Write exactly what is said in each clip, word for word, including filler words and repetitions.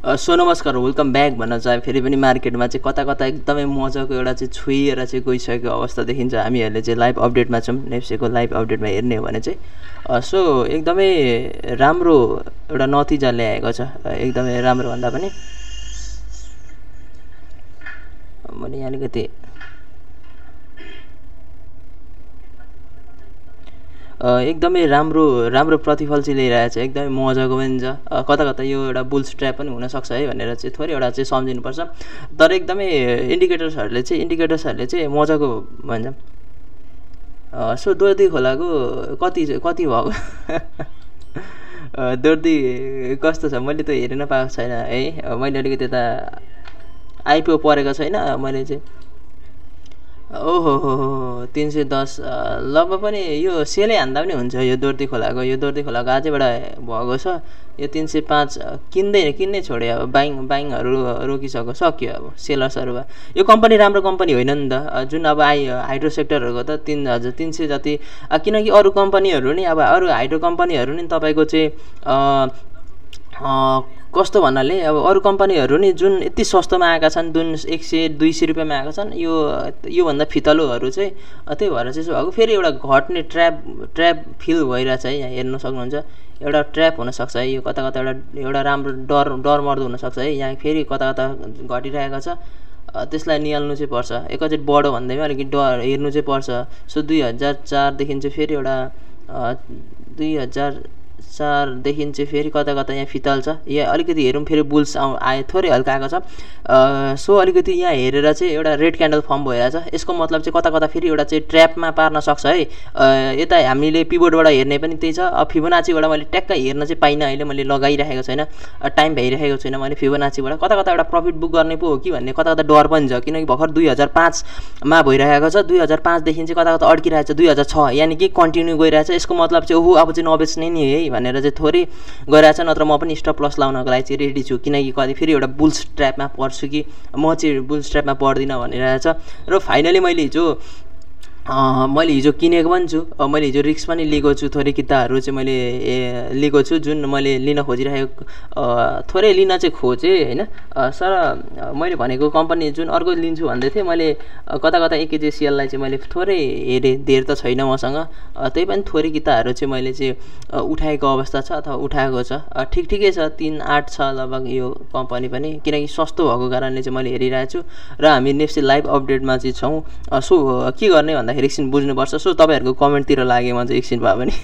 So नमस्कार, welcome back भन्न चाहे फेरि पनि मार्केटमा चाहिँ कता कता एकदमै मजाको एउटा चाहिँ छुइएर चाहिँ गइसकेको अवस्था देखिन्छ। हामीहरूले चाहिँ लाइभ अपडेटमा छौँ, नेप्सेको लाइभ अपडेटमा हेर्ने हो भने चाहिँ सो एकदमै राम्रो एउटा नतिजा ल्याएको छ। एकदमै राम्रो भन्दा पनि मैले यहाँ अलिकति एकदमै राम्रो राम्रो प्रतिफल चाहिँ ल्याइरहेको छ, एकदमै मजाको पनि छ। कता कता यो एउटा बुल्स ट्र्याप पनि हुनसक्छ है भनेर चाहिँ थोरै एउटा चाहिँ सम्झिनुपर्छ। तर एकदमै इन्डिकेटर्सहरूले चाहिँ इन्डिकेटर्सहरूले चाहिँ मजाको भन्छ। सो दोर्दी खोलाको कति कति भएको दोर्दी कस्तो छ मैले त हेरिन पाएको छैन है। मैले अलिकति यता आइपिओ परेको छैन मैले चाहिँ। ओहो हो हो तीन सय दस लगभग पनि यो सेलै हान्दा पनि हुन्छ। यो दोर्दी खोलाको यो दोर्दी खोलाको आजैबाट भएको छ। यो तीन सय पाँच किन्दै किन्नै छोड्यो, अब बाइङ बाइङहरू रोकिसक्यो, सक्यो अब सेलर्सहरू। यो कम्पनी राम्रो कम्पनी होइन नि त, जुन अब आई हाइड्रो सेक्टरहरूको त तिन हजार तिन सय जति। किनकि अरू कम्पनीहरू नि अब अरू हाइड्रो कम्पनीहरू नि तपाईँको चाहिँ कस्तो भन्नाले अब अरू कम्पनीहरू नि जुन यति सस्तोमा आएका छन्, जुन एक सय दुई सय रुपियाँमा आएका छन्, यो योभन्दा फितलोहरू चाहिँ त्यही भएर चाहिँ अब फेरि एउटा घट्ने ट्र्याप ट्र्याप फिल भइरहेछ है। यहाँ हेर्न सक्नुहुन्छ एउटा ट्र्याप हुनसक्छ है। यो कता कता एउटा एउटा राम्रो डर डरमर्दो हुनसक्छ है। यहाँ फेरि कता कता घटिरहेको छ, त्यसलाई निहाल्नु चाहिँ पर्छ। एकैचोटि बढो भन्दैमा अलिकति डर हेर्नु चाहिँ पर्छ। सो दुई हजार चारदेखि चाहिँ फेरि एउटा दुई हजार चारदेखि चाहिँ फेरि कता कता यहाँ फितल छ। यहाँ अलिकति हेरौँ फेरि बुल्स आउ आयो, थोरै हल्का आएको छ। सो अलिकति यहाँ हेरेर चाहिँ एउटा रेड क्यान्डल फर्म भइरहेछ। यसको मतलब चाहिँ कता कता फेरि एउटा चाहिँ ट्र्यापमा पार्न सक्छ है। यता हामीले पिबोर्डबाट हेर्ने पनि त्यही छ। अब फिबोनाचीबाट मैले ट्याक्कै हेर्न चाहिँ पाइनँ, अहिले मैले लगाइरहेको छैन, टाइम भइरहेको छैन। मैले फिबोनाचीबाट कता कता एउटा प्रफिट बुक गर्ने पो हो कि भन्ने कता कता डर पनि छ। किनकि भर्खर दुई हजार पाँचमा भइरहेको छ, दुई हजार पाँचदेखि चाहिँ कता कता अड्किरहेको छ दुई हजार छ, यानि कि कन्टिन्यू गइरहेछ। यसको मतलब चाहिँ ओहो अब चाहिँ नबेच्ने नि है भनेर चाहिँ थोरै गइरहेछ। नत्र म पनि स्टप लस लाउनको लागि चाहिँ रेडी छु, किनकि कति फेरि एउटा बुल्स ट्र्यापमा पर्छु कि म चाहिँ बुल्स ट्र्यापमा पर्दिनँ भनिरहेछ। र फाइनली मैले हिजो मैले हिजो किनेको पनि छु। मैले हिजो रिक्स पनि लिएको छु, थोरै किताहरू चाहिँ मैले लिएको छु जुन मैले लिन खोजिरहेको थोरै लिन चाहिँ खोजेँ होइन। सर मैले भनेको कम्पनी जुन अर्को लिन्छु भन्दै थिएँ, मैले कता कता एकेजिसिएललाई चाहिँ मैले थोरै हेरेँ, धेर त छैन मसँग, त्यही पनि थोरै किताहरू चाहिँ मैले चाहिँ उठाएको अवस्था छ अथवा उठाएको छ। ठिक ठिकै छ, तिन आठ छ लगभग यो कम्पनी पनि, किनकि सस्तो भएको कारणले चाहिँ मैले हेरिरहेको छु। र हामी नेप्से लाइभ अपडेटमा चाहिँ छौँ। सो के गर्ने भन्दा एकछिन बुझ्नुपर्छ। सो तपाईँहरूको कमेन्टतिर लागेँ म चाहिँ एकछिन भए पनि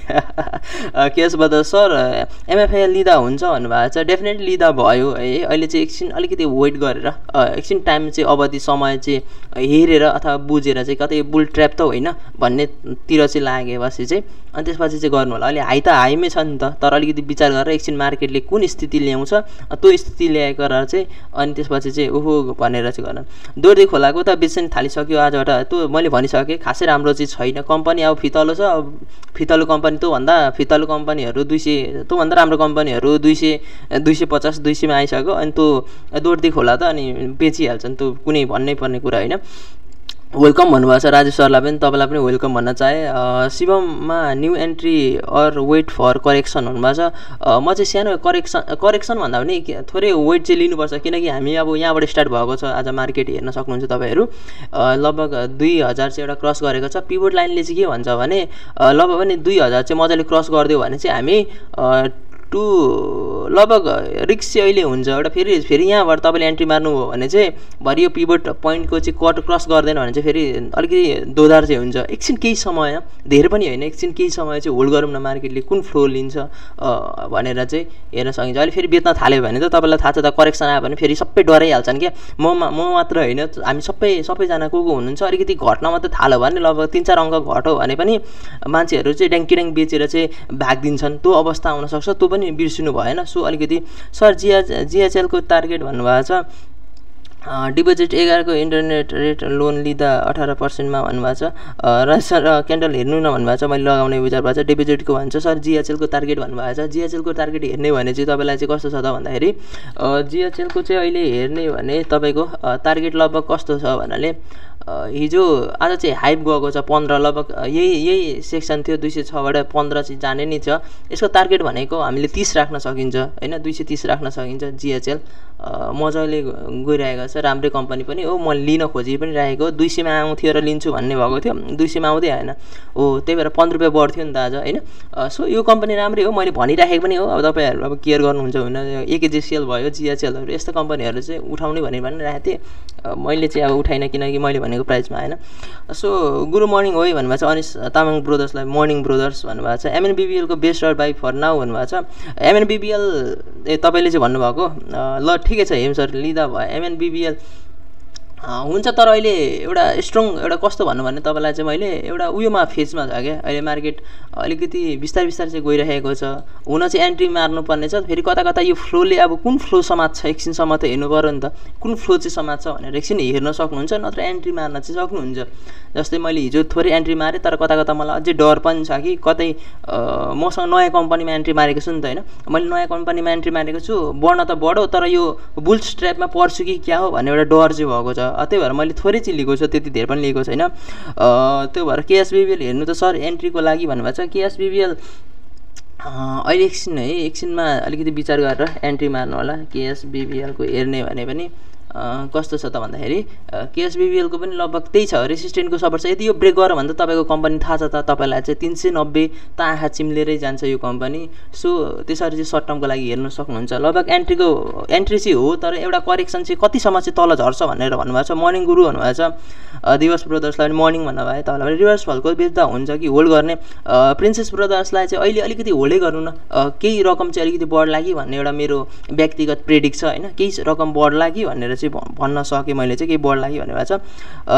केसबाट सर एमएफआई लिँदा हुन्छ भन्नुभएको छ। डेफिनेटली लिँदा भयो है। अहिले चाहिँ एकछिन अलिकति वेट गरेर एकछिन टाइम चाहिँ अवधि समय चाहिँ हेरेर अथवा बुझेर चाहिँ कतै बुल ट्र्याप त होइन भन्नेतिर चाहिँ लागेपछि चाहिँ अनि त्यसपछि चाहिँ गर्नु होला। अहिले हाई त हाईमै छ नि त, तर अलिकति विचार गरेर एकछिन मार्केटले कुन स्थिति ल्याउँछ त्यो स्थिति ल्याएको चाहिँ अनि त्यसपछि चाहिँ ओहो भनेर चाहिँ गर्न। दोर्दी खोलाको त बेच्न थालिसक्यो आजबाट, त्यो मैले भनिसकेँ। खासै राम्रो चाहिँ छैन कम्पनी, अब फितलो छ। अब फितलो कम्पनी त्योभन्दा फितलो कम्पनीहरू दुई सय त्योभन्दा राम्रो कम्पनीहरू दुई सय दुई सय पचास दुई सयमा आइसक्यो। अनि त्यो दोर्दी खोला त अनि बेचिहाल्छन्, त्यो कुनै भन्नै पर्ने कुरा होइन। वेलकम भन्नुभएको छ राजेश सरलाई पनि, तपाईँलाई पनि वेलकम भन्न चाहे। शिवममा new entry or wait for correction भन्नुभएको छ। म चाहिँ सानो करेक्सन करेक्सन भन्दा पनि थोरै वेट चाहिँ लिनुपर्छ, किनकि हामी अब यहाँबाट स्टार्ट भएको छ। आज मार्केट हेर्न सक्नुहुन्छ तपाईँहरू, लगभग दुई हजार चाहिँ एउटा क्रस गरेको छ। पिभोट लाइनले चाहिँ के भन्छ भने लगभग पनि दुई हजार चाहिँ मजाले क्रस गरिदियो भने चाहिँ हामी टु लगभग रिक्स चाहिँ अहिले हुन्छ एउटा। फेरि फेरि यहाँबाट तपाईँले एन्ट्री मार्नुभयो भने चाहिँ भरि यो पिभोट पोइन्टको चाहिँ कट क्रस गर्दैन भने चाहिँ फेरि अलिकति दोधार चाहिँ हुन्छ। एकछिन केही समय, धेरै पनि होइन, एकछिन केही समय चाहिँ होल्ड गरौँ न, मार्केटले कुन फ्लो लिन्छ भनेर चाहिँ हेर्न सकिन्छ। अहिले फेरि बेच्न थाल्यो भने त तपाईँलाई थाहा छ त, करेक्सन आयो भने फेरि सबै डराइहाल्छन् क्या। म म मात्र होइन, हामी सबै सबैजना को को हुनुहुन्छ अलिकति घट्न मात्रै थाल्यो भने लगभग तिन चार अङ्क घट्यो भने पनि मान्छेहरू चाहिँ ड्याङ्की ड्याङ बेचेर चाहिँ भागिदिन्छन्। त्यो अवस्था आउनसक्छ, त्यो पनि बिर्सिनु भएन। सो अलिकति सर जिया जिएचएलको टार्गेट भन्नुभएको छ। डिपोजिट एघारको इन्टरनेट रेट लोन लिँदा अठार पर्सेन्टमा भन्नुभएको छ। र सर क्यान्डल हेर्नु न भन्नुभएको छ, मैले लगाउने विचार भएको छ। डिपोजिटको भन्छ सर जिएचएलको टार्गेट भन्नुभएको छ। जिएचएलको टार्गेट हेर्ने भने चाहिँ तपाईँलाई चाहिँ कस्तो छ त भन्दाखेरि जिएचएलको चाहिँ अहिले हेर्ने भने तपाईँको टार्गेट लगभग कस्तो छ भन्नाले हिजो आज चाहिँ हाइप गएको छ पन्ध्र लगभग यही यही सेक्सन थियो दुई सय छबाट पन्ध्र चाहिँ जाने नै छ। यसको टार्गेट भनेको हामीले तीस राख्न सकिन्छ होइन, दुई सय तीस राख्न सकिन्छ। जिएचएल मजाले गइरहेको छ, राम्रै कम्पनी पनि हो। म लिन खोजी पनि राखेको, दुई सयमा आउँथ्यो र लिन्छु भन्ने भएको थियो, दुई सयमा आउँदै आएन हो, त्यही भएर पन्ध्र रुपियाँ बढ्थ्यो नि त आज होइन। सो यो कम्पनी राम्रै हो, मैले भनिराखेको पनि हो। अब तपाईँहरू अब केयर गर्नुहुन्छ भने एकेजिसिएल भयो, जिएचएलहरू यस्तो कम्पनीहरू चाहिँ उठाउने भनेर भनिरहेको थिएँ। मैले चाहिँ अब उठाइनँ किनकि मैले भनेको प्राइसमा आएन। सो गुरु मर्निङ हो भन्नुभएको छ अनिस तामाङ ब्रदर्सलाई, मर्निङ ब्रदर्स भन्नुभएको छ। एमएनबिबिएलको best out bye for now भन्नुभएको छ। एमएनबिबिएल ए तपाईँले चाहिँ भन्नुभएको ल ठिकै छ हेम सर लिँदा भयो एमएनबिबिएल हुन्छ, तर अहिले एउटा स्ट्रङ एउटा कस्तो भन्नु भने तपाईँलाई चाहिँ मैले एउटा उयोमा फेजमा छ क्या अहिले मार्केट अलिकति बिस्तारै बिस्तारै चाहिँ गइरहेको छ। हुन चाहिँ एन्ट्री मार्नुपर्ने छ, फेरि कता कता यो फ्लोले अब कुन फ्लो समात्छ एकछिनसम्म त हेर्नु पऱ्यो नि त, कुन फ्लो चाहिँ समात्छ भनेर एकछिन हेर्न सक्नुहुन्छ, नत्र एन्ट्री मार्न चाहिँ सक्नुहुन्छ। जस्तै मैले हिजो थोरै एन्ट्री मारेँ, तर कता कता मलाई अझै डर पनि छ कि कतै मसँग नयाँ कम्पनीमा एन्ट्री मारेको छु नि त होइन, मैले नयाँ कम्पनीमा एन्ट्री मारेको छु, बढ्न त बढो तर यो बुल स्ट्र्यापमा पर्छु कि क्या हो भन्ने एउटा डर चाहिँ भएको छ। त्यही भएर मैले थोरै चाहिँ लिएको छु, त्यति धेरै पनि लिएको छैन। त्यो भएर केएसबिबिएल हेर्नु त सर एन्ट्रीको लागि भन्नुभएको छ। केएसबिबिएल अहिले एकछिन है एकछिनमा अलिकति विचार गरेर एन्ट्री मार्नु होला। केएसबिबिएलको हेर्ने भने पनि कस्तो छ त भन्दाखेरि केएसबिबिएलको पनि लगभग त्यही छ, रेसिस्टेन्टको सपोर्ट छ। यदि यो ब्रेक गर्यो भने त तपाईँको कम्पनी थाहा छ त तपाईँलाई चाहिँ तिन सय नब्बे त आँखा चिम्लेरै जान्छ यो कम्पनी। सो त्यसरी चाहिँ सर्ट टर्मको लागि हेर्न सक्नुहुन्छ। लगभग एन्ट्रीको एन्ट्री चाहिँ हो, तर एउटा करेक्सन चाहिँ कतिसम्म चाहिँ तल झर्छ भनेर भन्नुभएको छ। मर्निङ गुरु भन्नुभएको छ दिवस ब्रदर्सलाई मर्निङ भन्नुभयो, तपाईँलाई रिभर्स फलको बेच्दा हुन्छ कि होल्ड गर्ने। प्रिन्सेस ब्रदर्सलाई चाहिँ अहिले अलिकति होल्डै गर्नु न, केही रकम चाहिँ अलिकति बढ्ला कि भन्ने एउटा मेरो व्यक्तिगत प्रेडिक्ट छ होइन, केही रकम बढ्ला कि भनेर चाहिँ भन्न सकेँ मैले चाहिँ केही बढ्ला कि भन्ने भएको छ।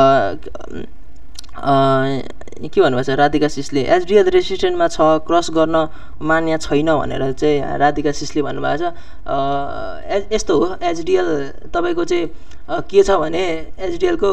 के भन्नुभएको छ राधिका सिसले एचडिएल रेसिस्टेन्टमा छ क्रस गर्न मान्या छैन भनेर चाहिँ राधिका सिसले भन्नुभएको छ। यस्तो हो एचडिएल तपाईँको चाहिँ के छ भने एचडिएलको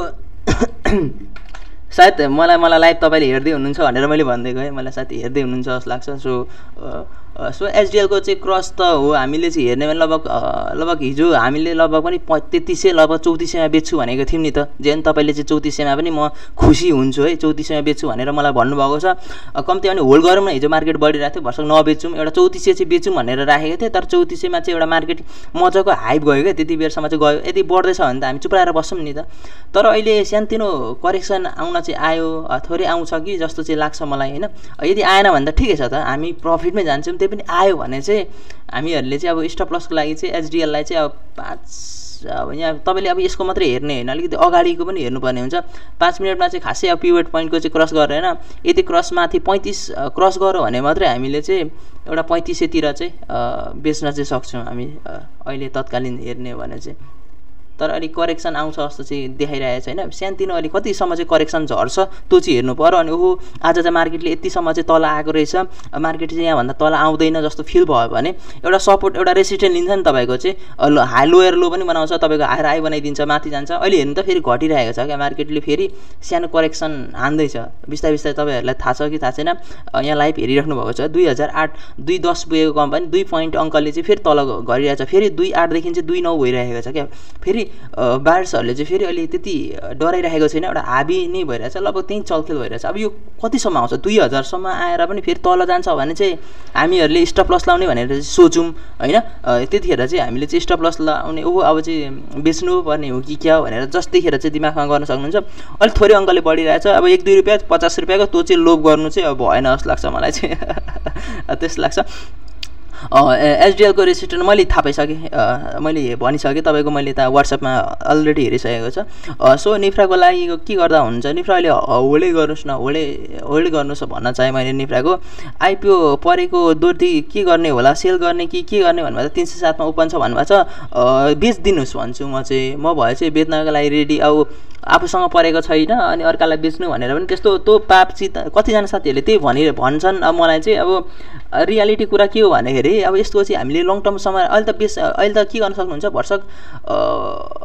सायद मलाई मलाई लाइभ तपाईँले हेर्दै हुनुहुन्छ भनेर मैले भनिदिएको है, मलाई सायद हेर्दै हुनुहुन्छ जस्तो लाग्छ। सो सो एचडिएलको चाहिँ क्रस त हो हामीले चाहिँ हेर्ने भने लगभग लगभग हिजो हामीले लगभग पनि तेत्तिस सय लगभग चौतिस सयमा बेच्छु भनेको थियौँ नि त, जेन तपाईँले चाहिँ चौतिस सयमा पनि म खुसी हुन्छु है, चौतिस सयमा बेच्छु भनेर मलाई भन्नुभएको छ। कम्ती भने होल्ड गरौँ न, हिजो मार्केट बढिरहेको थियो भर्खर नबेचौँ, एउटा चौतिस सय चाहिँ बेचौँ भनेर राखेको थिएँ, तर चौतिस सयमा चाहिँ एउटा मार्केट मजाको हाइप गयो क्या, त्यति बेरसम्म चाहिँ गयो। यदि बढ्दैछ भने त हामी चुप्राएर बस्छौँ नि त, तर अहिले सानोतिनो करेक्सन आउन चाहिँ आयो, थोरै आउँछ कि जस्तो चाहिँ लाग्छ मलाई होइन। यदि आएन भने त ठिकै छ त, हामी प्रफिटमै जान्छौँ। त्यही पनि आयो भने चाहिँ हामीहरूले चाहिँ अब स्टप लसको लागि चाहिँ एचडिएललाई चाहिँ अब पाँच अब यहाँ तपाईँले अब यसको मात्रै हेर्ने होइन, अलिकति अगाडिको पनि हेर्नुपर्ने हुन्छ। पाँच मिनटमा चाहिँ खासै अब पिभट पोइन्टको चाहिँ क्रस गरेर यदि क्रस माथि पैँतिस क्रस गऱ्यो भने मात्रै हामीले चाहिँ एउटा पैँतिस सयतिर चाहिँ बेच्न चाहिँ सक्छौँ हामी अहिले तत्कालीन हेर्ने हो भने चाहिँ। तर अलिक करेक्सन आउँछ जस्तो चाहिँ देखाइरहेको छैन, सानोतिनो अलिक कतिसम्म चाहिँ करेक्सन झर्छ त्यो चाहिँ हेर्नु पऱ्यो। अनि ओहो आज चाहिँ मार्केटले यतिसम्म चाहिँ तल आएको रहेछ, मार्केट चाहिँ यहाँभन्दा तल आउँदैन जस्तो फिल भयो भने एउटा सपोर्ट एउटा रेसिस्टेन्ट लिन्छ नि तपाईँको चाहिँ हाई लोयर लो पनि बनाउँछ, तपाईँको हायर हाई बनाइदिन्छ, माथि जान्छ। अहिले हेर्नु त फेरि घटिरहेको छ क्या मार्केटले, फेरि सानो करेक्सन हान्दैछ बिस्तारै बिस्तारै। तपाईँहरूलाई थाहा छ कि थाहा छैन, यहाँ लाइभ हेरिराख्नु भएको छ दुई हजार आठ दुई दस पुगेको कम्पनी दुई पोइन्ट अङ्कले चाहिँ फेरि तल घरिरहेको छ, फेरि दुई आठदेखि चाहिँ दुई नौ भइरहेको छ क्या। फेरि बायर्सहरूले चाहिँ फेरि अहिले त्यति डराइरहेको छैन, एउटा हाबी नै भइरहेछ, लगभग त्यहीँ चलखेल भइरहेछ। अब यो कतिसम्म आउँछ, दुई हजारसम्म आएर पनि फेरि तल जान्छ भने चाहिँ हामीहरूले स्टप लस लाउने भनेर चाहिँ सोचौँ होइन। त्यतिखेर चाहिँ हामीले चाहिँ स्टप लस लाउने ओहो अब चाहिँ बेच्नु पर्ने हो कि क्या हो भनेर जस्तैखेर चाहिँ दिमागमा गर्न सक्नुहुन्छ। अलिक थोरै अङ्कले बढिरहेछ, अब एक दुई रुपियाँ पचास रुपियाँको त्यो चाहिँ लोभ गर्नु चाहिँ अब भएन जस्तो लाग्छ मलाई चाहिँ त्यस्तो लाग्छ। एचडिएलको रेसिस्टेन्ट मैले थाहा पाइसकेँ, मैले भनिसकेँ तपाईँको, मैले त वाट्सएपमा अलरेडी हेरिसकेको छ। सो निफ्राको लागि के गर्दा हुन्छ, निफ्रा अहिले होल्डै गर्नुहोस् न, होल्डै होल्ड गर्नुहोस् भन्न चाहेँ मैले। निफ्राको आइपिओ परेको दोर्ती के गर्ने होला, सेल गर्ने कि के गर्ने भन्नुभएको छ, तिन सय सातमा ओपन छ भन्नुभएको छ, बेचिदिनुहोस् भन्छु म चाहिँ। म भए चाहिँ बेच्नको लागि रेडी, अब आफूसँग परेको छैन अनि अर्कालाई बेच्नु भनेर पनि त्यस्तो त्यो पाप चित कतिजना साथीहरूले त्यही भनि भन्छन्। अब मलाई चाहिँ अब रियालिटी कुरा के हो भन्दाखेरि अब यस्तो चाहिँ हामीले लङ टर्मसम्म अहिले त बेस अहिले त के गर्न सक्नुहुन्छ, भर्सक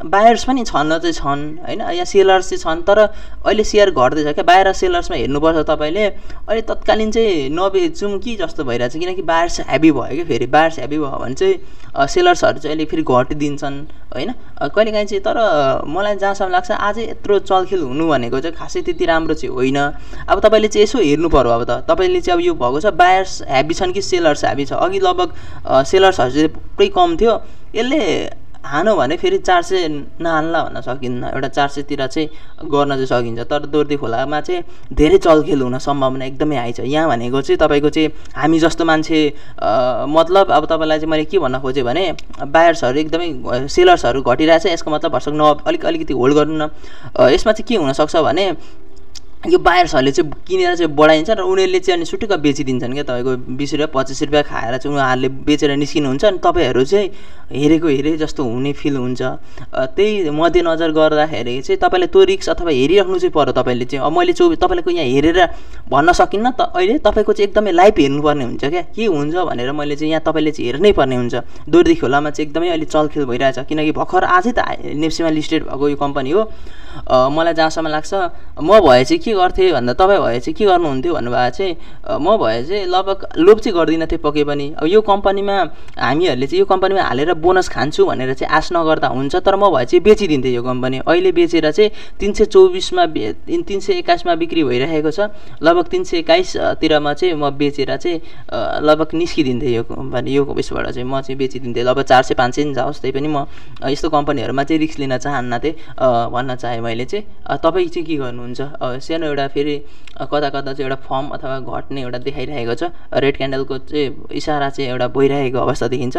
बायर्स पनि छन् चाहिँ छन् हैन, यहाँ सेलर्स चाहिँ छन्, तर अहिले सेयर घट्दैछ क्या। बाहिर सेलर्समा हेर्नुपर्छ तपाईँले, अहिले तत्कालीन चाहिँ नबेचौँ कि जस्तो भइरहेछ, किनकि बायर्स हेभी भयो क्या। फेरि बायर्स हेभी भयो भने चाहिँ सेलर्सहरू चाहिँ अहिले फेरि घटिदिन्छन् हैन कहिलेकाहीँ चाहिँ। तर मलाई जहाँसम्म लाग्छ अझै यत्रो चलखेल हुनु भनेको चाहिँ खासै त्यति राम्रो चाहिँ होइन। अब तपाईँले चाहिँ यसो हेर्नु पर्यो, अब त तपाईँले चाहिँ अब यो भएको छ बायर्स हेभी छन् कि सेलर्स हेभी छ। अघि लगभग सेलर्सहरू चाहिँ पुरै कम थियो, यसले हानो भने फेरि चार सय नहान्ला भन्न सकिन्न, एउटा चार सयतिर चाहिँ गर्न चाहिँ सकिन्छ। तर दोर्दी खोलामा चाहिँ धेरै चलखेल हुन सम्भावना एकदमै हाई छ। यहाँ भनेको चाहिँ तपाईँको चाहिँ हामी जस्तो मान्छे मतलब अब तपाईँलाई चाहिँ मैले के भन्न खोजेँ भने बायर्सहरू एकदमै सेलर्सहरू घटिरहेछ, यसको मतलब भर्सक न अलिक अलिकति होल्ड गर्नु न। यसमा चाहिँ के हुनसक्छ भने यो बायर्सहरूले चाहिँ किनेर चाहिँ बढाइन्छ र उनीहरूले चाहिँ अनि सुटुक्क बेचिदिन्छन् क्या। तपाईँको बिस रुपियाँ पच्चिस रुपियाँ खाएर चाहिँ उनीहरूले बेचेर निस्किनुहुन्छ, अनि तपाईँहरू चाहिँ हेरेको हेरे जस्तो हुने फिल हुन्छ। त्यही मध्यनजर गर्दाखेरि चाहिँ तपाईँले त्यो रिक्स अथवा हेरिराख्नु चाहिँ पर्यो तपाईँले चाहिँ। अब मैले चाहिँ तपाईँको यहाँ हेरेर भन्न सकिन्न त, अहिले तपाईँको चाहिँ एकदमै लाइभ हेर्नुपर्ने हुन्छ क्या के हुन्छ भनेर। मैले चाहिँ यहाँ तपाईँले चाहिँ हेर्नै पर्ने हुन्छ। दोर्दी खोलामा चाहिँ एकदमै अहिले चलखेल भइरहेछ, किनकि भर्खर आजै त नेप्सीमा लिस्टेड भएको यो कम्पनी हो। मलाई जहाँसम्म लाग्छ म भए चाहिँ के गर्थेँ भन्दा तपाईँ भए चाहिँ के गर्नुहुन्थ्यो भन्नुभएको चाहिँ म भए चाहिँ लगभग लोभ चाहिँ गर्दिनँ थिएँ पक्कै पनि। अब यो कम्पनीमा हामीहरूले चाहिँ यो कम्पनीमा हालेर बोनस खान्छु भनेर चाहिँ आश नगर्दा हुन्छ, तर म भए चाहिँ बेचिदिन्थेँ यो कम्पनी। अहिले बेचेर चाहिँ तिन सय चौबिसमा तिन सय एक्काइसमा बिक्री भइरहेको छ, लगभग तिन सय एक्काइसतिरमा चाहिँ म बेचेर चाहिँ लगभग निस्किदिन्थेँ यो कम्पनी। यो उसबाट चाहिँ म चाहिँ बेचिदिन्थेँ, लगभग चार सय पाँच सय नि जाओस्, त्यही पनि म यस्तो कम्पनीहरूमा चाहिँ रिस्क लिन चाहन्न थिएँ भन्न चाहेँ मैले चाहिँ। तपाईँ चाहिँ के गर्नुहुन्छ? सानो एउटा फेरि कता कता चाहिँ एउटा फर्म अथवा घट्ने एउटा देखाइरहेको छ, रेड क्यान्डलको चाहिँ इसारा चाहिँ एउटा भइरहेको अवस्था देखिन्छ।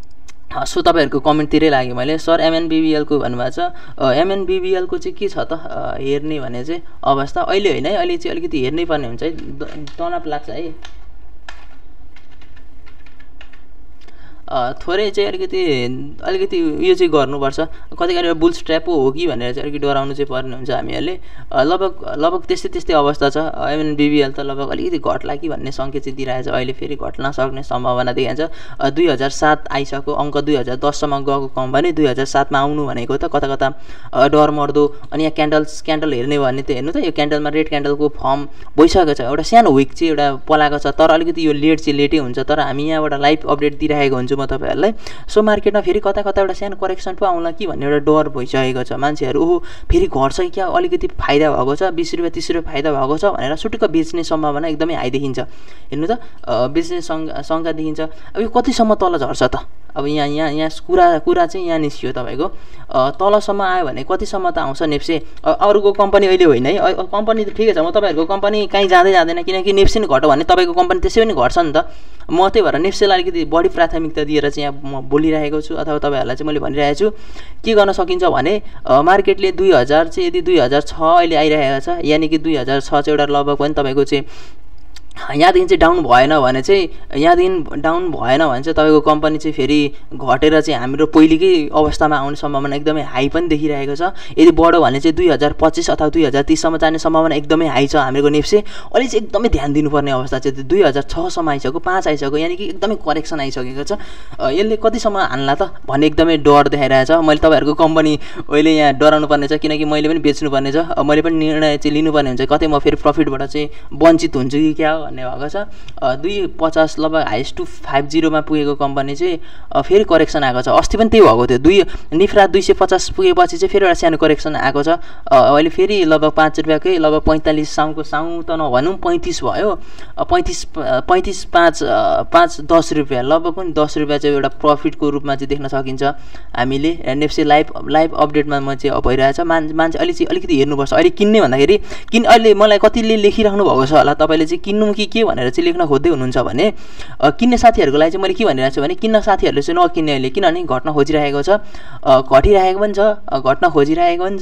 सो तपाईँहरूको कमेन्टतिरै लाग्यो मैले। सर एमएनबिबिएलको भन्नुभएको छ, एमएनबिबिएलको चाहिँ के छ त हेर्ने भने चाहिँ अवस्था अहिले होइन है, अहिले चाहिँ अलिकति हेर्नै पर्ने हुन्छ है, तनाव लाग्छ है। थोरै चाहिँ अलिकति अलिकति यो चाहिँ गर्नुपर्छ, कति कहिले बुल्स ट्र्याप हो कि भनेर चाहिँ अलिकति डराउनु चाहिँ पर्ने हुन्छ हामीहरूले। लगभग लगभग त्यस्तै त्यस्तै अवस्था छ। एमएनबिबिएल त लगभग अलिकति घट्ला कि भन्ने सङ्केत चाहिँ दिइरहेछ, अहिले फेरि घट्न सक्ने सम्भावना देखिन्छ। दुई हजार सात आइसक्यो, अङ्क दुई हजार दससम्म गएको कम्पनी दुई हजार सातमा आउनु भनेको त कता कता डर मर्दो। अनि यहाँ क्यान्डल्स क्यान्डल हेर्ने भने त हेर्नु त यो क्यान्डलमा रेड क्यान्डलको फर्म भइसकेको छ, एउटा सानो विक चाहिँ एउटा पलाएको छ, तर अलिकति यो लेट चाहिँ लेटै हुन्छ। तर हामी यहाँबाट लाइभ अपडेट दिइरहेको हुन्छु म तपाईँहरूलाई। सो मार्केटमा फेरि कता कता एउटा सानो करेक्सन पो आउला कि भन्ने एउटा डर भइसकेको छ मान्छेहरू। ओहो फेरि घट्छ कि क्या, अलिकति फाइदा भएको छ, बिस रुपियाँ तिस रुपियाँ फाइदा भएको छ भनेर सुटुक्क बेच्ने सम्भावना एकदमै हाई देखिन्छ। हेर्नु त बेच्ने शङ्का देखिन्छ। अब यो कतिसम्म तल झर्छ त? अब यहाँ यहाँ यहाँ कुरा कुरा चाहिँ यहाँ निस्कियो तपाईँको तलसम्म आयो भने कतिसम्म त आउँछ नेप्से? अरूको कम्पनी अहिले होइन है, कम्पनी त ठिकै छ, म तपाईँहरूको कम्पनी कहीँ जाँदै जाँदैन, किनकि नेप्से नि घट्यो भने तपाईँको कम्पनी त्यसै पनि घट्छ नि त। म त्यही भएर नेप्सेलाई अलिकति बढी प्राथमिकता दिएर चाहिँ यहाँ म बोलिरहेको छु, अथवा तपाईँहरूलाई चाहिँ मैले भनिरहेको छु के गर्न सकिन्छ भने मार्केटले दुई हजार चाहिँ यदि दुई हजार छ अहिले आइरहेको छ, यानि कि दुई हजार छ चाहिँ एउटा लगभग पनि तपाईँको चाहिँ यहाँदेखि चाहिँ डाउन भएन भने चाहिँ यहाँदेखि डाउन भएन भने चाहिँ तपाईँको कम्पनी चाहिँ फेरि घटेर चाहिँ हाम्रो पहिलेकै अवस्थामा आउने सम्भावना एकदमै हाई पनि देखिरहेको छ। यदि बढ्यो भने चाहिँ दुई हजार पच्चिस अथवा दुई हजार तिससम्म जाने सम्भावना एकदमै हाई छ हाम्रो नेप्से। अहिले चाहिँ एकदमै ध्यान दिनुपर्ने अवस्था चाहिँ दुई हजार छसम्म आइसक्यो, पाँच आइसक्यो, यानि कि एकदमै करेक्सन आइसकेको छ। यसले कतिसम्म हान्ला त भन्ने एकदमै डर देखाइरहेछ। मैले तपाईँहरूको कम्पनी अहिले यहाँ डराउनु पर्ने छ, किनकि मैले पनि बेच्नुपर्ने छ, मैले पनि निर्णय चाहिँ लिनुपर्ने हुन्छ, कतै म फेरि प्रफिटबाट चाहिँ वञ्चित हुन्छु कि क्या भन्ने भएको छ। दुई पचास लगभग हाइस्ट टू फाइभ जिरोमा पुगेको कम्पनी चाहिँ फेरि करेक्सन आएको छ। अस्ति पनि त्यही भएको थियो, दुई निफ्रा दुई सय पचास पुगेपछि चाहिँ फेरि एउटा सानो करेक्सन आएको छ। अहिले फेरि लगभग पाँच रुपियाँकै लगभग पैँतालिस साउको साउ त नभनौँ पैँतिस भयो, पैँतिस पैँतिस पाँच पाँच दस रुपियाँ लगभग पनि दस रुपियाँ चाहिँ एउटा प्रफिटको रूपमा चाहिँ देख्न सकिन्छ हामीले। नेप्से लाइभ लाइभ अपडेटमा म चाहिँ भइरहेछ। मान मान्छे अहिले चाहिँ अलिकति हेर्नुपर्छ। अहिले किन्ने भन्दाखेरि किन अहिले मलाई कतिले लेखिराख्नु भएको छ होला, तपाईँले चाहिँ किन्नु कि के भनेर चाहिँ लेख्न खोज्दै हुनुहुन्छ भने किन्ने साथीहरूको लागि चाहिँ मैले के भनिरहेको छु भने किन्न साथीहरूले चाहिँ नकिन्ने, अहिले किनभने घट्न खोजिरहेको छ, घटिरहेको पनि छ, घट्न खोजिरहेको पनि छ।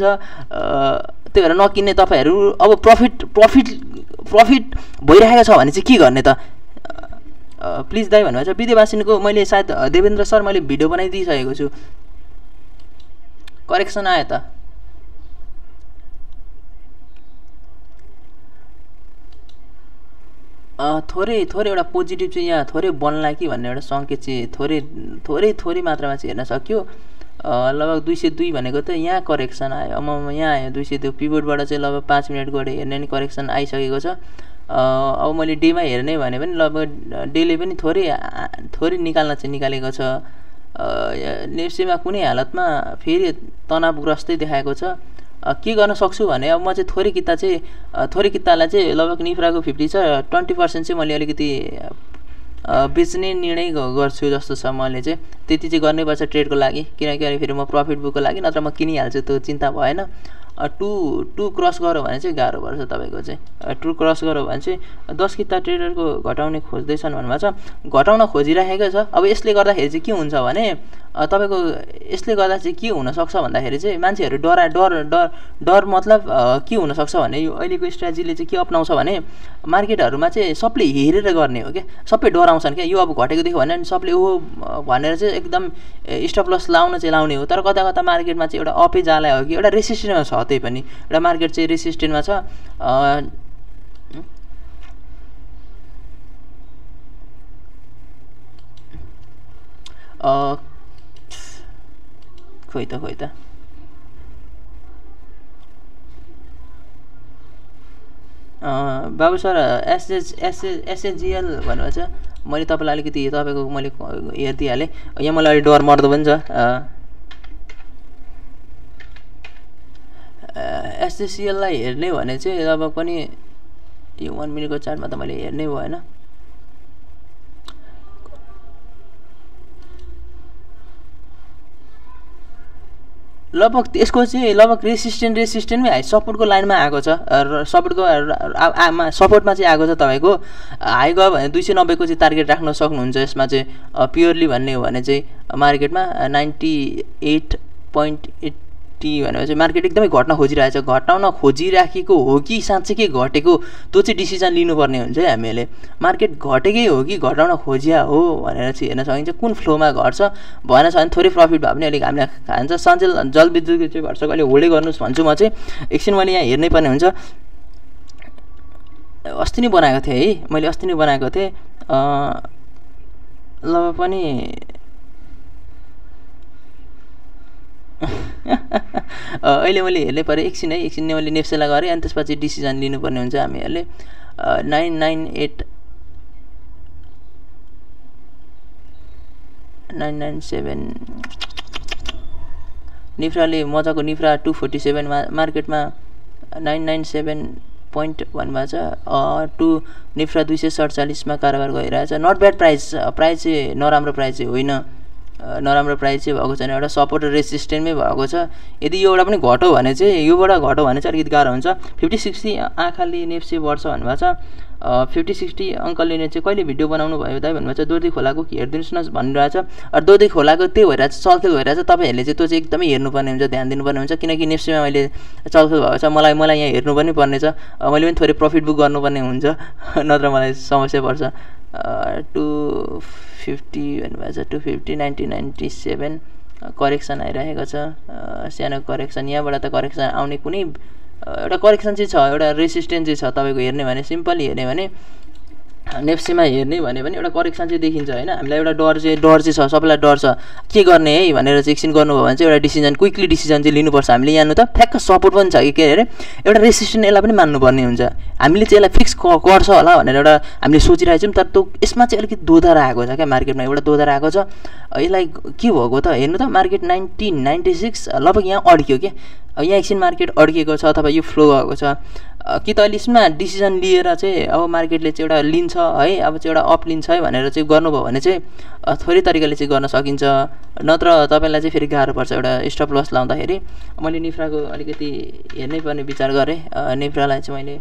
त्यही भएर नकिन्ने तपाईँहरू अब प्रफिट प्रफिट प्रफिट भइरहेको छ भने चाहिँ के गर्ने त? प्लिज दाइ भन्नुभएको छ विद्यावासिनीको। मैले सायद देवेन्द्र सर मैले भिडियो बनाइदिइसकेको छु। करेक्सन आयो त? थोरै थोरै एउटा पोजिटिभ चाहिँ यहाँ थोरै बन्ला कि भन्ने एउटा सङ्केत चाहिँ थोरै थोरै थोरै मात्रामा चाहिँ हेर्न सक्यो। लगभग दुई सय दुई भनेको त यहाँ करेक्सन आयो। अब यहाँ आयो दुई सय दुई, पिभटबाट चाहिँ लगभग पाँच मिनट गएर हेर्ने नि करेक्सन आइसकेको छ। अब मैले डेमा हेर्ने भने पनि लगभग डेले पनि थोरै थोरै निकाल्न चाहिँ निकालेको छ। नेप्सीमा कुनै हालतमा फेरि तनावग्रस्तै देखाएको छ। के गर्न सक्छु भने अब म चाहिँ थोरै किता चाहिँ थोरै कितालाई चाहिँ लगभग निफ्राको फिफ्टी छ, ट्वेन्टी पर्सेन्ट चाहिँ मैले अलिकति बेच्ने निर्णय गर्छु जस्तो छ। मैले चाहिँ त्यति चाहिँ गर्नैपर्छ ट्रेडको लागि, किनकि अहिले फेरि म प्रफिट बुकको लागि नत्र म किनिहाल्छु, त्यो चिन्ता भएन। टु टु क्रस गऱ्यो भने चाहिँ गाह्रो पर्छ तपाईँको चाहिँ। टु क्रस गऱ्यो भने चाहिँ दस किता ट्रेडरको घटाउने खोज्दैछन् भन्नुभएको छ, घटाउन खोजिराखेको छ। अब यसले गर्दाखेरि चाहिँ के हुन्छ भने तपाईँको यसले गर्दा चाहिँ के हुनसक्छ भन्दाखेरि चाहिँ मान्छेहरू डरा डर डर डर मतलब के हुनसक्छ भने यो अहिलेको स्ट्राटेजीले चाहिँ के अप्नाउँछ भने मार्केटहरूमा चाहिँ सबले हेरेर गर्ने हो क्या, सबै डराउँछन् क्या। यो अब घटेको देख्यो भने सबले ओ भनेर चाहिँ एकदम स्टप लस लाउन चाहिँ लाउने हो। तर कता कता मार्केटमा चाहिँ एउटा अपै जाला हो कि एउटा रेसिस्टेन्टमा छ, त्यही पनि एउटा मार्केट चाहिँ रेसिस्टेन्टमा छ। खोइ त खोइ त बाबु सर एसएच एसए एसएजिएल भन्नुभएको छ। मैले तपाईँलाई अलिकति तपाईँको मैले हेरिदिइहालेँ। यहाँ मलाई अलिक डर मर्दो पनि छ। एसएसिएललाई हेर्ने भने चाहिँ अब पनि यो वान मिनटको चार्टमा त मैले हेर्नै भएन। लगभग यसको चाहिँ लगभग रेसिस्टेन्ट रेसिस्टेन्टमै हाई सपोर्टको लाइनमा आएको छ। सपोर्टको सपोर्टमा चाहिँ आएको छ। तपाईँको हाई गयो भने दुई सय नब्बेको चाहिँ टार्गेट राख्न सक्नुहुन्छ। यसमा चाहिँ प्योरली भन्ने हो भने चाहिँ मार्केटमा नाइन्टी एट पोइन्ट एट्टी भनेपछि मार्केट एकदमै घट्न खोजिरहेछ। घटाउन खोजिराखेको हो कि साँच्चै के घटेको त्यो चाहिँ डिसिजन लिनुपर्ने हुन्छ है हामीले। मार्केट घटेकै हो कि घटाउन खोजिया हो भनेर चाहिँ हेर्न सकिन्छ। कुन फ्लोमा घट्छ भएन छ भने थोरै प्रफिट भए पनि अलिक हामीलाई खान्छ। सञ्चल जलविद्युत चाहिँ भर्सक अहिले होल्डै गर्नुहोस् भन्छु म चाहिँ। एकछिन मैले यहाँ हेर्नै पर्ने हुन्छ। अस्ति नै बनाएको थिएँ है, मैले अस्ति नै बनाएको थिएँ। ल पनि अहिले मैले हेर्नै पऱ्यो। एकछिन है, एकछिन मैले नेप्सेलाई गरेँ अनि त्यसपछि डिसिजन लिनुपर्ने हुन्छ हामीहरूले। Nine nine eight nine nine seven निफ्राले मजाको निफ्रा टू फोर्टी सेभेनमा मार्केटमा नाइन नाइन सेभेन पोइन्ट भन्नुभएको छ। टु निफ्रा दुई सय सडचालिसमा कारोबार गरिरहेछ। नट ब्याड प्राइस, प्राइस चाहिँ नराम्रो प्राइस चाहिँ होइन, नराम्रो प्राइस चाहिँ भएको छैन। एउटा सपोर्ट र रेसिस्टेन्टमै भएको छ। यदि यो एउटा पनि घट्यो भने चाहिँ योबाट घट्यो भने चाहिँ अलिकति गाह्रो हुन्छ। फिफ्टी सिक्सटी आँखाले नेप्से बढ्छ भन्नुभएको छ। फिफ्टी सिक्सटी अङ्कलले चाहिँ कहिले भिडियो बनाउनु भयो दाइ भन्नुभएको छ। दोर्दी खोलाको हेरिदिनुहोस् न भनिरहेछ। दोर्दी खोलाको त्यही भइरहेछ, चलखेल भइरहेछ। तपाईँहरूले चाहिँ त्यो चाहिँ एकदमै हेर्नुपर्ने हुन्छ, ध्यान दिनुपर्ने हुन्छ। किनकि नेप्सेमा मैले चलखेल भएको छ, मलाई मलाई यहाँ हेर्नु पनि पर्ने छ। मैले पनि थोरै प्रफिट बुक गर्नुपर्ने हुन्छ, नत्र मलाई समस्या पर्छ। टु फिफ्टी भन्नुभएको छ। Two fifty ninety ninety seven correction आइरहेको छ। सानो करेक्सन, यहाँबाट त करेक्सन आउने कुनै एउटा करेक्सन चाहिँ छ, एउटा रेसिस्टेन्स चाहिँ छ। तपाईँको हेर्ने भने सिम्पली हेर्ने भने नेप्सीमा हेर्ने भने पनि एउटा करेक्सन चाहिँ देखिन्छ होइन। हामीलाई एउटा डर चाहिँ डर चाहिँ छ, सबैलाई डर छ के गर्ने है भनेर चाहिँ एकछिन गर्नुभयो भने चाहिँ एउटा डिसिजन क्विकली डिसिजन चाहिँ लिनुपर्छ हामीले। यहाँ त ठ्याक्क सपोर्ट पनि छ कि के अरे एउटा रेसिस्टेन्ट, यसलाई पनि मान्नुपर्ने हुन्छ। हामीले चाहिँ यसलाई फिक्स गर्छ होला भनेर एउटा हामीले सोचिरहेको छौँ। तर त्यो यसमा चाहिँ अलिकति दोधार आएको छ क्या, मार्केटमा एउटा दोधार आएको छ। यसलाई के भएको त हेर्नु त, मार्केट नाइन्टिन नाइन्टी सिक्स लगभग यहाँ अड्क्यो क्या। यहाँ एकछिन मार्केट अड्किएको छ अथवा यो फ्लो भएको छ कि त अहिले यसमा डिसिजन लिएर चाहिँ अब मार्केटले चाहिँ एउटा लिन्छ है, अब चाहिँ एउटा अप लिन्छ है भनेर चाहिँ गर्नुभयो भने चाहिँ थोरै तरिकाले चाहिँ गर्न सकिन्छ। नत्र तपाईँलाई चाहिँ फेरि गाह्रो पर्छ एउटा स्टप लस लाउँदाखेरि। मैले निफ्राको अलिकति हेर्नै पर्ने विचार गरेँ। निफ्रालाई चाहिँ मैले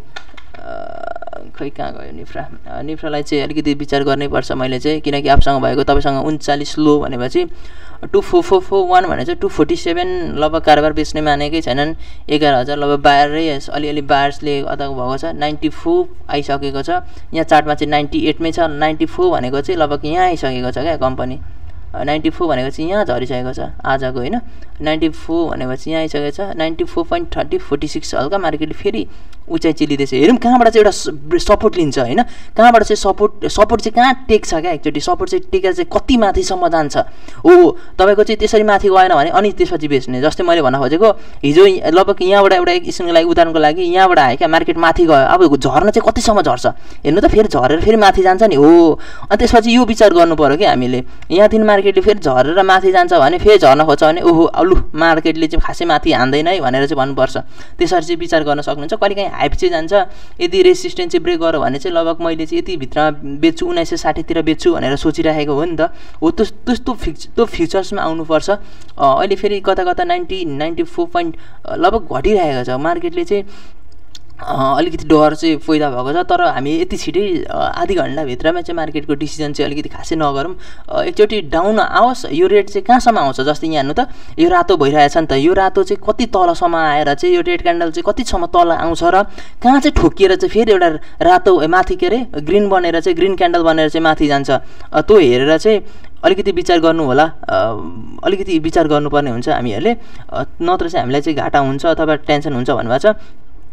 खै कहाँ गयो निफ्रा, निफ्रालाई चाहिँ अलिकति विचार गर्नै पर्छ मैले चाहिँ। किनकि आफूसँग भएको तपाईँसँग उन्चालिस लो भनेपछि two four four four one भने चाहिँ टू फोर्टी सेभेन लगभग कारोबार बेच्ने मानेकै छैनन्। एघार हजार लगभग बाह्रै अलिअलि बायर्सले अदा भएको छ। नाइन्टी फोर आइसकेको छ। यहाँ चार्टमा चाहिँ नाइन्टी एटमै छ। नाइन्टी फोर भनेको चाहिँ लगभग यहाँ आइसकेको छ क्या कम्पनी। नाइन्टी फोर भनेको चाहिँ यहाँ झरिसकेको छ आजको होइन। नाइन्टी फोर भनेपछि यहाँ आइसकेको छ। Ninety four point thirty forty six हल्का मार्केटले फेरि उचाइ चाहिँ लिँदैछ। हेरौँ कहाँबाट चाहिँ एउटा सपोर्ट लिन्छ होइन, कहाँबाट चाहिँ सपोर्ट सपोर्ट चाहिँ कहाँ टेक्छ क्या, एकचोटि सपोर्ट चाहिँ टेकेर चाहिँ कति माथिसम्म जान्छ हो तपाईँको चाहिँ त्यसरी माथि गएन भने अनि त्यसपछि बेच्ने। जस्तै मैले भन्न खोजेको हिजो लगभग यहाँबाट एउटा एक किसिमको लागि उदाहरणको लागि यहाँबाट आयो क्या, मार्केट माथि गयो, अब झर्न चाहिँ कतिसम्म झर्छ हेर्नु त, फेरि झरेर फेरि माथि जान्छ नि हो। अनि त्यसपछि यो विचार गर्नु पऱ्यो कि हामीले यहाँदेखि मार्केटले फेरि झरेर माथि जान्छ भने फेरि झर्न खोज्छ भने ओहो अलु मार्केटले चाहिँ खासै माथि हान्दैन है भनेर चाहिँ भन्नुपर्छ। त्यसरी चाहिँ विचार गर्न सक्नुहुन्छ। कहिलेकाहीँ हाइप चाहिँ जान्छ, यदि रेसिस्टेन्स चाहिँ ब्रेक गर्यो भने चाहिँ लगभग मैले चाहिँ यति भित्रमा बेच्छु उन्नाइस सय साठीतिर बेच्छु भनेर सोचिराखेको हो नि त हो। त्यस्तो फिक्स त्यो फ्युचर्समा आउनुपर्छ। अहिले फेरि कता कता नाइन्टी नाइन्टी फोर पोइन्ट लगभग घटिरहेको छ मार्केटले चाहिँ अलिकति डर चाहिँ पैदा भएको छ। तर हामी यति छिटै आधी घन्टाभित्रमा चाहिँ मार्केटको डिसिजन चाहिँ अलिकति खासै नगरौँ। एकचोटि डाउन आओस्, यो रेट चाहिँ कहाँसम्म आउँछ, जस्तै यहाँ हेर्नु त यो रातो भइरहेछ नि त, यो रातो चाहिँ कति तलसम्म आएर चाहिँ यो रेड क्यान्डल चाहिँ कतिसम्म तल आउँछ र कहाँ चाहिँ ठोकिएर चाहिँ फेरि एउटा रातो माथि के अरे ग्रिन बनेर चाहिँ ग्रिन क्यान्डल बनेर चाहिँ माथि जान्छ, त्यो हेरेर चाहिँ अलिकति विचार गर्नु होला। अलिकति विचार गर्नुपर्ने हुन्छ हामीहरूले, नत्र चाहिँ हामीलाई चाहिँ घाटा हुन्छ अथवा टेन्सन हुन्छ भन्नुभएको छ।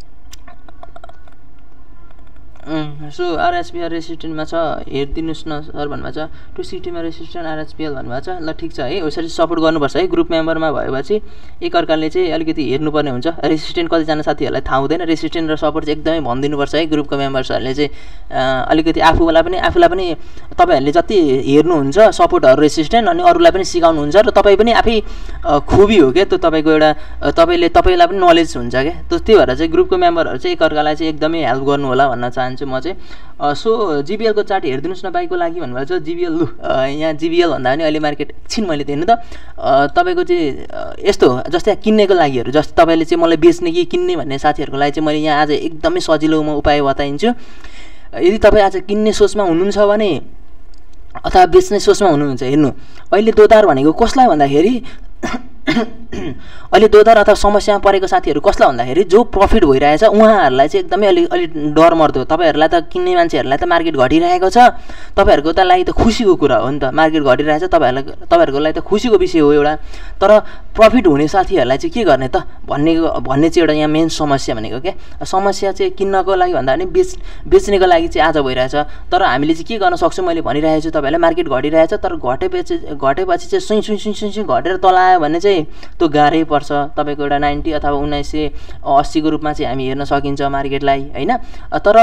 सो आरएचपिएल रेसिस्टेन्टमा छ हेरिदिनुहोस् न सर भन्नुभएको छ। टु सिटीमा रेसिस्टेन्ट आरएचपिएल भन्नुभएको छ। ल ठिक छ है, यसरी सपोर्ट गर्नुपर्छ है। ग्रुप मेम्बरमा भएपछि एकअर्काले चाहिँ अलिकति हेर्नुपर्ने हुन्छ। रेसिस्टेन्ट कतिजना साथीहरूलाई थाहा हुँदैन, रेसिस्टेन्ट र सपोर्ट चाहिँ एकदमै भनिदिनुपर्छ है। ग्रुपको मेम्बर्सहरूले चाहिँ अलिकति आफूलाई पनि आफूलाई पनि तपाईँहरूले जति हेर्नुहुन्छ सपोर्टहरू रेसिस्टेन्ट अनि अरूलाई पनि सिकाउनुहुन्छ र तपाईँ पनि आफै खुबी हो क्या त्यो तपाईँको एउटा तपाईँले तपाईँलाई पनि नलेज हुन्छ क्या। त्यो त्यही भएर चाहिँ ग्रुपको मेम्बरहरू चाहिँ एकअर्कालाई चाहिँ एकदमै हेल्प गर्नु होला भन्न चाहन्छु म चाहिँ। सो जिबिएलको चार्ट हेरिदिनुहोस् न बाइकको लागि भन्नुभएको छ। जिबिएल लु यहाँ जिबिएल भन्दा पनि अहिले मार्केट एकछिन मैले हेर्नु त तपाईँको चाहिँ यस्तो जस्तै किन्नेको लागिहरू, जस्तै तपाईँले चाहिँ मलाई बेच्ने कि किन्ने भन्ने साथीहरूको लागि चाहिँ मैले यहाँ आज एकदमै सजिलो म उपाय बताइदिन्छु। यदि तपाईँ आज किन्ने सोचमा हुनुहुन्छ भने अथवा बेच्ने सोचमा हुनुहुन्छ, हेर्नु अहिले दोधार भनेको कसलाई भन्दाखेरि अहिले दोधार अथवा समस्यामा परेको साथीहरू कसलाई भन्दाखेरि जो प्रफिट भइरहेछ उहाँहरूलाई चाहिँ एकदमै अलि अलि डर मर्दो। तपाईँहरूलाई त किन्ने मान्छेहरूलाई त मार्केट घटिरहेको छ, तपाईँहरूको त लागि त खुसीको कुरा हो नि त, मार्केट घटिरहेछ तपाईँहरूलाई तपाईँहरूको लागि त खुसीको विषय हो एउटा। तर प्रफिट हुने साथीहरूलाई चाहिँ के गर्ने त भन्ने भन्ने चाहिँ एउटा यहाँ मेन समस्या भनेको क्या। समस्या चाहिँ किन्नको लागि भन्दा पनि बेच बेच्नेको लागि चाहिँ आज भइरहेछ। तर हामीले चाहिँ के गर्न सक्छौँ मैले भनिरहेको छु तपाईँहरूलाई, मार्केट घटिरहेछ तर घटेपछि घटेपछि चाहिँ सुई सुई सुई सुई सुई घटेर तल आयो भने चाहिँ त्यो गाह्रै पर्छ। तपाईँको एउटा नाइन्टी अथवा उन्नाइस सय अस्सीको रूपमा चाहिँ हामी हेर्न सकिन्छ मार्केटलाई होइन। तर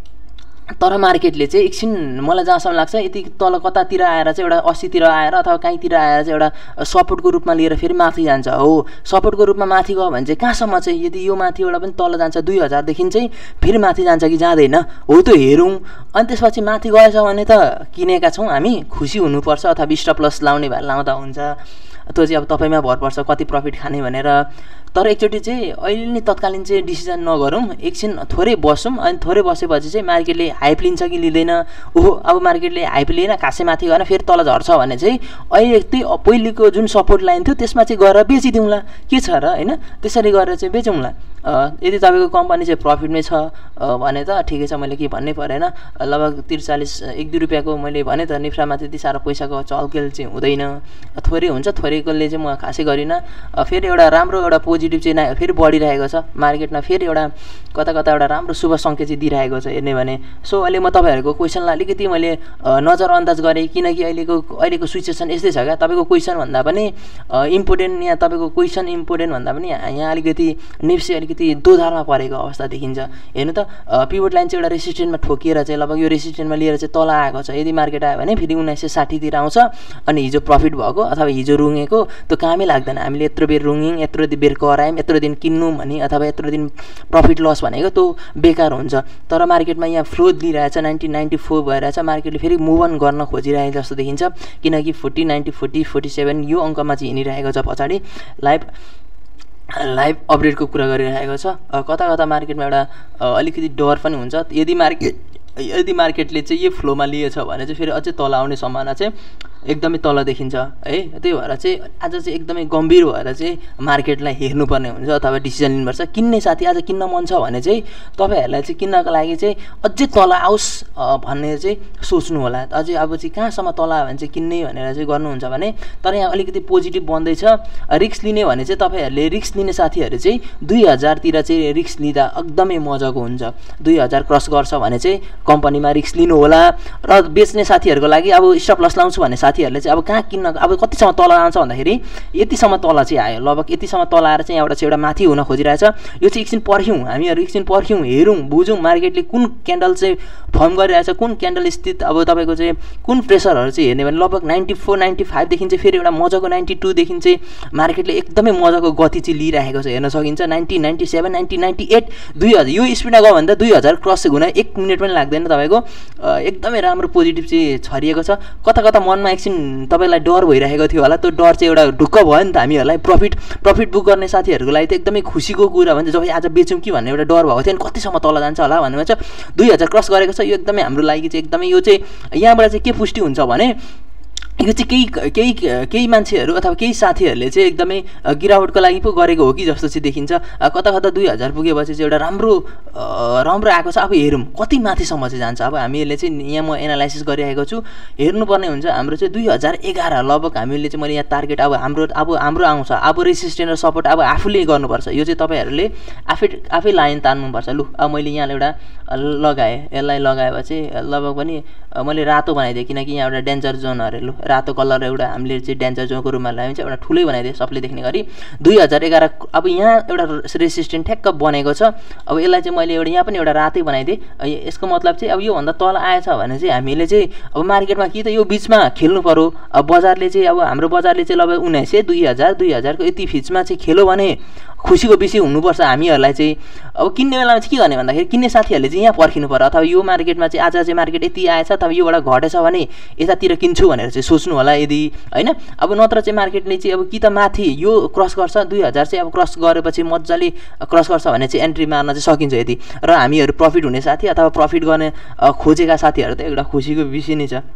तर मार्केटले चाहिँ एकछिन मलाई जहाँसम्म लाग्छ यति तल कतातिर आएर चाहिँ एउटा अस्सीतिर आएर अथवा कहीँतिर आएर चाहिँ एउटा सपोर्टको रूपमा लिएर फेरि माथि जान्छ हो। सपोर्टको रूपमा माथि गयो भने चाहिँ कहाँसम्म चाहिँ यदि यो माथिबाट पनि तल जान्छ दुई हजारदेखि चाहिँ फेरि माथि जान्छ कि जाँदैन हो त्यो हेरौँ। अनि त्यसपछि माथि गएछ भने त किनेका छौँ हामी खुसी हुनुपर्छ, अथवा स्टप लस लाउने भए लाउँदा हुन्छ, त्यो चाहिँ अब तपाईँमा भर पर्छ कति प्रफिट खाने भनेर। तर एकचोटि चाहिँ अहिले नै तत्कालीन चाहिँ डिसिजन नगरौँ, एकछिन थोरै बसौँ। अनि थोरै बसेपछि चाहिँ मार्केटले हाइप लिन्छ कि लिँदैन, ओहो अब मार्केटले हाइप लिएन खासै माथि गएन फेरि तल झर्छ भने चाहिँ अहिले त्यही पहिलेको जुन सपोर्ट लाइन थियो त्यसमा चाहिँ गएर बेचिदिउँला, के छ र होइन। त्यसरी गरेर चाहिँ बेचौँला। यदि तपाईँको कम्पनी चाहिँ प्रफिटमै छ भने त ठिकै छ, मैले के भन्नै परेन। लगभग त्रिचालिस एक दुई रुपियाँको मैले भने त निफ्रामा त्यति साह्रो पैसाको चलखेल चाहिँ हुँदैन, थोरै हुन्छ। थोरैकोले चाहिँ म खासै गरिनँ। फेरि एउटा राम्रो एउटा पोजिटिभ चाहिँ फेरि बढिरहेको छ मार्केटमा, फेरि एउटा कता कता एउटा राम्रो शुभ सङ्केत चाहिँ दिइरहेको छ हेर्ने भने। सो अहिले म तपाईँहरूको क्वेसनलाई अलिकति मैले नजरअन्दाज गरेँ किनकि अहिलेको अहिलेको सिचुएसन यस्तै छ क्या। तपाईँको क्वेसन भन्दा पनि इम्पोर्टेन्ट यहाँ तपाईँको क्वेसन इम्पोर्टेन्ट भन्दा पनि यहाँ अलिकति निप्सी अलिकति दोधारमा परेको अवस्था देखिन्छ। हेर्नु त पिभट लाइन चाहिँ एउटा रेसिस्टेन्टमा ठोकिएर चाहिँ लगभग यो रेसिस्टेन्टमा लिएर चाहिँ तल आएको छ। यदि मार्केट आयो भने फेरि उन्नाइस सय साठीतिर आउँछ अनि हिजो प्रफिट भएको अथवा हिजो रुँगेको त्यो कामै लाग्दैन। हामीले यत्रो बेर रुङ्यौँ यत्रो बेर करायौँ यत्रो दिन किन्नु भने अथवा यत्रो दिन प्रफिट लस भनेको त्यो बेकार हुन्छ। तर मार्केटमा यहाँ फ्लो दिइरहेछ नाइन्टिन नाइन्टी फोर भइरहेछ, मार्केटले फेरि मुभ अन गर्न खोजिरहेको जस्तो देखिन्छ किनकि forty ninety forty forty seven यो अङ्कमा चाहिँ हिँडिरहेको छ। पछाडि लाइभ लाइभ अपडेटको कुरा गरिरहेको छ। कता कता मार्केटमा एउटा अलिकति डर पनि हुन्छ। यदि मार्केट यदि मार्केटले चाहिँ यो फ्लोमा लिएछ भने चाहिँ फेरि अझै तल आउने सम्भावना चाहिँ एकदमै तल देखिन्छ है। त्यही भएर चाहिँ आज चाहिँ एकदमै गम्भीर भएर चाहिँ मार्केटलाई हेर्नुपर्ने हुन्छ अथवा डिसिजन लिनुपर्छ। किन्ने साथी आज किन्न मन छ भने चाहिँ तपाईँहरूलाई चाहिँ किन्नको लागि चाहिँ अझै तल आओस् भन्ने चाहिँ सोच्नु होला। अझै अब चाहिँ कहाँसम्म तल आयो भने चाहिँ किन्ने भनेर चाहिँ गर्नुहुन्छ भने, तर यहाँ अलिकति पोजिटिभ बन्दैछ। रिक्स लिने भने चाहिँ तपाईँहरूले रिक्स लिने साथीहरू चाहिँ दुई हजारतिर चाहिँ रिक्स लिँदा एकदमै मजाको हुन्छ। दुई हजार क्रस गर्छ भने चाहिँ कम्पनीमा रिक्स लिनु होला। र बेच्ने साथीहरूको लागि अब स्टप लस लाउँछु भन्ने साथीहरूले चाहिँ अब कहाँ किन्न, अब कतिसम्म तल आउँछ भन्दाखेरि यतिसम्म तल चाहिँ आयो, लगभग यतिसम्म तल आएर चाहिँ यहाँबाट चाहिँ एउटा माथि हुन खोजिरहेछ। यो चाहिँ एकछिन पर्ख्यौँ, हामीहरू एकछिन पर्ख्यौँ, हेरौँ, बुझौँ मार्केटले कुन क्यान्डल चाहिँ फर्म गरिरहेछ, कुन क्यान्डल स्थित अब तपाईँको चाहिँ कुन प्रेसरहरू चाहिँ हेर्ने भने लगभग नाइन्टी फोर नाइन्टी फाइभदेखि चाहिँ फेरि एउटा मजाको नाइन्टी टूदेखि चाहिँ मार्केटले एकदमै मजाको गति चाहिँ लिइरहेको छ हेर्न सकिन्छ। Ninety ninety seven ninety ninety eight दुई हजार यो स्पिडमा गयो भने त दुई हजार क्रस हुन एक मिनट पनि लाग्दैन तपाईँको। एकदमै राम्रो पोजिटिभ चाहिँ छरिएको छ। कता कता मनमा एकछिन तपाईँलाई डर भइरहेको थियो होला, त्यो डर चाहिँ एउटा ढुक्क भयो नि त हामीहरूलाई। प्रफिट प्रफिट बुक गर्ने साथीहरूको लागि त एकदमै खुसीको कुरा भन्छ, जब आज बेचौँ कि भन्ने एउटा डर भएको थियो। अनि कतिसम्म तल जान्छ होला भन्ने चाहिँ दुई हजार क्रस गरेको छ। यो एकदमै हाम्रो लागि चाहिँ एकदमै यो चाहिँ यहाँबाट चाहिँ के पुष्टि हुन्छ भने यो चाहिँ केही केही केही मान्छेहरू अथवा केही साथीहरूले चाहिँ एकदमै गिरावटको लागि पो गरेको हो कि जस्तो चाहिँ देखिन्छ। कता कता दुई हजार पुगेपछि चाहिँ एउटा राम्रो राम्रो आएको छ। अब हेरौँ कति माथिसम्म चाहिँ जान्छ। अब हामीले चाहिँ यहाँ म एनालाइसिस गरिरहेको छु, हेर्नुपर्ने हुन्छ। हाम्रो चाहिँ दुई हजार एघार लगभग हामीले चाहिँ मैले यहाँ टार्गेट अब हाम्रो अब हाम्रो आउँछ। अब रेसिस्टेन्ट र सपोर्ट अब आफूले गर्नुपर्छ। यो चाहिँ तपाईँहरूले आफै आफै लाइन तान्नुपर्छ। लु अब मैले यहाँ एउटा लगाएँ, यसलाई लगाएपछि लगभग पनि मैले रातो बनाइदिएँ किनकि यहाँ एउटा डेन्जर जोन अरे। लु रातो कलर एउटा हामीले चाहिँ डेन्जर जोनको रूपमा लगायो चाहिँ एउटा ठुलै बनाइदिएँ सबले देख्ने गरी दुई हजार एघार। अब यहाँ एउटा रेसिस्टेन्ट ठ्याक्क बनेको छ। अब यसलाई चाहिँ मैले एउटा यहाँ पनि एउटा रातै बनाइदिएँ। यसको मतलब चाहिँ अब योभन्दा तल आएछ भने चाहिँ हामीले चाहिँ अब मार्केटमा कि त यो बिचमा खेल्नु पऱ्यो। अब बजारले चाहिँ अब हाम्रो बजारले चाहिँ लगभग उन्नाइस सय दुई हजार दुई हजारको यति बिचमा चाहिँ खेल्यो भने खुसीको विषय हुनुपर्छ हामीहरूलाई चाहिँ। अब किन्ने बेलामा चाहिँ के गर्ने भन्दाखेरि किन्ने साथीहरूले चाहिँ यहाँ पर्खिनु पर्यो। अथवा यो मार्केटमा चाहिँ आज चाहिँ मार्केट यति आएछ अथवा योबाट घटेछ भने यतातिर किन्छु भनेर चाहिँ सोच्नु होला यदि होइन। अब नत्र चाहिँ मार्केटले चाहिँ अब कि त माथि यो क्रस गर्छ दुई हजार चाहिँ अब क्रस गरेपछि मजाले क्रस गर्छ भने चाहिँ एन्ट्री मार्न चाहिँ सकिन्छ यदि। र हामीहरू प्रफिट हुने साथी अथवा प्रफिट गर्ने खोजेका साथीहरू त एउटा खुसीको विषय नै छ।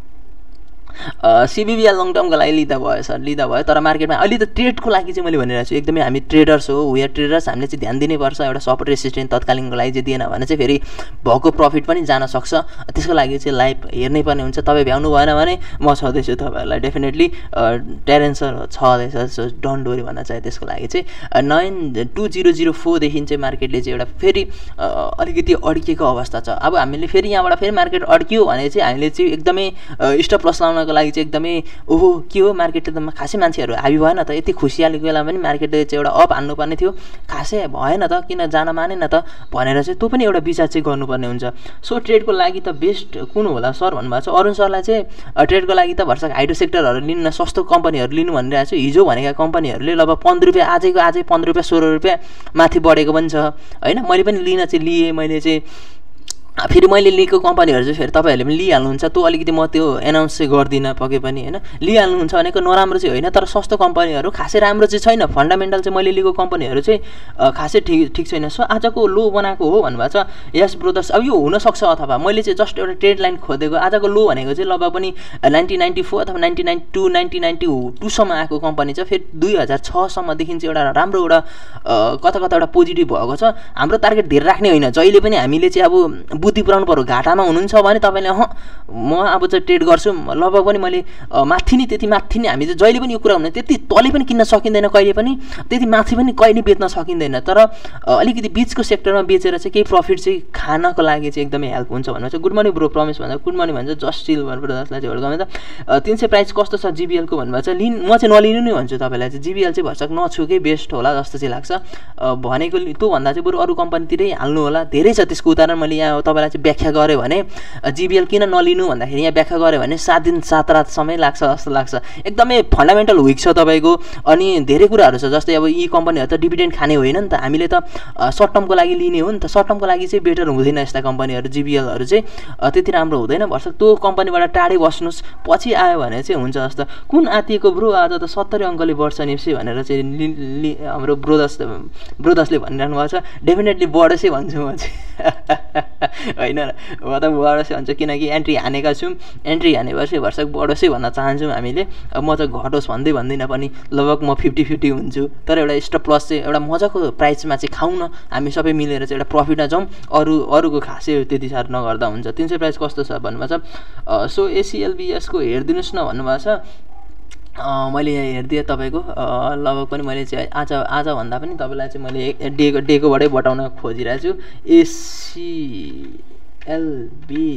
सिबिबिआई लङ टर्मको लागि लिँदा भयो सर, लिँदा भयो। तर मार्केटमा अहिले त ट्रेडको लागि चाहिँ मैले भनिरहेको छु एकदमै हामी ट्रेडर्स हो, वी आर ट्रेडर्स। हामीले चाहिँ ध्यान दिनैपर्छ। एउटा सपोर्ट रेसिस्टेन्ट तत्कालीनको लागि चाहिँ दिएन भने चाहिँ फेरि भएको प्रफिट पनि जान सक्छ। त्यसको लागि चाहिँ लाइभ हेर्नै पर्ने हुन्छ। तपाईँ भ्याउनु भएन भने म छँदैछु तपाईँहरूलाई डेफिनेटली। टेरेन्स सर छँदैछ, सो डोन्ट वरी भन्न चाहे। त्यसको लागि चाहिँ नाइन टू जिरो जिरो फोरदेखि चाहिँ मार्केटले चाहिँ एउटा फेरि अलिकति अड्किएको अवस्था छ। अब हामीले फेरि यहाँबाट फेरि मार्केट अड्कियो भने चाहिँ हामीले चाहिँ एकदमै स्टप लस लाउन लागि चाहिँ एकदमै ओहो के हो मार्केटले त खासै मान्छेहरू हाबी भएन त। यति खुसियालीको बेला पनि मार्केटले चाहिँ एउटा अप हान्नुपर्ने थियो, खासै भएन त, किन जान मानेन त भनेर चाहिँ त्यो पनि एउटा विचार चाहिँ गर्नुपर्ने हुन्छ। सो ट्रेडको लागि त बेस्ट कुन होला सर भन्नुभएको छ। अरुण सरलाई चाहिँ ट्रेडको लागि त भर्खर हाइड्रो सेक्टरहरू लिन सस्तो कम्पनीहरू लिनु भनिरहेको छु। हिजो भनेका कम्पनीहरूले लगभग पन्ध्र रुपियाँ आजैको आजै पन्ध्र रुपियाँ सोह्र रुपियाँ माथि बढेको पनि छ होइन। मैले पनि लिन चाहिँ लिएँ। मैले चाहिँ फेरि मैले लिएको कम्पनीहरू चाहिँ फेरि तपाईँहरूले पनि लिइहाल्नुहुन्छ। त्यो अलिकति म त्यो एनाउन्स चाहिँ गर्दिनँ पके पनि होइन। लिइहाल्नुहुन्छ भनेको नराम्रो चाहिँ होइन, तर सस्तो कम्पनीहरू खासै राम्रो चाहिँ छैन। फन्डामेन्टल चाहिँ मैले लिएको कम्पनीहरू चाहिँ खासै ठिक ठिक छैन। सो आजको लो बनाएको हो भन्नुभएको छ। यस ब्रोदर्स अब यो हुनसक्छ अथवा मैले चाहिँ जस्ट एउटा ट्रेड लाइन खोजेको। आजको लो भनेको चाहिँ लगभग पनि नाइन्टी नाइन्टी फोर अथवा ninety ninety two ninety ninety टूसम्म आएको कम्पनी छ। फेरि दुई हजार छसम्मदेखि चाहिँ एउटा राम्रो एउटा कता कता एउटा पोजिटिभ भएको छ। हाम्रो टार्गेट धेरै राख्ने होइन। जहिले पनि हामीले चाहिँ अब बुद्धि पुऱ्याउनु पर्यो। घाटामा हुनुहुन्छ भने तपाईँले अँ म अब चाहिँ ट्रेड गर्छु, लगभग पनि मैले माथि नै त्यति माथि नै हामी चाहिँ जहिले पनि यो कुरा हुँदैन। त्यति तलै पनि किन्न सकिँदैन कहिले पनि, त्यति माथि पनि कहिले बेच्न सकिँदैन। तर अलिकति बिचको सेक्टरमा बेचेर चाहिँ केही प्रफिट चाहिँ खानको लागि चाहिँ एकदमै हेल्प हुन्छ भन्नु चाहिँ। गुड मर्निङ ब्रो प्रमिस भन्दा गुड मर्निङ भन्छ। जस्ट स्टिल भन्नु जसलाई चाहिँ वेलकम त। तिन सय प्राइस कस्तो छ जिबिएलको भन्नुभएको छ। लिन म चाहिँ नलिनु नै भन्छु तपाईँलाई चाहिँ। जिबिएल चाहिँ भर्सक नछुकै बेस्ट होला जस्तो चाहिँ लाग्छ। भनेको त्योभन्दा चाहिँ बरु अरू कम्पनीतिरै हाल्नु होला। धेरै छ त्यसको उदाहरण मैले यहाँ तपाईँलाई चाहिँ व्याख्या गरेँ भने जिबिएल किन नलिनु भन्दाखेरि यहाँ व्याख्या गरेँ भने सात दिन सात रात समय लाग्छ जस्तो लाग्छ। एकदमै फन्डामेन्टल विक छ तपाईँको। अनि धेरै कुराहरू छ जस्तै अब यी कम्पनीहरू त डिभिडेन्ड खाने होइन नि त। हामीले त सर्ट टर्मको लागि लिने हो नि त। सर्ट टर्मको लागि चाहिँ बेटर हुँदैन यस्ता कम्पनीहरू। जिबिएलहरू चाहिँ त्यति राम्रो हुँदैन। भर्सक त्यो कम्पनीबाट टाढै बस्नुहोस्, पछि आयो भने चाहिँ हुन्छ जस्तो। कुन आतिको ब्रो आज त सत्तरी अङ्कले बढ्छ निप्से भनेर चाहिँ हाम्रो ब्रोदस ब्रोदसले भनिरहनु भएको छ। डेफिनेटली बढेसै भन्छु म चाहिँ। होइन म त बढोस् भन्छ किनकि एन्ट्री हानेका छौँ एन्ट्री हानेपछि भर्सक बढोसै भन्न चाहन्छौँ हामीले म चाहिँ घटोस् भन्दै भन्दिनँ पनि लगभग म फिफ्टी फिफ्टी हुन्छु तर एउटा स्टप लस चाहिँ एउटा मजाको प्राइसमा चाहिँ खाउँ न हामी सबै मिलेर चाहिँ एउटा प्रफिटमा जाउँ अरू अरूको खासै त्यति साह्रो नगर्दा हुन्छ तीन सय प्राइस कस्तो छ भन्नुभएको छ सो एसिएलबिएसको हेरिदिनुहोस् न भन्नुभएको छ मैले यहाँ हेरिदिएँ तपाईँको लगभग पनि मैले चाहिँ आज आजभन्दा पनि तपाईँलाई चाहिँ मैले डेको डेकोबाटै बटाउन खोजिरहेको छु एसिएलबी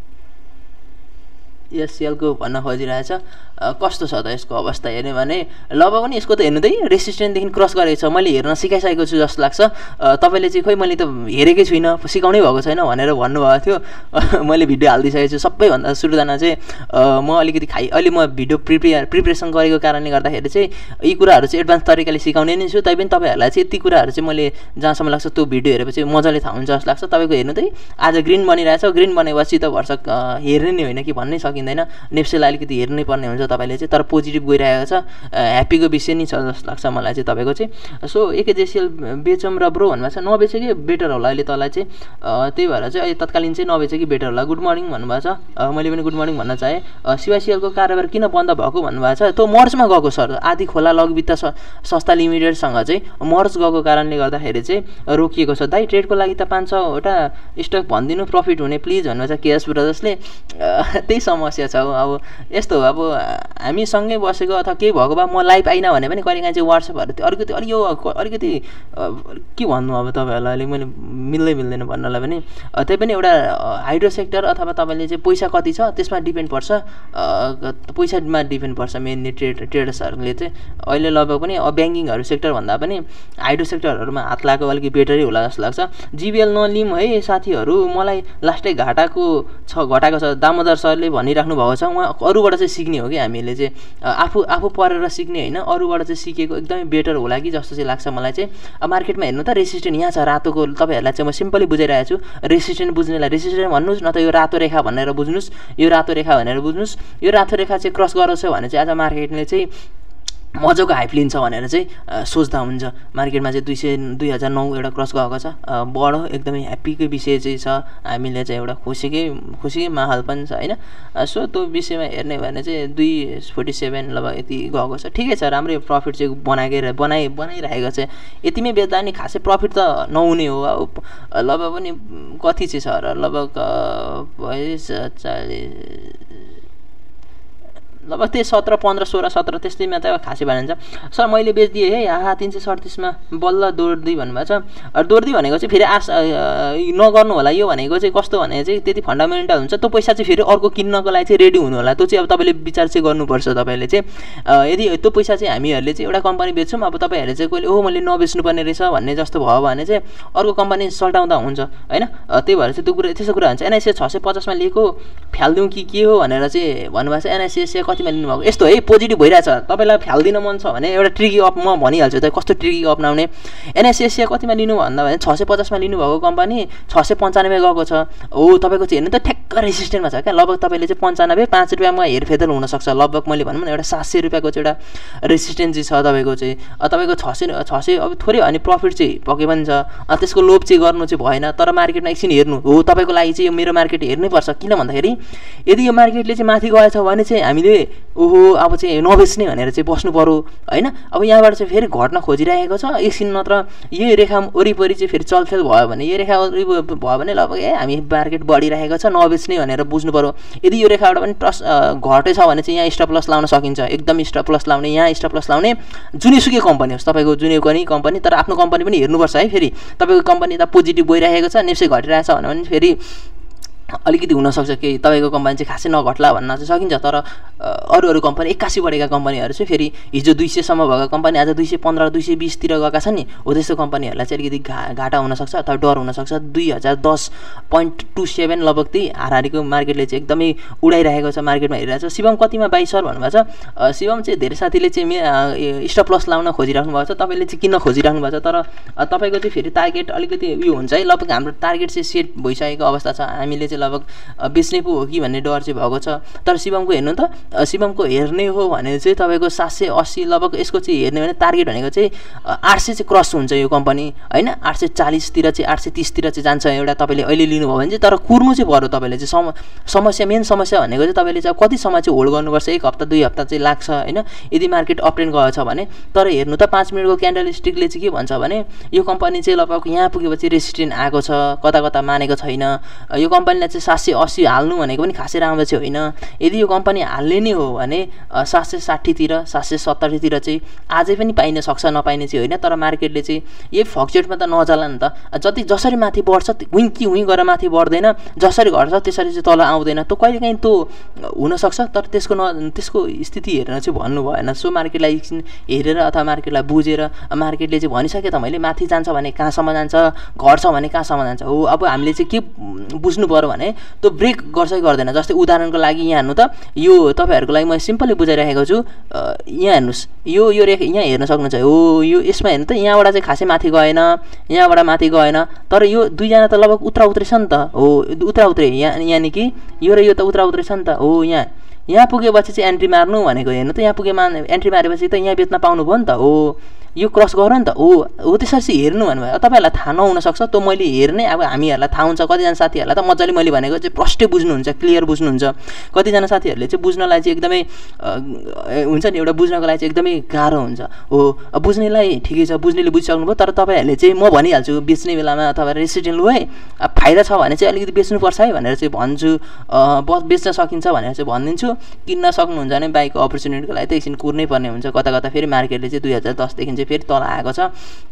एसएलको भन्न खोजिरहेछ कस्तो छ त यसको अवस्था हेर्ने भने लगभग पनि यसको त हेर्नु त रेसिस्टेन्टदेखि क्रस गरेको छ मैले हेर्न सिकाइसकेको छु जस्तो लाग्छ तपाईँले चाहिँ खोइ मैले त हेरेकै छुइनँ सिकाउनै भएको छैन भनेर भन्नुभएको थियो मैले भिडियो हालिदिइसकेको छु सबैभन्दा सुरुजना चाहिँ म अलिकति खाइ अहिले म भिडियो प्रिपेयर प्रिपरेसन गरेको कारणले गर्दाखेरि चाहिँ यी कुराहरू चाहिँ एडभान्स तरिकाले सिकाउने नै छु तैपनि तपाईँहरूलाई चाहिँ यति कुराहरू चाहिँ मैले जहाँसम्म लाग्छ त्यो भिडियो हेरेपछि मजाले थाहा हुन्छ जस्तो लाग्छ तपाईँको हेर्नु त आज ग्रिन बनिरहेछ ग्रिन बनेपछि त भर्सक हेर्ने नै होइन कि भन्नै सकिँदैन नेप्सेलाई अलिकति हेर्नै पर्ने हुन्छ तपाईँले चाहिँ तर पोजिटिभ गइरहेको छ ह्याप्पीको विषय नै छ जस्तो लाग्छ मलाई चाहिँ तपाईँको चाहिँ सो एकेजेसिएल बेचौँ र ब्रो भन्नुभएको छ नबेचे कि बेटर होला अहिले तँलाई चाहिँ त्यही भएर चाहिँ अहिले तत्कालीन चाहिँ नबेचे कि बेटर होला गुड मर्निङ भन्नुभएको छ मैले पनि गुड मर्निङ भन्न चाहेँ सिवाइसिएलको कारोबार किन बन्द भएको भन्नुभएको छ त्यो मर्जमा गएको सर आदि खोला लगवित्त संस्था लिमिटेडसँग चाहिँ मर्ज गएको कारणले गर्दाखेरि चाहिँ रोकिएको छ दाइ ट्रेडको लागि त पाँच सौवटा स्टक भनिदिनु प्रफिट हुने प्लिज भन्नुभएको छ केएस ब्रदर्सले त्यही समस्या छ अब यस्तो अब हामी सँगै बसेको अथवा केही भएको भए म लाइभ आइन भने पनि कहिलेकाहीँ चाहिँ वाट्सएपहरू थियो अलिकति अलि यो अलिकति के भन्नु अब तपाईँहरूलाई अहिले मैले मिल्दै मिल्दैन भन्नलाई पनि त्यही पनि एउटा हाइड्रो सेक्टर अथवा तपाईँले चाहिँ पैसा कति छ त्यसमा डिपेन्ड पर्छ पैसामा डिपेन्ड पर्छ मेनली ट्रेड ट्रेडर्सहरूले चाहिँ अहिले लगभग पनि ब्याङ्किङहरू सेक्टर भन्दा पनि हाइड्रो सेक्टरहरूमा हात लगाएको अलिकति बेटरै होला जस्तो लाग्छ जिबिएल नलिम है साथीहरू मलाई लास्टै घाटाको छ घटाएको छ दामोदर सरले भनिराख्नु भएको छ उहाँ अरूबाट चाहिँ सिक्ने हो कि हामीले चाहिँ आफू आफू पढेर सिक्ने होइन अरूबाट चाहिँ सिकेको एकदमै बेटर होला कि जस्तो चाहिँ लाग्छ मलाई चाहिँ मार्केटमा हेर्नु त रेसिस्टेन्ट यहाँ छ रातोको तपाईँहरूलाई चाहिँ म सिम्पली बुझाइरहेको छु रेसिस्टेन्ट बुझ्नेलाई रेसिस्टेन्ट भन्नुहोस् न त यो रातो रेखा भनेर बुझ्नुहोस् यो रातो रेखा भनेर बुझ्नुहोस् यो रातो रेखा चाहिँ क्रस गराउँछ भने चाहिँ आज मार्केटले चाहिँ मजाको हाइप लिन्छ भनेर चाहिँ सोच्दा हुन्छ मार्केटमा चाहिँ दुई सय दुई हजार नौ एउटा क्रस गएको छ बडो एकदमै ह्याप्पीकै विषय चाहिँ छ हामीले चाहिँ एउटा खुसीकै खुसीकै माहौल पनि छ होइन सो त्यो विषयमा हेर्ने भने चाहिँ दुई फोर्टी सेभेन लगभग यति गएको छ ठिकै छ राम्रै प्रफिट चाहिँ बनाएकै बनाइ बनाइरहेको छ यतिमै बेच्दा नि खासै प्रफिट त नहुने हो अब लगभग पनि कति चाहिँ छ र लगभग बाइस चालिस लगभग त्यही सत्र पन्ध्र सोह्र सत्र त्यस्तैमा त खासै भनिन्छ सर मैले बेचिदिएँ है आहा तिन सय सडतिसमा बल्ल दोर्दी भन्नुभएको छ दोर्दी भनेको चाहिँ फेरि आश नगर्नु होला यो भनेको चाहिँ कस्तो भने चाहिँ त्यति फन्डामेन्टल हुन्छ त्यो पैसा चाहिँ फेरि अर्को किन्नको लागि चाहिँ रेडी हुनु होला त्यो चाहिँ अब तपाईँले विचार चाहिँ गर्नुपर्छ तपाईँले चाहिँ यदि त्यो पैसा चाहिँ हामीहरूले चाहिँ एउटा कम्पनी बेच्छौँ अब तपाईँहरूले चाहिँ कहिले ओ मैले नबेच्नुपर्ने रहेछ भन्ने जस्तो भयो भने चाहिँ अर्को कम्पनी सल्टाउँदा हुन्छ होइन त्यही भएर चाहिँ त्यो कुरा त्यस्तो कुरा हुन्छ एनआइसिए छ सय पचासमा लिएको फ्यालिदिउँ कि के हो भनेर चाहिँ भन्नुभएको छ एनआइसिए कतिमा लिनुभएको यस्तो है पोजिटिभ भइरहेछ तपाईँलाई फ्याल्दिन मन छ भने एउटा ट्रिकी अप म भनिहाल्छु त कस्तो ट्रिकी अप्नाउने एनएसएसिया कतिमा लिनु भन्दा भने छ सय पचासमा लिनुभएको कम्पनी छ सय पन्चानब्बे गएको छ हो तपाईँको चाहिँ हेर्नु त ठ्याक्क रेसिस्टेन्टमा छ क्या लगभग तपाईँले चाहिँ पन्चानब्बे पाँच रुपियाँमा हेरफेर हुनसक्छ लगभग मैले भनौँ न एउटा सात सय रुपियाँको चाहिँ एउटा रेसिस्टेन्स चाहिँ छ तपाईँको चाहिँ तपाईँको छ सय छ सय अब थोरै अनि प्रफिट चाहिँ पके पनि छ त्यसको लोभ चाहिँ गर्नु चाहिँ भएन तर मार्केटमा एकछिन हेर्नु हो तपाईँको लागि चाहिँ यो मेरो मार्केट हेर्नै पर्छ किन भन्दाखेरि यदि यो मार्केटले चाहिँ माथि गएछ भने चाहिँ हामीले ओहो अब चाहिँ नबेच्ने भनेर चाहिँ बस्नु पऱ्यो होइन अब यहाँबाट चाहिँ फेरि घट्न खोजिरहेको छ एकछिन नत्र यही रेखा वरिपरि चाहिँ फेरि चलफेल भयो भने यो रेखा वरिपरि भयो भने लगभग ए हामी मार्केट बढिरहेको छ नबेच्ने भनेर बुझ्नु पऱ्यो यदि यो रेखाबाट पनि टस घटेछ भने चाहिँ यहाँ स्टप लस लाउन सकिन्छ एकदम स्टप लस लाउने यहाँ स्टप लस लाउने जुनैसुकै कम्पनी होस् तपाईँको जुनै पनि कम्पनी तर आफ्नो कम्पनी पनि हेर्नुपर्छ है फेरि तपाईँको कम्पनी त पोजिटिभ गइरहेको छ नेप्से घटिरहेछ भने पनि फेरि अलिकति हुनसक्छ कि तपाईँको कम्पनी चाहिँ खासै नघट्ला भन्न चाहिँ सकिन्छ तर अरू अरू कम्पनी एक्कासी बढेका कम्पनीहरू चाहिँ फेरि हिजो दुई सयसम्म भएको कम्पनी आज दुई सय पन्ध्र दुई सय बिसतिर गएका छन् नि हो त्यस्तो कम्पनीहरूलाई चाहिँ अलिकति घा घाटा हुनसक्छ अथवा डर हुनसक्छ दुई हजार दस पोइन्ट टू सेभेन लगभग त्यही हाराहारीको मार्केटले चाहिँ एकदमै उडाइरहेको छ मार्केटमा हेरिरहेको छ शिवम कतिमा बाई सर भन्नुभएको छ शिवम चाहिँ धेरै साथीले चाहिँ स्टप लस लाउन खोजिराख्नु भएको छ तपाईँले चाहिँ किन्न खोजिराख्नु भएको छ तर तपाईँको चाहिँ फेरि टार्गेट अलिकति उयो हुन्छ है लगभग हाम्रो टार्गेट चाहिँ सेट भइसकेको अवस्था छ हामीले चाहिँ चाहिँ लगभग बेच्ने पो हो कि भन्ने डर चाहिँ भएको छ। तर शिवमको हेर्नु त, शिवमको हेर्ने हो भने चाहिँ तपाईँको सात सय अस्सी लगभग यसको चाहिँ हेर्ने भने टार्गेट भनेको चाहिँ आठ सय चाहिँ क्रस हुन्छ यो कम्पनी होइन। आठ सय चालिसतिर चाहिँ आठ सय तिसतिर चाहिँ जान्छ एउटा तपाईँले अहिले लिनुभयो भने चाहिँ। तर कुर्नु चाहिँ पर्यो तपाईँले चाहिँ। सम समस्या मेन समस्या भनेको चाहिँ तपाईँले चाहिँ कति समय चाहिँ होल्ड गर्नुपर्छ, एक हप्ता दुई हप्ता चाहिँ लाग्छ होइन यदि मार्केट अप ट्रेन्ड गएछ भने। तर हेर्नु त पाँच मिनटको क्यान्डल स्टिकले चाहिँ के भन्छ भने यो कम्पनी चाहिँ लगभग यहाँ पुगेपछि रेसिस्टेन्ट आएको छ, कता कता मानेको छैन। यो कम्पनीलाई चाहिँ सात सय अस्सी हाल्नु भनेको पनि खासै राम्रो चाहिँ होइन। यदि यो कम्पनी हाल्ने नै हो भने सात सय साठीतिर सात सय सत्तरीतिर चाहिँ आजै पनि पाइन सक्छ, नपाइने चाहिँ होइन। तर मार्केटले चाहिँ यही फ्लक्चुएटमा त नजाला नि त। जति जसरी माथि बढ्छ हुँ कि हुँ गरेर माथि बढ्दैन, जसरी घट्छ त्यसरी चाहिँ तल आउँदैन। त कहिलेकाहीँ त्यो हुनसक्छ, तर त्यसको न त्यसको स्थिति हेरेर चाहिँ भन्नु भएन। सो मार्केटलाई एकछिन हेरेर अथवा मार्केटलाई बुझेर, मार्केटले चाहिँ भनिसकेँ त मैले माथि जान्छ भने कहाँसम्म जान्छ, घट्छ भने कहाँसम्म जान्छ हो। अब हामीले चाहिँ के बुझ्नु पऱ्यो भने त्यो ब्रेक गर्छ कि गर्दैन। जस्तै उदाहरणको लागि यहाँ हेर्नु त, यो तपाईँहरूको लागि म सिम्पली बुझाइराखेको छु। यहाँ हेर्नुहोस्, यो यो रेखा यहाँ हेर्न सक्नुहुन्छ हो। यो यसमा हेर्नु त यहाँबाट चाहिँ खासै माथि गएन, यहाँबाट माथि गएन। तर यो दुईजना त लगभग उत्रा उत्रे छ नि त हो, उत्रा उत्रे यहाँ यानि कि यो र यो त उत्रा उत्रे छ नि त हो। यहाँ यहाँ पुगेपछि चाहिँ एन्ट्री मार्नु भनेको हेर्नु त, यहाँ पुगेमा एन्ट्री मारेपछि त यहाँ बेच्न पाउनु भयो नि त हो। यो क्रस गर नि त हो हो त्यसरी चाहिँ हेर्नु भन्नुभयो। तपाईँहरूलाई थाहा नहुनसक्छ, त्यो मैले हेर्ने अब हामीहरूलाई थाहा हुन्छ। कतिजना साथीहरूलाई त मजाले मैले भनेको चाहिँ प्रष्टै बुझ्नुहुन्छ, क्लियर बुझ्नुहुन्छ। कतिजना साथीहरूले चाहिँ बुझ्नलाई चाहिँ एकदमै हुन्छ नि, एउटा बुझ्नको लागि चाहिँ एकदमै गाह्रो हुन्छ हो। बुझ्नेलाई ठिकै छ, बुझ्नेले बुझिसक्नुभयो। तर तपाईँहरूले चाहिँ म भनिहाल्छु बेच्ने बेलामा अथवा रेसिडेन्ट लु है फाइदा छ भने चाहिँ अलिकति बेच्नुपर्छ है भनेर चाहिँ भन्छु। बस बेच्न सकिन्छ भनेर चाहिँ भनिदिन्छु। किन्न सक्नुहुन्छ भने बाइकको अपर्च्युनिटीको लागि त एकछिन कुर्नै पर्ने हुन्छ। कता कता फेरि मार्केटले चाहिँ दुई हजार दसदेखि चाहिँ फेरि तल आएको छ।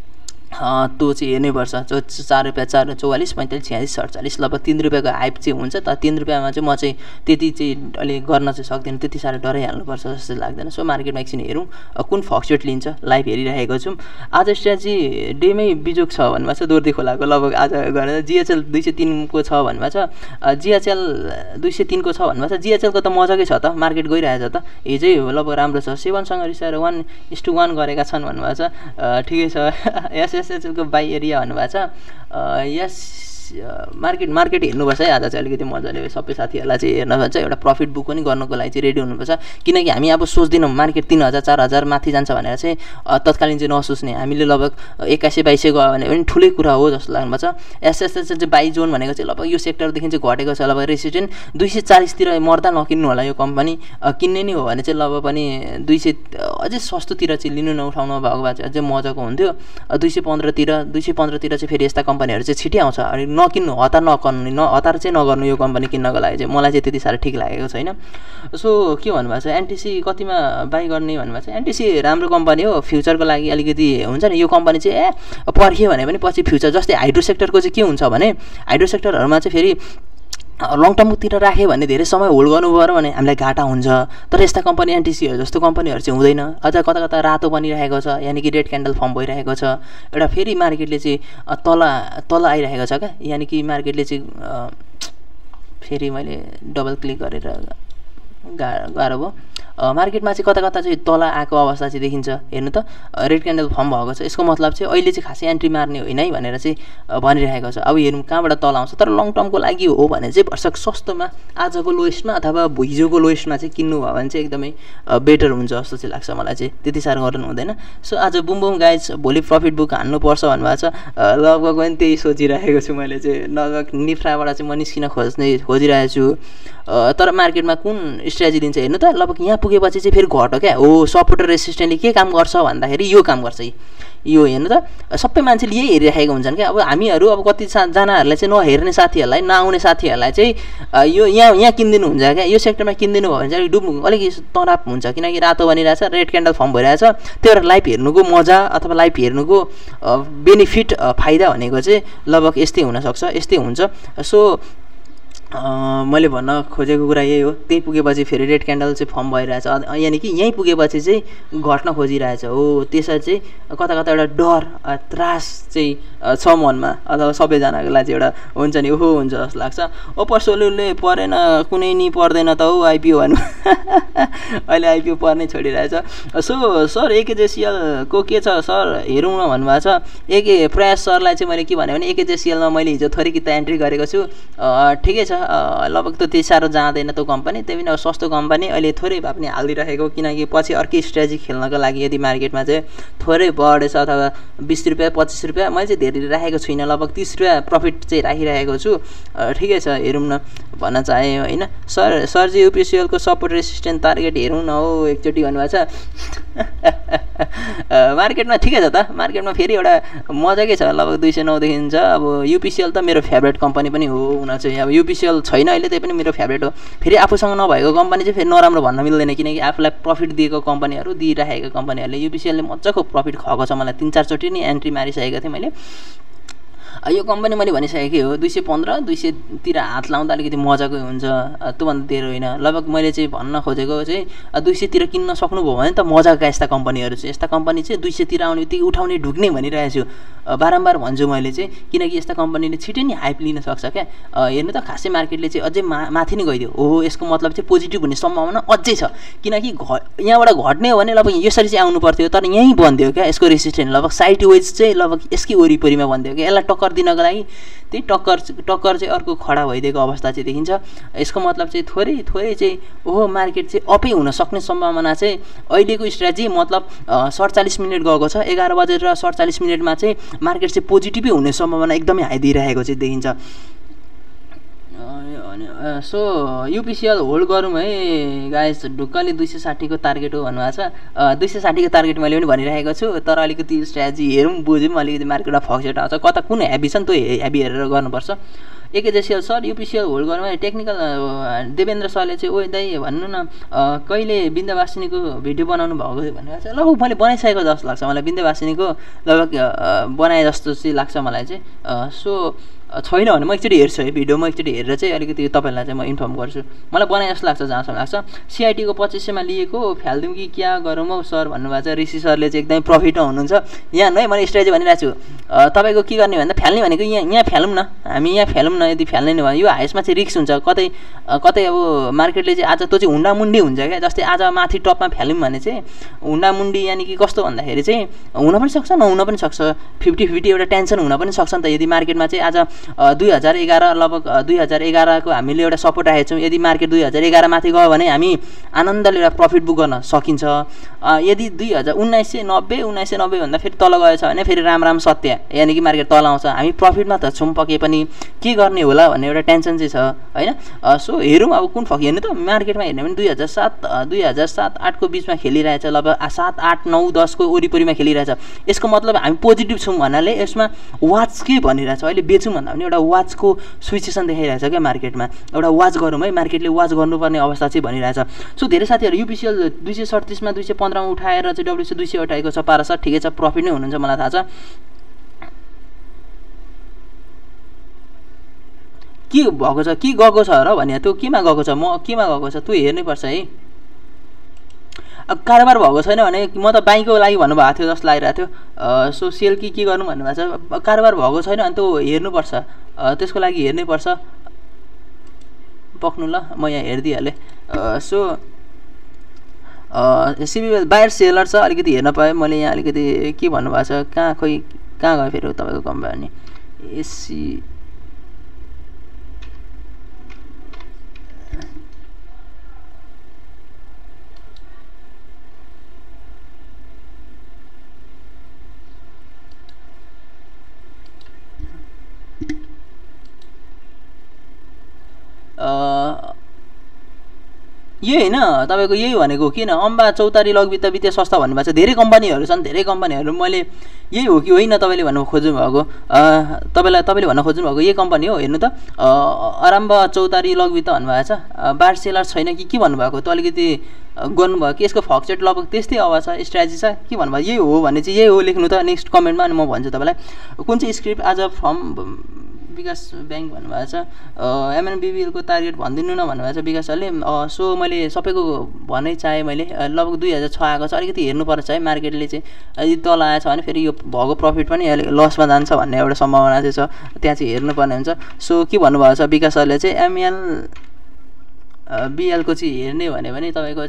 त्यो चाहिँ हेर्नैपर्छ। जो चार रुपियाँ चार चौवालिस पैँतालिस छ्यालिस सडचालिस लगभग तिन रुपियाँको हाइप चाहिँ हुन्छ। तर तिन रुपियाँमा चाहिँ म चाहिँ त्यति चाहिँ अलि गर्न चाहिँ सक्दिनँ, त्यति साह्रो डराइहाल्नुपर्छ जस्तो लाग्दैन। सो मार्केटमा एकछिन हेरौँ कुन फ्लक्चुएट लिन्छ। लाइभ हेरिरहेको छौँ। आज स्ट्राटेजी डेमै बिजोक छ भन्नुभएको छ। दोर्दी खोलाको लगभग आज गरेर जिएचएल दुई सय तिनको छ भन्नुभएको छ। जिएचएल दुई सय तिनको छ भन्नुभएको छ। जिएचएलको त मजाकै छ त, मार्केट गइरहेछ त, हिजै लगभग राम्रो छ। सेभनसँग रिसाएर वान इस टू वान गरेका छन् भन्नुभएको छ। ठिकै छ। यस एसएचएलको बाई एरिया भन्नुभएको छ। यस मार्केट मार्केट हेर्नुपर्छ है। आज चाहिँ अलिकति मजाले सबै साथीहरूलाई चाहिँ हेर्नुपर्छ। एउटा प्रफिट बुक पनि गर्नको लागि चाहिँ रेडी हुनुपर्छ। किनकि हामी अब सोच्दैनौँ मार्केट तिन हजार चार हजार माथि जान्छ भनेर चाहिँ तत्कालीन चाहिँ नसोच्ने। हामीले लगभग एक्काइसै बाइसै गयो भने पनि ठुलै कुरा हो जस्तो लाग्नुपर्छ। एसएसएल चाहिँ बाई जोन भनेको चाहिँ लगभग यो सेक्टरदेखि चाहिँ घटेको छ। लगभग रेसिडेन्ट दुई सय चालिसतिर मर्दा नकिन्नु होला यो कम्पनी। किन्ने नै हो भने चाहिँ लगभग पनि दुई सय अझै सस्तोतिर चाहिँ लिनु नउठाउनु भएको भए चाहिँ अझै मजाको हुन्थ्यो। दुई सय पन्ध्रतिर दुई सय पन्ध्रतिर चाहिँ फेरि यस्ता कम्पनीहरू चाहिँ छिट्टै आउँछ। अनि नकिन्नु, हतार नगर्नु, न हतार चाहिँ नगर्नु यो कम्पनी किन्नको लागि चाहिँ। मलाई चाहिँ त्यति साह्रो ठिक लागेको छैन। सो के भन्नुभएको छ, एनटिसी कतिमा बाई गर्ने भन्नुभएको छ। एनटिसी राम्रो कम्पनी हो, फ्युचरको लागि अलिकति हुन्छ नि। यो कम्पनी चाहिँ ए पर्खियो भने पनि पछि फ्युचर, जस्तै हाइड्रो सेक्टरको चाहिँ के हुन्छ भने हाइड्रो सेक्टरहरूमा चाहिँ फेरि लङ टर्मतिर राख्यो भने धेरै समय होल्ड गर्नु पऱ्यो भने हामीलाई घाटा हुन्छ। तर यस्ता कम्पनी एनटिसीहरू जस्तो कम्पनीहरू चाहिँ हुँदैन। अझ कता कता रातो बनिरहेको छ, यानि कि रेड क्यान्डल फर्म भइरहेको छ। एउटा फेरि मार्केटले चाहिँ तल तल आइरहेको छ क्या, यानि कि मार्केटले चाहिँ फेरि मैले डबल क्लिक गरेर गाह्रो गाह्रो भयो। मार्केटमा चाहिँ कता कता चाहिँ तल आएको अवस्था चाहिँ देखिन्छ। हेर्नु त रेड क्यान्डल फर्म भएको छ। यसको मतलब चाहिँ अहिले चाहिँ खासै एन्ट्री मार्ने होइन है भनेर चाहिँ भनिरहेको छ। अब हेरौँ कहाँबाट तल आउँछ। तर लङ टर्मको लागि हो भने चाहिँ भर्सक सस्तोमा आजको लोएस्टमा अथवा हिजोको लोएस्टमा चाहिँ किन्नु भयो भने चाहिँ एकदमै बेटर हुन्छ जस्तो चाहिँ लाग्छ मलाई चाहिँ। त्यति साह्रो गर्नु हुँदैन। सो आज बुम बुम गाइज भोलि प्रफिट बुक हान्नुपर्छ भन्नुभएको छ। लगभग पनि त्यही सोचिरहेको छु मैले चाहिँ। लगभग निफ्राबाट चाहिँ म निस्किन खोज्ने खोजिरहेको छु। तर मार्केटमा कुन स्ट्राटेजी दिन्छ हेर्नु त। लगभग यहाँ पुगेपछि चाहिँ फेरि घट्यो क्या हो। सपोर्ट र रेसिस्टेन्टले के काम गर्छ भन्दाखेरि यो काम गर्छ। यो हेर्नु त सबै मान्छेले यही हेरिरहेको हुन्छन् क्या। अब हामीहरू अब कतिजनाहरूलाई चाहिँ नहेर्ने साथीहरूलाई, नआउने साथीहरूलाई चाहिँ यो यहाँ यहाँ किनिदिनु हुन्छ क्या। यो सेक्टरमा किनिदिनु भयो भने चाहिँ डुब अलिक तनाव हुन्छ। किनकि रातो बनिरहेछ, रेड क्यान्डल फर्म भइरहेछ। त्यही भएर लाइभ हेर्नुको मजा अथवा लाइभ हेर्नुको बेनिफिट फाइदा भनेको चाहिँ लगभग यस्तै हुनसक्छ, यस्तै हुन्छ। सो मैले भन्न खोजेको कुरा यही हो। त्यही पुगेपछि फेरि रेड क्यान्डल चाहिँ फर्म भइरहेछ, यानि कि यहीँ पुगेपछि चाहिँ घट्न खोजिरहेछ हो। त्यसरी चाहिँ कता कता एउटा डर त्रास चाहिँ छ मनमा, अथवा सबैजनाको लागि एउटा हुन्छ नि ओहो हुन्छ जस्तो लाग्छ। ओ पर्सोलुले परेन कुनै नि पर्दैन त हौ आइपिओ भन्नु अहिले आइपिओ पर्नै छोडिरहेछ। सो सर एकेजेसिएलको के छ सर हेरौँ न भन्नुभएको छ। एके प्रयास सरलाई चाहिँ मैले के भने भने एकेजेसिएलमा मैले हिजो थोरै किता एन्ट्री गरेको छु, ठिकै छ, लगभग त त्यति साह्रो जाँदैन त्यो कम्पनी, त्यही पनि अब सस्तो कम्पनी अहिले थोरै भए पनि हालिदिइरहेको, किनकि पछि अर्कै स्ट्रेटेजी खेल्नको लागि यदि मार्केटमा चाहिँ थोरै बढेछ अथवा बिस रुपियाँ पच्चिस रुपियाँ, मैले चाहिँ धेरै राखेको छुइनँ, लगभग तिस रुपियाँ प्रफिट चाहिँ राखिरहेको छु। ठिकै छ हेरौँ न भन्न चाहेँ होइन। सर सरजी युपिसिएलको सपोर्ट रेसिस्टेन्ट टार्गेट हेरौँ न हौ एकचोटि भन्नुभएको छ। मार्केटमा ठिकै छ त, मार्केटमा फेरि एउटा मजाकै छ, लगभग दुई सय नौदेखि छ। अब युपिसिएल त मेरो फेभरेट कम्पनी पनि हो हुन चाहिँ, अब युपिसिएल छैन अहिले त्यही पनि मेरो फेभरेट हो। फेरि आफूसँग नभएको कम्पनी चाहिँ फेरि नराम्रो भन्न मिल्दैन, किनकि आफूलाई प्रफिट दिएको कम्पनीहरू दिइरहेको कम्पनीहरूले युपिसिएलले मजाको प्रफिट खुवाएको छ। मलाई तिन चारचोटि नै एन्ट्री मारिसकेको थिएँ मैले। यो कम्पनी मैले भनिसकेकै हो दुई सय पन्ध्र दुई सयतिर हात लाउँदा अलिकति मजाकै हुन्छ, त्योभन्दा धेरै होइन। लगभग मैले चाहिँ भन्न खोजेको चाहिँ दुई सयतिर किन्न सक्नुभयो भने त मजाका यस्ता कम्पनीहरू चाहिँ, यस्ता कम्पनी चाहिँ दुई सयतिर आउने बित्तिकै उठाउने ढुक्ने भनिरहेको छु, बारम्बार भन्छु मैले चाहिँ, किनकि यस्ता कम्पनीले छिटै नै हाइप लिन सक्छ क्या। हेर्नु त खासै मार्केटले चाहिँ अझै मा माथि नै गइदियो, ओहो यसको मतलब चाहिँ पोजिटिभ हुने सम्भावना अझै छ, किनकि घ यहाँबाट घट्ने हो भने लगभग यसरी चाहिँ आउनु पर्थ्यो, तर यहीँ बन्दियो क्या यसको रेसिस्टेन्ट, लगभग साइड वेज चाहिँ लगभग यसकै वरिपरिमा बन्दियो क्या। यसलाई टक्कर दिनको लागि त्यही टक्कर टक्कर चाहिँ अर्को खडा भइदिएको अवस्था चाहिँ देखिन्छ। यसको मतलब चाहिँ थोरै थोरै चाहिँ ओहो मार्केट चाहिँ अपै हुन सक्ने सम्भावना चाहिँ अहिलेको स्ट्राटेजी मतलब सडचालिस मिनट गएको छ, एघार बजेर सडचालिस मिनटमा चाहिँ मार्केट चाहिँ पोजिटिभै हुने सम्भावना एकदमै हाई दिइरहेको चाहिँ देखिन्छ। सो युपिसिएल होल्ड गरौँ है गाइस, ढुक्कले दुई सय साठीको टार्गेट हो भन्नुभएको छ। दुई सय साठीको टार्गेट मैले पनि भनिरहेको छु, तर अलिकति स्ट्राटेजी हेरौँ बुझौँ, अलिकति मार्केटमा फक्सेट आउँछ, कता कुन हेभी छ नि त्यो हेभी हेरेर गर्नुपर्छ। एकेजेसिएल सर युपिसिएल होल्ड गरौँ है, टेक्निकल देवेन्द्र सरले चाहिँ ओ दाइ भन्नु न कहिले बिन्दावासिनीको भिडियो बनाउनु भएको भन्नुभएको छ। लगभग मैले बनाइसकेको जस्तो लाग्छ मलाई, बिन्दावासिनीको लगभग बनाए जस्तो चाहिँ लाग्छ मलाई चाहिँ। सो छैन भने म एकचोटि हेर्छु है भिडियो, म एकचोटि हेरेर चाहिँ अलिकति तपाईँहरूलाई चाहिँ म इन्फर्म गर्छु, मलाई बनाए जस्तो लाग्छ जहाँसम्म लाग्छ। सिआइटीको पच्चिस सयमा लिएको फ्यालिदिउँ कि क्या गरौँ हौ सर भन्नुभएको छ। ऋषि सरले चाहिँ एकदमै प्रफिटमा हुनुहुन्छ। यहाँ है मैले स्ट्रेटेजी भनिरहेको छु, तपाईँको के गर्ने भन्दा फ्याल्ने भनेको यहाँ यहाँ फ्यालौँ न, हामी यहाँ फ्यालौँ न, यदि फ्याल्ने नै भयो यो हाइसमा चाहिँ रिस्क हुन्छ, कतै कतै अब मार्केटले चाहिँ आज त्यो चाहिँ हुन्डामुन्डी हुन्छ क्या। जस्तै आज माथि टपमा फ्याल्यौँ भने चाहिँ हुन्डामुन्डी यानि कि कस्तो भन्दाखेरि चाहिँ हुन पनि सक्छ नहुन पनि सक्छ, फिफ्टी फिफ्टी एउटा टेन्सन हुन पनि सक्छ नि त। यदि मार्केटमा चाहिँ आज दुई हजार एघार लगभग दुई हजार एघारको हामीले एउटा सपोर्ट राखेको छौँ, यदि मार्केट दुई हजार एघार माथि गयो भने हामी आनन्दले एउटा प्रफिट बुक गर्न सकिन्छ। यदि दुई हजार उन्नाइस सय नब्बे उन्नाइस सय नब्बे भन्दा फेरि तल गएछ भने फेरि राम राम सत्य, यानि कि मार्केट तल आउँछ, हामी प्रफिटमा त छौँ पके पनि के गर्ने होला भन्ने एउटा टेन्सन चाहिँ छ होइन। सो हेरौँ अब कुन फक हेर्नु त मार्केटमा हेर्ने भने दुई हजार सात दुई हजार सात आठको बिचमा खेलिरहेछ, लगभग सात आठ नौ दसको वरिपरिमा खेलिरहेछ। यसको मतलब हामी पोजिटिभ छौँ भन्नाले यसमा वाच के भनिरहेछ, अहिले बेचौँ भन्दा पनि एउटा वाचको सिचुएसन देखाइरहेछ क्या मार्केटमा, एउटा वाच गरौँ है, मार्केटले वाच गर्नुपर्ने अवस्था चाहिँ भनिरहेछ। सो धेरै साथीहरू युपिसिएल दुई सय सडतिसमा दुई सय पन्ध्रमा उठाएर चाहिँ डब्ल्युसी दुई सय उठाएको छ पारा छ, ठिकै छ, प्रफिट नै हुनुहुन्छ मलाई थाहा छ। के भएको छ के गएको छ र भने त्यो केमा गएको छ, म केमा गएको छ त्यो हेर्नैपर्छ है। अब कारोबार भएको छैन भने म त बाइकको लागि भन्नुभएको थियो जस्तो लागिरहेको थियो। सो सेल कि के गर्नु भन्नुभएको छ, कारोबार भएको छैन भने त्यो हेर्नुपर्छ, त्यसको लागि हेर्नैपर्छ। पक्नु ल म यहाँ हेरिदिइहालेँ। सो सिबिएल बायर सेलर छ, अलिकति हेर्न पाएँ मैले यहाँ, अलिकति के भन्नुभएको छ, कहाँ खोइ कहाँ गयो फेरि तपाईँको कम्पनी एसी यही होइन तपाईँको यही भनेको किन अम्बा चौतारी लघुवित्त वित्तीय संस्था भन्नुभएको छ। धेरै कम्पनीहरू छन्, धेरै कम्पनीहरू मैले यही हो कि होइन तपाईँले भन्नु खोज्नु भएको, तपाईँलाई तपाईँले भन्न खोज्नु भएको यही कम्पनी हो। हेर्नु त आरम्भ चौतारी लघुवित्त भन्नुभएको छ, बार सेलर छैन कि के भन्नुभएको, त अलिकति गर्नुभयो कि यसको फक्सेट लगभग त्यस्तै अवस्था छ, स्ट्राटेजी छ के भन्नुभयो, यही हो भने चाहिँ यही हो लेख्नु त नेक्स्ट कमेन्टमा, अनि म भन्छु तपाईँलाई कुन चाहिँ स्क्रिप्ट आज फ्रम विकास ब्याङ्क भन्नुभएको छ एमएनबिबिएलको टार्गेट भनिदिनु न भन्नुभएको छ विकास सरले। सो मैले सबैको भनै चाहेँ मैले लगभग दुई हजार छ आएको छ, अलिकति हेर्नुपर्छ है मार्केटले चाहिँ यदि तल आएछ भने फेरि यो भएको प्रफिट पनि लसमा जान्छ भन्ने एउटा सम्भावना चाहिँ छ, त्यहाँ चाहिँ हेर्नुपर्ने हुन्छ। सो के भन्नुभएको छ विकास सरले चाहिँ एमएल बिएलको चाहिँ हेर्ने भने पनि तपाईँको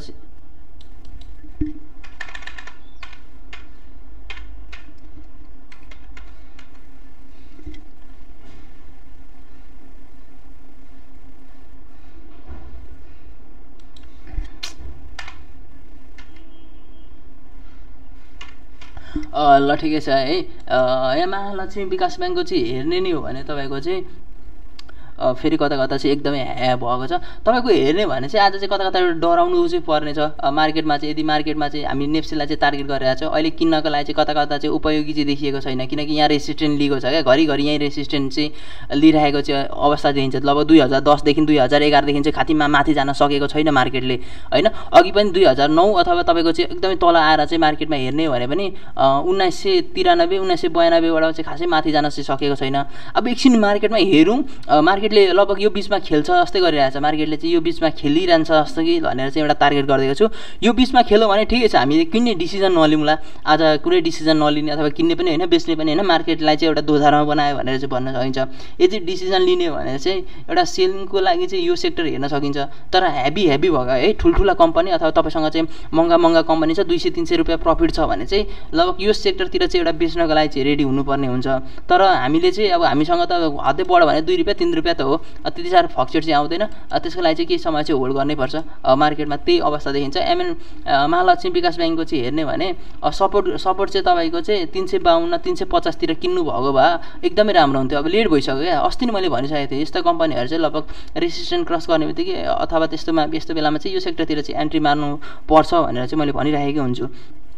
ल ठिकै छ है। यहाँ महालक्ष्मी विकास ब्याङ्कको चाहिँ हेर्ने नै हो भने तपाईँको चाहिँ फेरि कता कता चाहिँ एकदमै ह्या भएको छ। तपाईँको हेर्ने भने चाहिँ आज चाहिँ कता कता डराउनु चाहिँ पर्ने छ मार्केटमा चाहिँ। यदि मार्केटमा चाहिँ हामी नेप्सीलाई चाहिँ टार्गेट गरिरहेको छौँ, अहिले किन्नको लागि चाहिँ कता कता चाहिँ उपयोगी चाहिँ देखिएको छैन, किनकि यहाँ रेसिस्टेन्ट लिएको छ क्या, घरिघरि यहीँ रेसिस्टेन्ट चाहिँ लिइरहेको चाहिँ अवस्था देखिन्छ। लगभग दुई हजार दसदेखि दुई हजार एघारदेखि चाहिँ खातीमा माथि जान सकेको छैन मार्केटले होइन। अघि पनि दुई हजार नौ अथवा तपाईँको चाहिँ एकदमै तल आएर चाहिँ मार्केटमा हेर्ने भने पनि उन्नाइस सय तिरानब्बे उन्नाइस सय बयानब्बेबाट चाहिँ खासै माथि जान चाहिँ सकेको छैन। अब एकछिन मार्केटमा हेरौँ, मार्केटले लगभग यो बिचमा खेल्छ जस्तै गरिरहेछ, मार्केटले चाहिँ यो बिचमा खेलिरहन्छ जस्तो कि भनेर चाहिँ एउटा टार्गेट गरिदिएको छु। यो बिचमा खेल्यो भने ठिकै छ, हामीले किन्ने डिसिजन नलिउँला, आज कुनै डिसिजन नलिने अथवा किन्ने पनि होइन बेच्ने पनि होइन, मार्केटलाई चाहिँ एउटा दोधारमा बनायो भनेर चाहिँ भन्न सकिन्छ। यदि डिसिजन लिने भने चाहिँ एउटा सेलिङको लागि चाहिँ यो सेक्टर हेर्न सकिन्छ। तर हेभी हेभी भएको है ठुल्ठुला कम्पनी अथवा तपाईँसँग चाहिँ महँगा महँगा कम्पनी छ, दुई सय तिन सय रुपियाँ प्रफिट छ भने चाहिँ लगभग यो सेक्टरतिर चाहिँ एउटा बेच्नको लागि चाहिँ रेडी हुनुपर्ने हुन्छ। तर हामीले चाहिँ अब हामीसँग त हदै बढ्यो भने दुई रुपियाँ तिन रुपियाँ त हो, त्यति साह्रो फ्लक्चुएट चाहिँ आउँदैन। त्यसको लागि चाहिँ केही समय चाहिँ होल्ड गर्नैपर्छ मार्केटमा, त्यही अवस्था देखिन्छ। एमएन महालक्ष्मी विकास ब्याङ्कको चाहिँ हेर्ने भने सपोर्ट सपोर्ट चाहिँ तपाईँको चाहिँ तिन सय बाहन्न तिन सय पचासतिर किन्नु भएको भए एकदमै राम्रो हुन्थ्यो। अब लेट भइसक्यो क्या, अस्ति नै मैले भनिसकेको थिएँ यस्ता कम्पनीहरू चाहिँ लगभग रेसिस्टेन्ट क्रस गर्ने बित्तिकै अथवा त्यस्तोमा यस्तो बेलामा चाहिँ यो सेक्टरतिर चाहिँ एन्ट्री मार्नु पर्छ भनेर चाहिँ मैले भनिरहेको हुन्छु।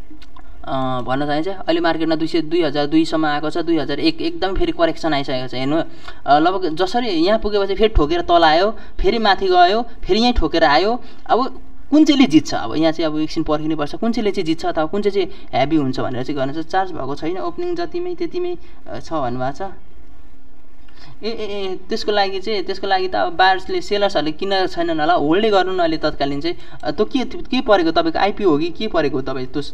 भन्न चाहन्छ अहिले मार्केटमा दुई सय दुई हजार दुईसम्म आएको छ, दुई हजार एक एकदम फेरि करेक्सन आइसकेको छ हेर्नु। लगभग जसरी यहाँ पुगेपछि फेरि ठोकेर तल आयो, फेरि माथि गयो, फेरि यहीँ ठोकेर आयो। अब कुन चाहिँले जित्छ, अब यहाँ चाहिँ अब एकछिन पर्खिनुपर्छ कुन चाहिँले चाहिँ जित्छ अथवा कुन चाहिँ चाहिँ हेभी हुन्छ भनेर चाहिँ गर्न चाहिँ चार्ज भएको छैन, ओपनिङ जतिमै त्यतिमै छ भन्नुभएको छ। ए ए ए त्यसको लागि चाहिँ त्यसको लागि त अब बायर्सले सेलर्सहरूले किन्न छैनन् होला, होल्डै गर्नु न अहिले तत्कालीन चाहिँ। त्यो के के परेको तपाईँको आइपिओ हो कि के परेको हो तपाईँ त्यो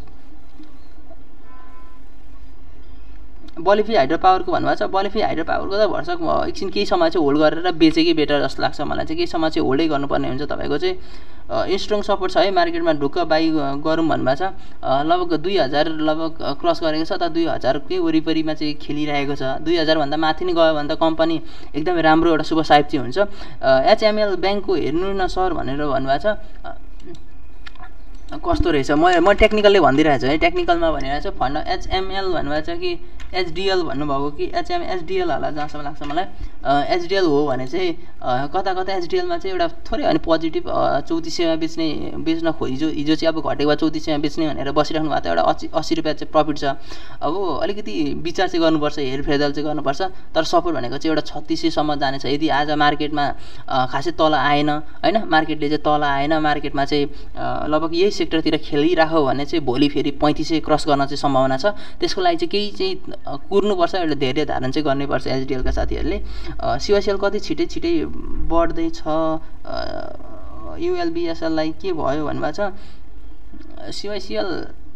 बलिफी हाइड्रो पावरको भन्नुभएको छ। बलिफी हाइड्रो पावरको त भर्सक एकछिन केही समय चाहिँ होल्ड गरेर बेचेकै बेटर जस्तो लाग्छ मलाई चाहिँ, केही समय चाहिँ होल्डै गर्नुपर्ने हुन्छ। तपाईँको चाहिँ स्ट्रङ सपोर्ट छ है मार्केटमा, ढुक्क बाई गरौँ भन्नुभएको छ। लगभग दुई हजार लगभग क्रस गरेको छ, त दुई हजारकै वरिपरिमा चाहिँ खेलिरहेको छ। दुई हजारभन्दा माथि नै गयो भने त कम्पनी एकदमै राम्रो एउटा शुभ साइप चाहिँ हुन्छ। एचएमएल ब्याङ्कको हेर्नु न सर भनेर भन्नुभएको छ। कस्तो रहेछ म म टेक्निकलले भनिदिइरहेको छु है, टेक्निकलमा भनिरहेको छु। फन्ड एचएमएल भन्नुभएको छ कि एचडिएल भन्नुभएको कि एचएम एचडिएल होला जहाँसम्म लाग्छ मलाई। एचडिएल हो भने चाहिँ कता कता एचडिएलमा चाहिँ एउटा थोरै अनि पोजिटिभ चौतिस सयमा बेच्ने बेच्न खोजियो, हिजो चाहिँ अब घटेको भए चौतिस सयमा बेच्ने भनेर बसिराख्नु भएको थियो। एउटा अस्सी अस्सी रुपियाँ चाहिँ प्रफिट छ। अब अलिकति विचार चाहिँ गर्नुपर्छ, हेरफेर चाहिँ गर्नुपर्छ। तर सपोर्ट भनेको चाहिँ एउटा छत्तिस सयसम्म जानेछ। यदि आज मार्केटमा खासै तल आएन होइन, मार्केटले चाहिँ तल आएन, मार्केटमा चाहिँ लगभग यही सेक्टरतिर खेलिराख्यो भने चाहिँ भोलि फेरि पैँतिस सय क्रस गर्न चाहिँ सम्भावना छ। त्यसको लागि चाहिँ केही चाहिँ कुर्नुपर्छ, एउटा धेरै धारण चाहिँ गर्नैपर्छ एचडिएलका साथीहरूले। सिओसिएल कति छिटै छिटै बढ्दैछ, युएलबिएसएललाई के भयो भन्नुभएको छ। सिओसिएल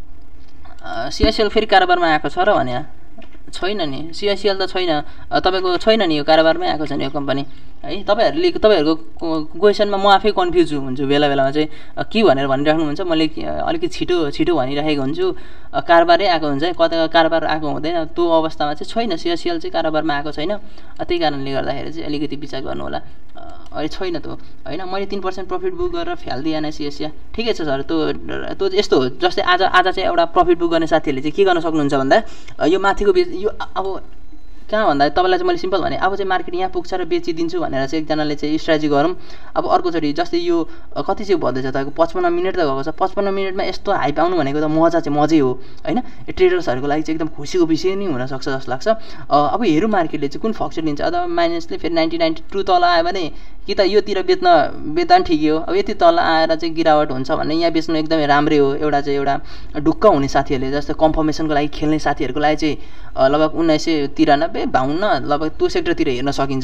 सिओसिएल फेरि कारोबारमा आएको छ र भने छैन नि, सिओसिएल त छैन तपाईँको, छैन नि यो कारोबारमै आएको छ नि यो कम्पनी है। तपाईँहरूले तपाईँहरूको क्वेसनमा म आफै कन्फ्युज हुन्छु बेला बेलामा चाहिँ के भनेर भनिराख्नुहुन्छ, मैले अलिकति छिटो छिटो भनिराखेको हुन्छु। कारोबारै आएको हुन्छ कता कारोबार आएको हुँदैन, त्यो अवस्थामा चाहिँ छैन, सिओसिएल चाहिँ कारोबारमा आएको छैन। त्यही कारणले गर्दाखेरि चाहिँ अलिकति विचार गर्नु होला, अहिले छैन त्यो होइन। मैले तिन पर्सेन्ट प्रफिट बुक गरेर फ्यालिदिएन सिएसिया, ठिकै छ सर। त्यो त्यो यस्तो हो जस्तै आज आज चाहिँ एउटा प्रफिट बुक गर्ने साथीहरूले चाहिँ के गर्न सक्नुहुन्छ भन्दा यो माथिको बेच यो अब कहाँ भन्दा तपाईँलाई चाहिँ मैले सिम्पल भने अब चाहिँ मार्केट यहाँ पुग्छ र बेचिदिन्छु भनेर चाहिँ एकजनाले चाहिँ स्ट्राटेजी गरौँ। अब अर्कोचोटि जस्तै यो कति चाहिँ भन्दैछ तपाईँको पचपन्न मिनट त गएको छ, पचपन्न मिनटमा यस्तो हाइप आउनु भनेको त मजा चाहिँ मजै हो होइन। ट्रेडर्सहरूको लागि चाहिँ एकदम खुसीको विषय नै हुनसक्छ जस्तो लाग्छ। अब हेरौँ मार्केटले चाहिँ कुन फ्लक्चुएट लिन्छ। अथवा माइनसले फेरि नाइन्टी नाइन्टी टू तल आयो भने कि त योतिर बेच्न बेच्दा पनि ठिकै हो, अब यति तल आएर चाहिँ गिरावट हुन्छ भने यहाँ बेच्नु एकदमै राम्रै हो। एउटा चाहिँ एउटा ढुक्क हुने साथीहरूले जस्तो कन्फर्मेसनको लागि खेल्ने साथीहरूको लागि चाहिँ लगभग उन्नाइस सय तिरानब्बे बाहन्न लगभग त्यो सेक्टरतिर हेर्न सकिन्छ।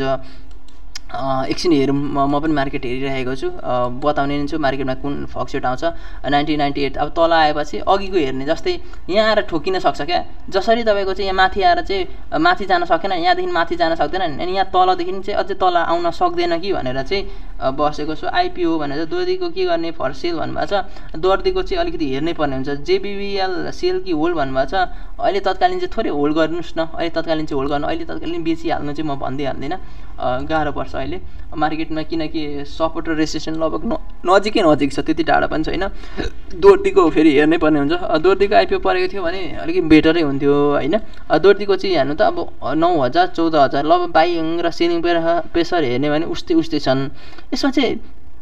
एकछिन हेरौँ, म पनि मार्केट हेरिरहेको छु, बताउने नै छु मार्केटमा कुन फ्लक्चुएट आउँछ। नाइन्टिन नाइन्टी एट अब तल आएपछि अघिको हेर्ने जस्तै यहाँ आएर ठोकिन सक्छ क्या, जसरी तपाईँको चाहिँ यहाँ माथि आएर चाहिँ माथि जान सकेन, यहाँदेखि माथि जान सक्दैन अनि यहाँ तलदेखि चाहिँ अझै तल आउन सक्दैन कि भनेर चाहिँ बसेको छु। आइपिओ भनेर दोर्दीको के गर्ने फर सेल भन्नुभएको छ, दोर्दीको चाहिँ अलिकति हेर्नै पर्ने हुन्छ। जेबिबिएल सेल कि होल्ड भन्नुभएको छ, अहिले तत्कालीन चाहिँ थोरै होल्ड गर्नुहोस् न, अहिले तत्कालीन चाहिँ होल्ड गर्नु, अहिले तत्कालीन बेचिहाल्नु चाहिँ म भन्दै हाल्दिनँ, गाह्रो पर्छ अहिले मार्केटमा, किनकि सपोर्ट र रेसिस्टेन्स लगभग न नजिकै नजिक छ, त्यति टाढा पनि छैन। दोर्दीको फेरि हेर्नै पर्ने हुन्छ। दोर्दीको आइपिओ परेको थियो भने अलिकति बेटरै हुन्थ्यो होइन। दोर्दीको चाहिँ हेर्नु त अब नौ हजार चौध हजार लगभग बाइङ र सेलिङ प्रेसर हेर्ने भने उस्तै उस्तै छन्। यसमा चाहिँ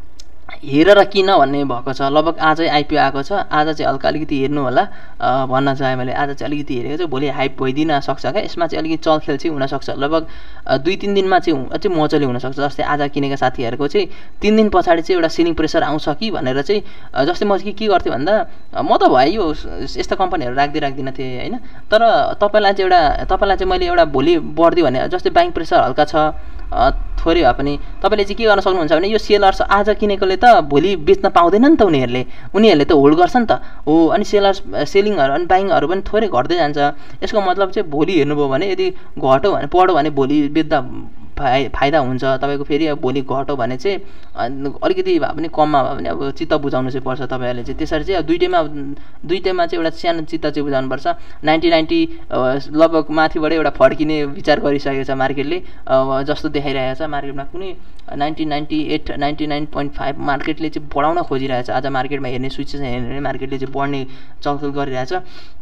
हेरेर किन भन्ने भएको छ। लगभग आजै आइपिओ आएको छ, आज चाहिँ हल्का अलिकति हेर्नु होला भन्न चाहे मैले। आज चाहिँ अलिकति हेरेको चाहिँ भोलि हाइप भइदिन सक्छ क्या, यसमा चाहिँ अलिकति चलखेल चाहिँ हुनसक्छ। लगभग दुई तिन दिनमा चाहिँ अझै मजाले हुनसक्छ। जस्तै आज किनेका साथीहरूको चाहिँ तिन दिन पछाडि चाहिँ एउटा सेलिङ प्रेसर आउँछ कि भनेर चाहिँ, जस्तै म के के गर्थेँ भन्दा म त भयो यो यस्ता कम्पनीहरू राख्दै राख्दिनँ थिएँ होइन। तर तपाईँलाई चाहिँ एउटा तपाईँलाई चाहिँ मैले एउटा भोलि बढ्दियो भने जस्तै बाइङ प्रेसर हल्का छ थोरै भए पनि तपाईँले चाहिँ के गर्न सक्नुहुन्छ भने यो सेलर्स आज किनेकोले त भोलि बेच्न पाउँदैन नि त, उनीहरूले उनीहरूले त होल्ड गर्छ नि त हो। अनि सेलर्स सेलिङहरू अनि बाइङहरू पनि थोरै घट्दै जान्छ। यसको मतलब चाहिँ भोलि हेर्नुभयो भने यदि घट्यो भने बढ्यो भने भोलि बेच्दा फाइ फाइदा हुन्छ तपाईँको। फेरि अब भोलि घट्यो भने चाहिँ अलिकति भए पनि कममा भए पनि अब चित्त बुझाउनु चाहिँ पर्छ तपाईँहरूले चाहिँ। त्यसरी चाहिँ अब दुइटैमा दुइटैमा चाहिँ एउटा सानो चित्त चाहिँ बुझाउनुपर्छ। नाइन्टी नाइन्टी लगभग माथिबाट एउटा फर्किने विचार गरिसकेको छ मार्केटले, जस्तो देखाइरहेको छ मार्केटमा कुनै nineteen ninety eight ninety nine point five मार्केटले चाहिँ बढाउन खोजिरहेछ। आज मार्केटमा हेर्ने स्विचेस हेर्ने भने मार्केटले चाहिँ बढ्ने चलखेल गरिरहेछ।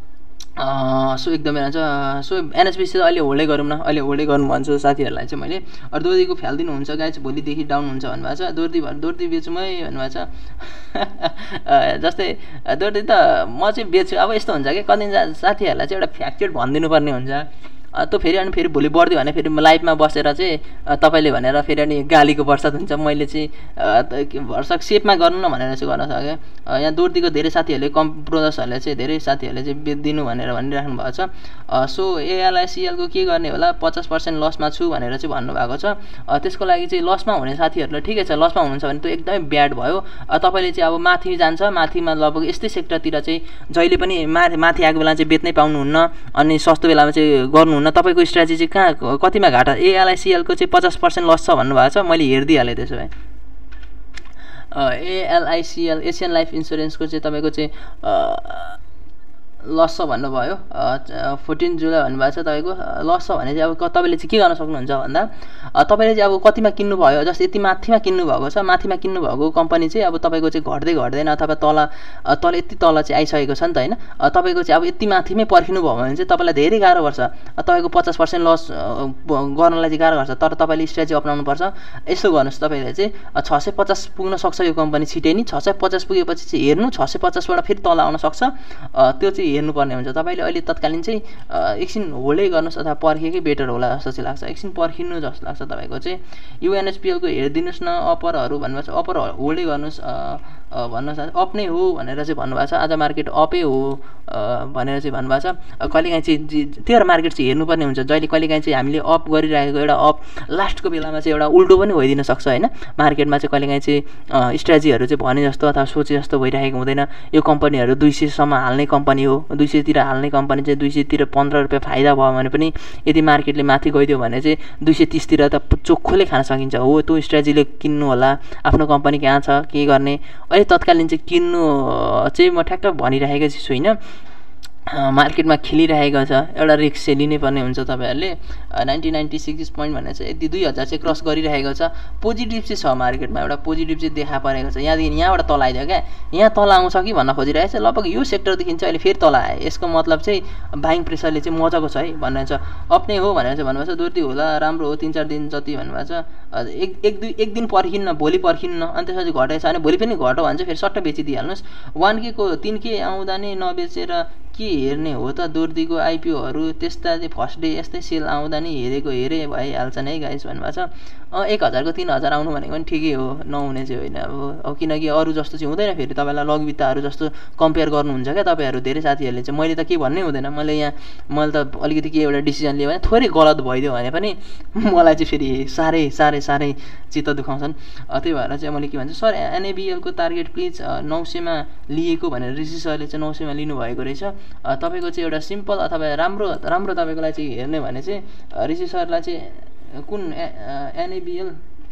सो एकदमै रहन्छ। सो एनएचपिसी चाहिँ अहिले होल्डै गरौँ न, अहिले होल्डै गर्नु भन्छु साथीहरूलाई चाहिँ मैले। अरू दोर्दीको फ्यालिदिनु हुन्छ गाइस, भोलिदेखि डाउन हुन्छ भन्नुभएको छ। दोर्दी दोर्दी बेच्छु मै भन्नुभएको छ। जस्तै दोर्दी त म चाहिँ बेच्छु। अब यस्तो हुन्छ कि कतिजना साथीहरूलाई चाहिँ एउटा फ्याक्चुएट भनिदिनु पर्ने हुन्छ। त्यो फेरि अनि फेरि भोलि बढ्दियो भने फेरि लाइभमा बसेर चाहिँ तपाईँले भनेर फेरि अनि गालीको वर्षात हुन्छ। मैले चाहिँ भर्सक सेपमा गर्नु न भनेर चाहिँ गर्न सकेँ। यहाँ दोर्दीको धेरै साथीहरूले कम्प्रोजर्सहरूले चाहिँ धेरै साथीहरूले चाहिँ बेचिदिनु भनेर भनिराख्नु भएको छ। सो एएलआइसिएलको के गर्ने होला, पचास पर्सेन्ट लसमा छु भनेर चाहिँ भन्नुभएको छ। त्यसको लागि चाहिँ लसमा हुने साथीहरूलाई ठिकै छ, लसमा हुनुहुन्छ भने त्यो एकदमै ब्याड भयो। तपाईँले चाहिँ अब माथि जान्छ, माथिमा लगभग यस्तै सेक्टरतिर चाहिँ जहिले पनि माथि माथि आएको बेला चाहिँ बेच्नै पाउनुहुन्न अनि सस्तो बेलामा चाहिँ गर्नु हुन। तपाईँको स्ट्राटेजी कहाँ कतिमा घाटा। एएलआइसिएलको चाहिँ पचास पर्सेन्ट लस छ भन्नुभएको छ, मैले हेरिदिइहालेँ त्यसो भए। एएलआइसिएल एसियन लाइफ इन्सुरेन्सको चाहिँ तपाईँको चाहिँ लस छ भन्नुभयो, फोर्टिन जुलाई भन्नुभएको छ तपाईँको लस छ भने चाहिँ अब तपाईँले चाहिँ के गर्न सक्नुहुन्छ भन्दा तपाईँले चाहिँ अब कतिमा किन्नुभयो, जस्तै यति माथिमा किन्नुभएको छ, माथिमा किन्नुभएको कम्पनी चाहिँ अब तपाईँको चाहिँ घट्दै घट्दैन अथवा तल तल यति तल चाहिँ आइसकेको छ नि त होइन। तपाईँको चाहिँ अब यति माथिमै पर्खिनु भयो भने चाहिँ तपाईँलाई धेरै गाह्रो पर्छ। तपाईँको पचास पर्सेन्ट लस गर्नलाई चाहिँ गाह्रो पर्छ। तर तपाईँले स्ट्राटेजी अप्नाउनुपर्छ। यसो गर्नुहोस्, तपाईँले चाहिँ छ सय पचास पुग्न सक्छ यो कम्पनी छिटै नि। छ सय पचास पुगेपछि चाहिँ हेर्नु, छ सय पचासबाट फेरि तल आउन सक्छ, त्यो चाहिँ हेर्नुपर्ने हुन्छ। तपाईँले अहिले तत्कालीन चाहिँ एकछिन होल्डै गर्नुहोस् अथवा पर्खेकै बेटर होला जस्तो चाहिँ लाग्छ। एकछिन पर्खिनु जस्तो लाग्छ तपाईँको चाहिँ। युएनएचपिएलको हेरिदिनुहोस् न अप्परहरू भन्नुभएको छ, अप्पर होल्डै गर्नुहोस् भन्नुहोस्। अप नै हो भनेर चाहिँ भन्नुभएको छ, आज मार्केट अपै हो भनेर चाहिँ भन्नुभएको छ। कहिलेकाहीँ चाहिँ त्यो मार्केट चाहिँ हेर्नुपर्ने हुन्छ। जहिले कहिलेकाहीँ चाहिँ हामीले अप गरिरहेको एउटा अप लास्टको बेलामा चाहिँ एउटा उल्टो पनि भइदिन सक्छ होइन। मार्केटमा चाहिँ कहिलेकाहीँ चाहिँ स्ट्राटेजीहरू चाहिँ भने जस्तो अथवा सोचे जस्तो भइरहेको हुँदैन। यो कम्पनीहरू दुई सयसम्म हाल्ने कम्पनी हो, दुई सयतिर हाल्ने कम्पनी चाहिँ दुई सयतिर पन्ध्र रुपियाँ फाइदा भयो भने पनि यदि मार्केटले माथि गइदियो भने चाहिँ दुई सय तिसतिर त चोखोले खान सकिन्छ हो। त्यो स्ट्राटेजीले किन्नु होला, आफ्नो कम्पनी कहाँ छ के गर्ने। अहिले तत्कालीन चाहिँ किन्नु चाहिँ म ठ्याक्क भनिरहेको चाहिँ छुइनँ, मार्केटमा खेलिरहेको छ। एउटा रिस्क चाहिँ लिनै पर्ने हुन्छ तपाईँहरूले। नाइन्टिन नाइन्टी सिक्स पोइन्ट भनेर चाहिँ यदि दुई हजार चाहिँ क्रस गरिरहेको छ। पोजिटिभ चाहिँ छ मार्केटमा, एउटा पोजिटिभ चाहिँ देखा परेको छ। यहाँदेखि यहाँबाट तल आइदियो क्या, यहाँ तल आउँछ कि भन्न खोजिरहेको छ। लगभग यो सेक्टरदेखि चाहिँ अहिले फेरि तल आयो। यसको मतलब चाहिँ बाइङ प्रेसरले चाहिँ मजाको छ है भनेर छ। अप नै हो भनेर चाहिँ भन्नुभएको छ। दोर्दी होला राम्रो हो, तिन चार दिन जति भन्नुभएको छ। एक एक दुई एक दिन पर्खिन्न, भोलि पर्खिन्न, अनि त्यसपछि घटेको छ भने भोलि पनि घट्यो भने चाहिँ फेरि सट्ट बेचिदिइहाल्नुहोस्। वान के को तिन के आउँदा नै नबेचेर के हेर्ने हो त। दोर्दीको आइपिओहरू त्यस्ता फर्स्ट डे यस्तै सेल आउँदा नि हेरेको हेरे भइहाल्छन् है गाइस भन्नुभएको छ। एक हजारको तिन हजार आउनु भनेको पनि ठिकै हो, नहुने चाहिँ होइन अब अब किनकि अरू जस्तो चाहिँ हुँदैन। फेरि तपाईँलाई लगविताहरू जस्तो कम्पेयर गर्नुहुन्छ क्या तपाईँहरू धेरै साथीहरूले चाहिँ। मैले त के भन्नै हुँदैन, मैले यहाँ मैले त अलिकति के एउटा डिसिजन लिएँ भने थोरै गलत भइदियो भने पनि मलाई चाहिँ फेरि साह्रै साह्रै साह्रै चित्त दुखाउँछन्। त्यही भएर चाहिँ मैले के भन्छु, सर एनएबिएलको टार्गेट प्लिज नौ सयमा लिएको भनेर ऋषि सरले चाहिँ नौ सयमा लिनुभएको रहेछ। तपाईँको चाहिँ एउटा सिम्पल अथवा राम्रो राम्रो तपाईँको लागि चाहिँ हेर्ने भने चाहिँ ऋषि सरलाई चाहिँ कुन एनएबिएल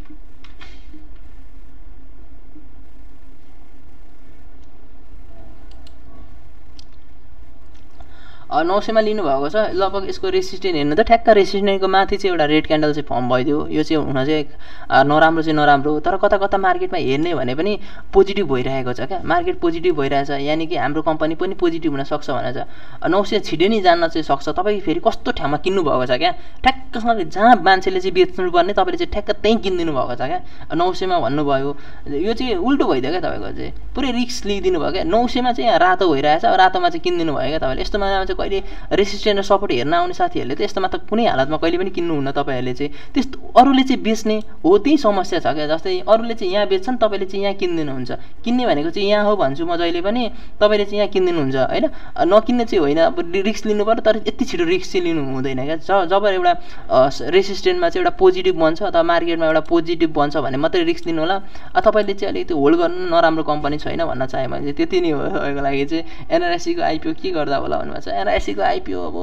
नौ सयमा लिनुभएको छ। लगभग यसको रेसिस्टेन्ट हेर्नु त ठ्याक्क रेसिस्टेन्टको माथि चाहिँ एउटा रेड क्यान्डल चाहिँ फर्म भइदियो। यो चाहिँ हुन चाहिँ नराम्रो चाहिँ नराम्रो हो, तर कता कता मार्केटमा हेर्ने भने पनि पोजिटिभ भइरहेको छ क्या, मार्केट पोजिटिभ भइरहेछ। यानि कि हाम्रो कम्पनी पनि पोजिटिभ हुनसक्छ भनेर चाहिँ नौ सय छिटै नै जान्न चाहिँ सक्छ। तपाईँ फेरि कस्तो ठाउँमा किन्नु भएको छ क्या, ठ्याक्कसँग जहाँ मान्छेले चाहिँ बेच्नुपर्ने तपाईँले चाहिँ ठ्याक्क त्यहीँ किनिदिनु भएको छ क्या। नौ सयमा भन्नुभयो, यो चाहिँ उल्टो भइदियो क्या तपाईँको चाहिँ, पुरै रिस्क लिइदिनु भयो क्या। नौ सयमा चाहिँ यहाँ रातो भइरहेछ, रातोमा चाहिँ किनिदिनु भयो क्या तपाईँले। यस्तोमा चाहिँ कहिले रेसिस्टेन्ट र सपोर्ट हेर्न आउने साथीहरूले त यस्तोमा त कुनै हालतमा कहिले पनि किन्नुहुन्न तपाईँहरूले चाहिँ। त्यस्तो अरूले चाहिँ बेच्ने हो त्यही समस्या छ क्या। जस्तै अरूले चाहिँ यहाँ बेच्छन्, तपाईँले चाहिँ यहाँ किनिदिनुहुन्छ। किन्ने भनेको चाहिँ यहाँ हो भन्छु म जहिले पनि, तपाईँले चाहिँ यहाँ किनिदिनुहुन्छ होइन। नकिन्ने चाहिँ होइन, अब रिस्क लिनु पर्यो, तर यति छिटो रिस्क चाहिँ लिनु हुँदैन क्या। जब एउटा रेसिस्टेन्टमा चाहिँ एउटा पोजिटिभ बन्छ अथवा मार्केटमा एउटा पोजिटिभ बन्छ भने मात्रै रिस्क लिनु होला। तपाईँले चाहिँ अलिकति होल्ड गर्नु, नराम्रो कम्पनी छैन भन्न चाहेँ मैले। त्यति नै हो भएको लागि चाहिँ। एनआरएससीको आइपिओ के गर्दा होला भन्नुभएको छ। एनआरएससीको आइपिओ अब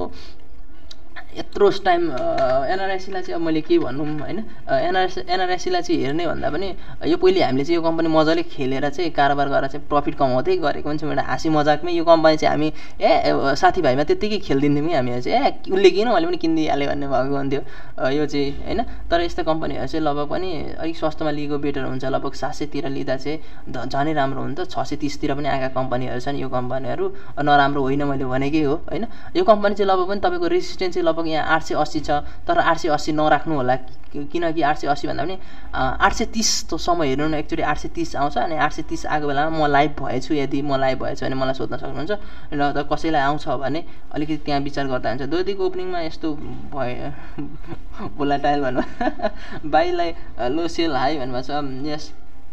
यत्रो टाइम एनआरएससीलाई चाहिँ अब मैले के भनौँ होइन, एनआरएस एनआरएससीलाई चाहिँ हेर्ने भन्दा पनि यो पहिले हामीले चाहिँ यो कम्पनी मजाले खेलेर चाहिँ कारोबार गरेर चाहिँ प्रफिट कमाउँदै गरेको पनि छौँ। एउटा हाँसी मजाकमै यो कम्पनी चाहिँ हामी ए साथीभाइमा त्यत्तिकै खेलिदिन्थ्यौँ कि हामी चाहिँ ए उसले किन मैले पनि किनिदिइहालेँ भन्ने भएको हुन्थ्यो यो चाहिँ होइन। तर यस्तो कम्पनीहरू चाहिँ लगभग पनि अलिक सस्तोमा लिएको बेटर हुन्छ। लगभग सात सयतिर लिँदा चाहिँ झनै राम्रो हुन्छ। छ सय तिसतिर पनि आएका कम्पनीहरू छन्। यो कम्पनीहरू नराम्रो होइन मैले भनेकै हो होइन। यो कम्पनी चाहिँ लगभग पनि तपाईँको रेसिस्टेन्स चाहिँ लगभग यहाँ आठ सय अस्सी छ, तर आठ सय अस्सी नराख्नु होला, किनकि आठ सय अस्सी भन्दा पनि आठ सय तिससम्म हेर्नु न। एकचोटि आठ सय तिस आउँछ अनि आठ सय तिस आएको बेलामा म लाइभ भएछु, यदि म लाइभ भएछु भने मलाई सोध्न सक्नुहुन्छ। र त कसैलाई आउँछ भने अलिकति त्यहाँ विचार गर्दा हुन्छ। दोदीको ओपनिङमा यस्तो भयो भोलाटाइल भन्नु बाईलाई लो सेल हाई भन्नुभएको छ। यस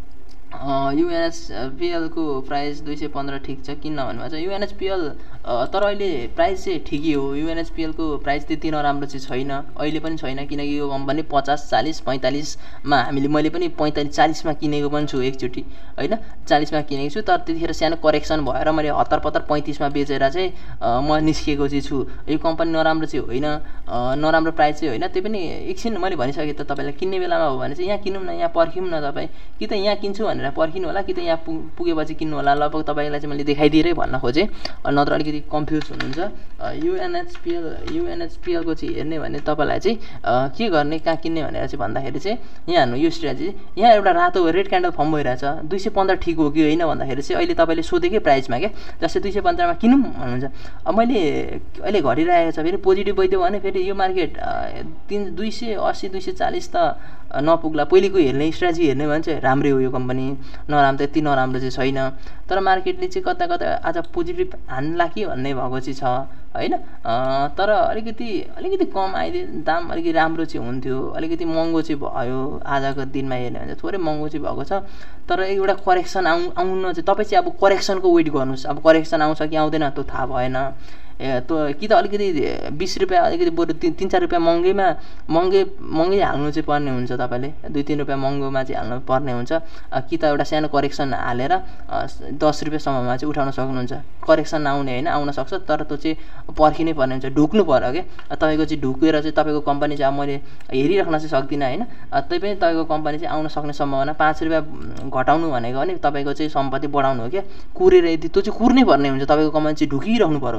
युएनएचपिएलको प्राइस दुई सय पन्ध्र ठिक छ किन्न भन्नुभएको छ। युएनएचपिएल तर अहिले प्राइस चाहिँ ठिकै हो। युएनएचपिएलको प्राइस त्यति नराम्रो चाहिँ छैन, अहिले पनि छैन, किनकि यो कम्पनी पचास चालिस पैँतालिसमा हामीले मैले पनि पैँतालिस चालिसमा किनेको पनि छु एकचोटि होइन, चालिसमा किनेको छु। तर त्यतिखेर सानो करेक्सन भएर मैले हतार पतार पैँतिसमा बेचेर चाहिँ म निस्किएको चाहिँ छु। यो कम्पनी नराम्रो चाहिँ होइन, नराम्रो प्राइस चाहिँ होइन। त्यही पनि एकछिन मैले भनिसकेँ त तपाईँलाई किन्ने बेलामा हो भने चाहिँ यहाँ किनौँ न, यहाँ पर्ख्यौँ न। तपाईँ कि त यहाँ किन्छु भनेर पर्खिनु होला, कि त यहाँ पुगेपछि किन्नु होला। लगभग तपाईँलाई चाहिँ मैले देखाइदिएरै भन्न खोजेँ, नत्र अलिकति कन्फ्युज हुनुहुन्छ। युएनएचपिएल युएनएचपिएलको चाहिँ हेर्ने भने तपाईँलाई चाहिँ के गर्ने, कहाँ किन्ने भनेर चाहिँ भन्दाखेरि चाहिँ यहाँ हेर्नु यो स्ट्रेटेजी। यहाँ एउटा रातो रेड क्यान्डल फर्म भइरहेछ। दुई सय पन्ध्र ठिक हो कि होइन भन्दाखेरि चाहिँ अहिले तपाईँले सोधेकै प्राइसमा क्या, जस्तै दुई सय पन्ध्रमा किनौँ भन्नुहुन्छ। अब मैले अहिले घटिरहेको छ, फेरि पोजिटिभ भइदियो भने फेरि यो मार्केट तिन दुई सय अस्सी दुई सय चालिस त नपुग्ला। पहिलेको हेर्ने स्ट्रेटेजी हेर्ने भने चाहिँ राम्रै हो यो कम्पनी, नराम्रो त यति नराम्रो चाहिँ छैन। तर मार्केटले चाहिँ कता कता आज पोजिटिभ हान्ला कि भन्ने भएको चाहिँ छ होइन। तर अलिकति अलिकति कम आइदियो दाम, अलिकति राम्रो चाहिँ हुन्थ्यो। अलिकति महँगो चाहिँ भयो आजको दिनमा हेर्ने भने चाहिँ थोरै महँगो चाहिँ भएको छ। तर एउटा करेक्सन आउ आउन चाहिँ तपाईँ चाहिँ अब करेक्सनको वेट गर्नुहोस्। अब करेक्सन आउँछ कि आउँदैन त्यो थाहा भएन। ए त कि त अलिकति बिस रुपियाँ अलिकति बरु तिन तिन चार रुपियाँ महँगैमा महँगै महँगै हाल्नु चाहिँ पर्ने हुन्छ। तपाईँले दुई तिन रुपियाँ महँगोमा चाहिँ हाल्नु पर्ने हुन्छ, कि त एउटा सानो करेक्सन हालेर दस रुपियाँसम्ममा चाहिँ उठाउन सक्नुहुन्छ। करेक्सन नआउने होइन, आउन सक्छ, तर त्यो चाहिँ पर्खिनै पर्ने हुन्छ, ढुक्नु पर्यो क्या। तपाईँको चाहिँ ढुकेर चाहिँ तपाईँको कम्पनी चाहिँ अब मैले हेरिराख्न चाहिँ सक्दिनँ होइन। त्यही पनि तपाईँको कम्पनी चाहिँ आउन सक्ने सम्भावना पाँच रुपियाँ घटाउनु भनेको भने तपाईँको चाहिँ सम्पत्ति बढाउनु हो क्या। कुरेर यदि त्यो चाहिँ कुर्नै पर्ने हुन्छ, तपाईँको कम्पनी चाहिँ ढुकिराख्नु पर्यो।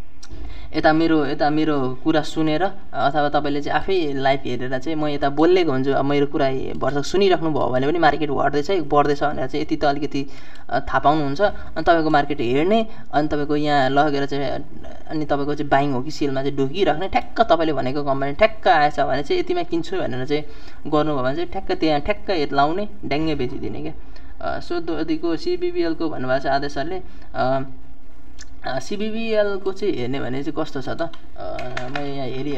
यता मेरो यता मेरो कुरा सुनेर अथवा तपाईँले चाहिँ आफै लाइभ हेरेर चाहिँ म यता बोलेको हुन्छु। अब मेरो कुरा भर्खर सुनिराख्नु भयो भने पनि मार्केट घट्दैछ बढ्दैछ भनेर चाहिँ यति त अलिकति थाहा पाउनुहुन्छ। अनि तपाईँको मार्केट हेर्ने, अनि तपाईँको यहाँ लगेर चाहिँ अनि तपाईँको चाहिँ बाइङ हो कि सेलमा चाहिँ ढुकिराख्ने। ठ्याक्क तपाईँले भनेको कम्पनी ठ्याक्क आएछ भने चाहिँ यतिमा किन्छु भनेर चाहिँ गर्नुभयो भने चाहिँ ठ्याक्क त्यहाँ ठ्याक्क लाउने ड्याङ्गै बेचिदिने क्या। सो दोदीको सिबिबिएलको भन्नुभएको छ आदेश सरले। सिबिबिएलको चाहिँ हेर्ने भने चाहिँ कस्तो छ त, मैले यहाँ हेरिहालेँ।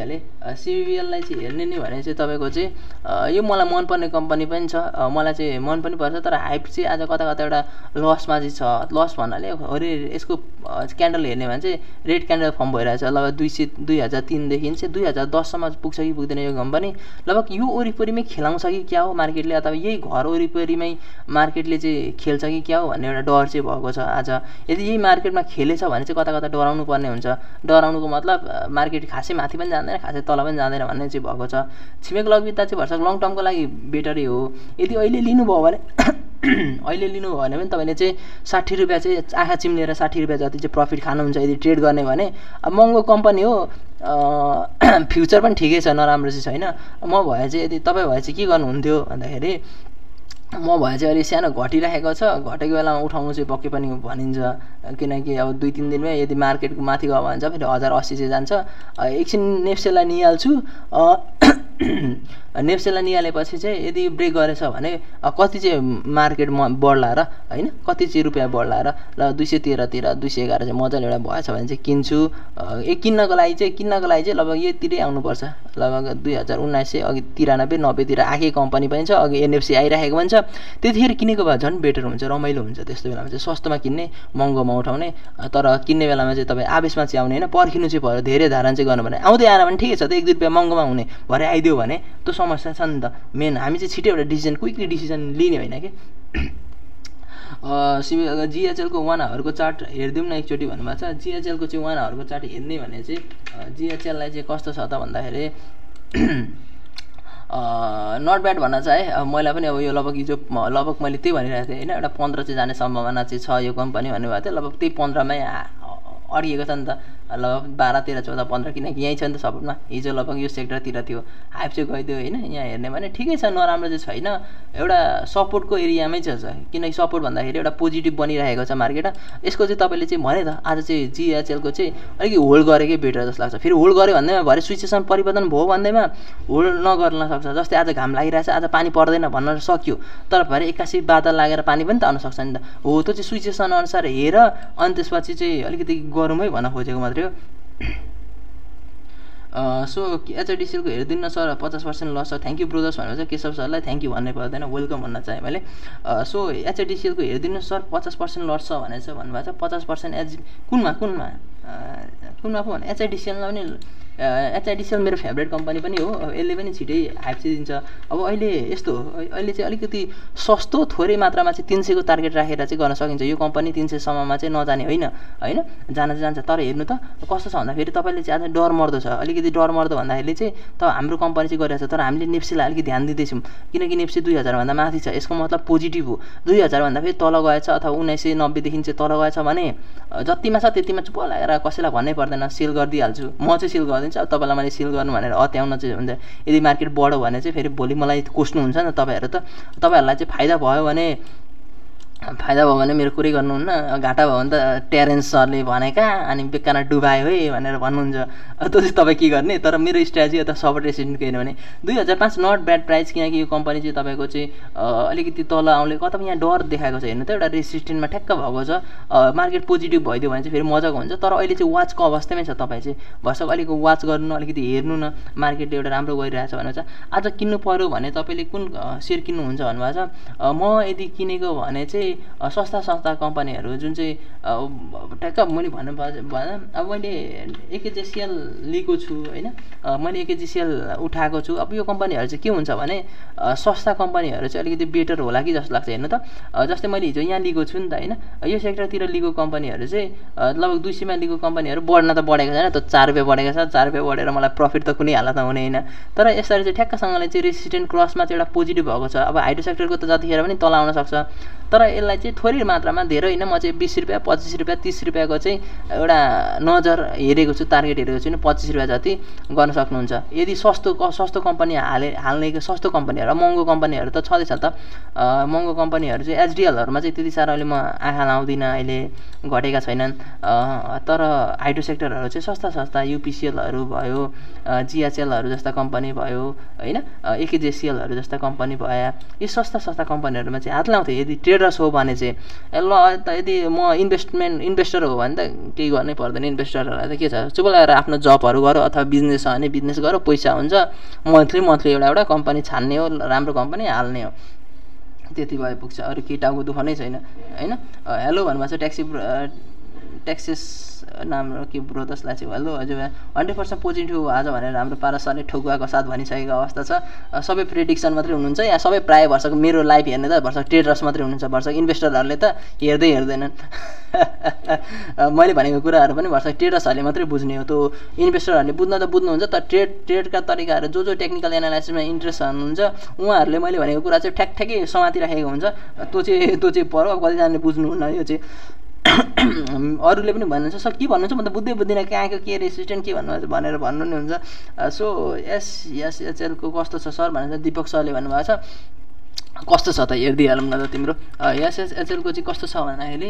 सिबिबिएललाई चाहिँ हेर्ने नि भने चाहिँ तपाईँको चाहिँ यो मलाई मनपर्ने कम्पनी पनि छ, मलाई चाहिँ मन पनि पर्छ। तर हाइप चाहिँ आज कता कता एउटा लसमा चाहिँ छ। लस भन्नाले अरे यसको क्यान्डल हेर्ने भने चाहिँ रेड क्यान्डल फर्म भइरहेछ। लगभग दुई सय दुई हजार तिनदेखि चाहिँ दुई हजार दससम्म पुग्छ कि पुग्दैन यो कम्पनी। लगभग यो वरिपरिमै खेलाउँछ कि क्या हो मार्केटले, अथवा यही घर वरिपरिमै मार्केटले चाहिँ खेल्छ कि क्या हो भन्ने एउटा डर चाहिँ भएको छ आज। यदि यही मार्केटमा खेलेछ भने चाहिँ कता कता डराउनु पर्ने हुन्छ। डराउनुको मतलब मार्केट खासै माथि पनि जाँदैन, खासै तल पनि जाँदैन भन्ने चाहिँ भएको छ। छिमेक लघुवित्त चाहिँ भर्सक लङ टर्मको लागि बेटरै हो। यदि अहिले लिनुभयो भने अहिले लिनुभयो भने पनि तपाईँले चाहिँ साठी रुपियाँ चाहिँ आँखा चिम्लेर साठी रुपियाँ जति चाहिँ प्रफिट खानुहुन्छ यदि ट्रेड गर्ने भने। अब महँगो कम्पनी हो, फ्युचर पनि ठिकै छ, नराम्रो चाहिँ छैन। म भए चाहिँ यदि तपाईँ भए चाहिँ के गर्नुहुन्थ्यो भन्दाखेरि म भए चाहिँ अहिले सानो घटिराखेको छ, घटेको बेलामा उठाउनु चाहिँ पक्कै पनि भनिन्छ। किनकि अब दुई तिन दिनमै यदि मार्केटको माथि गयो भने चाहिँ फेरि हजार अस्सी चाहिँ जान्छ। एकछिन नेप्सेलाई निहाल्छु, नेप्सेलाई निहालेपछि चाहिँ यदि ब्रेक गरेछ भने कति चाहिँ मार्केट बढ्ला र होइन, कति चाहिँ रुपियाँ बढ्ला र ल दुई सय तेह्रतिर दुई सय एघार चाहिँ मजाले एउटा भएछ भने चाहिँ किन्छु। एक किन्नको लागि चाहिँ किन्नको लागि चाहिँ लगभग यतिरै आउनुपर्छ। लगभग दुई हजार उन्नाइस सय अघि तिरानब्बे नब्बेतिर आएकै कम्पनी पनि छ, अघि एनएफसी आइरहेको पनि छ। त्यतिखेर किनेको भए झन् बेटर हुन्छ, रमाइलो हुन्छ। त्यस्तो बेलामा चाहिँ सस्तोमा किन्ने, महँगोमा उठाउने। तर किन्ने बेलामा चाहिँ तपाईँ आवेशमा चाहिँ आउने होइन, पर्खिनु चाहिँ भयो। धेरै धारण चाहिँ गर्नु भने आउँदै आएर भने ठिकै छ त, एक दुई रुपियाँ महँगोमा हुने भरे आइदियो भने त्यो समस्या छ नि त। मेन हामी चाहिँ छिटै एउटा डिसिजन, क्विकली डिसिजन लिने होइन कि। सिबी जिएचएलको वान आवरको चार्ट हेरिदिउँ न एकचोटि भन्नुभएको छ। जिएचएलको चाहिँ वान आवरको चार्ट हेर्ने भने चाहिँ जिएचएललाई चाहिँ कस्तो छ त भन्दाखेरि नट ब्याड भन्न चाहिँ है। मैले पनि अब यो लगभग हिजो लगभग मैले त्यही भनिरहेको थिएँ होइन, एउटा पन्ध्र चाहिँ जाने सम्भावना चाहिँ छ यो कम्पनी भन्नुभएको थियो। लगभग त्यही पन्ध्रमै अडिएको छ नि त, लगभग बाह्र तेह्र चौध पन्ध्र, किनकि यहीँ छ नि त सपोर्टमा। हिजो लगभग यो सेक्टरतिर थियो, हाइप चाहिँ गइदियो होइन। यहाँ हेर्ने भने ठिकै छ, नराम्रो चाहिँ छैन, एउटा सपोर्टको एरियामै छ। किनकि सपोर्ट भन्दाखेरि एउटा पोजिटिभ बनिरहेको छ मार्केट। यसको चाहिँ तपाईँले चाहिँ भने त आज चाहिँ जिएचएलको चाहिँ अलिकति होल्ड गरेकै बेटर जस्तो लाग्छ। फेरि होल्ड गऱ्यो भन्दैमा भरे सिचुएसन परिवर्तन भयो भन्दैमा होल्ड नगर्न सक्छ। जस्तै आज घाम लागिरहेछ, आज पानी पर्दैन भन्न सक्यो, तर भरे एक्कासी बादल लागेर पानी पनि त आउन सक्छ नि त। हो त्यो चाहिँ सिचुएसन अनुसार हेर, अनि त्यसपछि चाहिँ अलिकति गरौँ है भन्न खोजेको मात्रै हो। सो एचआइडिसिएलको हेरिदिनु न सर, पचास पर्सेन्ट लस छ। थ्याङ्क यू ब्रोदर्स भनेको चाहिँ केशव सरलाई थ्याङ्क यू भन्नै पर्दैन, वेलकम भन्न चाहेँ मैले। सो एचआइडिसिएलको हेरिदिनु सर, पचास पर्सेन्ट लस छ भनेको छ भन्नुभएको छ। पचास पर्सेन्ट एच कुनमा कुनमा कुनमा पो भने एचआइडिसिएलमा पनि एचआइडिसिएल मेरो फेभरेट कम्पनी पनि हो। यसले पनि छिटै हाइप चाहिँ दिन्छ। अब अहिले यस्तो अहिले चाहिँ अलिकति सस्तो थोरै मात्रामा चाहिँ तिन सयको टार्गेट राखेर चाहिँ गर्न सकिन्छ। यो कम्पनी तिन सयसम्ममा चाहिँ नजाने होइन होइन, जान चाहिँ जान्छ। तर हेर्नु त कस्तो छ भन्दाखेरि तपाईँले चाहिँ आज डर मर्दो छ, अलिकति डर मर्दो भन्दाखेरि चाहिँ त हाम्रो कम्पनी चाहिँ गरिरहेको छ, तर हामीले नेप्सीलाई अलिकति ध्यान दिँदैछौँ। किनकि नेप्सी दुई हजारभन्दा माथि छ, यसको मतलब पोजिटिभ हो। दुई हजारभन्दा फेरि तल गएछ अथवा उन्नाइस सय नब्बेदेखि चाहिँ तल गएछ भने जतिमा छ त्यतिमा चुप लगाएर कसैलाई भन्नै पर्दैन, सेल गरिदिइहाल्छु। म चाहिँ सेल गरिदिन्छु। अब तपाईँलाई मैले सेल गर्नु भनेर अत्याउन चाहिँ हुन्छ। यदि मार्केट बढ्यो भने चाहिँ फेरि भोलि मलाई कोस्नुहुन्छ नि त तपाईँहरू। त तपाईँहरूलाई चाहिँ फाइदा भयो भने फाइदा भयो भने मेरो कुरै गर्नुहुन्न, घाटा भयो भने त टेरेन्स सरले भनेका अनि बेकारमा डुबायो है भनेर भन्नुहुन्छ। त्यो चाहिँ तपाईँ के गर्ने। तर मेरो स्ट्राटेजी अथवा सपोर्ट रेसिडेन्टको हेर्नु भने दुई हजार पाँच नट ब्याड प्राइस, किनकि यो कम्पनी चाहिँ तपाईँको चाहिँ अलिकति तल आउने कता पनि यहाँ डर देखाएको छ। हेर्नु त एउटा रेसिस्टेन्टमा ठ्याक्क भएको छ। मार्केट पोजिटिभ भइदियो भने चाहिँ फेरि मजाको हुन्छ। तर अहिले चाहिँ वाचको अवस्थामै छ। तपाईँ चाहिँ भर्सक अलिक वाच गर्नु, अलिकति हेर्नु न, मार्केटले एउटा राम्रो गरिरहेछ भनेको छ। आज किन्नु पऱ्यो भने तपाईँले कुन सेयर किन्नुहुन्छ भन्नुभएको छ। म यदि किनेको भने चाहिँ सस्ता सस्ता कम्पनीहरू जुन चाहिँ ठ्याक्क मैले भन्नु भएन। अब मैले एकेजिसिएल लिएको छु होइन, मैले एकेजिसिएल उठाएको छु। अब यो कम्पनीहरू चाहिँ के हुन्छ भने सस्ता कम्पनीहरू चाहिँ अलिकति बेटर होला कि जस्तो लाग्छ। हेर्नु त जस्तै मैले हिजो यहाँ लिएको छु नि त होइन, यो सेक्टरतिर लिएको कम्पनीहरू चाहिँ लगभग दुई सयमा लिएको कम्पनीहरू बढ्न त बढेको छैन, त चार रुपियाँ बढेको छ। चार रुपियाँ बढेर मलाई प्रफिट त कुनै हालतमा हुने होइन। तर यसरी चाहिँ ठ्याक्कसँगले चाहिँ रेसिस्टेन्ट क्रसमा चाहिँ एउटा पोजिटिभ भएको छ। अब हाइड्रो सेक्टरको त जतिखेर पनि तल आउन सक्छ, तर यसलाई चाहिँ थोरै मात्रामा धेरै होइन। म चाहिँ बिस रुपियाँ पच्चिस रुपियाँ तिस रुपियाँको चाहिँ एउटा नजर हेरेको छु, टार्गेट हेरेको छु नि पच्चिस रुपियाँ जति गर्न सक्नुहुन्छ। यदि सस्तो सस्तो कम्पनी हाले हाल्ने सस्तो कम्पनीहरू र महँगो कम्पनीहरू त छँदैछ त। महँगो कम्पनीहरू चाहिँ एचडिएलहरूमा चाहिँ त्यति साह्रो अहिले म आँखा लाउँदिनँ, अहिले घटेका छैनन्। तर हाइड्रो सेक्टरहरू चाहिँ सस्ता सस्ता युपिसिएलहरू भयो, जिएचएलहरू जस्ता कम्पनी भयो होइन, एकेजिसिएलहरू जस्ता कम्पनी भयो, यी सस्ता सस्ता कम्पनीहरूमा चाहिँ हात लाउँथ्यो। यदि ट्रेडर्स हो भने चाहिँ ल त यदि म इन्भेस्टमेन्ट इन्भेस्टर हो भने त केही गर्नै पर्दैन इन्भेस्टरहरूलाई त के छ चुप लगाएर आफ्नो जबहरू गर अथवा बिजनेस छ भने बिजनेस गर पैसा हुन्छ मन्थली मन्थली एउटा एउटा कम्पनी छान्ने हो राम्रो कम्पनी हाल्ने हो त्यति भए पुग्छ अरू केही टाउको दुःख नै छैन हैन हेलो भन्नुभएको छ ट्याक्सी ट्याक्सिस नाम के ब्रोदर्सलाई चाहिँ हेलो हजुर हन्ड्रेड पर्सेन्ट पोजिटिभ आज भनेर हाम्रो पारसले ठोकुवाको साथ भनिसकेको अवस्था छ सबै प्रेडिक्सन मात्रै हुनुहुन्छ या सबै प्रायः वर्षको मेरो लाइफ हेर्ने त वर्ष ट्रेडर्स मात्रै हुनुहुन्छ वर्ष इन्भेस्टरहरूले त हेर्दै हेर्दैनन् मैले भनेको कुराहरू पनि वर्ष ट्रेडर्सहरूले मात्रै बुझ्ने हो त्यो इन्भेस्टरहरूले बुझ्न त बुझ्नुहुन्छ तर ट्रेड ट्रेडका तरिकाहरू जो जो टेक्निकल एनालाइसिसमा इन्ट्रेस्ट हुनुहुन्छ उहाँहरूले मैले भनेको कुरा चाहिँ ठ्याक ठ्याकै समातिराखेको हुन्छ त्यो चाहिँ त्यो चाहिँ पर कतिजनाले बुझ्नुहुन्न यो चाहिँ अरूले पनि भन्नुहुन्छ सर के भन्नुहुन्छ म त बुझ्दै बुझ्दिनँ कहाँको के रेसिस्टेन्ट के भन्नुहुन्छ भनेर भन्नु नि हुन्छ सो एस एसएचएलको कस्तो छ सर भनेर दिपक सरले भन्नुभएको छ कस्तो छ त हेरिदिइहालौँ न त तिम्रो एसएचएलको चाहिँ कस्तो छ भन्दाखेरि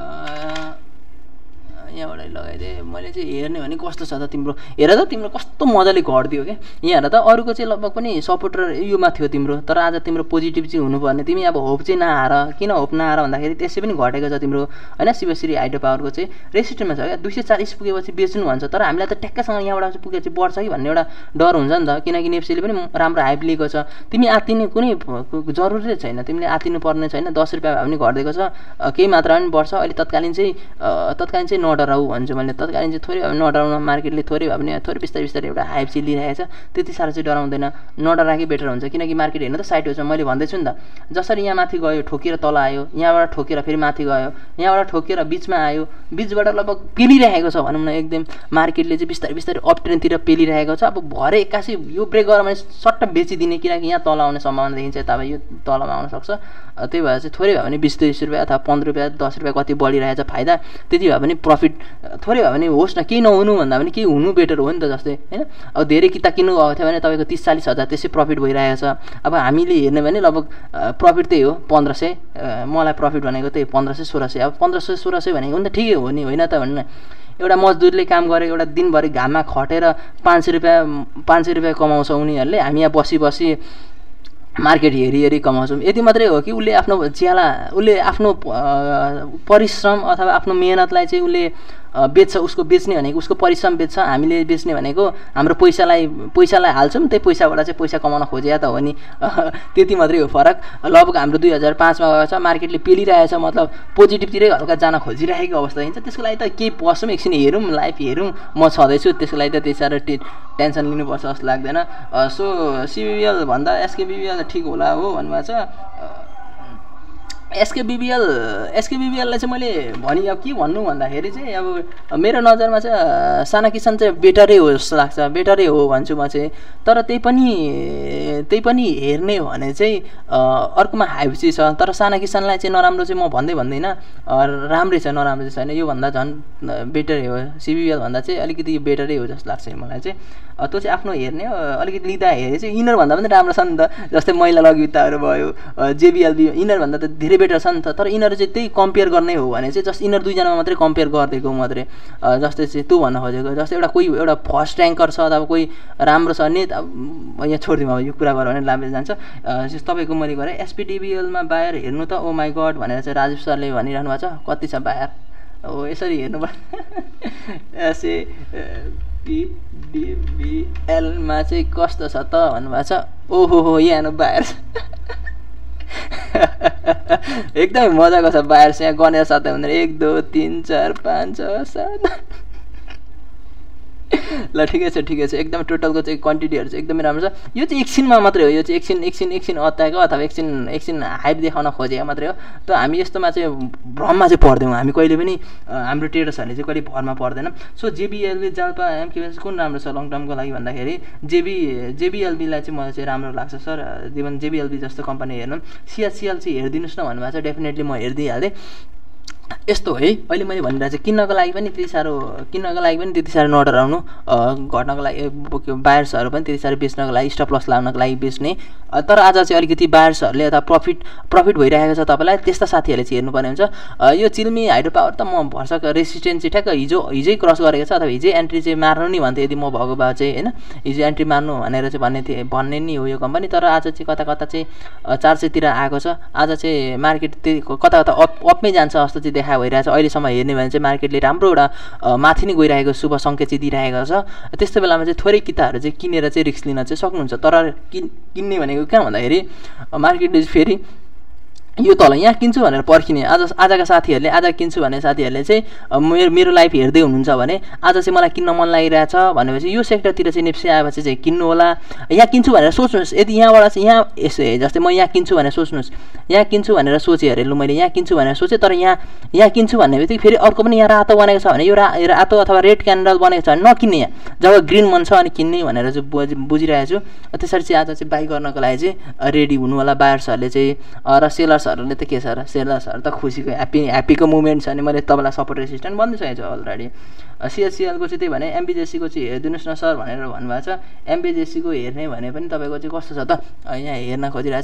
यहाँबाट लगाइदिएँ मैले चाहिँ हेर्ने भने कस्तो छ त तिम्रो हेर त तिम्रो कस्तो मजाले घट्दियो क्या यहाँ हेर त अरूको चाहिँ लगभग पनि सपोर्टर योमा थियो तिम्रो तर आज तिम्रो पोजिटिभ चाहिँ हुनुपर्ने तिमी अब होप चाहिँ नहार किन होप नहार भन्दाखेरि त्यसै पनि घटेको छ तिम्रो होइन शिवश्री हाइड्रो पावरको चाहिँ रेसिस्टेन्टमा छ क्या दुई सय चालिस पुगेपछि बेच्नु भन्छ तर हामीलाई त ट्याक्कसँग यहाँबाट चाहिँ पुगेपछि बढ्छ कि भन्ने एउटा डर हुन्छ नि त किनकि नेप्सीले पनि राम्रो हाइप लिएको छ तिमी आत्तिने कुनै जरुरी छैन तिमीले आत्तिनु पर्ने छैन दस रुपियाँ भए पनि घट्दिएको छ केही मात्रामा पनि बढ्छ अहिले तत्कालीन चाहिँ तत्कालीन चाहिँ नडराउ भन्छु मैले तत्कालीन चाहिँ थोरै भए पनि नडराउन मार्केटले थोरै भए पनि थोरै बिस्तारै बिस्तारै एउटा हाइप चाहिँ लिइरहेको छ त्यति साह्रो चाहिँ डराउँदैन नडराएकै बेटर हुन्छ किनकि मार्केट हेर्नु त साइड हो मैले भन्दैछु नि त जसरी यहाँ माथि गयो ठोकेर तल आयो यहाँबाट ठोकेर फेरि माथि गयो यहाँबाट ठोकेर बिचमा आयो बिचबाट लगभग पेलिरहेको छ भनौँ न एकदम मार्केटले चाहिँ बिस्तारै बिस्तारै अप ट्रेन्डतिर पेलिरहेको छ अब भरे एक्कासी यो ब्रेक गरेर भने सट्ट बेचिदिने किनकि यहाँ तल आउने सम्भावना देखिन्छ यता अब यो तलमा आउन सक्छ त्यही भएर चाहिँ थोरै भए पनि बिस तिस रुपियाँ अथवा पन्ध्र रुपियाँ दस रुपियाँ कति बढिरहेछ फाइदा त्यति भए पनि प्रफिट थोरै भए पनि होस् न केही नहुनु भन्दा पनि केही हुनु बेटर हो नि त जस्तै होइन अब धेरै किता किन्नु गएको थियो भने तपाईँको तिस चालिस हजार त्यसै प्रफिट भइरहेको छ अब हामीले हेर्ने भने लगभग प्रफिट त्यही हो पन्ध्र सय मलाई प्रफिट भनेको त्यही पन्ध्र सय सोह्र सय अब पन्ध्र सय सोह्र सय भनेको पनि त ठिकै हो नि होइन त भन्नु एउटा मजदुरले काम गरेको एउटा दिनभरि घाममा खटेर पाँच सय रुपियाँ पाँच सय रुपियाँ कमाउँछ उनीहरूले हामी यहाँ बसी बसी मार्केट हेरी हेरी कमाउँछौँ यति मात्रै हो कि उसले आफ्नो ज्याला उसले आफ्नो परिश्रम अथवा आफ्नो मेहनतलाई चाहिँ उसले बेच्छ उसको बेच्ने भनेको उसको परिश्रम बेच्छ हामीले बेच्ने भनेको हाम्रो पैसालाई पैसालाई हाल्छौँ त्यही पैसाबाट चाहिँ पैसा कमाउन खोजे त हो नि त्यति मात्रै हो फरक लगभग हाम्रो दुई हजार पाँचमा गएको छ मार्केटले पेलिरहेछ मतलब पोजिटिभतिरै हल्का जान खोजिरहेको अवस्था हुन्छ त्यसको लागि त केही पसौँ एकछिन हेरौँ लाइफ हेरौँ म छँदैछु त्यसको लागि त त्यति साह्रो टे टेन्सन लिनुपर्छ जस्तो लाग्दैन सो सिबिबिएल भन्दा एसकेबिबिएल ठिक होला हो भन्नुभएको छ एसकेबिबिएल एसकेबिबिएललाई चाहिँ मैले भने अब के भन्नु भन्दाखेरि चाहिँ अब मेरो नजरमा चाहिँ साना किसान चाहिँ बेटरै हो जस्तो लाग्छ बेटरै हो भन्छु म चाहिँ तर त्यही पनि त्यही पनि हेर्ने हो भने चाहिँ अर्कोमा हाइप चाहिँ छ तर साना किसानलाई चाहिँ नराम्रो चाहिँ म भन्दै भन्दिनँ राम्रै छ नराम्रो चाहिँ छैन योभन्दा झन् बेटरै हो सिबिबिएल भन्दा चाहिँ अलिकति बेटरै हो जस्तो लाग्छ मलाई चाहिँ त्यो चाहिँ आफ्नो हेर्ने हो अलिकति लिँदा हेरे चाहिँ इनरभन्दा पनि राम्रो छ नि त जस्तै महिला लघुवित्तहरू भयो जेबिएलबी इनरभन्दा त धेरै बेटर छ नि त तर यिनीहरू चाहिँ त्यही कम्पेयर गर्ने हो भने चाहिँ जस्ट यिनीहरू दुईजनामा मात्रै कम्पेयर गरिदिएको मात्रै जस्तै चाहिँ त्यो भन्न खोजेको जस्तै एउटा कोही एउटा फर्स्ट र्याङ्कर छ अथवा कोही राम्रो छ नेता यहाँ छोडिदिउँ अब यो कुरा गऱ्यो भने लाभे जान्छ तपाईँको मैले गरेँ एसपिडिबिएलमा बायर हेर्नु त ओ माई गड भनेर चाहिँ राजीव सरले भनिरहनु भएको छ कति छ बायर हो यसरी हेर्नु पर्छ एसए पिडिबिएलमा चाहिँ कस्तो छ त भन्नुभएको छ ओहो हो यहाँ हेर्नु बायर एकदमै मजाको छ बाहिर यहाँ गनेर साथै भनेर एक दो तिन चार पाँच छ सात ल ठिकै छ ठिकै छ एकदम टोटलको चाहिँ क्वान्टिटीहरू चाहिँ एकदमै राम्रो छ यो चाहिँ एकछिनमा मात्रै हो यो चाहिँ एकछिन एकछिन एकछिन अत्याएको अथवा एकछिन एकछिन हाइप देखाउन खोजेको मात्रै हो त हामी यस्तोमा चाहिँ भ्रममा चाहिँ पर्दैनौँ हामी कहिले पनि हाम्रो ट्रेडर्सहरूले चाहिँ कहिले भरमा पर्दैन सो जेबिएलबी जाल्पा एमके कुन राम्रो छ लङ टर्मको लागि भन्दाखेरि जेबी जेबिएलबीलाई चाहिँ मलाई चाहिँ राम्रो लाग्छ सर इभन जेबिएलबी जस्तो कम्पनी हेर्नु सिएचसिएल चाहिँ हेरिदिनुहोस् न भन्नुभएको छ डेफिनेटली म हेरिदिइहालेँ यस्तो है अहिले मैले भनिरहेको छु किन्नको लागि पनि त्यति साह्रो किन्नको लागि पनि त्यति साह्रो नडराउनु घट्नको लागि बायर्सहरू पनि त्यति साह्रो बेच्नको लागि स्टप लस लाउनको लागि बेच्ने तर आज चाहिँ अलिकति बायर्सहरूले अथवा प्रफिट प्रफिट भइरहेको छ तपाईँलाई त्यस्ता साथीहरूले चाहिँ हेर्नुपर्ने हुन्छ यो चिल्मी हाइड्रो पावर त म भर्सक रेसिस्टेन्स चाहिँ ठ्याक्क हिजो हिजै क्रस गरेको छ अथवा हिजै एन्ट्री चाहिँ मार्नु नि भन्थेँ यदि म भएको भए चाहिँ होइन हिजो एन्ट्री मार्नु भनेर चाहिँ भन्ने थिएँ भन्ने नि हो यो कम्पनी तर आज चाहिँ कता कता चाहिँ चार सयतिर आएको छ आज चाहिँ मार्केट त्यही कता कता अप अपमै जान्छ जस्तो चाहिँ देखा भइरहेछ अहिलेसम्म हेर्ने भने चाहिँ मार्केटले राम्रो एउटा माथि नै गइरहेको शुभ सङ्केत चाहिँ दिइरहेको छ त्यस्तो बेलामा चाहिँ थोरै किताहरू चाहिँ किनेर चाहिँ रिस्क लिन चाहिँ सक्नुहुन्छ तर किन् किन्ने भनेको कहाँ भन्दाखेरि मार्केटले फेरि यो तल यहाँ किन्छु भनेर पर्खिने आज आजका साथीहरूले आज किन्छु भन्ने साथीहरूले चाहिँ मेरो मेरो लाइफ हेर्दै हुनुहुन्छ भने आज चाहिँ मलाई किन्न मन लागिरहेछ भनेपछि यो सेक्टरतिर चाहिँ नेप्सी आएपछि चाहिँ किन्नु होला यहाँ किन्छु भनेर सोच्नुहोस् यदि यहाँबाट चाहिँ यहाँ यसो जस्तै म यहाँ किन्छु भनेर सोच्नुहोस् यहाँ किन्छु भनेर सोचेँ अरे लु मैले यहाँ किन्छु भनेर सोचेँ तर यहाँ यहाँ किन्छु भन्ने बित्तिकै फेरि अर्को पनि यहाँ रातो बनेको छ भने यो रा रातो अथवा रेड क्यान्डल बनेको छ भने नकिन्ने यहाँ जब ग्रिन मन छ अनि किन्ने भनेर चाहिँ बुझ बुझिरहेको छु त्यसरी चाहिँ आज चाहिँ बाई गर्नको लागि चाहिँ रेडी हुनु होला बायर्सहरूले चाहिँ र सेलर्सहरूले त के छ र सेलर्सहरू त खुसीको ह्याप्पी ह्याप्पीको मुभमेन्ट छ अनि मैले तपाईँलाई सपोर्ट रेसिस्टेन्ट भनिसकेको छु अलरेडी सिएचसिएलको चाहिँ त्यही भने एमबिजेसीको चाहिँ हेरिदिनुहोस् न सर भनेर भन्नुभएको छ एमबिजेसीको हेर्ने भने पनि तपाईँको चाहिँ कस्तो छ त यहाँ हेर्न खोजिरहेछ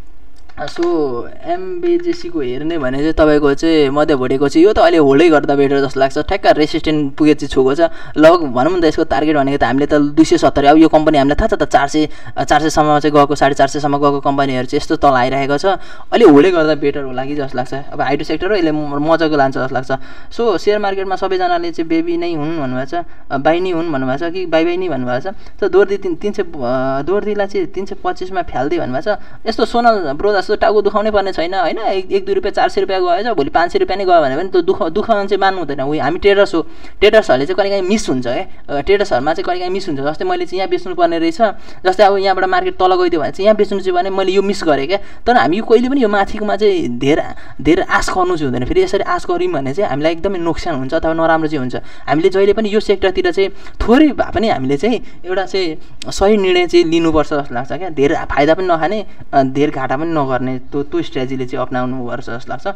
सो एमबिजेसीको हेर्ने भने चाहिँ तपाईँको चाहिँ मध्य भोटेको चाहिँ यो त अहिले होल्डै गर्दा बेटर जस्तो लाग्छ ठ्याक्क रेसिस्टेन्ट पुगे चाहिँ छोएको छ लगभग भनौँ न त यसको टार्गेट भनेको त हामीले त दुई सय सत्तरी अब यो कम्पनी हामीलाई थाहा छ त चार सय चार सयसम्म चाहिँ गएको साढे चार सयसम्म गएको कम्पनीहरू चाहिँ यस्तो तल आइरहेको छ अहिले होल्डै गर्दा बेटर होला कि जस्तो लाग्छ अब हाइड्रो सेक्टर हो यसले मजाको लान्छ जस्तो लाग्छ सो सेयर मार्केटमा सबैजनाले चाहिँ बेबी नै हुन् भन्नुभएको छ बाई नै हुन् भन्नुभएको छ कि बाई बाई नै भन्नुभएको छ त दोर्दी तिन तिन सय दोर्दीलाई चाहिँ तिन सय पच्चिसमा फ्याल्दै भन्नुभएको छ यस्तो सोनल ब्रो जस्तो टाउको दुखाउनै पर्ने छैन होइन एक एक दुई रुपियाँ चार सय रुपियाँ गएछ भोलि पाँच सय रुपियाँ नै गयो भने पनि त्यो दुःख दुःख चाहिँ मान्नु हुँदैन उयो हामी ट्रेडर्स हो ट्रेडर्सहरूले चाहिँ कहिलेकाहीँ मिस हुन्छ है ट्रेडर्सहरूमा चाहिँ कहिलेकाहीँ मिस हुन्छ जस्तै मैले चाहिँ यहाँ बेच्नुपर्ने रहेछ जस्तै अब यहाँबाट मार्केट तल गइदियो भने चाहिँ यहाँ बेच्नु चाहिँ भने मैले यो मिस गरेँ क्या तर हामी यो कहिले पनि यो माथिकोमा चाहिँ धेरै धेरै आश गर्नु चाहिँ हुँदैन फेरि यसरी आश गऱ्यौँ भने चाहिँ हामीलाई एकदमै नोक्सान हुन्छ अथवा नराम्रो चाहिँ हुन्छ हामीले जहिले पनि यो सेक्टरतिर चाहिँ थोरै भए पनि हामीले चाहिँ एउटा चाहिँ सही निर्णय चाहिँ लिनुपर्छ जस्तो लाग्छ क्या धेरै फाइदा पनि नखाने धेरै घाटा पनि नगर्ने त्यो त्यो स्ट्रेटेजीले चाहिँ अप्नाउनु पर्छ जस्तो लाग्छ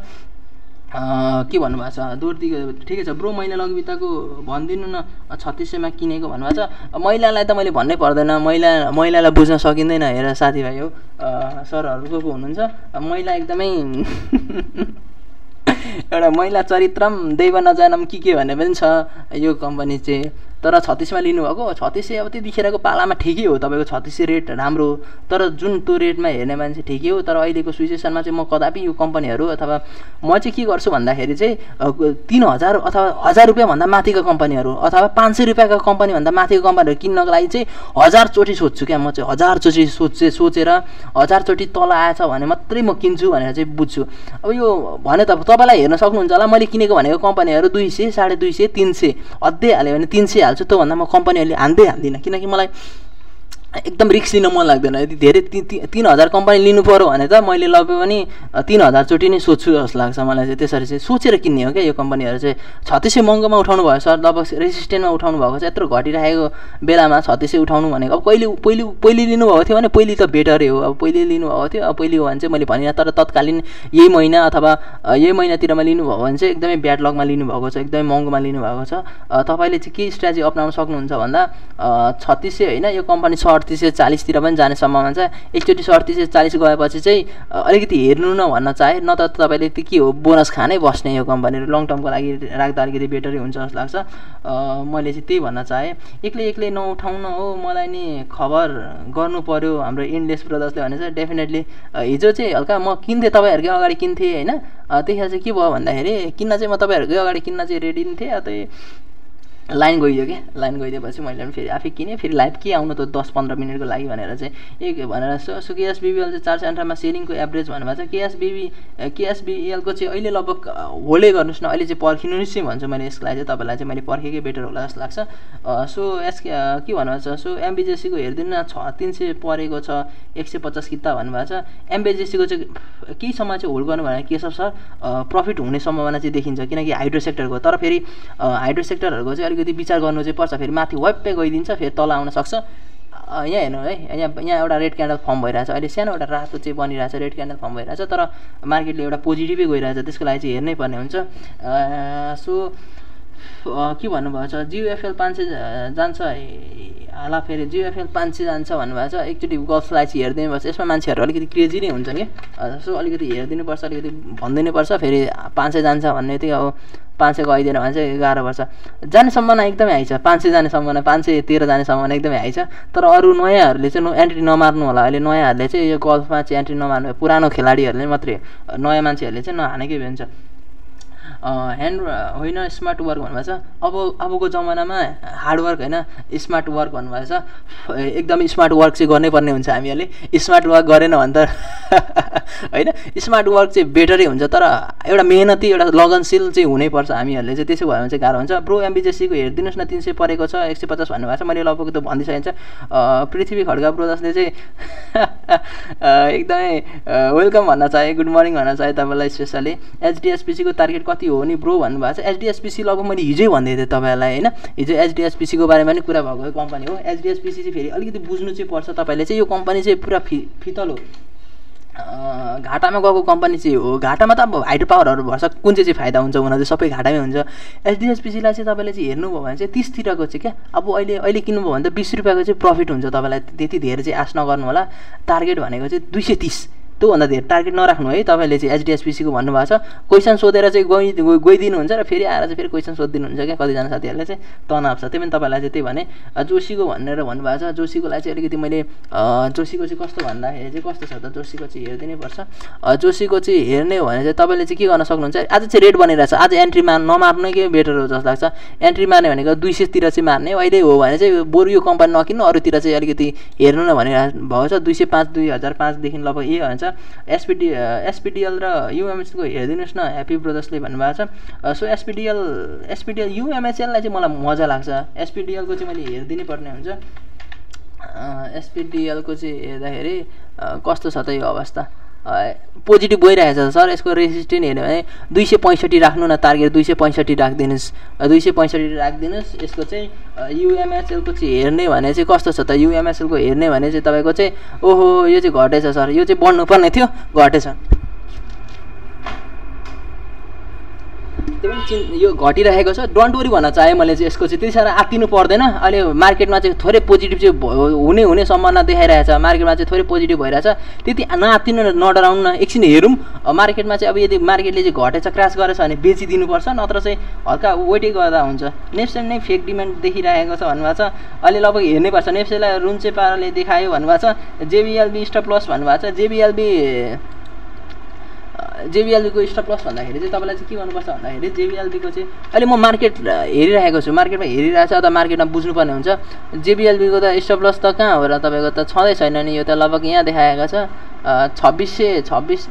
के भन्नुभएको छ दोर्दी ठिकै छ ब्रो मैले लघु बित्ताको भनिदिनु न छत्तिस सयमा किनेको भन्नुभएको छ महिलालाई त मैले भन्नै पर्दैन महिला महिलालाई बुझ्न सकिँदैन हेर साथीभाइ हो सरहरूको पो हुनुहुन्छ महिला एकदमै एउटा महिला चरित्रम दैव नजानम के के भन्ने पनि छ यो कम्पनी चाहिँ तर छत्तिसमा लिनुभएको छत्तिस सय अब त्यतिखेरको पालामा ठिकै हो तपाईँको छत्तिस सय रेट राम्रो हो तर जुन त्यो रेटमा हेर्ने मान्छे ठिकै हो तर अहिलेको सिचुएसनमा चाहिँ म कदापि यो कम्पनीहरू अथवा म चाहिँ के गर्छु भन्दाखेरि चाहिँ तिन हजार अथवा हजार रुपियाँभन्दा माथिको कम्पनीहरू अथवा पाँच सय रुपियाँको कम्पनीभन्दा माथिको कम्पनीहरू किन्नको लागि चाहिँ हजारचोटि सोध्छु क्या म चाहिँ हजारचोटि सोचे सोचेर हजारचोटि तल आएछ भने मात्रै म किन्छु भनेर चाहिँ बुझ्छु अब यो भने त तपाईँलाई हेर्न सक्नुहुन्छ होला मैले किनेको भनेको कम्पनीहरू दुई सय साढे दुई सय तिन सय अझै हाल्यो भने तिन सय हाल्छु त्योभन्दा म कम्पनीहरूले हान्दै हाल्दिनँ किनकि मलाई एकदम रिक्स लिन मन लाग्दैन यदि धेरै तिन हजार कम्पनी लिनु पऱ्यो भने त मैले लगे पनि तिन हजारचोटि नै सोध्छु जस्तो लाग्छ मलाई चाहिँ त्यसरी चाहिँ सोचेर किन्ने हो क्या यो कम्पनीहरू चाहिँ छत्तिस सय महँगोमा उठाउनु भयो सर लगभग रेसिस्टेन्टमा उठाउनु भएको छ यत्रो घटिरहेको बेलामा छत्तिस सय उठाउनु भनेको अब कहिले पहिले पहिले लिनुभएको थियो भने पहिले त बेटरै हो अब पहिले लिनुभएको थियो अब पहिले हो भने चाहिँ मैले भनिनँ तर तत्कालीन यही महिना अथवा यही महिनातिरमा लिनुभयो भने चाहिँ एकदमै ब्याड लकमा लिनुभएको छ एकदमै महँगोमा लिनुभएको छ तपाईँले चाहिँ के स्ट्राटेजी अप्नाउन सक्नुहुन्छ भन्दा छत्तिस सय होइन यो कम्पनी अडतिस सय चालिसतिर पनि जाने सम्भावना छ एकचोटि अडतिस सय चालिस गएपछि चाहिँ अलिकति हेर्नु न भन्न चाहे न त तपाईँले त्यो के हो बोनस खानै बस्ने यो कम्पनीहरू लङ टर्मको लागि राख्दा अलिकति बेटरै हुन्छ जस्तो लाग्छ मैले चाहिँ त्यही भन्न चाहेँ एक्लै एक्लै नउठाउन हो मलाई नि खबर गर्नु पऱ्यो हाम्रो इन्डेस ब्रदर्सले भनेछ डेफिनेटली हिजो चाहिँ हल्का म किन्थेँ तपाईँहरूकै अगाडि किन्थेँ होइन त्यतिखेर चाहिँ के भयो भन्दाखेरि किन्न चाहिँ म तपाईँहरूकै अगाडि किन्न चाहिँ रेडी नि थिएँ त्यही लाइन गइदियो क्या लाइन गइदिएपछि मैले पनि फेरि आफै किनेँ फेरि लाइभ के आउनु त दस पन्ध्र मिनटको लागि भनेर चाहिँ एक भनेर सो सो केएसबिबिएल चाहिँ चार सय अन्ठामा सेलिङको एभरेज भन्नुभएको छ केएसबिबी केएसबिएलको चाहिँ अहिले लगभग होल्डै गर्नुहोस् न अहिले चाहिँ पर्खिनु नि चाहिँ भन्छु मैले यसको लागि चाहिँ तपाईँलाई चाहिँ मैले पर्खेकै बेटर होला जस्तो लाग्छ सो यस के भन्नुभएको छ सो एमबिजेसीको हेरिदिनु न छ तिन सय परेको छ एक सय पचास किता भन्नुभएको छ एमबिजेसीको चाहिँ केही समय चाहिँ होल्ड गर्नु भने के छ सर प्रफिट हुने सम्भावना चाहिँ देखिन्छ किनकि हाइड्रो सेक्टरको तर फेरि हाइड्रो सेक्टरहरूको चाहिँ अलिकति विचार गर्नु चाहिँ पर्छ फेरि माथि वेप्पै गइदिन्छ फेरि तल आउन सक्छ यहाँ हेर्नु है, यहाँ यहाँ एउटा रेड क्यान्डल फर्म भइरहेछ, अहिले सानो एउटा रातो चाहिँ बनिरहेछ, रेड क्यान्डल फर्म भइरहेछ, तर मार्केटले एउटा पोजिटिभै गइरहेछ, त्यसको लागि चाहिँ हेर्नै पर्ने हुन्छ। सो के भन्नुभएको छ, जियुएफएल पाँच सय जान्छ हाला, फेरि जियुएफएल पाँच सय जान्छ भन्नुभएको छ। एकचोटि गल्फलाई चाहिँ हेरिदिनु पर्छ, यसमा मान्छेहरू अलिकति क्रेजी नै हुन्छन् कि, सो अलिकति हेरिदिनु पर्छ, अलिकति भनिदिनु पर्छ। फेरि पाँच सय जान्छ भन्ने थियो, अब पाँच सय गइदिएन भने चाहिँ गाह्रो पर्छ। जाने सम्भावना एकदमै हाई छ, पाँच सय जाने सम्भावना, पाँच सय तेह्र जाने सम्भावना एकदमै हाई छ। तर अरू नयाँहरूले चाहिँ एन्ट्री नमार्नु होला, अहिले नयाँहरूले चाहिँ यो गल्फमा चाहिँ एन्ट्री नमार्नु, पुरानो खेलाडीहरूले मात्रै, नयाँ मान्छेहरूले चाहिँ नहानेकै भन्छ। ह्यान्ड होइन स्मार्ट वर्क भन्नुभएको छ। अब अबको जमानामा हार्डवर्क होइन स्मार्ट वर्क भन्नुभएको छ। एकदम स्मार्ट वर्क चाहिँ गर्नै पर्ने हुन्छ हामीहरूले, स्मार्ट वर्क गरेन भने त होइन, स्मार्ट वर्क चाहिँ बेटरै हुन्छ, तर एउटा मेहनती एउटा लगनशील चाहिँ हुनैपर्छ हामीहरूले चाहिँ, त्यसो भयो भने चाहिँ गाह्रो हुन्छ। ब्रो एमबिजेसीको हेरिदिनुहोस् न, तिन सय परेको छ, एक सय पचास भन्नुभएको छ, मैले लगभग त भनिदिइसकेको छ। पृथ्वी खड्का ब्रो जसले चाहिँ एकदमै वेलकम भन्न चाहे, गुड मर्निङ भन्न चाहे तपाईँलाई स्पेसली। एचडिएसपिसीको टार्गेट कति हो नि ब्रो भन्नुभएको छ। एचडिएसपिसी लगभग मैले हिजै भन्दै थिएँ तपाईँलाई होइन, हिजो एचडिएसपिसीको बारेमा पनि कुरा भएको कम्पनी हो। एचडिएसपिसी चाहिँ फेरि अलिकति बुझ्नु चाहिँ पर्छ तपाईँले चाहिँ, यो कम्पनी चाहिँ पुरा फि फितल हो, घाटामा गएको कम्पनी चाहिँ हो। घाटामा त अब हाइड्रो पावरहरू भर्छ, कुन चाहिँ चाहिँ फाइदा हुन्छ हुन चाहिँ सबै घाटामै हुन्छ। एचडिएसपिसीलाई चाहिँ तपाईँले चाहिँ हेर्नुभयो भने चाहिँ तिसतिरको चाहिँ क्या, अब अहिले अहिले किन्नुभयो भने त बिस रुपियाँको चाहिँ प्रफिट हुन्छ तपाईँलाई, त्यति धेरै चाहिँ आश नगर्नु होला। टार्गेट भनेको चाहिँ दुई सय तिस, त्योभन्दा धेरै टार्गेट नराख्नु है तपाईँले चाहिँ। एचडिएसपिसीको भन्नुभएको छ, क्वेसन सोधेर चाहिँ गइ गइदिनुहुन्छ र फेरि आएर चाहिँ फेरि क्वेसन सोधिदिनुहुन्छ क्या कतिजना साथीहरूले चाहिँ, तनाव छ। त्यही पनि तपाईँलाई चाहिँ त्यही भने जोशीको भनेर भन्नुभएको छ। जोशीकोलाई चाहिँ अलिकति मैले जोशीको चाहिँ कस्तो भन्दाखेरि चाहिँ कस्तो छ त, जोशीको चाहिँ हेरिदिनै पर्छ। जोशीको चाहिँ हेर्ने हो भने चाहिँ तपाईँले चाहिँ के गर्न सक्नुहुन्छ, आज चाहिँ रेड बनिरहेछ, आज एन्ट्री मा नमार्नु नै के बेटर हो जस्तो लाग्छ। एन्ट्री मार्ने भनेको दुई सयतिर चाहिँ मार्ने, अहिले हो भने चाहिँ बरु यो कम्पनी नकिन्नु, अरूतिर चाहिँ अलिकति हेर्नु न भनिरहेको भएको छ। दुई सय पाँच दुई हजार पाँचदेखि लगभग ए भन्छ। एसपिडी एसपिडिएल र युएमएचको हेरिदिनुहोस् न, ह्याप्पी ब्रदर्सले भन्नुभएको छ। सो एसपिडिएल एसपिडिएल युएमएचएललाई चाहिँ मलाई मजा लाग्छ, एसपिडिएलको चाहिँ मैले हेरिदिनै पर्ने हुन्छ। एसपिडिएलको चाहिँ हेर्दाखेरि कस्तो छ त यो अवस्था, पोजिटिभ गइरहेछ सर। यसको रेसिस्टेन्स हेर्यो भने दुई सय पैँसठी राख्नु न, टार्गेट दुई सय पैँसठी राखिदिनुहोस्, दुई सय पैँसठी राखिदिनुहोस्। यसको चाहिँ युएमएचएलको चाहिँ हेर्ने भने चाहिँ कस्तो छ त, युएमएचएलको हेर्ने भने चाहिँ तपाईँको चाहिँ ओहो यो चाहिँ घटेछ सर, यो चाहिँ बढ्नुपर्ने थियो घटेछ। त्यो पनि चिन् यो घटिरहेको छ, डोन्ट वरी भन्न चाहेँ मैले चाहिँ। यसको चाहिँ त्यति साह्रो आत्तिनु पर्दैन, अहिले मार्केटमा चाहिँ थोरै पोजिटिभ चाहिँ हुने हुने सम्भावना देखाइरहेछ, मार्केटमा चाहिँ थोरै पोजिटिभ भइरहेछ। त्यति नआत्तिनु नडराउनु न, एकछिन हेरौँ मार्केटमा चाहिँ। अब यदि मार्केटले चाहिँ घटेछ क्रास गरेछ भने बेचिदिनुपर्छ, नत्र चाहिँ हल्का वेटै गर्दा हुन्छ। नेप्से नै फेक डिमान्ड देखिरहेको छ भन्नुभएको छ, अहिले लगभग हेर्नै पर्छ। नेप्सेलाई रुन्चे पाराले देखायो भन्नुभएको छ। जेबिएलबी स्टप लस भन्नुभएको छ। जेबिएलबी जेबिएलबीको स्टप लस भन्दाखेरि चाहिँ तपाईँलाई चाहिँ के गर्नुपर्छ भन्दाखेरि जेबिएलबीको चाहिँ अहिले म मार्केट हेरिरहेको छु, मार्केटमा हेरिरहेको छ, अथवा मार्केटमा बुझ्नुपर्ने हुन्छ। जेबिएलबीको त स्टप लस त कहाँ हो र, तपाईँको त छँदै छैन नि, यो त लगभग यहाँ देखाएको छ छब्बिस सय छब्बिस।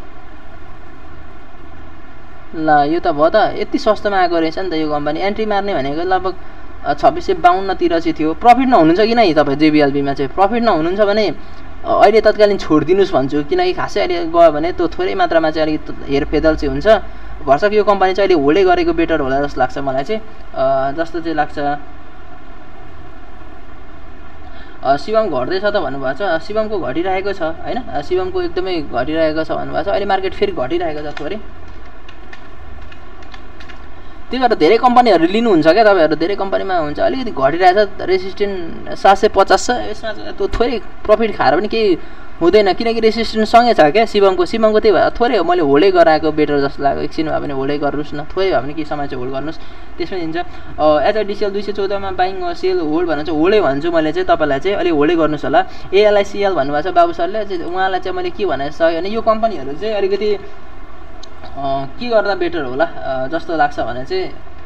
ल यो त भयो त, यति सस्तोमा आएको रहेछ नि त यो कम्पनी। एन्ट्री मार्ने भनेको लगभग छब्बिस सय बाहन्नतिर चाहिँ थियो। प्रफिट नहुनुहुन्छ कि नै तपाईँ जेबिएलबीमा चाहिँ, प्रफिट नहुनुहुन्छ भने अहिले तत्कालीन छोडिदिनुहोस् भन्छु, किनकि खासै अहिले गयो भने त्यो थोरै मात्रामा चाहिँ अलिक हेरफेदल चाहिँ हुन्छ। भर्सक यो कम्पनी चाहिँ अहिले होल्डै गरेको बेटर होला जस्तो लाग्छ मलाई चाहिँ, जस्तो चाहिँ लाग्छ। शिवम घट्दैछ त भन्नुभएको छ, शिवमको घटिरहेको छ होइन, शिवमको एकदमै घटिरहेको छ भन्नुभएको छ। अहिले मार्केट फेरि घटिरहेको छ थोरै, त्यही भएर धेरै कम्पनीहरू लिनुहुन्छ क्या तपाईँहरू, धेरै कम्पनीमा हुन्छ अलिकति घटिरहेछ। रेसिस्टेन्ट सात सय पचास छ, यसमा त्यो थोरै प्रफिट खाएर पनि केही हुँदैन, किनकि रेसिस्टेन्ट सँगै छ क्या शिवमको। शिवमको त्यही भएर थोरै मैले होल्डै गराएको बेटर जस्तो लाग्यो। एकछिन भए पनि होल्डै गर्नुहोस् न, थोरै भए पनि केही समय चाहिँ होल्ड गर्नुहोस्, त्यसमै दिन्छ। एचआइडिसिएल दुई सय चौधमा बाइङ सेल होल्ड भन्नु चाहिँ होल्डै भन्छु मैले चाहिँ तपाईँलाई चाहिँ, अहिले होल्डै गर्नुहोस् होला। एएलआइसिएल भन्नुभएको छ बाबु सरले चाहिँ, उहाँलाई चाहिँ मैले के भनेर सक्यो भने यो कम्पनीहरू चाहिँ अलिकति के गर्दा बेटर होला जस्तो लाग्छ भने चाहिँ,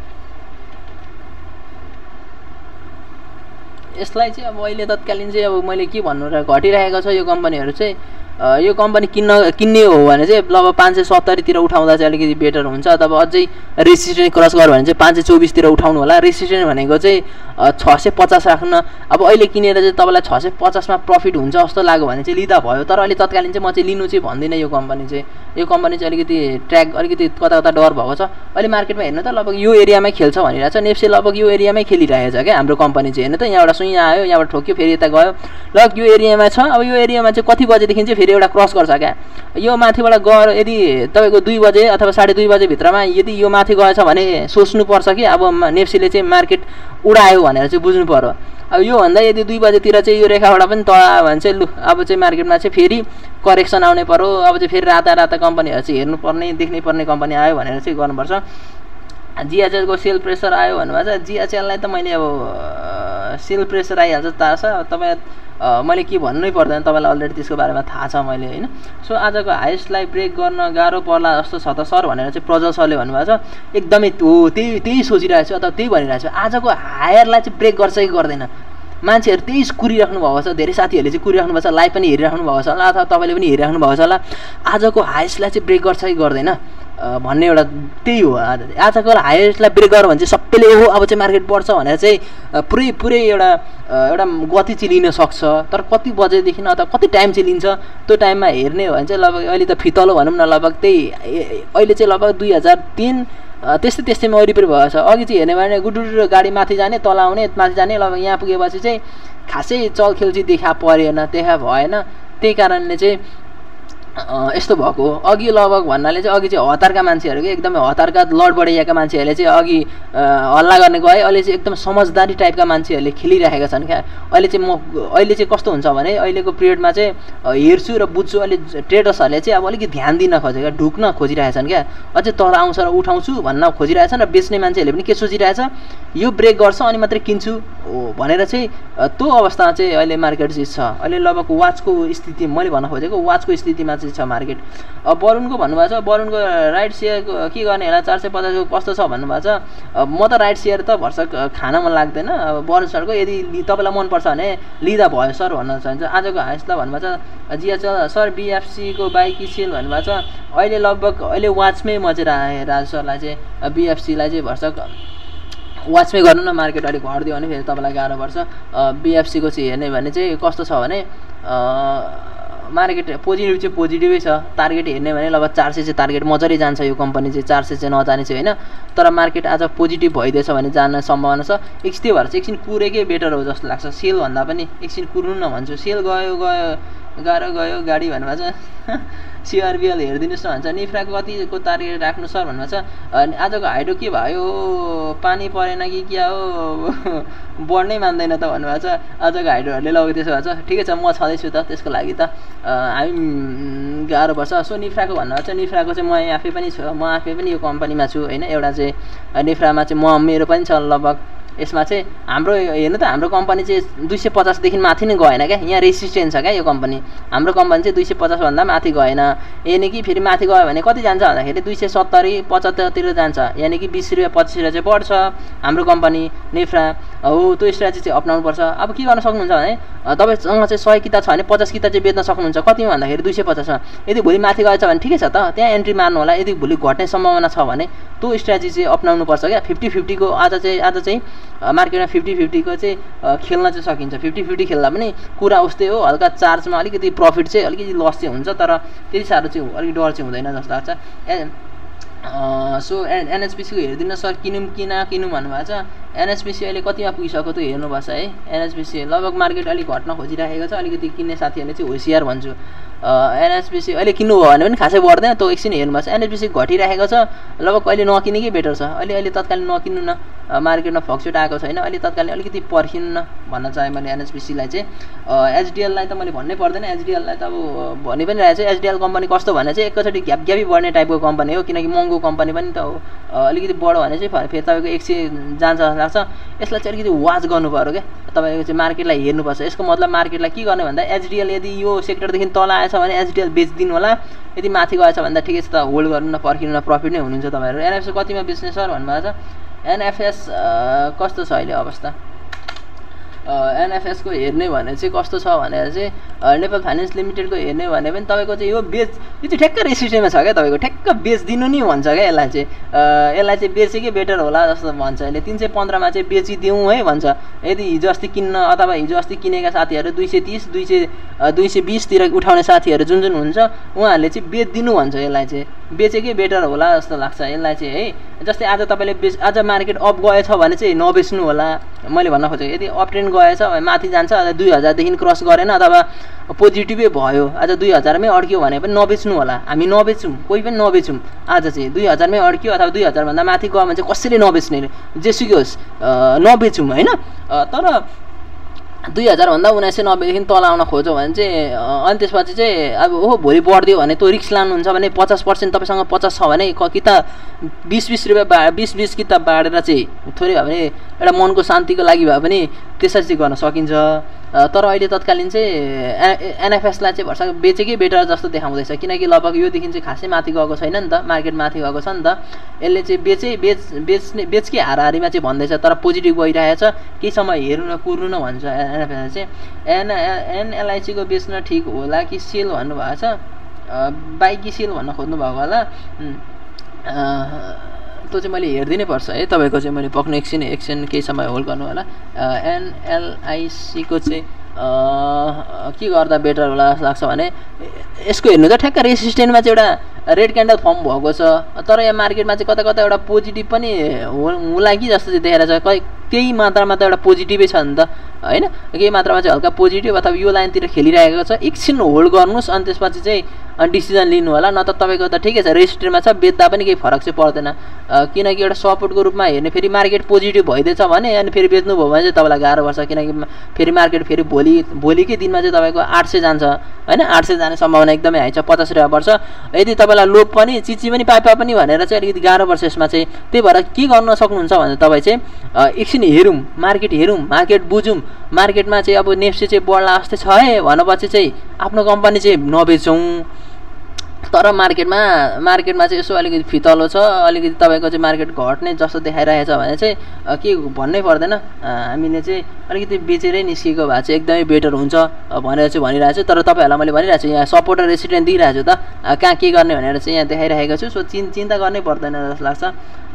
यसलाई चाहिँ अब अहिले तत्कालीन चाहिँ अब मैले के भन्नु र घटिरहेको छ यो कम्पनीहरू चाहिँ। यो कम्पनी किन्न किन्ने हो भने चाहिँ लगभग पाँच सय सत्तरीतिर उठाउँदा चाहिँ अलिकति बेटर हुन्छ, अथवा अझै रेसिस्टेन्स क्रस गर्यो भने चाहिँ पाँच सय चौबिसतिर उठाउनु होला। रेसिस्टेन्स भनेको चाहिँ छ सय पचास राख्न, अब अहिले किनेर चाहिँ तपाईँलाई छ सय पचासमा प्रफिट हुन्छ जस्तो लाग्यो भने चाहिँ लिँदा भयो, तर अहिले तत्कालीन चाहिँ म चाहिँ लिनु चाहिँ भन्दिनँ यो कम्पनी चाहिँ। यो कम्पनी चाहिँ अलिकति ट्र्याक अलिकति कता कता डर भएको छ। अहिले मार्केटमा हेर्नु त लगभग यो एरियामै खेल्छ भनिरहेको छ, नेप्सी लगभग यो एरियामै खेलिरहेको छ क्या हाम्रो कम्पनी चाहिँ। हेर्नु त यहाँबाट सुई आयो, यहाँबाट ठोक्यो, फेरि यता गयो, लगभग यो एरियामा छ। अब यो एरियामा चाहिँ कति बजेदेखि चाहिँ फेरि एउटा क्रस गर्छ क्या, यो माथिबाट गएर यदि तपाईँको दुई बजे अथवा साढे दुई बजेभित्रमा यदि यो माथि गएछ भने सोच्नुपर्छ कि अब नेप्सीले चाहिँ मार्केट उडायो भनेर चाहिँ बुझ्नु पर्यो। अब योभन्दा यदि दुई बजेतिर चाहिँ यो रेखाबाट पनि तल आयो भने चाहिँ लु अब चाहिँ मार्केटमा चाहिँ फेरि करेक्सन आउने पर्यो। अब चाहिँ फेरि राता राता कम्पनीहरू चाहिँ हेर्नुपर्ने देख्नै पर्ने कम्पनी आयो भनेर चाहिँ गर्नुपर्छ। जिएचएलको सेल प्रेसर आयो भन्नुभएको छ। जिएचएललाई त मैले अब सेल प्रेसर आइहाल्छ थाहा छ, तपाईँ मैले के भन्नै पर्दैन, तपाईँलाई अलरेडी त्यसको बारेमा थाहा छ मैले होइन। सो आजको हाइएस्टलाई ब्रेक गर्न गाह्रो पर्ला जस्तो छ त सर भनेर चाहिँ प्रज्वल सरले भन्नुभएको छ। एकदमै हो त्यही त्यही सोचिरहेको छु अथवा त्यही भनिरहेको छु, आजको हायरलाई चाहिँ ब्रेक गर्छ कि गर्दैन। मान्छेहरू त्यही कुरिराख्नु भएको छ, धेरै साथीहरूले चाहिँ कुरिराख्नु भएको छ, लाइभ पनि हेरिराख्नु भएको छ होला अथवा तपाईँले पनि हेरिराख्नु भएको छ होला। आजको हाइएस्टलाई चाहिँ ब्रेक गर्छ कि गर्दैन भन्ने एउटा त्यही हो। आजको हाइएस्टलाई ब्रेक गर्यो भने चाहिँ सबैले हो अब चाहिँ मार्केट बढ्छ भनेर चाहिँ पुरै पुरै एउटा एउटा गति चाहिँ लिन सक्छ। तर कति बजेदेखि अथवा कति टाइम चाहिँ लिन्छ त्यो टाइममा हेर्ने हो भने चाहिँ लगभग अहिले त फितलो भनौँ न, लगभग त्यही अहिले चाहिँ लगभग दुई हजार तिन त्यस्तै त्यस्तैमा वरिपरि भएको छ। अघि चाहिँ हेर्ने भने गुडुडु गाडी माथि जाने तल आउने माथि जाने, लगभग यहाँ पुगेपछि चाहिँ खासै चलखेल चाहिँ देखा परेन, देखा भएन। त्यही कारणले चाहिँ यस्तो भएको हो। अघि लगभग भन्नाले चाहिँ अघि चाहिँ हतारका मान्छेहरू कि एकदमै हतारका लड बढाइएका मान्छेहरूले चाहिँ अघि हल्ला गर्ने गए, अहिले चाहिँ एकदम समझदारी टाइपका मान्छेहरूले खेलिरहेका छन् क्या। अहिले चाहिँ म अहिले चाहिँ कस्तो हुन्छ भने अहिलेको पिरियडमा चाहिँ हेर्छु र बुझ्छु, अहिले ट्रेडर्सहरूले चाहिँ अब अलिकति ध्यान दिन खोजेका ढुक्न खोजिरहेछन् क्या, अझै तल आउँछ र उठाउँछु भन्न खोजिरहेछन्। र बेच्ने मान्छेहरूले पनि के सोचिरहेछ, यो ब्रेक गर्छ अनि मात्रै किन्छु भनेर चाहिँ त्यो अवस्थामा चाहिँ अहिले मार्केट चाहिँ छ। अहिले लगभग वाचको स्थिति मैले भन्न खोजेको वाचको स्थितिमा छ मार्केट। अब बरुणको भन्नुभएको छ, बरुणको राइट सेयरको के गर्ने होला चार सय पचासको कस्तो छ भन्नुभएको छ। म त राइट सेयर त भर्सक खान मन लाग्दैन। अब बरुण सरको यदि तपाईँलाई मनपर्छ भने लिँदा भयो सर भन्न चाहन्छ। आजको हाइएस्टलाई भन्नुभएको छ जिएचएल सर बिएफसीको बाइक सेल भन्नुभएको छ। अहिले लगभग अहिले वाचमै मचेर आएँ राज सरलाई चाहिँ बिएफसीलाई चाहिँ भर्सक वाचमै गर्नु न, मार्केट अलिक घट्दियो भने फेरि तपाईँलाई गाह्रो पर्छ। बिएफसीको चाहिँ हेर्ने भने चाहिँ कस्तो छ भने मार्केट पोजिटिभ चाहिँ पोजिटिभै छ। टार्गेट हेर्ने भने लगभग चार सय चाहिँ टार्गेट मजाले जान्छ यो कम्पनी चाहिँ, चार सय चाहिँ नजाने चाहिँ होइन। तर मार्केट आज पोजिटिभ भइदिएछ भने जान सम्भावना छ। एकछिन त्यो भएर चाहिँ एकछिन कुरेकै बेटर हो जस्तो लाग्छ, सेल भन्दा पनि एकछिन कुर्नु न भन्छु। सेल गयो गयो गाह्रो गयो गाडी भन्नुभएको छ। सिआरबिएल हेरिदिनुहोस् न भन्छ। निफ्राको कतिको टार्गेट राख्नु सर भन्नुभएको छ। अनि आजको हाइड्रो के भयो, पानी परेन कि क्या हो, बढ्नै मान्दैन त भन्नुभएको छ आजको हाइड्रोहरूले। लगेको त्यसो भएछ ठिकै छ, म छँदैछु त त्यसको लागि त हामी गाह्रो पर्छ। सो निफ्राको भन्नुभएको छ। निफ्राको चाहिँ म आफै पनि छु, म आफै पनि यो कम्पनीमा छु होइन। एउटा चाहिँ निफ्रामा चाहिँ म मेरो पनि छ लगभग। यसमा चाहिँ हाम्रो हेर्नु त हाम्रो कम्पनी चाहिँ दुई सय पचासदेखि माथि नै गएन क्या, यहाँ रेसिस्टेन्स छ क्या यो कम्पनी। हाम्रो कम्पनी चाहिँ दुई सय पचासभन्दा माथि गएन। यानि कि फेरि माथि गयो भने कति जान्छ भन्दाखेरि दुई सय सत्तरी पचहत्तरतिर जान्छ, यानि कि बिस रुपियाँ पच्चिस रुपियाँ चाहिँ बढ्छ हाम्रो कम्पनी निफ्रा हो। त्यो स्ट्राटेजी चाहिँ अप्नाउनुपर्छ। अब के गर्न सक्नुहुन्छ भने तपाईँसँग चाहिँ सय किता छ भने पचास किता चाहिँ बेच्न सक्नुहुन्छ। कतिमा भन्दाखेरि दुई सय पचासमा। यदि भोलि माथि गएछ भने ठिकै छ त, त्यहाँ एन्ट्री मार्नु होला। यदि भोलि घट्ने सम्भावना छ भने त्यो स्ट्राटेजी चाहिँ अप्नाउनुपर्छ क्या। फिफ्टी फिफ्टीको आज चाहिँ आज चाहिँ मार्केटमा फिफ्टी फिफ्टीको चाहिँ खेल्न चाहिँ सकिन्छ। फिफ्टी फिफ्टी खेल्दा पनि कुरा उस्तै हो, हल्का चार्जमा अलिकति प्रफिट चाहिँ अलिकति लस चाहिँ हुन्छ, तर त्यति साह्रो चाहिँ अलिक डर चाहिँ हुँदैन जस्तो लाग्छ। ए सो एन एनएचपिसीको हेरिदिनु सर, किनौँ किन किनौँ भन्नुभएको छ। एनएचपिसी अहिले कतिमा पुगिसक्यो त्यो हेर्नुपर्छ है। एनएचपिसी लगभग मार्केट अलिक घट्न खोजिरहेको छ, अलिकति किन्ने साथीहरूले चाहिँ होसियार भन्छु। एनएचपिसी अहिले किन्नु भयो भने पनि खासै बढ्दैन, त्यो एकछिन हेर्नुपर्छ। एनएचपिसी घटिरहेको छ, लगभग अहिले नकिनेकै बेटर छ। अहिले अहिले तत्कालीन नकिन्नु न, मार्केटमा फ्लक्चुएट आएको छैन, अहिले तत्कालीन अलिकति पर्खिनु न भन्न चाहेँ मैले एनएचपिसीलाई चाहिँ। एचडिएललाई त मैले भन्नै पर्दैन, एचडिएललाई त अब भनि पनि रहेको छु। एचडिएल कम्पनी कस्तो भने चाहिँ एकैचोटि ग्याप ग्यापी बढ्ने टाइपको कम्पनी हो, किनकि महँगो कम्पनी पनि त हो। अलिकति बढ्यो भने चाहिँ फेरि तपाईँको एक सय जान्छ जस्तो लाग्छ। यसलाई चाहिँ अलिकति वाच गर्नु पऱ्यो क्या, तपाईँको चाहिँ मार्केटलाई हेर्नुपर्छ। यसको मतलब मार्केटलाई के गर्ने भन्दा एचडिएल यदि यो सेक्टरदेखि तल आएछ भने एचडिएल बेचिदिनु होला, यदि माथि गएछ भन्दा ठिकै छ त होल्ड गर्नु न, पर्खिनु न, प्रफिट नै हुनुहुन्छ तपाईँहरू। एनएफएस कतिमा बेच्ने सर भन्नुभएको छ। एनएफएस कस्तो छ अहिले अवस्था? एनएफएसको हेर्ने भने चाहिँ कस्तो छ भनेर चाहिँ नेपाल फाइनेन्स लिमिटेडको हेर्ने भने पनि तपाईँको चाहिँ यो बेच यो चाहिँ ठ्याक्क रेसिस्टेन्टमा छ क्या तपाईँको ठ्याक्क बेचिदिनु नि भन्छ क्या यसलाई चाहिँ यसलाई चाहिँ बेचेकै बेटर होला जस्तो भन्छ अहिले तिन सय पन्ध्रमा चाहिँ बेचिदिउँ है भन्छ यदि हिजो अस्ति किन्न अथवा हिजो अस्ति किनेका साथीहरू दुई सय तिस दुई सय दुई सय बिसतिर उठाउने साथीहरू जुन जुन हुन्छ उहाँहरूले चाहिँ बेचिदिनु भन्छ यसलाई चाहिँ बेचेकै बेटर होला जस्तो लाग्छ यसलाई चाहिँ है जस्तै आज तपाईँले बेच आज मार्केट अप गएछ भने चाहिँ नबेच्नु होला मैले भन्न खोजेको यदि अप ट्रेन्ड गएछ भने माथि जान्छ अझ दुई हजारदेखि क्रस गरेन अथवा पोजिटिभै भयो आज दुई हजारमै अड्क्यो भने पनि नबेच्नु होला हामी नबेचौँ कोही पनि नबेचौँ आज चाहिँ दुई हजारमै अड्क्यो अथवा दुई हजारभन्दा माथि गयो भने चाहिँ कसैले नबेच्ने जेसुकै होस् नबेचौँ होइन तर दुई हजारभन्दा उन्नाइस सय नब्बेदेखि तल आउन खोज्यो भने चाहिँ अनि त्यसपछि चाहिँ अब ओहो भोलि बढ्दियो भने त्यो रिक्स लानुहुन्छ भने पचास पर्सेन्ट तपाईँसँग पचास छ भने कि त बिस बिस रुपियाँ बा बिस बिस किताब बाँडेर चाहिँ थोरै भए पनि एउटा मनको शान्तिको लागि भए पनि त्यसरी चाहिँ गर्न सकिन्छ तर अहिले तत्कालीन चाहिँ एनएफएसलाई चाहिँ भर्खर बेचेकै बेटर जस्तो देखाउँदैछ किनकि लगभग योदेखि चाहिँ खासै माथि गएको छैन नि त मार्केट माथि गएको छ नि त यसले चाहिँ बेचै बेच बेच्ने बेचकै हाराहारीमा चाहिँ भन्दैछ तर पोजिटिभ गइरहेछ केही समय हेर्नु न कुर्नु न भन्छ एनएफएस चाहिँ एन एनएलआइसीको बेच्न ठिक होला कि सेल भन्नुभएको छ बाई कि सेल भन्न खोज्नु भएको होला त्यो चाहिँ मैले हेरिदिनै पर्छ है तपाईँको चाहिँ मैले पक्नु एकछिन एकछिन केही समय होल्ड गर्नु होला एनएलआइसीको चाहिँ के गर्दा बेटर होला जस्तो लाग्छ भने यसको हेर्नु त ठ्याक्क रेसिस्टेन्टमा चाहिँ एउटा रेड क्यान्डल फर्म भएको छ तर यहाँ मार्केटमा चाहिँ कता कता एउटा पोजिटिभ पनि होला कि जस्तो चाहिँ देखेर छ कहीँ केही मात्रामा त एउटा पोजिटिभै छ नि त होइन केही मात्रामा चाहिँ हल्का पोजिटिभ अथवा यो लाइनतिर खेलिरहेको छ एकछिन होल्ड गर्नुहोस् अनि त्यसपछि चाहिँ डिसिजन लिनु होला न त तपाईँको त ठिकै छ रेजिस्टरमा छ बेच्दा पनि केही फरक चाहिँ पर्दैन किनकि एउटा सपोर्टको रूपमा हेर्ने फेरि मार्केट पोजिटिभ भइदिएछ भने अनि फेरि बेच्नु भयो भने चाहिँ तपाईँलाई गाह्रो पर्छ किनकि फेरि मार्केट फेरि भोलि भोलिकै दिनमा चाहिँ तपाईँको आठ सय जान्छ होइन आठ सय जाने सम्भावना एकदमै हाई छ पचास रुपियाँ पर्छ यदि तपाईँलाई लोभ पनि चिची पनि पाइपा पनि भनेर चाहिँ अलिकति गाह्रो पर्छ यसमा चाहिँ त्यही भएर के गर्न सक्नुहुन्छ भने तपाईँ चाहिँ एकछिन हेरौँ मार्केट हेरौँ मार्केट बुझौँ मार्केटमा चाहिँ अब नेप्से चाहिँ बढ्ला जस्तै छ है भनेपछि चाहिँ आफ्नो कम्पनी चाहिँ नबेचौँ तर मार्केटमा मार्केटमा चाहिँ यसो अलिकति फितलो छ अलिकति तपाईँको चाहिँ मार्केट घट्ने जस्तो देखाइरहेछ भने चाहिँ के भन्नै पर्दैन हामीले चाहिँ अलिकति बेचेरै निस्केको भए चाहिँ एकदमै बेटर हुन्छ भनेर चाहिँ भनिरहेको छु तर तपाईँहरूलाई मैले भनिरहेको छु यहाँ सपोर्ट र रेसिस्टेन्स दिइरहेको छु त कहाँ के गर्ने भनेर चाहिँ यहाँ देखाइरहेको छु सो चिन् चिन्ता गर्नै पर्दैन जस्तो लाग्छ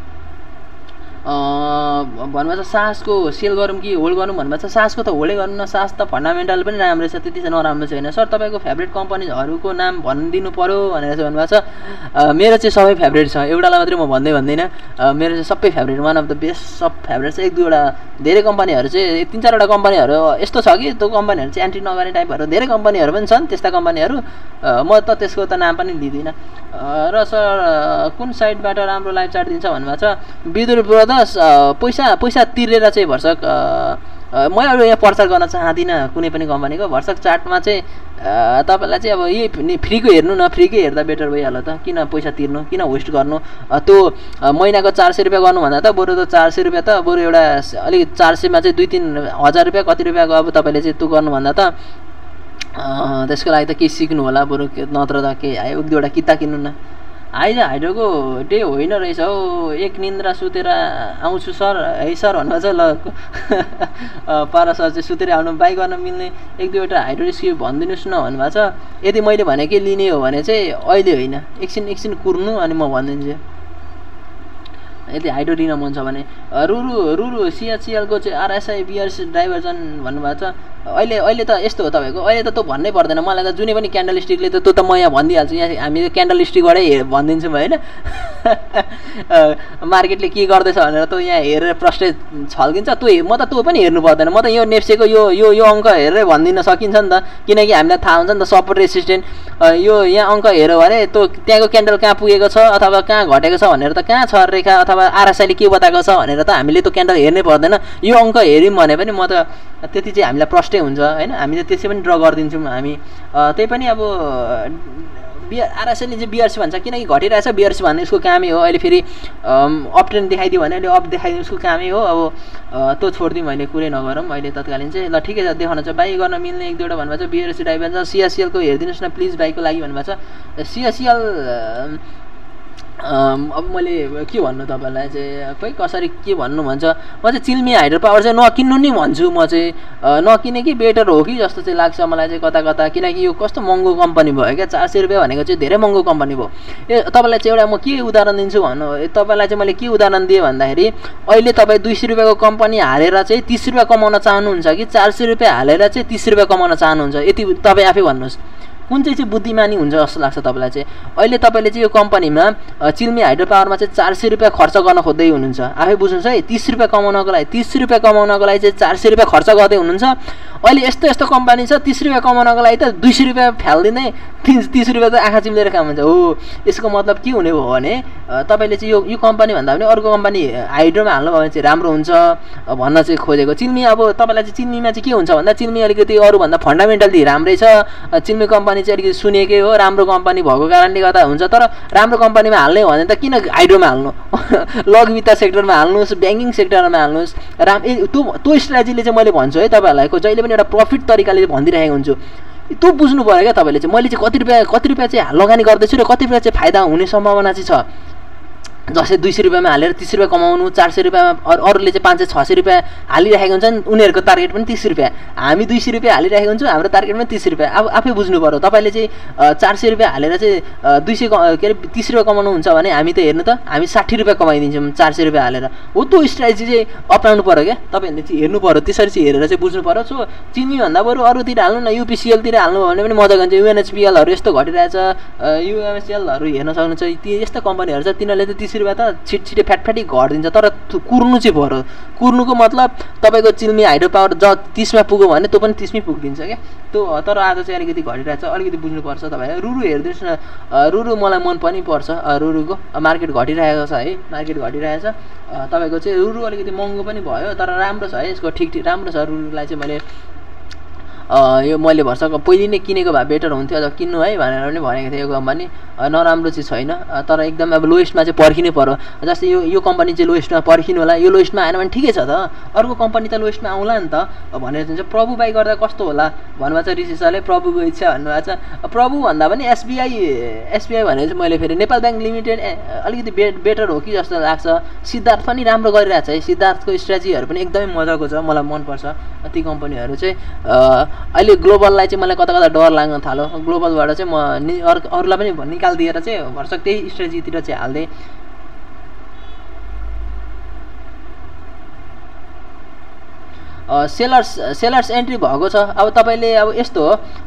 भन्नुभएको छ सासको सेल गरौँ कि होल्ड गरौँ भन्नुभएको छ सासको त होल्डै गर्नु न सास त फन्डामेन्टल पनि राम्रो छ त्यति चाहिँ नराम्रो छैन सर तपाईँको फेभरेट कम्पनीहरूको नाम भनिदिनु पऱ्यो भनेर चाहिँ भन्नुभएको छ मेरो चाहिँ सबै फेभरेट छ एउटालाई मात्रै म भन्दै भन्दिनँ मेरो चाहिँ सबै favourite one of the best सब फेभरेट छ एक दुईवटा धेरै कम्पनीहरू चाहिँ तिन चारवटा कम्पनीहरू यस्तो छ कि त्यो कम्पनीहरू चाहिँ एन्ट्री नगर्ने टाइपहरू धेरै कम्पनीहरू पनि छन् त्यस्ता कम्पनीहरू म त त्यसको त नाम पनि लिँदिनँ र सर कुन साइडबाट राम्रो लाइभ चार्ट दिन्छ भन्नुभएको छ विदुर ब्रदर्स पैसा पैसा तिरेर चाहिँ भर्सक म अरू यहाँ प्रचार गर्न चाहदिनँ कुनै पनि कम्पनीको भर्सक चार्टमा चाहिँ तपाईँलाई चाहिँ अब यही फ्रीको हेर्नु न फ्रीकै हेर्दा बेटर भइहाल्यो त किन पैसा तिर्नु किन वेस्ट गर्नु त्यो महिनाको चार सय रुपियाँ गर्नुभन्दा त बरु त चार सय रुपियाँ त बरु एउटा अलिक चार सयमा चाहिँ दुई तिन हजार रुपियाँ कति रुपियाँको अब तपाईँले चाहिँ त्यो गर्नुभन्दा त त्यसको लागि त केही सिक्नु होला बरु नत्र त केही आयो एक दुईवटा किताब किन्नु न आइज हाइड्रोको डे होइन रहेछ हौ एक निन्द्रा सुतेर आउँछु सर है सर भन्नु चाहिँ ल पारा सर चाहिँ सुतेर आउनु बाई गर्न मिल्ने एक दुईवटा हाइड्रो स्किप भनिदिनुहोस् न भन्नुभएको छ यदि मैले भनेकै लिने हो भने चाहिँ अहिले होइन एकछिन एकछिन कुर्नु अनि म भनिदिन्छु यदि हाइड्रो लिन मन छ भने रुरु रुरु सिएचसिएलको चाहिँ आरएसआई बिआरसी डाइभर्जन भन्नुभएको छ अहिले अहिले त यस्तो हो तपाईँको अहिले त त्यो भन्नै पर्दैन मलाई त जुनै पनि क्यान्डल स्टिकले त त्यो त म यहाँ भनिदिइहाल्छु यहाँ हामी क्यान्डल स्टिकबाटै हे भनिदिन्छौँ होइन मार्केटले के गर्दैछ भनेर त यहाँ हेरेर प्रष्टै छल्किन्छ त्यो म त त्यो पनि हेर्नु पर्दैन म त यो नेप्सेको यो यो यो अङ्क हेरेर भनिदिन सकिन्छ नि त किनकि हामीलाई थाहा हुन्छ नि त सपोर्ट रेसिस्टेन्ट यो यहाँ अङ्क हेऱ्यो भने त्यो त्यहाँको क्यान्डल कहाँ पुगेको छ अथवा कहाँ घटेको छ भनेर त कहाँ छ रेखा अथवा आरएसआईले के बताएको छ भनेर त हामीले त्यो क्यान्डल हेर्नै पर्दैन यो अङ्क हेऱ्यौँ भने पनि म त त्यति चाहिँ हामीलाई प्रष्टै हुन्छ होइन हामीले त्यसै पनि ड्र गरिदिन्छौँ हामी त्यही पनि अब बिआर आरएसआईले चाहिँ बिआरसी भन्छ किनकि घटिरहेछ बिआरसी भन्ने उसको कामै हो अहिले फेरि अप ट्रेन्ड देखाइदियो भने अहिले अप देखाइदियो उसको कामै हो अब त्यो छोडिदिउँ अहिले कुरै नगरौँ अहिले तत्कालीन चाहिँ ल ठिकै छ देखाउन चाहिँ बाई गर्न मिल्ने एक दुईवटा भन्नुभएको छ बिआरसी डाइभर्जन छ सिएचसिएलको हेरिदिनुहोस् न प्लिज बाईको लागि भन्नुभएको छ सिएचसिएल अब मैले के भन्नु तपाईँलाई चाहिँ खोइ कसरी के भन्नु भन्छ म चाहिँ चिल्मी हाइड्रो पावर चाहिँ नकिन्नु नि भन्छु म चाहिँ नकिने कि बेटर हो कि जस्तो चाहिँ लाग्छ मलाई चाहिँ कता कता किनकि यो कस्तो महँगो कम्पनी भयो क्या चार सय रुपियाँ भनेको चाहिँ धेरै महँगो कम्पनी भयो ए तपाईँलाई चाहिँ एउटा म के उदाहरण दिन्छु भन्नु तपाईँलाई चाहिँ मैले के उदाहरण दिएँ भन्दाखेरि अहिले तपाईँ दुई सय रुपियाँको कम्पनी हालेर चाहिँ तिस रुपियाँ कमाउन चाहनुहुन्छ कि चार सय रुपियाँ हालेर चाहिँ तिस रुपियाँ कमाउन चाहनुहुन्छ यति तपाईँ आफै भन्नुहोस् कुन चाहिँ चाहिँ बुद्धिमानी हुन्छ जस्तो लाग्छ तपाईँलाई चाहिँ अहिले तपाईँले चाहिँ यो कम्पनीमा चिल्मी हाइड्रो पावरमा चाहिँ चार सय रुपियाँ खर्च गर्न खोज्दै हुनुहुन्छ आफै बुझ्नुहोस् है तिस रुपियाँ कमाउनको लागि तिस रुपियाँ कमाउनको लागि चाहिँ चार सय रुपियाँ खर्च गर्दै हुनुहुन्छ अहिले यस्तो यस्तो कम्पनी छ तिस रुपियाँ कमाउनको लागि त दुई सय रुपियाँ फ्यालिदिँदै तिस तिस रुपियाँ त आँखा चिम्लेर काम हुन्छ हो यसको मतलब के हुने भयो भने तपाईँले चाहिँ यो यो कम्पनी भन्दा पनि अर्को कम्पनी हाइड्रोमा हाल्नुभयो भने चाहिँ राम्रो हुन्छ भन्न चाहिँ खोजेको चिल्मी अब तपाईँलाई चाहिँ चिल्मीमा चाहिँ के हुन्छ भन्दा चिल्मी अलिकति अरूभन्दा फन्डामेन्टली राम्रै छ चिल्मी कम्पनी चाहिँ अलिकति सुनेकै हो राम्रो कम्पनी भएको कारणले गर्दा हुन्छ तर राम्रो कम्पनीमा हाल्ने हो भने त किन हाइड्रोमा हाल्नु लघु वित्त सेक्टरमा हाल्नुहोस् ब्याङ्किङ सेक्टरमा हाल्नुहोस् राम त्यो त्यो स्ट्राटेजीले चाहिँ मैले भन्छु है तपाईँहरूलाई जहिले पनि एउटा प्रफिट तरिकाले भनिदिइरहेको हुन्छु त्यो बुझ्नु पऱ्यो क्या तपाईँले चाहिँ मैले चाहिँ कति रुपियाँ कति रुपियाँ चाहिँ लगानी गर्दैछु र कति रुपियाँ चाहिँ फाइदा हुने सम्भावना चाहिँ छ जस्तै दुई सय रुपियाँमा हालेर तिस रुपियाँ कमाउनु चार सय रुपियाँमा अरू अरूले चाहिँ पाँच सय छ सय रुपियाँ हालिरहेको हुन्छन् उनीहरूको टार्गेट पनि तिस रुपियाँ हामी दुई सय रुपियाँ हालिरहेको हुन्छौँ हाम्रो टार्गेट पनि तिस रुपियाँ अब आफै बुझ्नु पऱ्यो तपाईँले चाहिँ चार सय रुपियाँ हालेर चाहिँ दुई सय के अरे तिस रुपियाँ कमाउनु हुन्छ भने हामी त हेर्नु त हामी साठी रुपियाँ कमाइदिन्छौँ चार सय रुपियाँ हालेर हो त्यो स्ट्राटेजी चाहिँ अप्नाउनु पऱ्यो क्या तपाईँहरूले चाहिँ हेर्नु पऱ्यो त्यसरी चाहिँ हेरेर चाहिँ बुझ्नु पऱ्यो सो चिनीभन्दा बरु अरूतिर हाल्नु न युपिसिएलतिर हाल्नु भने पनि मजा हुन्छ युएनएचपिएलहरू यस्तो घटिरहेछ युएमएसएलहरू हेर्न सक्नुहुन्छ ती यस्तो कम्पनीहरू छ तिनीहरूले त तिस रुपियाँ त छिट छिटो फ्याटफ्याटी घटिदिन्छ तर कुर्नु चाहिँ पऱ्यो कुर्नुको मतलब तपाईँको चिल्मी हाइड्रो पावर ज तिसमा पुग्यो भने त्यो पनि तिसमै पुगिदिन्छ क्या त्यो तर आज चाहिँ अलिकति घटिरहेछ अलिकति बुझ्नुपर्छ तपाईँ रुरु हेरिदिनुहोस् न रुरु मलाई मन पनि पर्छ रुरुको मार्केट घटिरहेको छ है मार्केट घटिरहेछ तपाईँको चाहिँ रुरु अलिकति महँगो पनि भयो तर राम्रो छ है यसको ठिक ठिक राम्रो छ रुरुलाई चाहिँ मैले यो मैले भर्खर पहिले नै किनेको भए बेटर हुन्थ्यो अझ किन्नु है भनेर पनि भनेको थिएँ यो कम्पनी नराम्रो चाहिँ छैन तर एकदम अब लोएस्टमा चाहिँ पर्खिनै पर्यो जस्तै यो यो कम्पनी चाहिँ लोएस्टमा पर्खिनु होला यो लोएस्टमा आएन भने ठिकै छ त अर्को कम्पनी त लोएस्टमा आउला नि त भनेर चाहिँ प्रभु बाई गर्दा कस्तो होला भन्नुभएको छ ऋषि सरले प्रभुको इच्छा भन्नुभएको छ प्रभु भन्दा पनि एसबिआई एसबिआई भनेर चाहिँ मैले फेरि नेपाल ब्याङ्क लिमिटेड अलिकति बे बेटर हो कि जस्तो लाग्छ सिद्धार्थ पनि राम्रो गरिरहेको छ है सिद्धार्थको स्ट्राटेजीहरू पनि एकदमै मजाको छ मलाई मनपर्छ ती कम्पनीहरू चाहिँ अहिले ग्लोबललाई चाहिँ मलाई कता कता डर लाग्न थाल्यो ग्लोबलबाट चाहिँ म अरूलाई पनि निकालिदिएर चाहिँ भर्खर त्यही स्ट्रेटेजीतिर चाहिँ हाल्दै सेलर्स सेलर्स एन्ट्री भएको छ अब तपाईँले अब यस्तो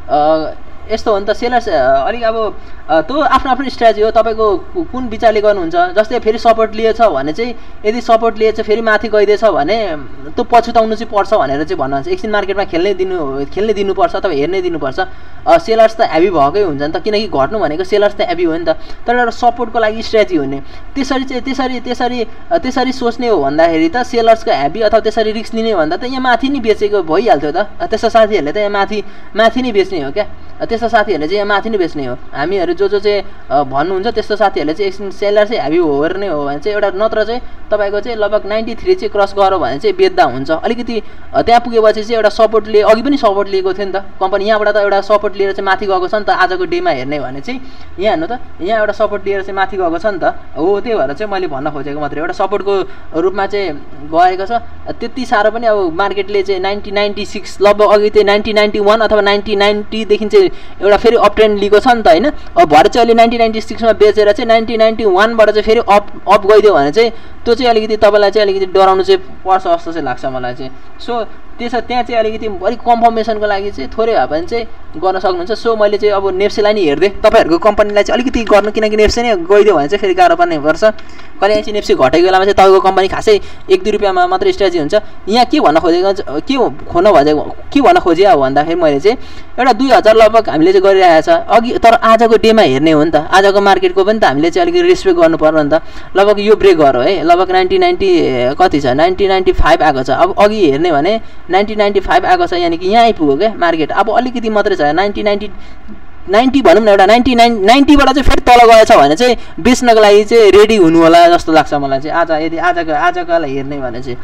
हो यस्तो हो नि त सेलर्स अलिक अब त्यो आफ्नो आफ्नो स्ट्राटेजी हो तपाईँको कुन विचारले गर्नुहुन्छ जस्तै फेरि सपोर्ट लिएछ भने चाहिँ यदि सपोर्ट लिएछ फेरि माथि गइदिएछ भने त्यो पछुताउनु चाहिँ पर्छ भनेर चाहिँ भन्नुहुन्छ एकछिन मार्केटमा खेल्नै दिनु खेल्नै दिनुपर्छ अथवा हेर्नै दिनुपर्छ सेलर्स त हेभी भएकै हुन्छ नि त किनकि घट्नु भनेको सेलर्स त हेभी हो नि त तर एउटा सपोर्टको लागि स्ट्राटेजी हुने त्यसरी चाहिँ त्यसरी त्यसरी त्यसरी सोच्ने हो भन्दाखेरि त सेलर्सको हेभी अथवा त्यसरी रिस्क लिने भन्दा त यहाँ माथि नै बेचेको भइहाल्थ्यो त त्यस्तो साथीहरूले त यहाँ माथि माथि नै बेच्ने हो क्या त्यस्तो साथीहरूले चाहिँ यहाँ माथि नै बेच्ने हो हामीहरू जो जो चाहिँ भन्नुहुन्छ त्यस्तो साथीहरूले चाहिँ एकछिन सेलर चाहिँ हेभी ओभर नै हो भने चाहिँ एउटा नत्र चाहिँ तपाईँको चाहिँ लगभग नाइन्टी थ्री चाहिँ क्रस गऱ्यो भने चाहिँ बेच्दा हुन्छ अलिकति त्यहाँ पुगेपछि चाहिँ एउटा सपोर्ट लिए अघि पनि सपोर्ट लिएको थियो नि त कम्पनी यहाँबाट त एउटा सपोर्ट लिएर चाहिँ माथि गएको छ नि त आजको डेमा हेर्ने भने चाहिँ यहाँ हेर्नु त यहाँ एउटा सपोर्ट लिएर चाहिँ माथि गएको छ नि त हो त्यही भएर चाहिँ मैले भन्न खोजेको मात्रै एउटा सपोर्टको रूपमा चाहिँ गएको छ त्यति साह्रो पनि अब मार्केटले चाहिँ नाइन्टी नाइन्टी सिक्स लगभग अघि चाहिँ नाइन्टी नाइन्टी वान अथवा नाइन्टी नाइन्टीदेखि चाहिँ एउटा फेरि अप ट्रेन्ड लिएको छ नि त होइन अब भरे चाहिँ अहिले नाइन्टी नाइन्टी सिक्समा बेचेर चाहिँ नाइन्टी नाइन्टी वानबाट चाहिँ फेरि अप अप गइदियो भने चाहिँ त्यो चाहिँ अलिकति तपाईँलाई चाहिँ अलिकति डराउनु चाहिँ पर्छ जस्तो चाहिँ लाग्छ मलाई चाहिँ सो त्यसो त्यहाँ चाहिँ अलिकति अलिक कन्फर्मेसनको लागि चाहिँ थोरै भए पनि चाहिँ गर्न सक्नुहुन्छ सो मैले चाहिँ अब नेप्सेलाई नि हेर्दै तपाईँहरूको कम्पनीलाई चाहिँ अलिकति गर्नु किनकि नेप्से नै गइदियो भने चाहिँ फेरि गाह्रो पर्ने पर्छ कहिले चाहिँ नेप्से घटेको बेलामा चाहिँ तपाईँको कम्पनी खासै एक दुई रुपियाँमा मात्रै स्ट्राटेजी हुन्छ यहाँ के भन्न खोजेको के खोज्न खोजेको के भन्न खोजेँ अब भन्दाखेरि मैले चाहिँ एउटा दुई हजार लगभग हामीले चाहिँ गरिरहेको छ अघि तर आजको डेमा हेर्ने हो नि त आजको मार्केटको पनि त हामीले चाहिँ अलिकति रेस्पेक्ट गर्नु पर्यो नि त लगभग यो ब्रेक गऱ्यो है लगभग नाइन्टी नाइन्टी कति छ नाइन्टी नाइन्टी फाइभ आएको छ अब अघि हेर्ने भने नाइन्टी नाइन्टी फाइभ आएको छ यानि कि यहाँ आइपुग्यो क्या मार्केट अब अलिकति मात्रै छ नाइन्टी नाइन्टी नाइन्टी भनौँ न एउटा नाइन्टी नाइन नाइन्टीबाट चाहिँ फेरि तल गएछ भने चाहिँ बेच्नको लागि चाहिँ रेडी हुनु होला जस्तो लाग्छ मलाई चाहिँ आज यदि आजको आजकोलाई हेर्ने भने चाहिँ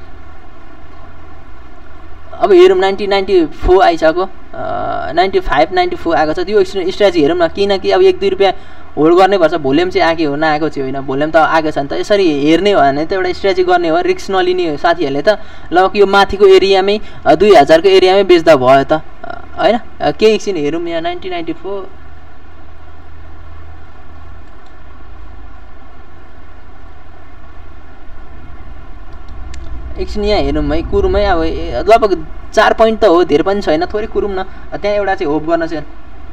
अब हेरौँ नाइन्टी नाइन्टी फोर आइसक्यो नाइन्टी फाइभ नाइन्टी फोर आएको छ त्यो स्ट्राटेजी हेरौँ न किनकि अब एक दुई रुपियाँ होल्ड गर्नैपर्छ। भोल्युम चाहिँ आएको हो नआएको चाहिँ होइन, भोल्युम त आएको छ नि त। यसरी हेर्ने हो भने त एउटा स्ट्रेटेजी गर्ने हो, रिस्क नलिने साथीहरूले त लगभग यो माथिको एरियामै दुई हजारको एरियामै बेच्दा भयो त होइन। केही एकछिन हेरौँ यहाँ नाइन्टी नाइन्टी फोर एकछिन यहाँ हेरौँ है कुरुमै। अब लगभग चार पोइन्ट त हो, धेरै पनि छैन, थोरै कुरुम न। त्यहाँ एउटा चाहिँ होप गर्न चाहिँ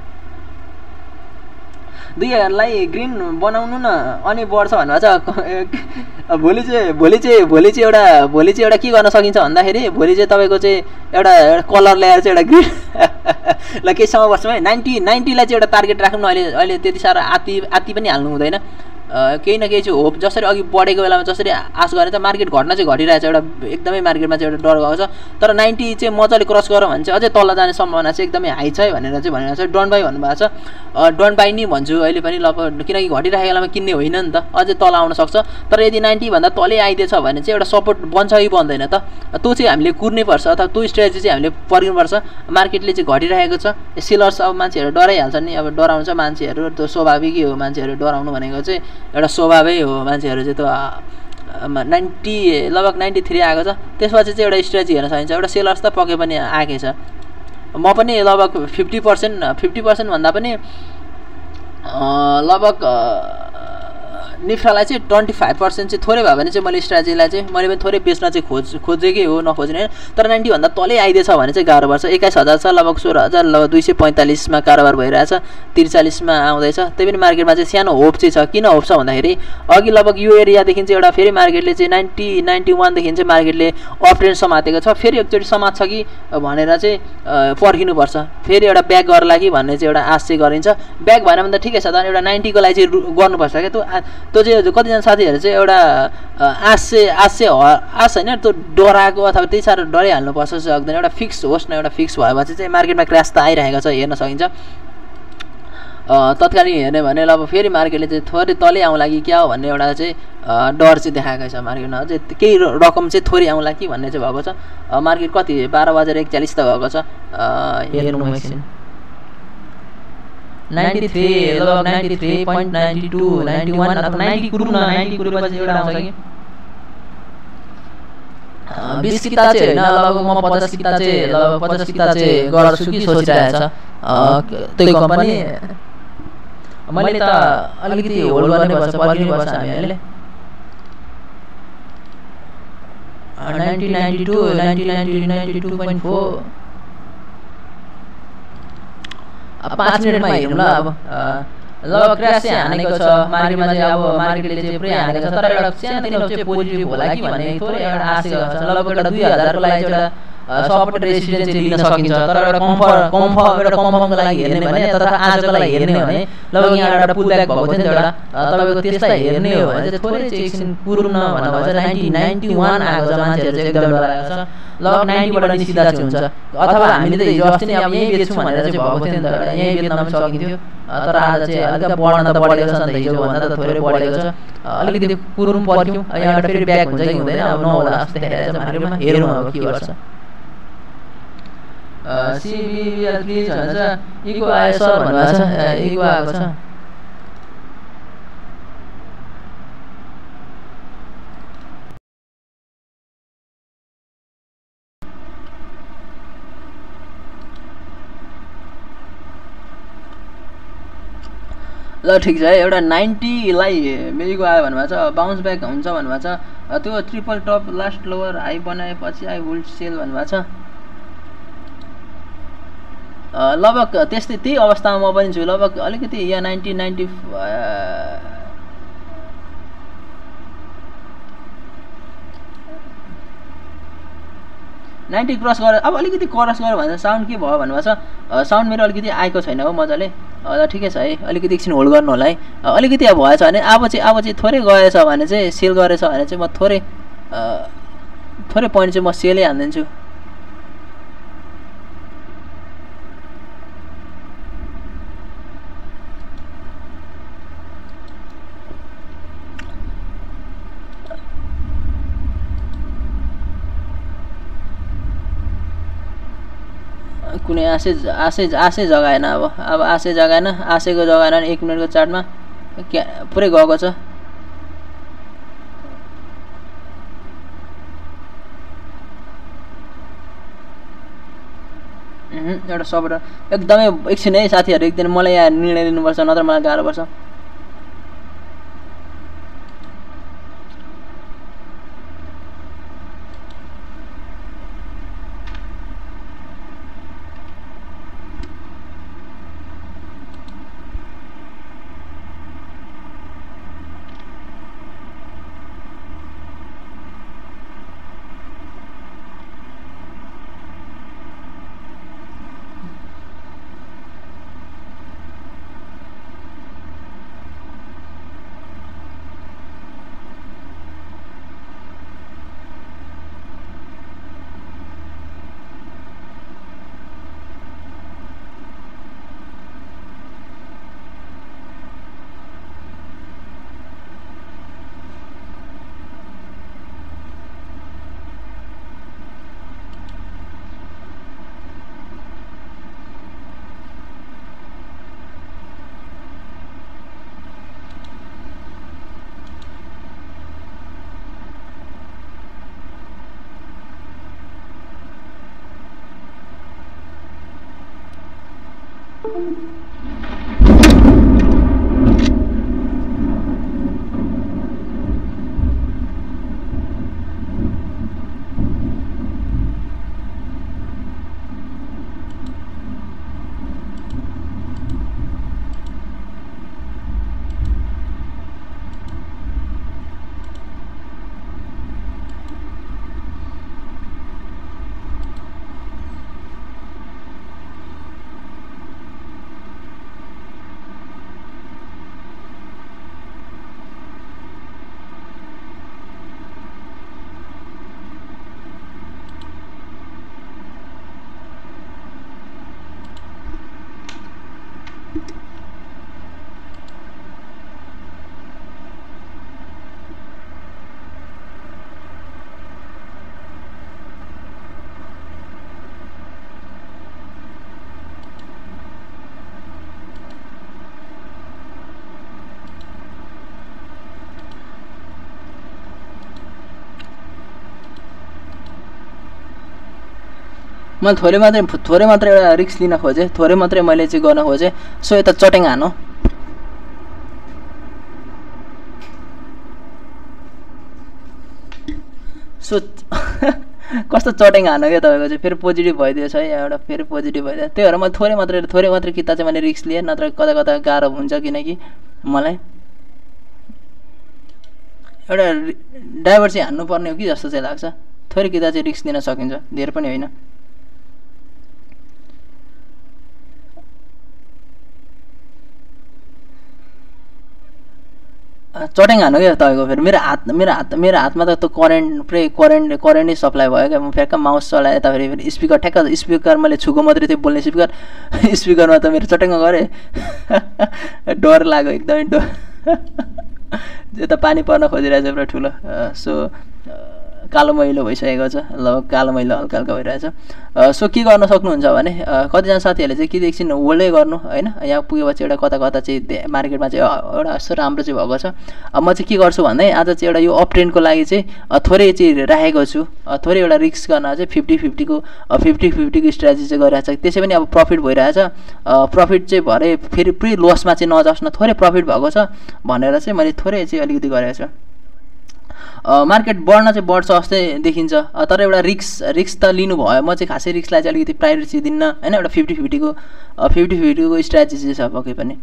दुई हजारलाई ग्रिन बनाउनु न अनि बढ्छ भन्नुभएको छ। भोलि चाहिँ भोलि चाहिँ भोलि चाहिँ एउटा भोलि चाहिँ एउटा के गर्न सकिन्छ भन्दाखेरि भोलि चाहिँ तपाईँको चाहिँ एउटा एउटा कलर ल्याएर चाहिँ एउटा ग्रिन ल केही समय बस्छौँ है। नाइन्टी नाइन्टीलाई चाहिँ एउटा टार्गेट राख्नु न। अहिले अहिले त्यति साह्रो आत्ति आत्ति पनि हाल्नु हुँदैन। केही न केही चाहिँ होप जसरी अघि बढेको बेलामा जसरी आश गर्ने त मार्केट घट्न चाहिँ घटिरहेछ, एउटा एकदमै मार्केटमा चाहिँ एउटा डर गएको छ। तर नाइन्टी चाहिँ मजाले क्रस गरौँ भने चाहिँ अझै तल जाने सम्भावना चाहिँ एकदमै हाई छ है भनेर चाहिँ भनिरहेको छ। डन बाई भन्नुभएको छ, डन बाई नि भन्छु अहिले पनि ल, किनकि घटिरहेको बेलामा किन्ने होइन नि त, अझै तल आउन सक्छ। तर यदि नाइन्टी भन्दा तलै आइदिएछ भने चाहिँ एउटा सपोर्ट बन्छ कि बन्दैन त, त्यो चाहिँ हामीले कुर्नैपर्छ अथवा त्यो स्ट्रेटेजी चाहिँ हामीले पर्नुपर्छ। मार्केटले चाहिँ घटिरहेको छ, सेलर्स अब मान्छेहरू डराइहाल्छ नि, अब डराउँछ मान्छेहरू, त्यो स्वाभाविकै हो। मान्छेहरू डराउनु भनेको चाहिँ एउटा स्वभावै हो, मान्छेहरू चाहिँ त्यो नाइन्टी लगभग नाइन्टी थ्री आएको छ। त्यसपछि चाहिँ एउटा स्ट्रेटेजी हेर्न सकिन्छ। एउटा सेलर्स त पक्कै पनि आएकै छ। म पनि लगभग फिफ्टी पर्सेन्ट फिफ्टी पर्सेन्ट भन्दा पनि लगभग निफ्रालाई चाहिँ ट्वेन्टी फाइभ पर्सेन्ट चाहिँ थोरै भयो भने चाहिँ मैले स्ट्राटेजीलाई चाहिँ मैले पनि थोरै बेच्न चाहिँ खोज खोजेकै हो, नखोज्ने होइन। तर नाइन्टीभन्दा तलै आइदिएछ भने चाहिँ गाह्रो पर्छ। एक्काइस हजार छ, लगभग सोह्र हजार लगभग दुई सय पैँतालिसमा कारोबार भइरहेछ, त्रिचालिसमा आउँदैछ। त्यही पनि मार्केटमा चाहिँ सानो होप चाहिँ छ। किन होप छ भन्दाखेरि अघि लगभग यो एरियादेखि चाहिँ एउटा फेरि मार्केटले चाहिँ नाइन्टी नाइन्टी वानदेखि चाहिँ मार्केटले अप ट्रेन्ड समातेको छ, फेरि एकचोटि समात्छ कि भनेर चाहिँ पर्खिनुपर्छ, फेरि एउटा ब्याक गर्ला कि भन्ने चाहिँ एउटा आश चाहिँ गरिन्छ। ब्याक भएन भने त ठिकै छ, तर एउटा नाइन्टीको लागि चाहिँ गर्नुपर्छ क्या। त्यो त्यो चाहिँ कतिजना साथीहरू चाहिँ एउटा आश चाहिँ आश चाहिँ आश होइन, त्यो डराएको अथवा त्यही साह्रो डराइहाल्नुपर्छ सक्दैन। एउटा फिक्स होस् न, एउटा फिक्स भएपछि चाहिँ मार्केटमा क्रास त आइरहेको छ, हेर्न सकिन्छ। तत्कालीन हेर्ने भने अब फेरि मार्केटले चाहिँ थोरै तलै आउँला कि क्या हो भन्ने एउटा चाहिँ डर चाहिँ देखाएकै छ मार्केटमा। अझै केही रकम चाहिँ थोरै आउँला कि भन्ने चाहिँ भएको छ। मार्केट कति बाह्र बजेर एकचालिस त भएको छ, हेर्नु एकछिन। नाइन्टी थ्री लगभग ninety three point ninety two ninety one अथवा नाइन्टी कुरु न, नाइन्टी कुरुपछि एउटा आउँछ कि बिस किता चाहिँ होइन, लगभग म पचास किता चाहिँ लगभग पचास किता चाहिँ गर्छु कि सोचिरहेछ त्यो कम्पनी। मैले त अलिकति होल्ड गर्नुपर्छ, पर्खिनुपर्छ हामीले। Ninety ninety two ninety ninety ninety two point four पाँच मिनटमा हेरौँ ल। अब लगभग क्रास चाहिँ हानेको छ मार्केटमा चाहिँ, अब मार्केटले चाहिँ पुरै हानेको छ। तर एउटा सानोतिनो चाहिँ पोजिटिभ होला कि भन्ने थोरै एउटा आशा छ। लगभग एउटा दुई हजारको लागि चाहिँ एउटा सपोर्ट रेसिस्टेन्स चाहिँ लिन सकिन्छ। तर एउटा कम्फर्ट कम्फर्ट एउटा कम्फर्टको लागि हेर्ने भने तथा आजको लागि हेर्ने भने लगभग यहाँ एउटा पुल ब्याक भएको थियो नि त एउटा, तपाईँको त्यसलाई हेर्ने हो भने चाहिँ थोरै चाहिँ एकछिन कुरुम न भन्नुभएको छ। नाइन्टी नाइन्टी वान आएको छ, मान्छेहरू चाहिँ एकदम डराएको छ। लगभग नाइन्टीबाट नि सिधा चाहिँ हुन्छ, अथवा हामीले त हिजो अस्ति नै अब यहीँ बेच्छौँ भनेर चाहिँ भएको थियो नि त, यहीँ बेच्न पनि सकिन्थ्यो। तर आज चाहिँ अलिकति बढ्न त बढेको छ नि त, हिजोभन्दा त थोरै बढेको छ। अलिकति कुरुम पर्थ्यौँ, यहाँबाट फेरि ब्याक हुन्छ कि हुँदैन अब नहोला जस्तो देखाइरहेको छ मार्केटमा। हेरौँ अब के गर्छ। सिबिबिआर प्लिज भन्छ, इको आयो सर भन्नुभएको छ, इको आएको छ। ल ठिक छ है। एउटा नाइन्टीलाई मेरीको आयो भन्नुभएको छ, बााउन्स ब्याक हुन्छ भन्नुभएको छ। त्यो triple top last lower high बनाएपछि आई वुल्ड सेल भन्नुभएको छ। लगभग त्यस्तै त्यही अवस्थामा म पनि छु। लगभग अलिकति यहाँ नाइन्टी नाइन्टी नाइन्टी क्रस गरेर अब अलिकति क्रस गऱ्यो भने साउन्ड के भयो भन्नुभएको छ। साउन्ड मेरो अलिकति आएको छैन हो मजाले, ठिकै छ है। अलिकति एकछिन होल्ड गर्नु होला है। अलिकति अब भएछ भने अब चाहिँ अब चाहिँ थोरै गएछ भने चाहिँ सेल गरेछ भने चाहिँ म थोरै थोरै पोइन्ट चाहिँ म सेलै हानिदिन्छु। कुनै आशै आशै आशै जगाएन, अब अब आशै जगाएन, आशैको जगाएन भने एक मिनटको चार्टमा क्या पुरै गएको छ। एउटा सपोर्टर एकदमै एकछिन है साथीहरू, एकदिन मलाई यहाँ निर्णय लिनुपर्छ, नत्र मलाई गाह्रो पर्छ। मैले थोरै मात्रै थोरै मात्रै एउटा रिस्क लिन खोजेँ, थोरै मात्रै मैले चाहिँ गर्न खोजेँ। सो यता चट्याङ हानो, सो कस्तो चट्याङ हानो क्या तपाईँको चाहिँ। फेरि पोजिटिभ भइदिएछ है, एउटा फेरि पोजिटिभ भइदियो। त्यही भएर मैले थोरै मात्रै थोरै मात्रै किता चाहिँ मैले रिस्क लिएँ, नत्र कता कता गाह्रो हुन्छ। किनकि मलाई एउटा ड्राइभर चाहिँ हान्नुपर्ने हो कि जस्तो चाहिँ लाग्छ। थोरै किता चाहिँ रिस्क लिन सकिन्छ, धेरै पनि होइन। चट्याङ हानु क्या तपाईँको। फेरि मेरो हात मेरो हात मेरो हातमा त त्यो करेन्ट पुरै करेन्ट करेन्ट नै सप्लाई भयो क्या। म फ्याक्क माउस चलाएँ, यता फेरि फेरि स्पिकर ठ्याक्क स्पिकर मैले छुको मात्रै थियो, बोल्ने स्पिकर स्पिकरमा त मेरो चट्याङ गरेँ। डर लाग्यो एकदमै, डर। यता पानी पर्न खोजिरहेछ पुरा ठुलो। सो कालो मैलो भइसकेको छ, ल कालो मैलो हल्का हल्का भइरहेछ। सो के गर्न सक्नुहुन्छ भने कतिजना साथीहरूले चाहिँ कि एकछिन होल्डै गर्नु होइन। यहाँ पुगेपछि एउटा कता कता चाहिँ मार्केटमा चाहिँ एउटा यस्तो राम्रो चाहिँ भएको छ। म चाहिँ के गर्छु भन्दै आज चाहिँ एउटा यो अप ट्रेन्डको लागि चाहिँ थोरै चाहिँ राखेको छु। थोरै एउटा रिस्क गर्न चाहिँ फिफ्टी फिफ्टीको फिफ्टी फिफ्टीको स्ट्राटेजी चाहिँ गरिरहेको छ। त्यसै पनि अब प्रफिट भइरहेछ। प्रफिट चाहिँ भरे फेरि पुरै लसमा चाहिँ नजाओस् न, थोरै प्रफिट भएको छ भनेर चाहिँ मैले थोरै चाहिँ अलिकति गरेको छु। मार्केट बढ्न चाहिँ बढ्छ जस्तै देखिन्छ, तर एउटा रिक्स रिक्स त लिनुभयो। म चाहिँ खासै रिक्सलाई चाहिँ अलिकति प्रायोरिटी दिन्न होइन। एउटा फिफ्टी फिफ्टीको फिफ्टी फिफ्टीको स्ट्राटेजी छ पक्कै पनि।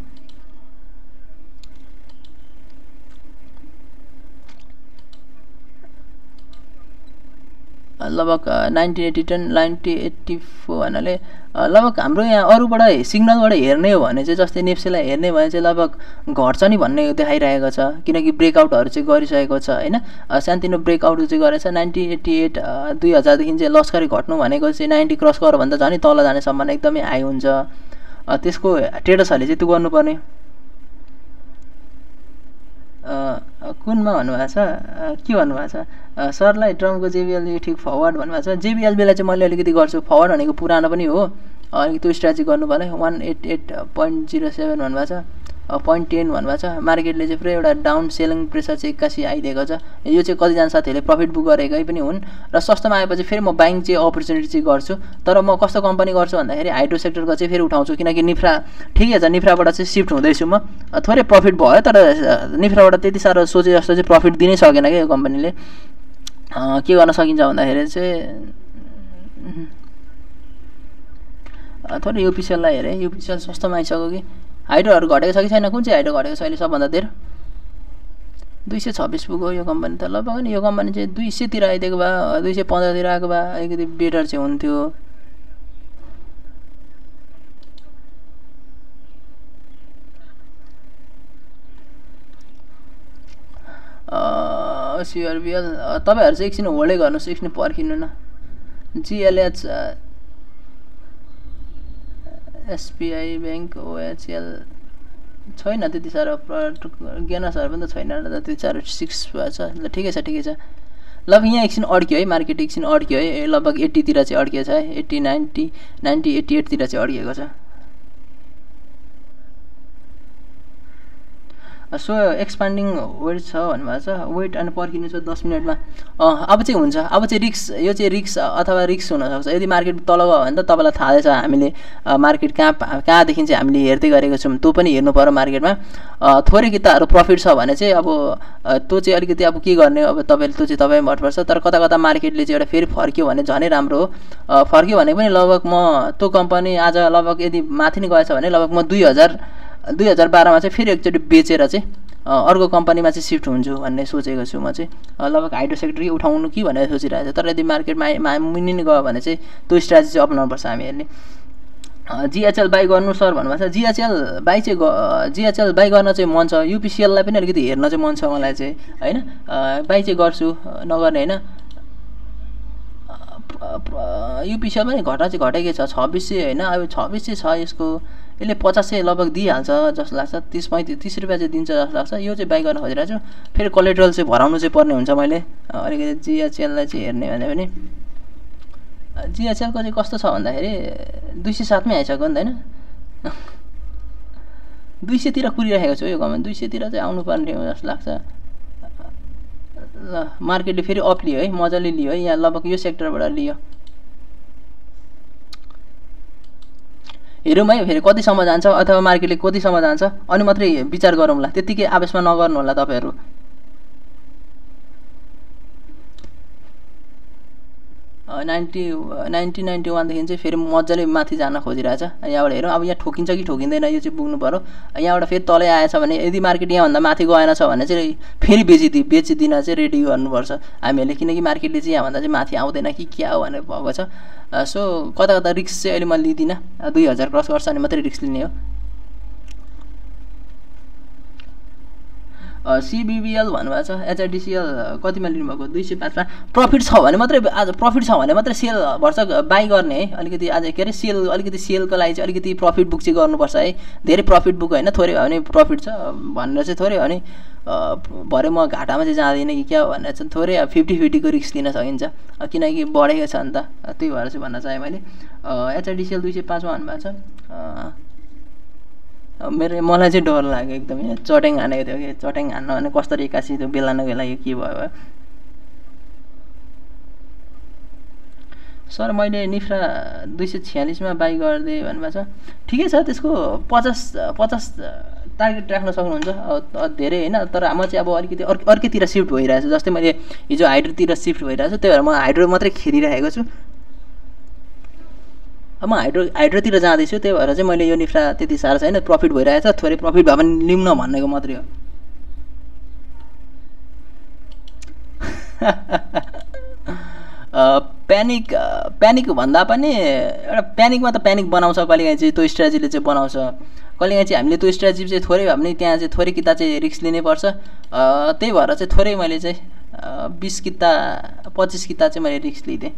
लगभग ninety eighty ten ninety eighty four भन्नाले लगभग हाम्रो यहाँ अरूबाट सिग्नलबाट हेर्ने हो भने चाहिँ जस्तै नेप्सीलाई हेर्ने भने चाहिँ लगभग घट्छ नि भन्ने देखाइरहेको छ। किनकि ब्रेकआउटहरू चाहिँ गरिसकेको छ होइन। सानोतिनो ब्रेकआउट चाहिँ गरेछ। नाइन्टी एट्टी एट दुई हजारदेखि चाहिँ लस्करी घट्नु भनेको चाहिँ नाइन्टी क्रस गर भन्दा झन् तल जाने सम्भावना एकदमै हाई हुन्छ। त्यसको ट्रेडर्सहरूले चाहिँ त्यो गर्नुपर्ने। कुनमा भन्नुभएको छ, के भन्नुभएको छ सरलाई ट्रम्पको जेबिएल ठिक फरवर्ड भन्नुभएको छ। जेबिएल बेला चाहिँ मैले अलिकति गर्छु। फरवर्ड भनेको पुरानो पनि हो, अलिकति त्यो स्ट्राटेजी गर्नु पर्यो। One eight eight point zero seven भन्नुभएको छ। पोइन्ट टेन भन्नुभएको छ। मार्केटले चाहिँ पुरै एउटा डाउन सेलिङ प्रेसर चाहिँ एक्कासी आइदिएको छ। यो चाहिँ कतिजना साथीहरूले प्रफिट बुक गरेकै पनि हुन् र सस्तोमा आएपछि फेरि म बाइङ चाहिँ अपर्च्युनिटी चाहिँ गर्छु। तर म कस्तो कम्पनी गर्छु भन्दाखेरि हाइड्रो सेक्टरको चाहिँ फेरि उठाउँछु, किनकि निफ्रा ठिकै छ, निफ्राबाट चाहिँ सिफ्ट हुँदैछु म। थोरै प्रफिट भयो तर निफ्राबाट त्यति साह्रो सोचे जस्तो चाहिँ प्रफिट दिनै सकेन क्या यो कम्पनीले। के गर्न सकिन्छ भन्दाखेरि चाहिँ थोरै युपिसिएललाई हेरेँ, युपिसिएल सस्तोमा आइसक्यो कि। हाइड्रोहरू घटेको छ कि छैन? कुन चाहिँ हाइड्रो घटेको छ अहिले सबभन्दा धेर? दुई सय छब्बिस पुग्यो यो कम्पनी त। लगभग नि यो कम्पनी चाहिँ दुई सयतिर आइदिएको भए, दुई सय पन्ध्रतिर आएको भए अलिकति बेटर चाहिँ हुन्थ्यो। सिआरबिएल तपाईँहरू चाहिँ एकछिन होल्डै गर्नुहोस्, एकछिन पर्खिनु न। जिएलएच, एसबिआई ब्याङ्क, ओएचएल छैन त्यति साह्रो, ज्ञानसहरू पनि त छैन र त्यति साह्रो सिक्स भएछ। ल ठिकै छ ठिकै छ। लगभग यहाँ एकछिन अड्क्यो है, मार्केट एकछिन अड्क्यो है, लगभग एट्टीतिर चाहिँ अड्किएको छ है, एट्टी नाइन्टी नाइन्टी एट्टी एटतिर चाहिँ अड्किएको छ। सो एक्सपान्डिङ वेट छ भन्नुभएको छ, वेट अनि पर्खिनु छ दस मिनटमा। अब चाहिँ हुन्छ, अब चाहिँ रिक्स, यो चाहिँ रिक्स अथवा रिक्स हुनसक्छ। यदि मार्केट तल गयो भने त तपाईँलाई थाहै छ हामीले मार्केट कहाँ कहाँदेखि चाहिँ हामीले हेर्दै गरेको छौँ, त्यो पनि हेर्नु पऱ्यो मार्केटमा। थोरै किताहरू प्रफिट छ भने चाहिँ अब त्यो चाहिँ अलिकति अब के गर्ने, अब तपाईँले त्यो चाहिँ तपाईँ भन्नुपर्छ। तर कता कता मार्केटले चाहिँ एउटा फेरि फर्क्यो भने झनै राम्रो हो। फर्क्यो भने पनि लगभग म त्यो कम्पनी आज लगभग यदि माथि नै गएछ भने लगभग म दुई हजार दुई हजार बाह्रमा चाहिँ फेरि एकचोटि बेचेर चाहिँ अर्को कम्पनीमा चाहिँ सिफ्ट हुन्छु भन्ने सोचेको छु म चाहिँ। लगभग हाइड्रो सेक्टर उठाउनु कि भनेर सोचिरहेको छ। तर यदि मार्केटमा मुनि नै गयो भने चाहिँ त्यो स्ट्राटेजी चाहिँ अप्नाउनुपर्छ हामीहरूले। जिएचएल बाई गर्नु सर भन्नुभएको छ। जिएचएल बाई चाहिँ जिएचएल बाई गर्न चाहिँ मन छ, युपिसिएललाई पनि अलिकति हेर्न चाहिँ मन छ मलाई चाहिँ होइन। बाई चाहिँ गर्छु, नगर्ने होइन। युपिसिएल पनि घटा चाहिँ घटेकै छ, छब्बिस सय होइन, अब छब्बिस सय छ यसको, यसले पचास सय लगभग दिइहाल्छ जस्तो लाग्छ, तिस पैँतिस तिस रुपियाँ चाहिँ दिन्छ जस्तो लाग्छ। यो चाहिँ बाई गर्न खोजिरहेको छु। फेरि कोलेट्रल चाहिँ भराउनु चाहिँ पर्ने हुन्छ मैले अलिकति जिएचएललाई चाहिँ हेर्ने भने पनि। जिएचएलको चाहिँ कस्तो छ भन्दाखेरि दुई सय सातमै आइसक्यो नि त होइन, दुई सयतिर कुरिरहेको छु यो कम्पनी, दुई सयतिर चाहिँ आउनुपर्ने हो जस्तो लाग्छ। ल मार्केटले फेरि अप लियो है, मजाले लियो है, यहाँ लगभग यो सेक्टरबाट लियो। हेरौँ है फेरि कतिसम्म जान्छ अथवा मार्केटले कतिसम्म जान्छ अनि मात्रै विचार गरौँला, त्यत्तिकै आवेशमा नगर्नु होला तपाईँहरू। नाइन्टी नाइन्टी नाइन्टी वानदेखि चाहिँ फेरि मजाले माथि जान खोजिरहेछ। यहाँबाट हेरौँ अब यहाँ ठोकिन्छ कि ठोकिँदैन यो चाहिँ पुग्नु पऱ्यो। यहाँबाट फेरि तलै आएछ भने यदि मार्केट यहाँभन्दा माथि गएन छ भने चाहिँ फेरि बेचिदि बेचिदिन चाहिँ रेडी गर्नुपर्छ हामीहरूले, किनकि मार्केटले चाहिँ यहाँभन्दा चाहिँ माथि आउँदैन कि क्या हो भनेर भएको छ। सो कता कता रिक्स चाहिँ अहिले म लिँदिनँ, दुई हजार क्रस गर्छ अनि मात्रै रिक्स लिने हो। सिबिबिएल भन्नुभएको छ। एचआरडिसिएल कतिमा लिनुभएको? दुई सय पाँचमा। प्रफिट छ भने मात्रै आज प्रफिट छ भने मात्रै सेल भर्छ बाई गर्ने है। अलिकति आज के अरे सेल अलिकति सेलको लागि चाहिँ अलिकति प्रफिट बुक चाहिँ गर्नुपर्छ है। धेरै प्रफिट बुक होइन, थोरै भयो भने प्रफिट छ भनेर चाहिँ थोरै भयो भने भरे म घाटामा चाहिँ जाँदिनँ कि क्या भनेर चाहिँ थोरै फिफ्टी फिफ्टीको रिस्क लिन सकिन्छ, किनकि बढेको छ नि त, त्यही भएर चाहिँ भन्न चाहेँ मैले। एचआरडिसिएल दुई सय पाँचमा भन्नुभएको छ। मेरो मलाई चाहिँ डर लाग्यो एकदमै, चट्याङ हानेको थियो कि, चट्याङ हान्न भने कसरी एक्कासी त्यो बेला न बेला यो के भयो। सर मैले निफ्रा दुई सय छ्यालिसमा बाई गरिदिएँ भन्नुभएको छ। ठिकै छ, त्यसको पचास पचास टार्गेट राख्न सक्नुहुन्छ धेरै होइन। तर म चाहिँ अब अलिकति अर्कै अर्कैतिर सिफ्ट भइरहेको छु, जस्तै मैले हिजो हाइड्रोतिर सिफ्ट भइरहेको छु, त्यही भएर म हाइड्रो मात्रै खेलिरहेको छु। अब म हाइड्रो हाइड्रोतिर जाँदैछु, त्यही भएर चाहिँ मैले यो निफ्रा त्यति साह्रो छैन, प्रफिट भइरहेछ, थोरै प्रफिट भए पनि लिउँ न भन्नेको मात्रै हो। प्यानिक प्यानिक भन्दा पनि एउटा प्यानिकमा त प्यानिक बनाउँछ कहिलेकाहीँ चाहिँ, त्यो स्ट्राटेजीले चाहिँ बनाउँछ कहिलेकाहीँ चाहिँ। हामीले त्यो स्ट्राटेजी चाहिँ थोरै भए पनि त्यहाँ चाहिँ थोरै किता चाहिँ रिस्क लिनैपर्छ। त्यही भएर चाहिँ थोरै मैले चाहिँ बिस किता पच्चिस किता चाहिँ मैले रिस्क लिइदिएँ।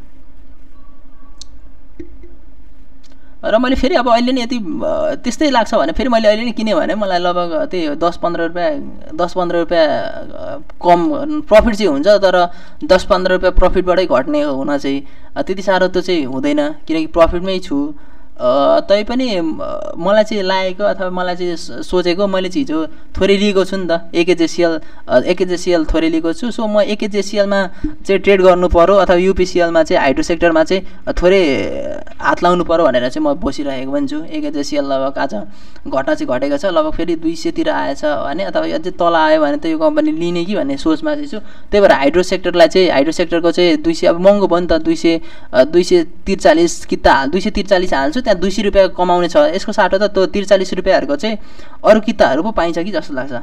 र मैले फेरि अब अहिले नै यति त्यस्तै लाग्छ भने फेरि मैले अहिले नै किन्यो भने मलाई लगभग त्यही दस पन्ध्र रुपियाँ दस पन्ध्र रुपियाँ कम प्रफिट चाहिँ हुन्छ। तर दस पन्ध्र रुपियाँ प्रफिटबाटै घट्ने हुन चाहिँ त्यति साह्रो त्यो चाहिँ हुँदैन, किनकि प्रफिटमै छु। तैपनि मलाई चाहिँ लागेको अथवा मलाई चाहिँ सोचेको मैले चाहिँ हिजो थोरै लिएको छु नि त एकेजेसिएल एकेजेसिएल थोरै लिएको छु सो म एकेजेसिएलमा चाहिँ ट्रेड गर्नु पर्यो अथवा युपिसिएलमा चाहिँ हाइड्रो सेक्टरमा चाहिँ थोरै हात लाउनु पर्यो भनेर चाहिँ म बसिरहेको पनि छु एकेजेसिएल लगभग आज घटना चाहिँ घटेको छ लगभग फेरि दुई सयतिर आएछ भने अथवा अझै तल आयो भने त यो कम्पनी लिने कि भन्ने सोचमा चाहिँ छु त्यही भएर हाइड्रो सेक्टरलाई चाहिँ हाइड्रो सेक्टरको चाहिँ दुई सय अब महँगो भयो नि त दुई सय दुई सय त्रिचालिस किता दुई सय त्रिचालिस हाल्छु त्यहाँ दुई सय रुपियाँ कमाउने छ यसको साटो त त्यो त्रिचालिस रुपियाँहरूको चाहिँ अरू किताहरू पो पाइन्छ कि जस्तो लाग्छ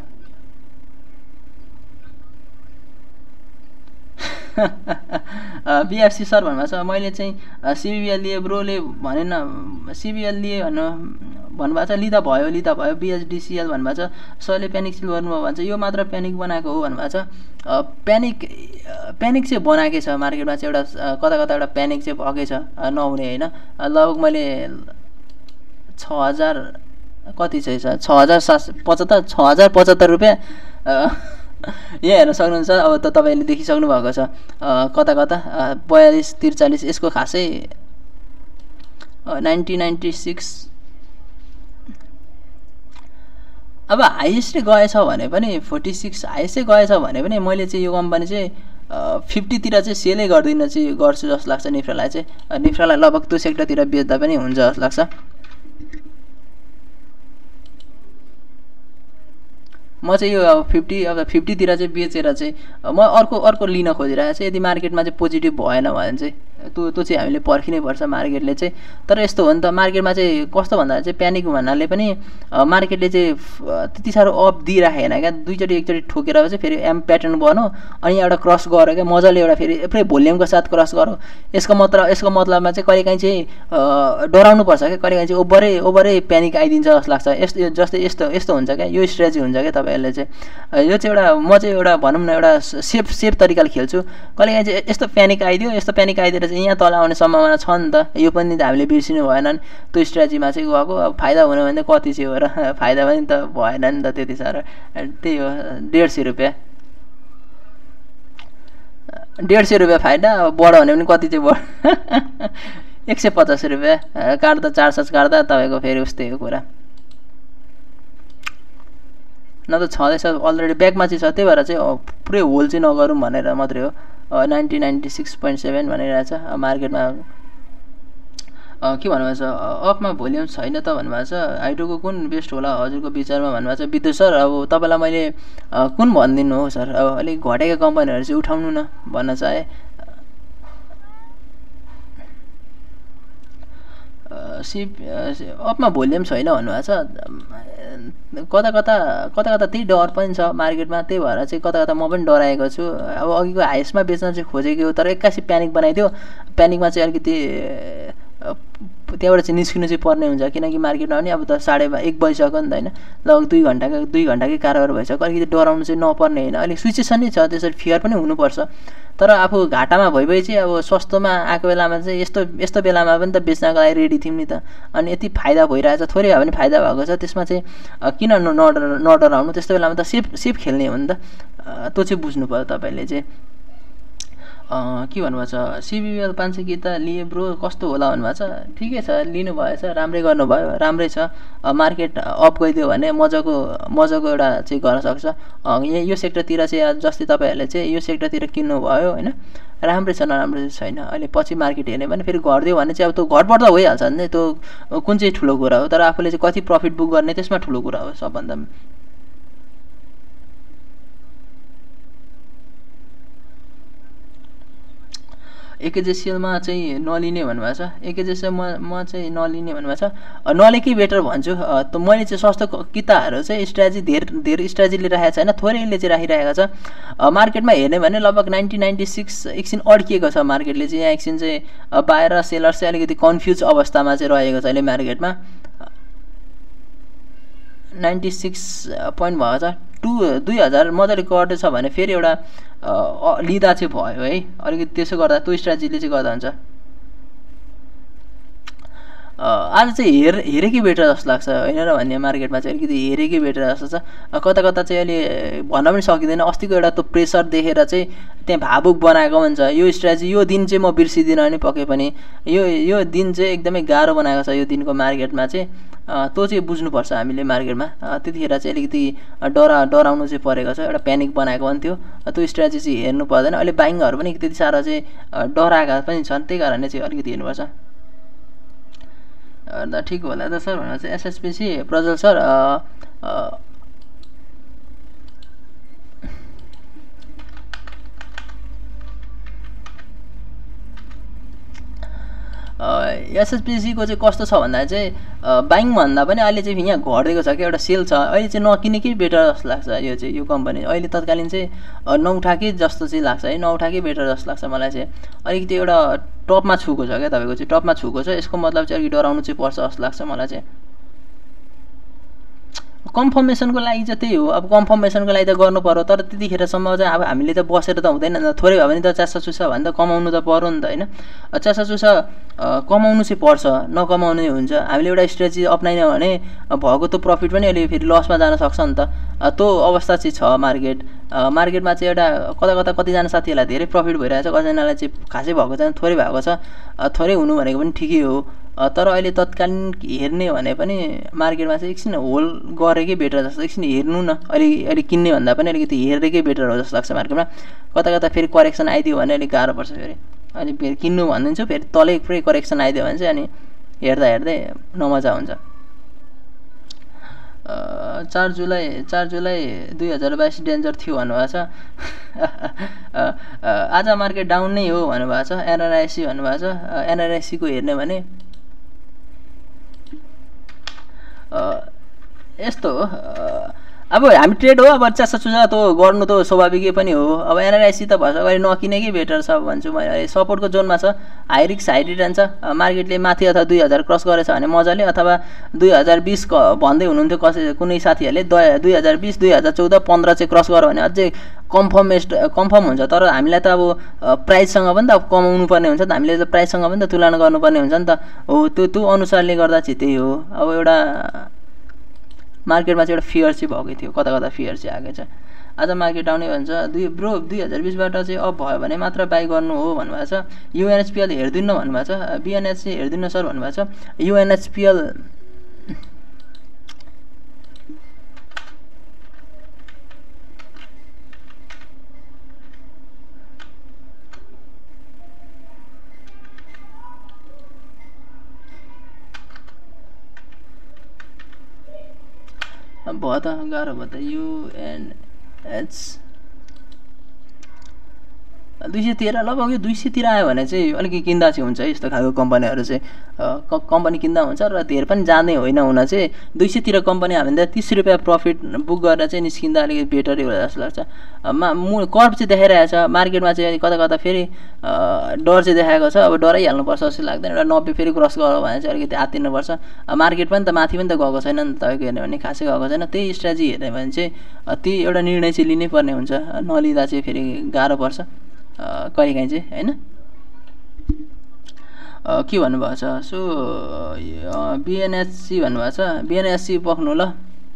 बिएफसी सर भन्नुभएको छ मैले चाहिँ सिबिएल लिए ब्रोले भनेन सिबिएल लिए भन्नु भन्नुभएको छ लिँदा भयो लिँदा भयो बिएचडिसिएल भन्नुभएको छ सरले प्यानिक सिल गर्नुभयो भन्छ यो मात्र प्यानिक बनाएको हो भन्नुभएको छ प्यानिक प्यानिक चाहिँ बनाएकै छ मार्केटमा चाहिँ एउटा कता कता एउटा प्यानिक चाहिँ भएकै छ नहुने होइन लगभग मैले छ हजार कति चाहिँ छ छ हजार सात पचहत्तर छ हजार पचहत्तर रुपियाँ यहाँ हेर्न सक्नुहुन्छ अब त तपाईँले देखिसक्नु भएको छ कता कता बयालिस त्रिचालिस यसको खासै नाइन्टी नाइन्टी सिक्स अब हाइएस्टै गएछ भने पनि फोर्टी सिक्स हाइएस्टै गएछ भने पनि मैले चाहिँ यो कम्पनी चाहिँ फिफ्टीतिर चाहिँ सेलै गर्दिनँ चाहिँ गर्छु जस्तो लाग्छ निफ्रालाई चाहिँ निफ्रालाई लगभग त्यो सेक्टरतिर बेच्दा पनि हुन्छ जस्तो लाग्छ म चाहिँ यो अब फिफ्टी अब फिफ्टीतिर चाहिँ बेचेर चाहिँ म अर्को अर्को लिन खोजिरहेको छु यदि मार्केटमा चाहिँ पोजिटिभ भएन भने चाहिँ त्यो त्यो चाहिँ हामीले पर्खिनै पर्छ मार्केटले चाहिँ तर यस्तो हो नि त मार्केटमा चाहिँ कस्तो भन्दा चाहिँ प्यानिक भन्नाले पनि मार्केटले चाहिँ त्यति साह्रो अप दिइराखेन क्या दुईचोटि एकचोटि ठोकेर चाहिँ फेरि एम प्याटर्न बनो अनि एउटा क्रस गऱ्यो क्या मजाले एउटा फेरि पुरै भोल्युमको साथ क्रस गरौँ यसको मतलब यसको मतलबमा चाहिँ कहिलेकाहीँ चाहिँ डराउनु पर्छ क्या कहिलेकाहीँ चाहिँ ओभरै ओभरै प्यानिक आइदिन्छ जस्तो लाग्छ यस्तो जस्तै यस्तो यस्तो हुन्छ क्या यो स्ट्रेटेजी हुन्छ क्या तपाईँहरूले चाहिँ यो चाहिँ एउटा म चाहिँ एउटा भनौँ न एउटा सेफ सेफ तरिकाले खेल्छु कहिलेकाहीँ चाहिँ यस्तो प्यानिक आइदियो यस्तो प्यानिक आइदिएर चाहिँ यहाँ तल आउने सम्भावना छ नि त यो पनि त हामीले बिर्सिनु भएन नि त्यो स्ट्रेटेजीमा चाहिँ गएको अब फाइदा हुने भने कति चाहिँ हो र फाइदा पनि त भएन नि त त्यति साह्रो त्यही हो डेढ सय रुपियाँ डेढ सय रुपियाँ फाइदा अब बढ भने पनि कति चाहिँ बढ एक सय पचास रुपियाँ काट्दा चार सय काट्दा तपाईँको फेरि उस्तै हो कुरा न त छँदैछ अलरेडी ब्याकमा चाहिँ छ त्यही भएर चाहिँ पुरै होल चाहिँ नगरौँ भनेर मात्रै हो ninety ninety six point seven भनिरहेछ मार्केटमा के भन्नुभएको छ अफमा भोल्युम छैन त भन्नुभएको छ हाइड्रोको कुन बेस्ट होला हजुरको विचारमा भन्नुभएको छ विद्युत सर अब तपाईँलाई मैले कुन भनिदिनु हो सर अब अलिक घटेका कम्पनीहरू चाहिँ उठाउनु न भन्न चाहे सिप अपमा भोल्युम छैन भन्नुभएको छ कता कता कता कता त्यही डर पनि छ मार्केटमा त्यही भएर चाहिँ कता कता म पनि डराएको छु अब अघिको हाइएस्टमा बेच्न चाहिँ खोजेको हो तर एक्कासी प्यानिक बनाइदियो प्यानिकमा चाहिँ अलिकति त्यहाँबाट चाहिँ निस्किनु चाहिँ पर्ने हुन्छ किनकि मार्केटमा पनि अब त साढे एक बजिसक्यो नि त होइन लगभग दुई घन्टाको दुई घन्टाकै कारोबार भइसक्यो अलिकति डराउनु चाहिँ नपर्ने होइन अलिक सिचुएसन नै छ त्यसरी फियर पनि हुनुपर्छ तर आफू घाटामा भइभए चाहिँ अब सस्तोमा आएको बेलामा चाहिँ यस्तो यस्तो बेलामा पनि त बेच्नको लागि रेडी थियौँ नि त अनि यति फाइदा भइरहेछ थोरै भए पनि फाइदा भएको छ त्यसमा चाहिँ किन नडर नडराउनु त्यस्तो बेलामा त सेफ सेफ खेल्ने हो नि त त्यो चाहिँ बुझ्नु पर्यो तपाईँले चाहिँ के भन्नुभएको छ सिबिएल पाँच सय किता लिए ब्रो कस्तो होला भन्नुभएको छ ठिकै छ लिनुभएछ राम्रै गर्नुभयो राम्रै छ मार्केट अप गइदियो भने मजाको मजाको एउटा चाहिँ गर्न सक्छ यो सेक्टरतिर चाहिँ जस्तै तपाईँहरूले चाहिँ यो सेक्टरतिर किन्नुभयो होइन राम्रै छ नराम्रो छैन अहिले पछि मार्केट हेर्ने भने फेरि घट्दियो भने चाहिँ अब त्यो घटबढ त भइहाल्छ नि त्यो कुन चाहिँ ठुलो कुरा हो तर आफूले चाहिँ कति प्रफिट बुक गर्ने त्यसमा ठुलो कुरा हो सबभन्दा एकेजेसिएलमा चाहिँ नलिने भन्नुभएको छ एकेजेसिएल म म चाहिँ नलिने भन्नुभएको छ नलिएकै बेटर भन्छु त मैले चाहिँ सस्तो किताहरू चाहिँ स्ट्राटेजी धेरै धेरै स्ट्राटेजी लिइरहेको छैन थोरैले चाहिँ राखिरहेको छ मार्केटमा हेर्ने भने लगभग नाइन्टी नाइन्टी सिक्स एकछिन अड्किएको छ मार्केटले चाहिँ यहाँ एकछिन चाहिँ बाहिर सेलर चाहिँ अलिकति कन्फ्युज अवस्थामा चाहिँ रहेको छ अहिले मार्केटमा नाइन्टी सिक्स पोइन्ट भएको छ टु दुई हजार मजाले गर्दैछ भने फेरि एउटा लिँदा चाहिँ भयो है अलिकति त्यसो गर्दा त्यो स्ट्राटेजीले चाहिँ गर्दा हुन्छ आज चाहिँ हेर हेरेकै बेटर जस्तो लाग्छ होइन र भन्ने मार्केटमा चाहिँ अलिकति हेरेकै बेटर जस्तो छ कता कता चाहिँ अहिले भन्न पनि सकिँदैन अस्तिको एउटा त्यो प्रेसर देखेर चाहिँ त्यहाँ भावुक बनाएको हुन्छ यो स्ट्राटेजी यो दिन चाहिँ म बिर्सिदिनँ नि पके पनि यो यो दिन चाहिँ एकदमै गाह्रो बनाएको छ यो दिनको मार्केटमा चाहिँ त्यो चाहिँ बुझ्नुपर्छ हामीले मार्केटमा त्यतिखेर चाहिँ अलिकति डरा डराउनु चाहिँ परेको छ एउटा प्यानिक बनाएको पनि थियो त्यो स्ट्राटेजी चाहिँ हेर्नु पर्दैन अहिले बाइङहरू पनि त्यति साह्रो चाहिँ डराएका पनि छन् त्यही कारणले चाहिँ अलिकति हेर्नुपर्छ त ठिक होला त सर भनेर चाहिँ एसएसपिसी प्रज्वल सर एसएसपिसीको चाहिँ कस्तो छ भन्दा चाहिँ बाइङ भन्दा पनि अहिले चाहिँ यहाँ घटेको छ क्या एउटा सेल छ अहिले चाहिँ नकिनेकै बेटर जस्तो लाग्छ यो चाहिँ यो कम्पनी अहिले तत्कालीन चाहिँ नउठाकै जस्तो चाहिँ लाग्छ है नउठाकै बेटर जस्तो लाग्छ मलाई चाहिँ अलिकति एउटा टपमा छुको छ क्या तपाईँको चाहिँ टपमा छुको छ यसको मतलब चाहिँ अलिकति डराउनु चाहिँ पर्छ जस्तो लाग्छ मलाई चाहिँ कन्फर्मेसनको लागि चाहिँ त्यही हो अब कन्फर्मेसनको लागि त गर्नु पर्यो तर त्यतिखेरसम्म चाहिँ अब हामीले त बसेर त हुँदैन थोरै भए पनि त चासा चुसा भने त कमाउनु त पर्यो नि त होइन चासा चुसा कमाउनु चाहिँ पर्छ नकमाउनु हुन्छ हामीले एउटा स्ट्रेटेजी अप्नाएन भने भएको त प्रफिट पनि अहिले फेरि लसमा जान सक्छ नि त त्यो अवस्था चाहिँ छ मार्केट मार्केटमा चाहिँ एउटा कता कता कतिजना साथीहरूलाई धेरै प्रफिट भइरहेछ कतिजनालाई चाहिँ खासै भएको छैन थोरै भएको छ थोरै हुनु भनेको पनि ठिकै हो तर अहिले तत्कालीन हेर्ने भने पनि मार्केटमा चाहिँ एकछिन होल्ड गरेकै बेटर जस्तो एकछिन हेर्नु न अलि अलिक किन्ने भन्दा पनि अलिकति हेरेकै बेटर हो जस्तो लाग्छ मार्केटमा कता कता फेरि करेक्सन आइदियो भने अलिक गाह्रो पर्छ फेरि अनि फेरि किन्नु भनिदिन्छु फेरि तलै पुरै करेक्सन आइदियो भने चाहिँ अनि हेर्दा हेर्दै नमजा हुन्छ चार जुलाई चार जुलाई दुई हजार बाइस डेन्जर थियो भन्नुभएको छ आज मार्केट डाउन नै हो भन्नुभएको छ एनआरआइसी भन्नुभएको छ एनआरआइसीको हेर्ने भने यस्तो हो अब हामी ट्रेड हो अब चासा चुसा त गर्नु त स्वाभाविकै पनि हो अब एनआरआइसी त भएछ अहिले नकिनेकै बेटर छ भन्छु म सपोर्टको जोनमा छ हाई रिक्स हाई रिटर्न छ मार्केटले माथि अथवा दुई हजार क्रस गरेछ भने मजाले अथवा दुई हजार बिस भन्दै हुनुहुन्थ्यो कसै कुनै साथीहरूले दुई हजार बिस दुई हजार चौध पन्ध्र चाहिँ क्रस गर्यो भने अझै कन्फर्मेस्ट कन्फर्म हुन्छ तर हामीलाई त अब प्राइससँग पनि त अब कमाउनु पर्ने हुन्छ त हामीले त प्राइससँग पनि त तुलना गर्नुपर्ने हुन्छ नि त हो त्यो त्यो अनुसारले गर्दा चाहिँ त्यही हो अब एउटा मार्केटमा चाहिँ एउटा फियर चाहिँ भएकै थियो कता कता फियर चाहिँ आएको छ आज मार्केट आउने भन्छ दुई ब्रो दुई हजार बिसबाट चाहिँ अप भयो भने मात्र बाई गर्नु हो भन्नुभएको छ युएनएचपिएल हेरिदिनु भन्नुभएको छ बिएनएच चाहिँ हेरिदिनु सर भन्नुभएको छ युएनएचपिएल भयो त गाह्रो भयो त युएनएच दुई सय तेह्र लगभग यो दुई सयतिर आयो भने चाहिँ अलिकति किन्दा चाहिँ हुन्छ है यस्तो खालको कम्पनीहरू चाहिँ कम्पनी किन्दा हुन्छ र धेरै पनि जाँदै होइन हुन चाहिँ दुई सयतिर कम्पनी हामीले तिस रुपियाँ प्रफिट बुक गरेर चाहिँ निस्किँदा अलिकति बेटरै होला जस्तो लाग्छ मा मु कर्भ चाहिँ देखाइरहेको छ मार्केटमा चाहिँ कता कता फेरि डर चाहिँ देखाएको छ अब डराइहाल्नुपर्छ जस्तो लाग्दैन एउटा नब्बे फेरि क्रस गर्यो भने चाहिँ अलिकति आत्तिनुपर्छ मार्केट पनि त माथि पनि त गएको छैन नि तपाईँको हेर्ने भने खासै गएको छैन त्यही स्ट्राटेजी हेर्ने भने चाहिँ त्यही एउटा निर्णय चाहिँ लिनै पर्ने हुन्छ नलिँदा चाहिँ फेरि गाह्रो पर्छ कहिलेकाहीँ चाहिँ होइन के भन्नुभएको छ सो बिएनएचसी भन्नुभएको छ बिएनएचसी पक्नु ल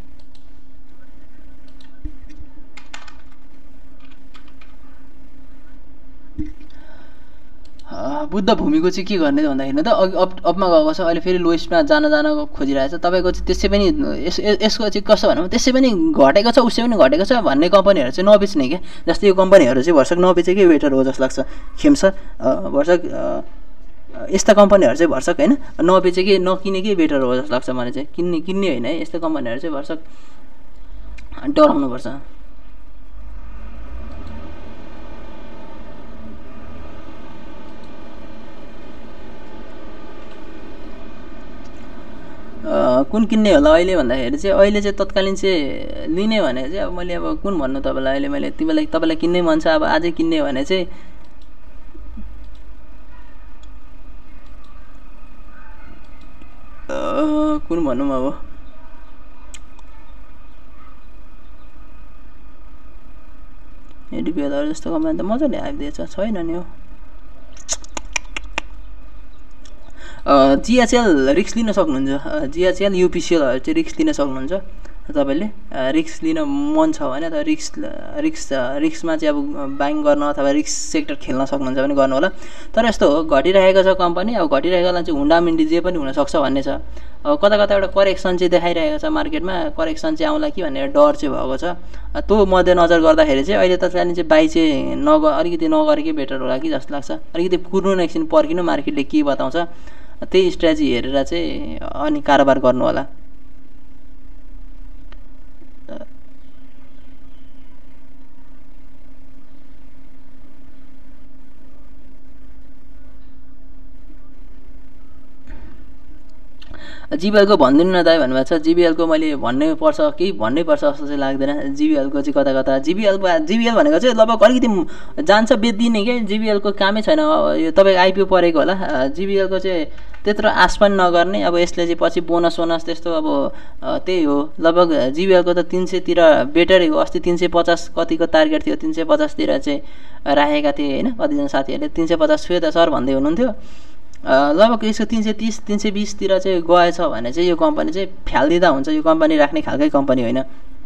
बुद्ध भूमिको चाहिँ के गर्ने त भन्दाखेरि त अघि अप अपमा गएको छ अहिले फेरि लोएस्टमा जान जान खोजिरहेछ तपाईँको चाहिँ त्यसै पनि यस यसको चाहिँ कसो भनौँ त्यसै पनि घटेको छ उसै पनि घटेको छ भन्ने कम्पनीहरू चाहिँ नबेच्ने क्या जस्तै यो कम्पनीहरू चाहिँ भर्सक नबेचेकै बेटर हो जस्तो लाग्छ खेम सर भर्सक यस्ता कम्पनीहरू चाहिँ भर्सक होइन नबेचेकै नकिनेकै बेटर हो जस्तो लाग्छ मलाई चाहिँ किन्ने किन्ने होइन है यस्तो कम्पनीहरू चाहिँ भर्सक डराउनुपर्छ कुन किन्ने होला अहिले भन्दाखेरि चाहिँ अहिले चाहिँ तत्कालीन चाहिँ लिने भने चाहिँ अब मैले अब कुन भन्नु तपाईँलाई अहिले मैले तिमीलाई तपाईँलाई किन्नै मन छ अब आजै किन्ने भने चाहिँ कुन भनौँ अब एडिपिएलहरू जस्तो कम्पनी त मजाले आइदिएछ छैन नि हो जिएचएल रिक्स लिन सक्नुहुन्छ, जिएचएल युपिसिएलहरू चाहिँ रिक्स लिन सक्नुहुन्छ तपाईँले। रिक्स लिन मन छ भने अथवा रिक्स रिक्स रिक्समा चाहिँ अब बाइङ गर्न अथवा रिक्स सेक्टर खेल्न सक्नुहुन्छ भने गर्नु होला। तर यस्तो हो घटिरहेको छ कम्पनी, अब घटिरहेकोलाई चाहिँ हुन्डामिन्डी जे पनि हुनसक्छ भन्ने छ। अब कता कता एउटा करेक्सन चाहिँ देखाइरहेको छ मार्केटमा, करेक्सन चाहिँ आउँला कि भन्ने डर चाहिँ भएको छ। त्यो मध्यनजर गर्दाखेरि चाहिँ अहिले तत्कालीन चाहिँ बाई चाहिँ नग अलिकति नगरेकै बेटर होला कि जस्तो लाग्छ। अलिकति कुर्नु न एकछिन पर्खिनु मार्केटले के बताउँछ, त्यही स्ट्रेटेजी हेरेर चाहिँ अनि कारोबार गर्नु होला। जिबिएलको भनिदिनु न दाइ भन्नुभएको छ। जिबिएलको मैले भन्नै पर्छ केही भन्नै पर्छ जस्तो चाहिँ लाग्दैन। जिबिएलको चाहिँ कता कता जिबिएलको जिबिएल भनेको चाहिँ लगभग अलिकति जान्छ बेच्दिने क्या, जिबिएलको कामै छैन। यो तपाईँको आइपिओ परेको होला। जिबिएलको चाहिँ त्यत्रो आश पनि नगर्ने, अब यसले चाहिँ पछि बोनस वोनस त्यस्तो अब त्यही हो। लगभग जिबिएलको त तिन सयतिर बेटरै हो। अस्ति तिन सय पचास कतिको टार्गेट थियो, तिन सय पचासतिर चाहिँ राखेका थिए होइन कतिजना साथीहरूले। तिन सय पचास छुयो त सर भन्दै हुनुहुन्थ्यो। लगभग यसको तिन सय तिस तिन सय बिसतिर चाहिँ गएछ भने चाहिँ यो कम्पनी चाहिँ फ्यालिदिँदा हुन्छ। यो कम्पनी राख्ने खालकै कम्पनी होइन।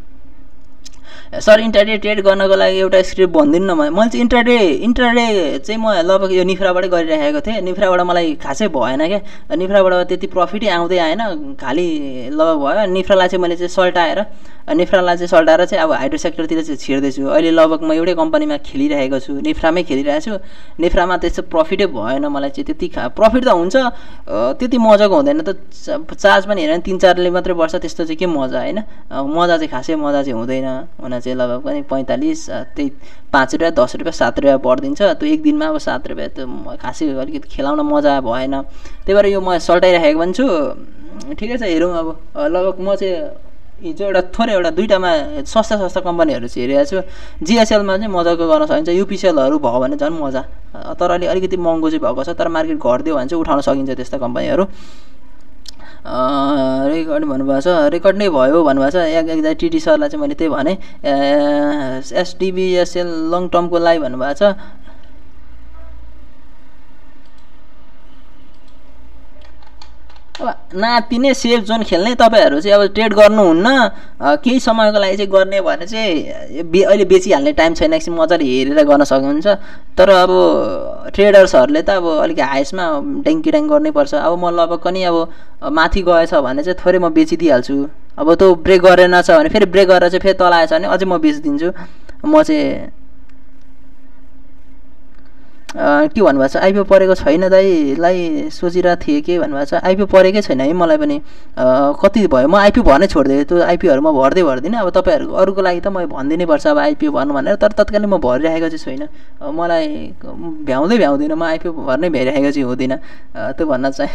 सर इन्ट्राडे ट्रेड गर्नको लागि एउटा स्क्रिप्ट भनिदिनु न। मैले चाहिँ इन्ट्राडे इन्ट्राडे चाहिँ म लगभग यो निफ्राबाटै गरिरहेको थिएँ। निफ्राबाट मलाई खासै भएन क्या, निफ्राबाट त्यति प्रफिटै आउँदै आएन, खालि लगभग भयो। निफ्रालाई चाहिँ मैले चाहिँ सल्टाएर निफ्रालाई चाहिँ सल्टाएर चाहिँ अब हाइड्रो सेक्टरतिर चाहिँ छिर्दैछु। अहिले लगभग म एउटै कम्पनीमा खेलिरहेको छु, निफ्रामै खेलिरहेको छु। निफ्रामा त्यस्तो प्रफिटै भएन मलाई चाहिँ। त्यति खा प्रफिट त हुन्छ, त्यति मजाको हुँदैन त। चार्ज पनि हेरेन तिन चारले मात्रै बढ्छ, त्यस्तो चाहिँ के मजा होइन। मजा चाहिँ खासै मजा चाहिँ हुँदैन। हुन चाहिँ लगभग पनि पैँतालिस त्यही पाँच रुपियाँ दस रुपियाँ सात रुपियाँ बढिदिन्छ। त्यो एक दिनमा अब सात रुपियाँ त खासै अलिकति खेलाउन मजा भएन। त्यही भएर यो म सल्टाइराखेको पनि छु। ठिकै छ, हेरौँ अब। लगभग म चाहिँ हिजो एउटा थोरै एउटा दुईवटामा सस्ता सस्ता कम्पनीहरू चाहिँ हेरेको छु। जिएसएलमा चाहिँ मजाको गर्न सकिन्छ, युपिसिएलहरू भयो भने झन् मजा। तर अलि अलिकति महँगो चाहिँ भएको छ, तर मार्केट घट्दियो भने चाहिँ उठाउन सकिन्छ त्यस्ता कम्पनीहरू। रेकर्ड भन्नुभएको छ, रेकर्ड नै भयो भन्नुभएको छ। एक एकजना टिटी सरलाई चाहिँ मैले त्यही भने। एसडिबिएसएल लङ टर्मको लागि भन्नुभएको छ। अब नातिने सेफ जोन खेल्ने तपाईँहरू चाहिँ अब ट्रेड गर्नुहुन्न, केही समयको लागि चाहिँ गर्ने भने चाहिँ बे अहिले बेचिहाल्ने टाइम छैन, एकछिन मजाले हेरेर गर्न सक्नुहुन्छ। तर अब ट्रेडर्सहरूले त अब अलिक हाइसमा ड्याङ्की ड्याङ गर्नैपर्छ। अब म लगभग पनि अब माथि गएछ भने चाहिँ थोरै म बेचिदिइहाल्छु। अब त्यो ब्रेक गरेन छ भने फेरि ब्रेक गरेर चाहिँ फेरि तल आएछ भने अझै म बेचिदिन्छु। म चाहिँ के भन्नुभएको छ, आइपिओ परेको छैन दाइलाई सोचिरहेको थिएँ के भन्नुभएको छ। आइपिओ परेकै छैन है मलाई पनि। कति भयो म आइपिओ भर्नै छोडिदिएँ, त्यो आइपिओहरू म भर्दै भर्दिनँ। अब तपाईँहरूको अरूको लागि त म भनिदिनै पर्छ अब आइपिओ भर्नु भनेर, तर तत्कालै म भरिरहेको चाहिँ छैन। मलाई भ्याउँदै भ्याउँदिनँ, म आइपिओ भर्नै भ्याइरहेको चाहिँ हुँदिनँ। त्यो भन्न चाहिँ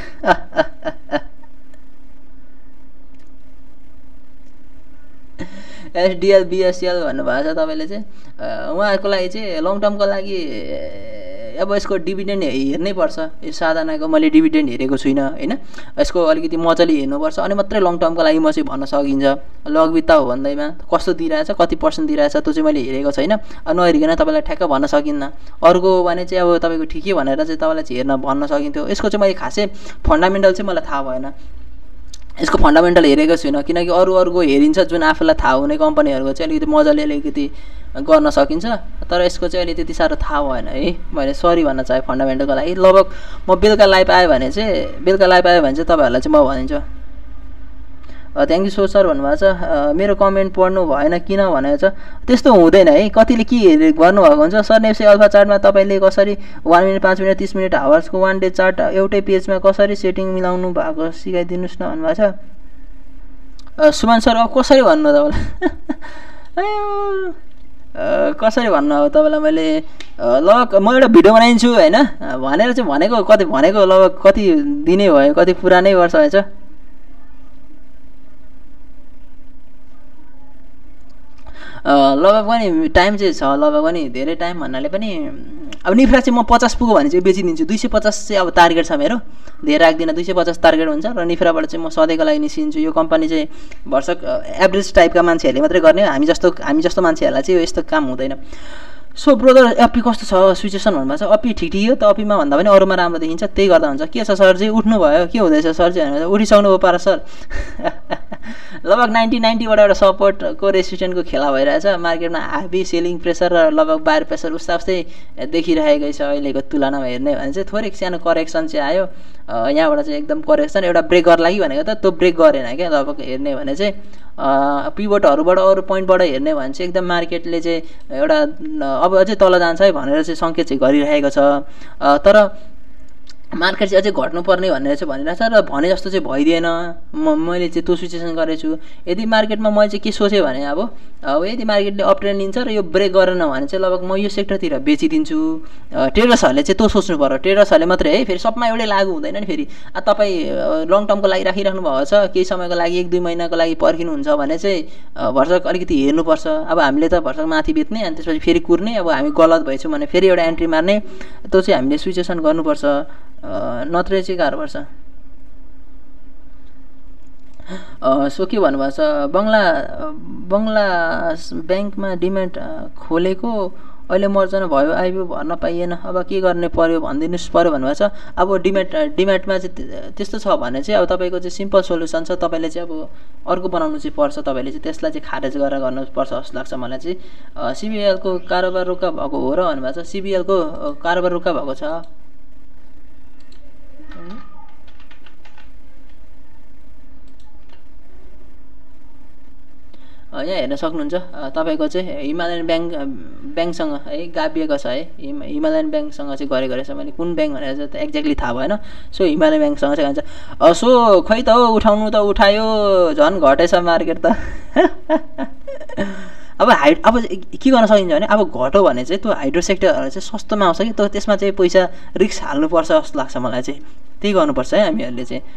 एसडिएल बिएसएल भन्नुभएको छ तपाईँले चाहिँ। उहाँहरूको लागि चाहिँ लङ टर्मको लागि अब यसको डिभिडेन्ड हेर्नै पर्छ। यो साधारणको मैले डिभिडेन्ड हेरेको छुइनँ होइन, यसको अलिकति मजाले हेर्नुपर्छ अनि मात्रै लङ टर्मको लागि म चाहिँ भन्न सकिन्छ। लगविता हो भन्दैमा कस्तो दिइरहेछ, कति पर्सेन्ट दिइरहेछ त्यो चाहिँ मैले हेरेको छैन। नहेरिकन तपाईँलाई ठ्याक्क भन्न सकिन्न। अर्को भने चाहिँ अब तपाईँको ठिकै भनेर चाहिँ तपाईँलाई चाहिँ हेर्न भन्न सकिन्थ्यो। यसको चाहिँ मैले खासै फन्डामेन्टल चाहिँ मलाई थाहा भएन, यसको फन्डामेन्टल हेरेको छुइनँ। किनकि अरू अरूको हेरिन्छ जुन आफूलाई थाहा हुने कम्पनीहरूको चाहिँ अलिकति मजाले अलिकति गर्न सकिन्छ। तर यसको चाहिँ अहिले त्यति साह्रो थाहा भएन है, मैले सरी भन्न चाहेँ फन्डामेन्टलको लागि। लगभग म बेलुका लाइभ आयो भने चाहिँ बेलुका लाइभ आयो भने चाहिँ तपाईँहरूलाई चाहिँ म भनिदिन्छु। थ्याङ्क यू सो सर भन्नुभएको छ। मेरो कमेन्ट पढ्नु भएन किन भनेको छ। त्यस्तो हुँदैन है, कतिले के हेरे गर्नुभएको हुन्छ। सर नेप्से अल्फा चार्टमा तपाईँले कसरी वान मिनट पाँच मिनट तिस मिनट आवर्सको वान डे चार्ट एउटै पेजमा कसरी सेटिङ मिलाउनु भएको सिकाइदिनुहोस् न भन्नुभएको छ। सुमन सर अब कसरी भन्नु तपाईँलाई, कसरी भन्नु अब तपाईँलाई मैले लगभग म एउटा भिडियो बनाइदिन्छु होइन भनेर चाहिँ भनेको, कति भनेको लगभग कति दिनै भयो, कति पुरानै वर्ष भएछ। लगभग पनि टाइम चाहिँ छ, लगभग पनि धेरै टाइम भन्नाले पनि। अब निफ्रा चाहिँ म पचास पुग्यो भने चाहिँ बेचिदिन्छु। दुई सय पचास चाहिँ अब टार्गेट छ मेरो, धेरै राख्दिनँ। दुई सय पचास टार्गेट हुन्छ र निफ्राबाट चाहिँ म सधैँको लागि निस्किन्छु। यो कम्पनी चाहिँ भर्सक एभरेज टाइपका मान्छेहरूले मात्रै गर्ने, हामी जस्तो हामी जस्तो मान्छेहरूलाई चाहिँ यस्तो काम हुँदैन। सो ब्रदर अपी कस्तो छ सिचुएसन भन्नुभएको छ अपी ठिक ठिक हो त अपीमा भन्दा पनि अरूमा राम्रो देखिन्छ त्यही गर्दा हुन्छ के छ सरजी उठ्नु भयो के हुँदैछ सरजी भनेर उठिसक्नु भयो पारा सर लगभग नाइन्टी नाइन्टीबाट एउटा सपोर्टको रेसिस्टेन्टको खेला भइरहेछ मार्केटमा हेभी सेलिङ प्रेसर र लगभग बायर प्रेसर उस्ता उस्तै देखिरहेकै छ अहिलेको तुलनामा हेर्ने भने चाहिँ थोरै सानो करेक्सन चाहिँ आयो यहाँबाट चाहिँ एकदम करेक्सन एउटा ब्रेक गर्न लागि भनेको त त्यो ब्रेक गरेन क्या लगभग हेर्ने भने चाहिँ पिभटहरूबाट अरू पोइन्टबाट हेर्ने भने चाहिँ एकदम मार्केटले चाहिँ एउटा अब अझै तल जान्छ है भनेर चाहिँ सङ्केत चाहिँ गरिरहेको छ तर मार्केट चाहिँ अझै घट्नुपर्ने भनेर चाहिँ भनिरहेको छ र भने जस्तो चाहिँ भइदिएन म मैले चाहिँ त्यो सिचुएसन गरेको छु यदि मार्केटमा मैले चाहिँ के सोचेँ भने अब अब यदि मार्केटले अप ट्रेन्ड लिन्छ र यो ब्रेक गरेन भने चाहिँ लगभग म यो सेक्टरतिर बेचिदिन्छु ट्रेडर्सहरूले चाहिँ त्यो सोच्नु पर्यो ट्रेडर्सहरूले मात्रै है फेरि सबमा एउटै लागु हुँदैन नि फेरि तपाईँ लङ टर्मको लागि राखिराख्नु भएको छ केही समयको लागि एक दुई महिनाको लागि पर्खिनुहुन्छ भने चाहिँ भर्सक अलिकति हेर्नुपर्छ अब हामीले त भर्सक माथि बेच्ने अनि त्यसपछि फेरि कुर्ने अब हामी गलत भएछौँ भने फेरि एउटा एन्ट्री मार्ने त्यो चाहिँ हामीले सिचुएसन गर्नुपर्छ नत्रै चाहिँ गाह्रो पर्छ सो के भन्नुभएको छ बङ्गला बङ्गला ब्याङ्कमा डिमेट खोलेको अहिले मर्जना भयो आइपिओ भर्न पाइएन अब के गर्ने पर्यो भनिदिनुहोस् पर्यो भन्नुभएको छ अब डिमेट डिमेटमा चाहिँ त्यस्तो छ भने चाहिँ अब तपाईँको चाहिँ सिम्पल सोल्युसन छ तपाईँले चाहिँ अब अर्को बनाउनु चाहिँ पर्छ तपाईँले चाहिँ त्यसलाई चाहिँ खारेज गरेर गर्नुपर्छ जस्तो लाग्छ मलाई चाहिँ सिबिएलको कारोबार रोका भएको हो र भन्नुभएको छ सिबिएलको कारोबार रोका भएको छ यहाँ हेर्न सक्नुहुन्छ तपाईँको चाहिँ हिमालयन ब्याङ्क ब्याङ्कसँग है गाभिएको छ है हिम हिमालयन ब्याङ्कसँग चाहिँ गरेको रहेछ मैले कुन ब्याङ्क भनेर चाहिँ एक्ज्याक्टली थाहा भएन सो हिमालयन ब्याङ्कसँग चाहिँ भन्छ सो खै त हौ उठाउनु त उठायो झन् घटेछ मार्केट त अब हाइड अब के गर्न सकिन्छ भने अब घट्यो भने चाहिँ त्यो हाइड्रो सेक्टरहरू चाहिँ सस्तोमा आउँछ कि त्यो त्यसमा चाहिँ पैसा रिस्क हाल्नुपर्छ जस्तो लाग्छ मलाई चाहिँ त्यही गर्नुपर्छ है हामीहरूले चाहिँ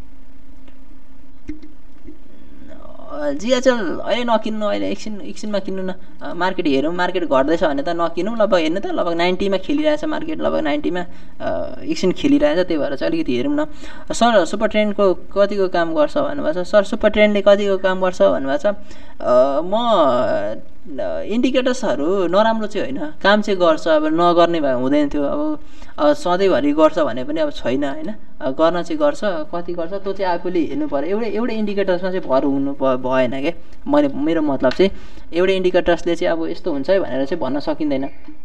जिएचएल अहिले नकिन्नु अहिले एकछिन एकछिनमा किन्नु न मार्केट हेरौँ मार्केट घट्दैछ भने त नकिनौँ लगभग हेर्नु त लगभग नाइन्टीमा खेलिरहेछ मार्केट लगभग नाइन्टीमा एकछिन खेलिरहेछ त्यही भएर चाहिँ अलिकति हेरौँ न सर सुपर ट्रेन्डको कतिको काम गर्छ भन्नुभएको छ सर सुपर ट्रेन्डले कतिको काम गर्छ भन्नुभएको छ म इन्डिकेटर्सहरू नराम्रो चाहिँ होइन काम चाहिँ गर्छ अब नगर्ने भए हुँदैन थियो अब सधैँभरि गर्छ भने पनि अब छैन होइन गर्न चाहिँ गर्छ कति गर्छ त्यो चाहिँ आफूले हेर्नु पऱ्यो एउटै एउटै इन्डिकेटर्समा चाहिँ भर हुनु भएन क्या मैले मेरो मतलब चाहिँ एउटै इन्डिकेटर्सले चाहिँ अब यस्तो हुन्छ है भनेर चाहिँ भन्न सकिँदैन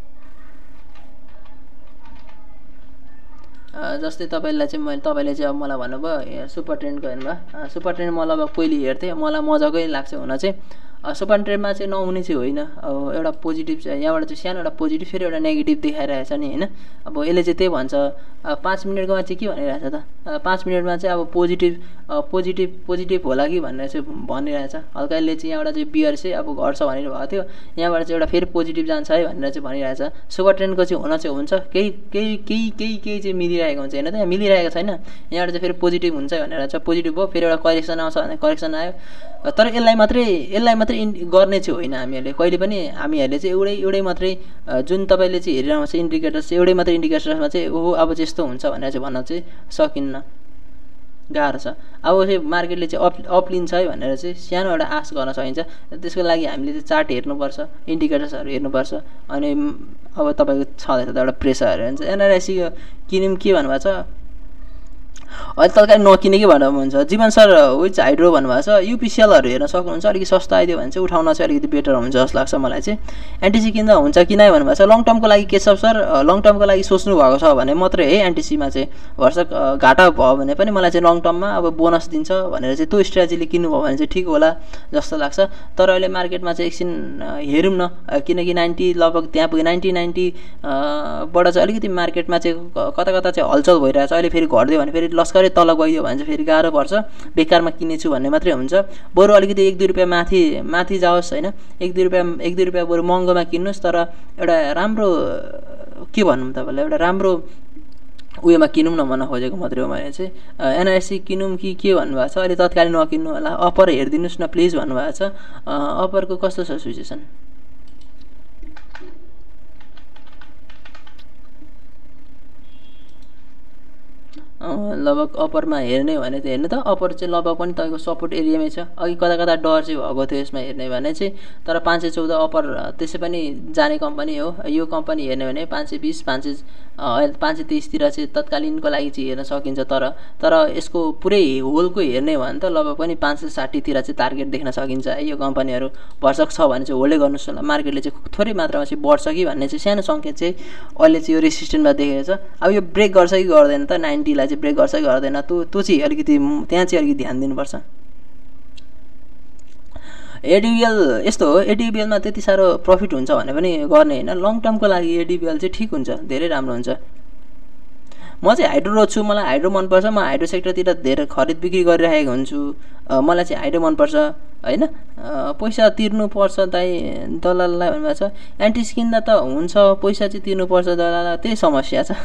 जस्तै तपाईँलाई चाहिँ मैले तपाईँले चाहिँ अब मलाई भन्नुभयो सुपर ट्रेन्डको हेर्नुभयो सुपर ट्रेन्ड मलाई अब पहिले हेर्थेँ मलाई मजाकै लाग्छ हुन चाहिँ सुपर ट्रेन्डमा चाहिँ नहुने चाहिँ होइन अब एउटा पोजिटिभ चाहिँ यहाँबाट चाहिँ सानो एउटा पोजिटिभ फेरि एउटा नेगेटिभ देखाइरहेछ नि होइन अब यसले चाहिँ त्यही भन्छ पाँच मिनटकोमा चाहिँ के भनिरहेछ त पाँच मिनटमा चाहिँ अब पोजिटिभ पोजिटिभ पोजिटिभ होला कि भनेर चाहिँ भनिरहेछ हल्का यसले चाहिँ यहाँबाट चाहिँ बियर चाहिँ अब घट्छ भनेर भएको थियो यहाँबाट चाहिँ एउटा फेरि पोजिटिभ जान्छ है भनेर चाहिँ भनिरहेछ सुपर ट्रेन्डको चाहिँ हुन चाहिँ हुन्छ केही केही केही केही केही चाहिँ मिलिरहेको हुन्छ होइन त यहाँ मिलिरहेको छैन यहाँबाट चाहिँ फेरि पोजिटिभ हुन्छ भनेर चाहिँ पोजिटिभ भयो फेरि एउटा करेक्सन आउँछ भने करेक्सन आयो तर यसलाई मात्रै यसलाई मात्रै गर्ने चाहिँ होइन हामीहरूले कहिले पनि हामीहरूले चाहिँ एउटै एउटै मात्रै जुन तपाईँले चाहिँ हेरिरहनु छ इन्डिकेटर्स एउटै मात्रै इन्डिकेटर्समा चाहिँ ओहो अब चाहिँ यस्तो हुन्छ भनेर चाहिँ भन्न चाहिँ सकिन्न गाह्रो छ अब चाहिँ मार्केटले चाहिँ अप अप लिन्छ है भनेर चाहिँ सानो एउटा आश गर्न सकिन्छ त्यसको लागि हामीले चाहिँ चार्ट हेर्नुपर्छ इन्डिकेटर्सहरू हेर्नुपर्छ अनि अब तपाईँको छँदैछ त एउटा प्रेसरहरू हुन्छ एनआरआइसी किनौँ के भन्नुभएको छ अहिले तत्काल नकिने कि भनेर हुन्छ जीवन सर विच हाइड्रो भन्नुभएको छ युपिसिएलहरू हेर्न सक्नुहुन्छ अलिकति सस्तो आइदियो भने चाहिँ उठाउन चाहिँ अलिकति बेटर हुन्छ जस्तो लाग्छ मलाई चाहिँ एनटिसी किन्दा हुन्छ कि नै भन्नुभएको छ लङ टर्मको लागि के छ सर लङ टर्मको लागि सोच्नु भएको छ भने मात्रै है एनटिसीमा चाहिँ भर्सक घाटा भयो भने पनि मलाई चाहिँ लङ टर्ममा अब बोनस दिन्छ भनेर चाहिँ त्यो स्ट्राटेजीले किन्नुभयो भने चाहिँ ठिक होला जस्तो लाग्छ तर अहिले मार्केटमा चाहिँ एकछिन हेरौँ न किनकि नाइन्टी लगभग त्यहाँ पुग्यो नाइन्टी नाइन्टी बाट चाहिँ अलिकति मार्केटमा चाहिँ कता कता चाहिँ हलचल भइरहेछ अहिले फेरि घट्दियो भने फेरि लस्करै तल गइदियो भने चाहिँ फेरि गाह्रो पर्छ बेकारमा किन्नेछु भन्ने मात्रै हुन्छ बरु अलिकति एक दुई रुपियाँ माथि माथि जाओस् होइन एक दुई रुपियाँ एक दुई रुपियाँ बरु महँगोमा किन्नुहोस् तर एउटा राम्रो के भनौँ तपाईँलाई एउटा राम्रो उयोमा किनौँ न भन्न खोजेको मात्रै हो मैले चाहिँ एनआइसी किनौँ कि के भन्नुभएको छ अहिले तत्कालै नकिन्नु होला अपर हेरिदिनुहोस् न प्लिज भन्नुभएको छ अपरको कस्तो छ सिचुएसन लगभग अपरमा हेर्ने भने त हेर्नु त अपर चाहिँ लगभग पनि तपाईँको सपोर्ट एरियामै छ। अघि कता कता डर चाहिँ भएको थियो यसमा हेर्ने भने चाहिँ, तर पाँच सय चौध अपर त्यसै पनि जाने कम्पनी हो। यो कम्पनी हेर्ने भने पाँच सय बिस पाँच सय पाँच सय तेइसतिर चाहिँ तत्कालीनको लागि चाहिँ हेर्न सकिन्छ। तर तर यसको पुरै होलको हेर्ने हो भने त लगभग पनि पाँच सय साठीतिर चाहिँ टार्गेट देख्न सकिन्छ है। यो कम्पनीहरू भर्सक छ भने चाहिँ होल्डै गर्नुहोस् होला, मार्केटले चाहिँ थोरै मात्रामा चाहिँ बढ्छ कि भन्ने चाहिँ सानो सङ्केत चाहिँ अहिले चाहिँ यो रेसिस्टेन्टमा देखेको छ। अब यो ब्रेक गर्छ कि गर्दैन त, नाइन्टीलाई चाहिँ ब्रेक गर्छ कि गर्दैन त्यो त्यो चाहिँ अलिकति त्यहाँ चाहिँ अलिकति ध्यान दिनुपर्छ। एडिबिएल यस्तो हो, एडिबिएलमा त्यति साह्रो प्रफिट हुन्छ भने पनि गर्ने होइन, लङ टर्मको लागि एडिबिएल चाहिँ ठिक हुन्छ, धेरै राम्रो हुन्छ। म चाहिँ हाइड्रो रोज्छु, मलाई हाइड्रो मनपर्छ। म हाइड्रो सेक्टरतिर धेरै खरिद बिक्री गरिरहेको हुन्छु। मलाई चाहिँ हाइड्रो मनपर्छ होइन। पैसा तिर्नुपर्छ दाइ दलाललाई भन्नुभएको छ। एन्टिस किन्दा त हुन्छ, पैसा चाहिँ तिर्नुपर्छ दलाललाई, त्यही समस्या छ।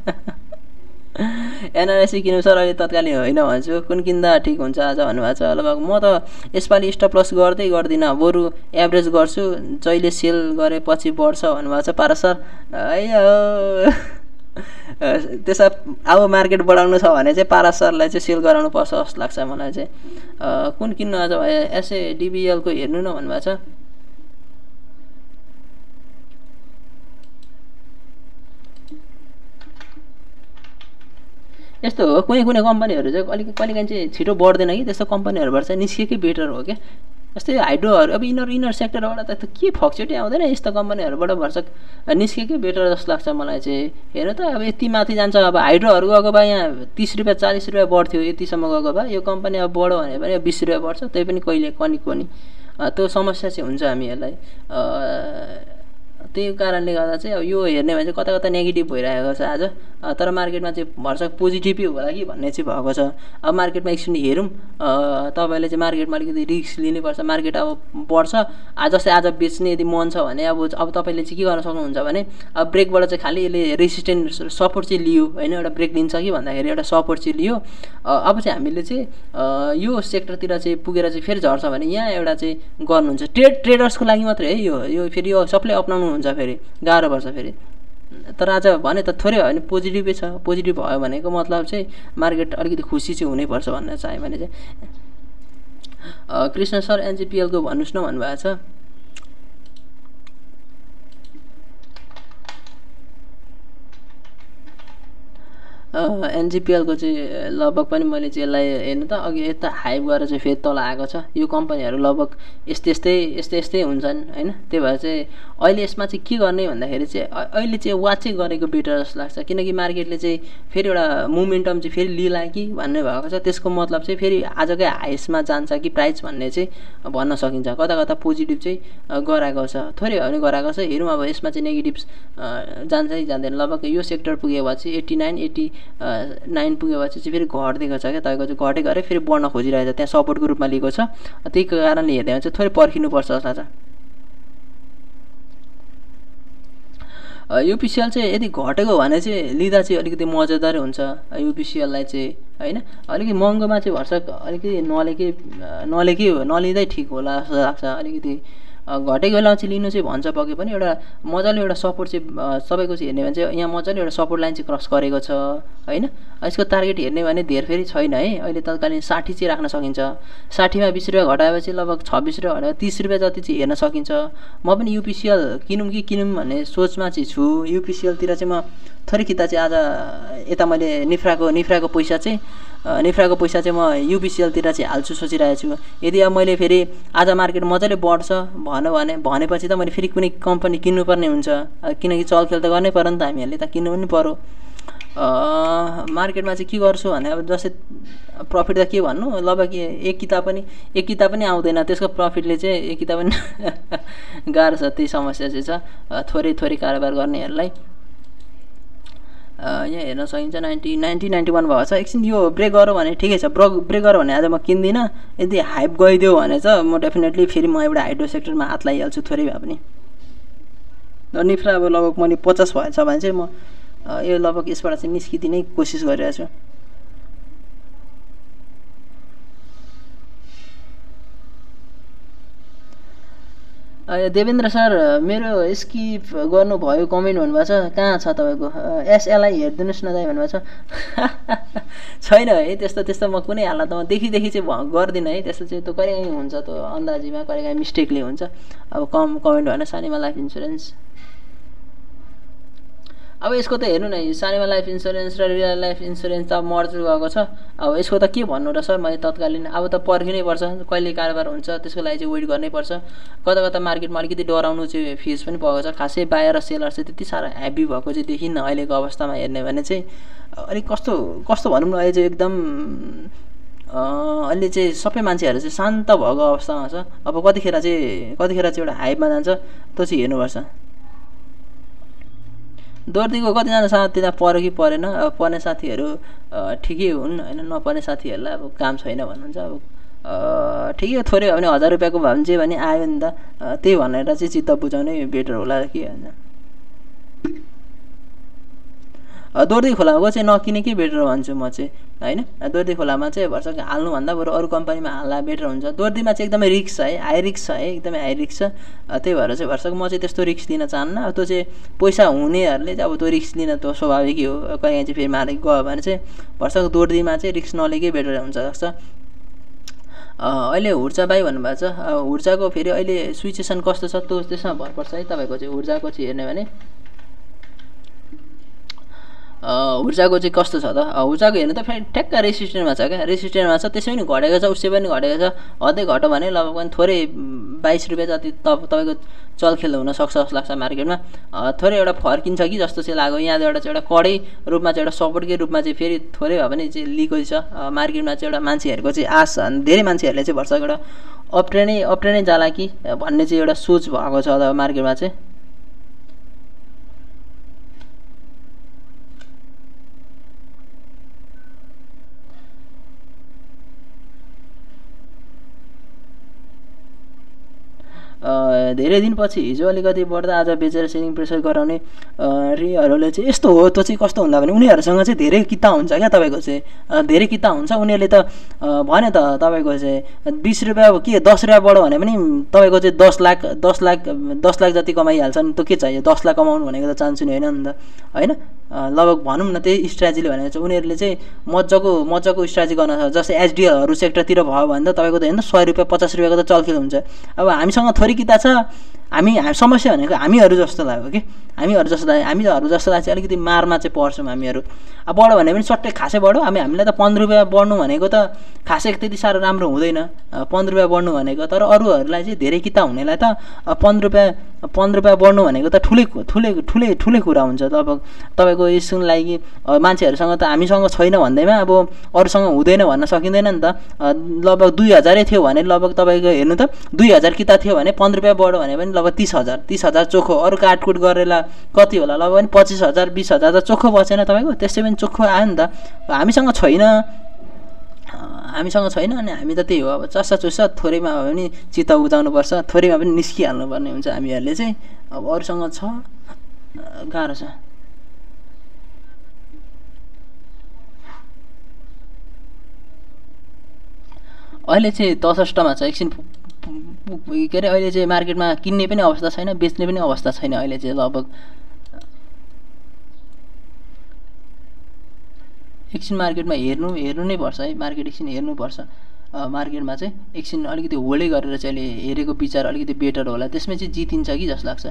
एनआरएससी किन्नु सर अहिले तत्कालीन होइन भन्छु, कुन किन्दा ठिक हुन्छ आज भन्नुभएको छ। लगभग म त यसपालि स्टप लस गर्दै गर्दिनँ, बरु एभरेज गर्छु, जहिले सेल गरेपछि बढ्छ भन्नुभएको छ पारस सर। त्यसो अब मार्केट बढाउनु छ भने चाहिँ पारस सरलाई चाहिँ सेल गराउनु पर्छ जस्तो लाग्छ मलाई चाहिँ। कुन किन्नु आज एसए डिबिएलको हेर्नु न भन्नुभएको छ। यस्तो हो, कुनै कुनै कम्पनीहरू चाहिँ अलिक कहिलेकाहीँ चाहिँ छिटो बढ्दैन कि, त्यस्तो कम्पनीहरूबाट चाहिँ निस्केकै बेटर हो क्या। जस्तै हाइड्रोहरू अब इनर इनर सेक्टरबाट त के फक्चुटी आउँदैन, यस्तो कम्पनीहरूबाट भर्सक निस्केकै बेटर जस्तो लाग्छ मलाई चाहिँ। हेर्नु त अब यति माथि जान्छ, अब हाइड्रोहरू गएको भए यहाँ तिस रुपियाँ चालिस रुपियाँ बढ्थ्यो, यतिसम्म गएको भए यो कम्पनी अब बढ्यो भने पनि बिस रुपियाँ बढ्छ, त्यही पनि कहिले कनी कनी त्यो समस्या चाहिँ हुन्छ हामीहरूलाई। त्यही कारणले गर्दा चाहिँ अब यो हेर्ने भने चाहिँ कता कता नेगेटिभ भइरहेको छ आज, तर मार्केटमा चाहिँ भर्सक पोजिटिभै होला कि भन्ने चाहिँ भएको छ। अब मार्केटमा एकछिन हेरौँ, तपाईँले चाहिँ मार्केटमा अलिकति रिस्क लिनुपर्छ। मार्केट अब बढ्छ, आज जस्तै आज बेच्ने यदि मन छ भने अब अब तपाईँले चाहिँ के गर्न सक्नुहुन्छ भने अब ब्रेकबाट चाहिँ खालि यसले रेसिस्टेन्ट सपोर्ट चाहिँ लियो होइन, एउटा ब्रेक लिन्छ कि भन्दाखेरि एउटा सपोर्ट चाहिँ लियो। अब चाहिँ हामीले चाहिँ यो सेक्टरतिर चाहिँ पुगेर चाहिँ फेरि झर्छ भने यहाँ एउटा चाहिँ गर्नुहुन्छ। ट्रेड ट्रेडर्सको लागि मात्रै है यो, यो फेरि यो सबले अप्नाउनु हुन्छ, फेरि गाह्रो पर्छ फेरि। तर आज भने त थोरै भयो भने पोजिटिभै छ, पोजिटिभ भयो भनेको मतलब चाहिँ मार्केट अलिकति खुसी चाहिँ हुनैपर्छ भन्ने चाह्यो भने चाहिँ। कृष्ण सर एनजिपिएलको भन्नुहोस् न भन्नुभएको छ। एनजिपिएलको चाहिँ लगभग पनि मैले चाहिँ यसलाई हेर्नु त अघि यता हाइप गरेर चाहिँ फेरि तल आएको छ। यो कम्पनीहरू लगभग यस्तै यस्तै यस्तै यस्तै हुन्छन् होइन। त्यही भएर चाहिँ अहिले यसमा चाहिँ के गर्ने भन्दाखेरि चाहिँ अहिले चाहिँ वाच चाहिँ गरेको बेटर जस्तो लाग्छ, किनकि मार्केटले चाहिँ फेरि एउटा मोमेन्टम चाहिँ फेरि लिला कि भन्ने भएको छ। त्यसको मतलब चाहिँ फेरि आजकै हाइस्टमा जान्छ कि प्राइस भन्ने चाहिँ भन्न सकिन्छ। कता कता पोजिटिभ चाहिँ गराएको छ, थोरै भए पनि गराएको छ। हेरौँ अब यसमा चाहिँ नेगेटिभ जान्छ कि जान्दैन। लगभग यो सेक्टर पुगेपछि एट्टी नाइन एट्टी नाइन पुगेपछि चाहिँ फेरि घट्दिएको छ क्या, तपाईँको चाहिँ घटे गरे फेरि बढ्न खोजिरहेको छ, त्यहाँ सपोर्टको रूपमा लिएको छ। त्यही कारणले हेर्दा चाहिँ थोरै पर्खिनुपर्छ जस्तो लाग्छ। युपिसिएल चाहिँ यदि घटेको भने चाहिँ लिँदा चाहिँ अलिकति मजादार हुन्छ युपिसिएललाई चाहिँ होइन। अलिकति महँगोमा चाहिँ भर्सक अलिकति नलेकै नलेकै नलिँदै ठिक होला जस्तो लाग्छ। अलिकति घटेको बेलामा चाहिँ लिनु चाहिँ भन्छ पक्कै पनि, एउटा मजाले एउटा सपोर्ट चाहिँ सबैको चाहिँ हेर्ने भने चाहिँ यहाँ मजाले एउटा सपोर्ट लाइन चाहिँ क्रस गरेको छ होइन। यसको टार्गेट हेर्ने भने धेर फेरि छैन है, अहिले तत्कालीन साठी चाहिँ राख्न सकिन्छ। साठीमा बिस रुपियाँ घटाएपछि लगभग छब्बिस रुपियाँ घटाए तिस रुपियाँ जति चाहिँ हेर्न सकिन्छ। म पनि युपिसिएल किनौँ कि किनौँ भन्ने सोचमा चाहिँ छु। युपिसिएलतिर चाहिँ म थोरै किता चाहिँ आज यता मैले निफ्राको निफ्राको पैसा चाहिँ निफ्राको पैसा चाहिँ म युपिसिएलतिर चाहिँ हाल्छु सोचिरहेको छु। यदि अब मैले फेरि आज मार्केट मजाले बढ्छ भन्यो भने भनेपछि त मैले फेरि कुनै कम्पनी किन्नुपर्ने हुन्छ, किनकि चलखेल त गर्नै पऱ्यो नि त, हामीहरूले त किन्नु पनि पऱ्यो। मार्केटमा चाहिँ के गर्छु भने अब जस्तै प्रफिट त के भन्नु, लगभग एक किताब पनि एक किताब पनि आउँदैन, त्यसको प्रफिटले चाहिँ एक किताब पनि गाह्रो छ। त्यही समस्या चाहिँ छ थोरै थोरै कारोबार गर्नेहरूलाई। यहाँ हेर्न सकिन्छ नाइन्टी नाइन्टी नाइन्टी वान भएको छ। एकछिन यो ब्रेक गऱ्यो भने ठिकै छ, ब्रेक ब्रेक गऱ्यो भने आज म किन्दिनँ। यदि हाइप गइदियो भने चाहिँ म डेफिनेटली फेरि म एउटा हाइड्रो सेक्टरमा हात लगाइहाल्छु थोरै भए पनि। निफ्रा अब लगभग मैले पचास भएछ भने चाहिँ म यो लगभग यसबाट चाहिँ निस्किदिनै कोसिस गरिरहेको छु। देवेन्द्र सर मेरो स्किप गर्नुभयो कमेन्ट भन्नुभएको छ कहाँ छ तपाईँको एसएलआई हेरिदिनुहोस् न दाइ भन्नुभएको छ छैन है त्यस्तो त्यस्तो म कुनै हालतमा देखिदेखि चाहिँ गर्दिनँ है त्यस्तो चाहिँ त्यो कहिलेकाहीँ हुन्छ त्यो अन्दाजीमा कहिलेकाहीँ मिस्टेकले हुन्छ अब कम कमेन्ट भएन सानीमा लाइफ इन्सुरेन्स अब यसको त हेर्नु न सानीमा लाइफ इन्सुरेन्स र रियल लाइफ इन्सुरेन्स त अब मर्ज गएको छ अब यसको त के भन्नु र सर मैले तत्कालीन अब त पर्खिनै पर्छ कहिले कारोबार हुन्छ त्यसको लागि चाहिँ वेट गर्नै पर्छ कता कता मार्केटमा अलिकति डराउनु चाहिँ फेज पनि भएको छ खासै बायर र सेलर चाहिँ त्यति साह्रो ह्याप्पी भएको चाहिँ देखिन्न अहिलेको अवस्थामा हेर्ने भने चाहिँ अलिक कस्तो कस्तो भनौँ न अहिले चाहिँ एकदम अहिले चाहिँ सबै मान्छेहरू चाहिँ शान्त भएको अवस्थामा छ अब कतिखेर चाहिँ कतिखेर चाहिँ एउटा हाइपमा जान्छ त्यो चाहिँ हेर्नुपर्छ दोर्दीको कतिजना साथी त पऱ्यो कि परेन अब पर्ने साथीहरू ठिकै हुन् होइन नपर्ने साथीहरूलाई अब काम छैन भन्नुहुन्छ अब ठिकै थोरै भयो भने हजार रुपियाँको भयो भने चाहिँ भने आयो नि त त्यही भनेर चाहिँ चित्त बुझाउनै बेटर होला के होइन दोर्दी खोलाको चाहिँ नकिनेकै बेटर भन्छु म चाहिँ होइन दोर्दी खोलामा चाहिँ भर्सक हाल्नुभन्दा बरु अरू कम्पनीमा हाल्दा बेटर हुन्छ दोर्दीमा चाहिँ एकदमै रिक्स छ है हाई रिक्स छ है एकदमै हाई रिक्स छ त्यही भएर चाहिँ भर्सक म चाहिँ त्यस्तो रिक्स लिन चाहन्न अब त्यो चाहिँ पैसा हुनेहरूले चाहिँ अब त्यो रिक्स लिन त्यो स्वाभाविकै हो कहीँ चाहिँ फेरि मारे गयो भने चाहिँ भर्सक दोर्दीमा चाहिँ रिक्स नलिएकै बेटर हुन्छ जस्तो अहिले हुर्चा बाई भन्नुभएको छ हुर्चाको फेरि अहिले सिचुएसन कस्तो छ त्यो त्यसमा भर पर्छ है तपाईँको चाहिँ हुर्चाको चाहिँ हेर्ने भने हुर्चाको चाहिँ कस्तो छ त हुर्चाको हेर्नु त फेरि ठ्याक्क रेसिस्टेन्टमा छ क्या रेसिस्टेन्टमा छ त्यसै पनि घटेको छ उसै पनि घटेको छ हदै घट्यो भने लगभग पनि थोरै बाइस रुपियाँ जति त तपाईँको चलखेल हुनसक्छ जस्तो लाग्छ मार्केटमा थोरै एउटा फर्किन्छ कि जस्तो चाहिँ लाग्यो यहाँबाट चाहिँ एउटा कडै रूपमा चाहिँ एउटा सपोर्टकै रूपमा चाहिँ फेरि थोरै भए पनि चाहिँ लिएको छ मार्केटमा चाहिँ एउटा मान्छेहरूको चाहिँ आश धेरै मान्छेहरूले चाहिँ भर्सक एउटा अप्ट्रेनै अप्ट्रेनै जाला कि भन्ने चाहिँ एउटा सोच भएको छ अब मार्केटमा चाहिँ धेरै दिनपछि हिजो अलिकति बढ्दा आज बेचेर सेलिङ प्रेसर गराउने रेहरूले चाहिँ यस्तो हो त्यो चाहिँ कस्तो हुँदा भने उनीहरूसँग चाहिँ धेरै किता हुन्छ क्या तपाईँको चाहिँ धेरै किता हुन्छ उनीहरूले त भन्यो त तपाईँको चाहिँ बिस रुपियाँ के दस रुपियाँ बढ्यो भने पनि तपाईँको चाहिँ दस लाख दस लाख दस लाख जति कमाइहाल्छन् त्यो के चाहियो दस लाख कमाउनु भनेको त चान्स नि होइन नि त होइन लगभग भनौँ न त्यही स्ट्राटेजीले भनेको चाहिँ उनीहरूले चाहिँ मजाको मजाको स्ट्राटेजी गर्न सक्छ जस्तै एचडिएलहरू सेक्टरतिर भयो भने त तपाईँको त हेर्नु सय रुपियाँ पचास रुपियाँको त चलखेल हुन्छ अब हामीसँग थोरै किता छ हामी समस्या भनेको हामीहरू जस्तो लाग्यो कि हामीहरू जस्तो लाग्यो हामीहरू जस्तोलाई चाहिँ अलिकति मारमा चाहिँ पर्छौँ हामीहरू अब बढ्यो भने पनि सट्टै खासै बढ्यो हामी हामीलाई त पन्ध्र रुपियाँ बढ्नु भनेको त खासै त्यति साह्रो राम्रो हुँदैन पन्ध्र रुपियाँ बढ्नु भनेको तर अरूहरूलाई चाहिँ धेरै किता हुनेलाई त पन्ध्र रुपियाँ पन्ध्र रुपियाँ बढ्नु भनेको त ठुलै ठुलै ठुलै ठुलै कुरा हुन्छ अब तपाईँको यसको लागि मान्छेहरूसँग त हामीसँग छैन भन्दैमा अब अरूसँग हुँदैन भन्न सकिँदैन नि त लगभग दुई हजारै थियो भने लगभग तपाईँको हेर्नु त दुई हजार किता थियो भने पन्ध्र रुपियाँ बढ्यो भने पनि लगभग तिस हजार तिस हजार चोखो अरू काटकुट गरेर कति होला लगभग पनि पच्चिस हजार बिस हजार त चोखो बचेन तपाईँको त्यसै पनि चोखो आयो नि त हामीसँग छैन हामीसँग छैन अनि हामी त त्यही हो अब चस्सा चुस्सा थोरैमा भयो भने चित्त बुझाउनुपर्छ थोरैमा पनि निस्किहाल्नुपर्ने हुन्छ हामीहरूले चाहिँ अब अरूसँग छ गाह्रो छ अहिले चाहिँ तसष्टमा छ एकछिन के अरे अहिले चाहिँ मार्केटमा किन्ने पनि अवस्था छैन बेच्ने पनि अवस्था छैन अहिले चाहिँ लगभग एकछिन मार्केटमा हेर्नु हेर्नु नै पर्छ है मार्केट एकछिन हेर्नुपर्छ मार्केटमा चाहिँ एकछिन अलिकति होल्डै गरेर चाहिँ अहिले हेरेको विचार अलिकति बेटर होला त्यसमा चाहिँ जितिन्छ कि जस्तो लाग्छ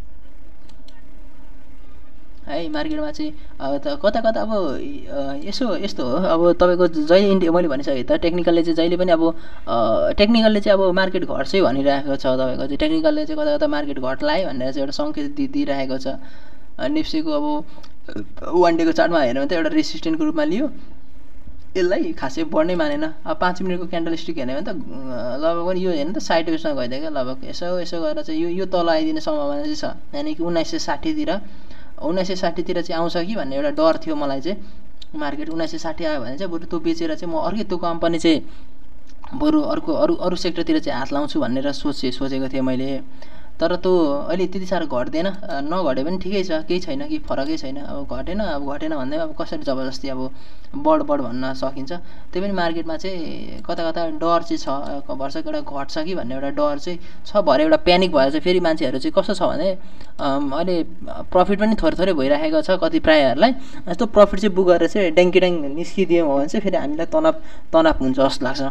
है मार्केटमा चाहिँ त कता कता अब यसो यस्तो हो अब तपाईँको जहिले इन्डिया मैले भनिसकेँ त टेक्निकलले चाहिँ जहिले पनि अब टेक्निकलले चाहिँ अब मार्केट घट्छै भनिरहेको छ तपाईँको चाहिँ टेक्निकलले चाहिँ कता कता मार्केट घट्ला है भनेर चाहिँ एउटा सङ्केत दि दिइरहेको छ निफ्टीको अब वान डेको चार्टमा हेऱ्यो भने त एउटा रेसिस्टेन्टको रूपमा लियो यसलाई खासै बढ्नै मानेन अब पाँच मिनटको क्यान्डल स्टिक हेर्ने भने त लगभग पनि यो हेर्नु त साइड वेसमा गइदियो क्या लगभग यसो यसो गरेर चाहिँ यो यो तल आइदिने सम्भावना चाहिँ छ यानि कि उन्नाइस सय साठीतिर उन्नाइस सय साठीतिर चाहिँ आउँछ कि भन्ने एउटा डर थियो मलाई चाहिँ मार्केट उन्नाइस सय साठी आयो भने चाहिँ बरु त्यो बेचेर चाहिँ म अर्कै त्यो कम्पनी चाहिँ बरु अर्को अरू अरू सेक्टरतिर चाहिँ हात लाउँछु भनेर सोचे सोचेको थिएँ मैले तर त्यो अहिले त्यति साह्रो घट्दैन, नघटे पनि ठिकै छ, केही छैन कि फरकै छैन। अब घटेन अब घटेन भन्दै अब कसरी जबरजस्ती अब बढ बढ भन्न सकिन्छ। त्यही पनि मार्केटमा चाहिँ कता कता डर चाहिँ छ, भर्सक एउटा घट्छ कि भन्ने एउटा डर चाहिँ छ। भरे एउटा प्यानिक भएर चाहिँ फेरि मान्छेहरू चाहिँ कस्तो छ भने अहिले प्रफिट पनि थोरै थोरै भइराखेको छ कति प्रायहरूलाई। यस्तो प्रफिट चाहिँ बुक गरेर चाहिँ ड्याङ्की ड्याङ निस्किदियो भने चाहिँ फेरि हामीलाई तनाव तनाव हुन्छ जस्तो लाग्छ।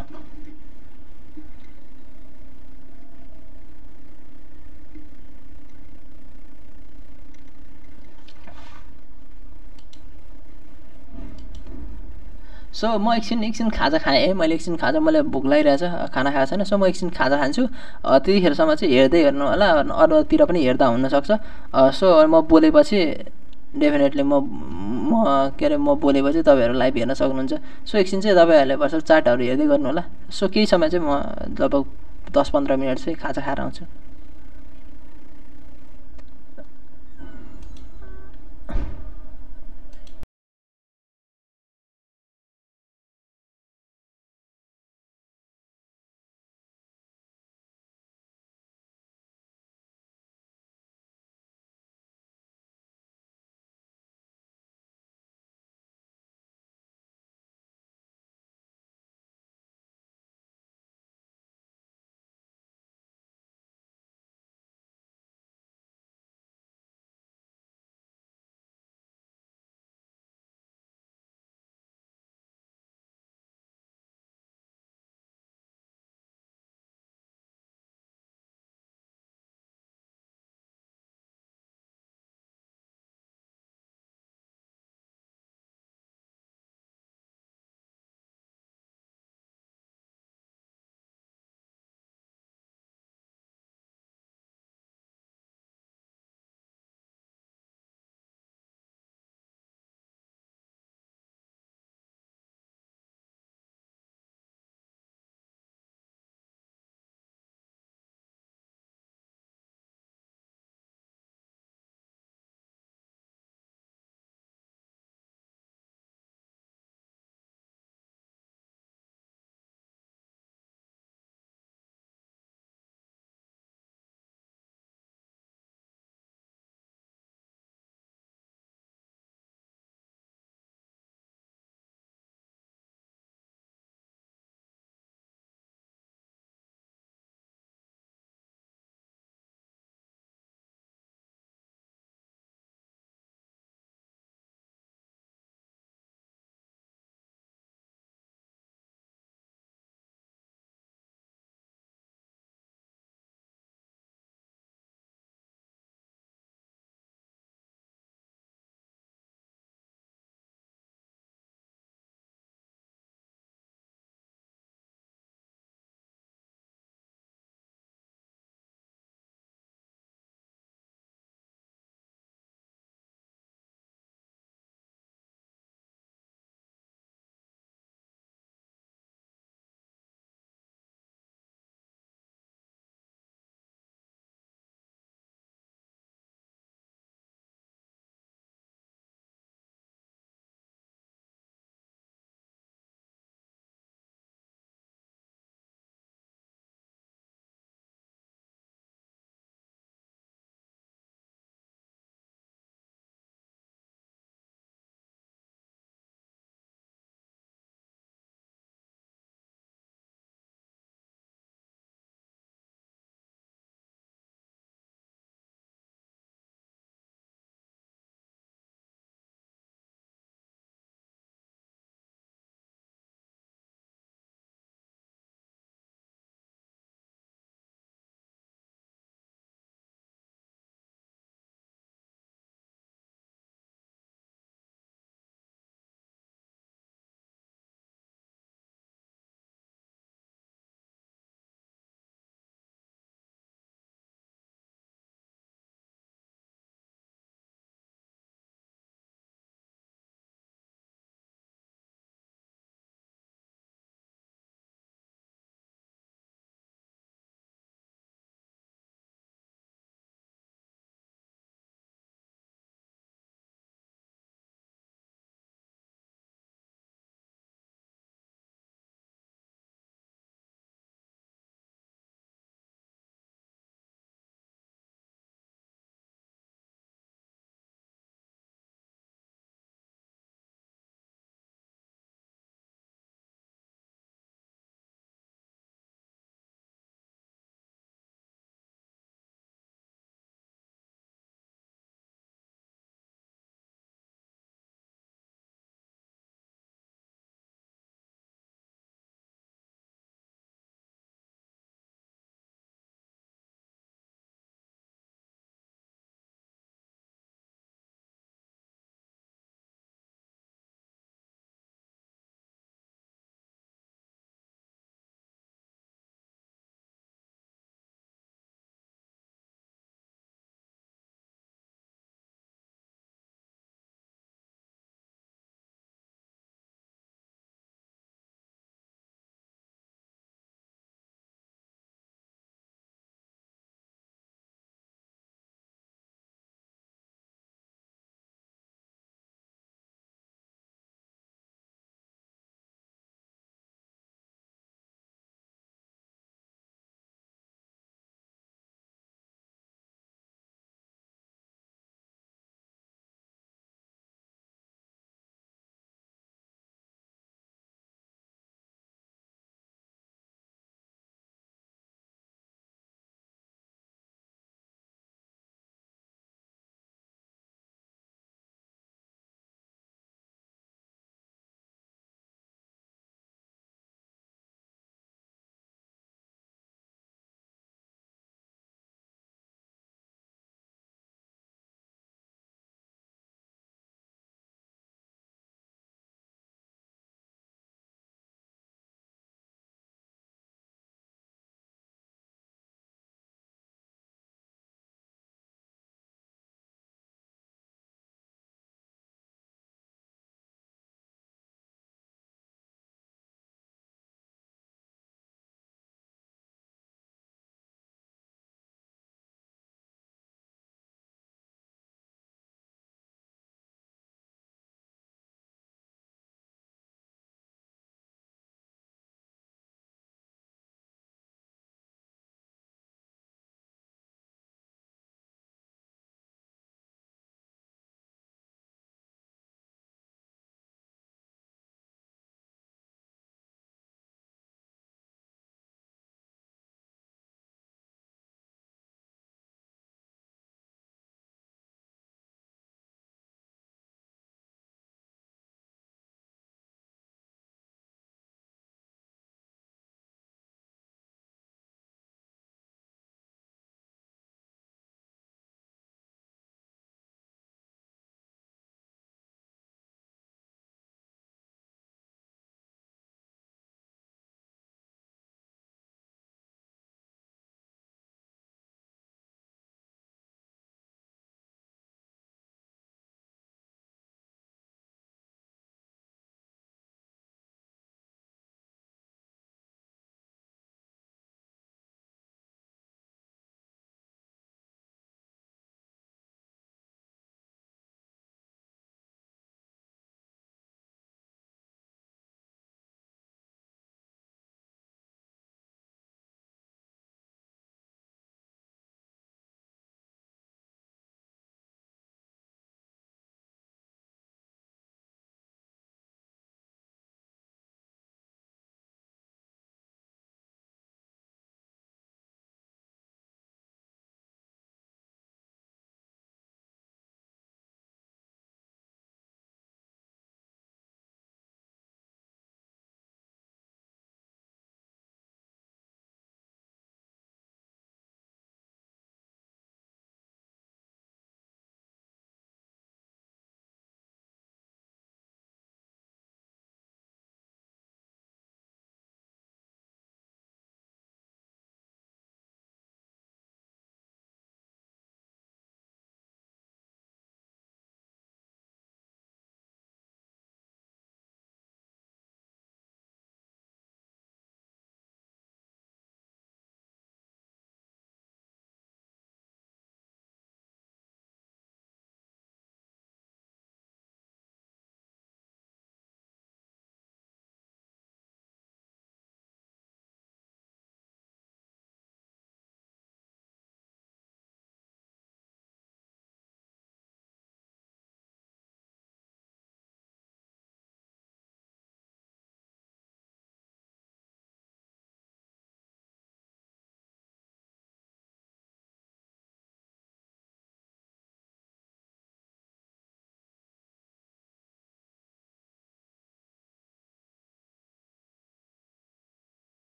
सो म एकछिन एकछिन खाजा खाएँ है, मैले एकछिन खाजा, मलाई भोक लागिरहेछ, खाना खाएको छैन। सो म एकछिन खाजा खान्छु, त्यतिखेरसम्म चाहिँ हेर्दै हेर्नु होला, अरूतिर पनि हेर्दा हुनसक्छ। सो म बोलेपछि डेफिनेटली म म के अरे म बोलेपछि तपाईँहरू लाइभ हेर्न सक्नुहुन्छ। सो एकछिन चाहिँ तपाईँहरूले भर्सक चार्टहरू हेर्दै गर्नु होला। सो केही समय चाहिँ म लगभग दस पन्ध्र मिनट चाहिँ खाजा खाएर आउँछु।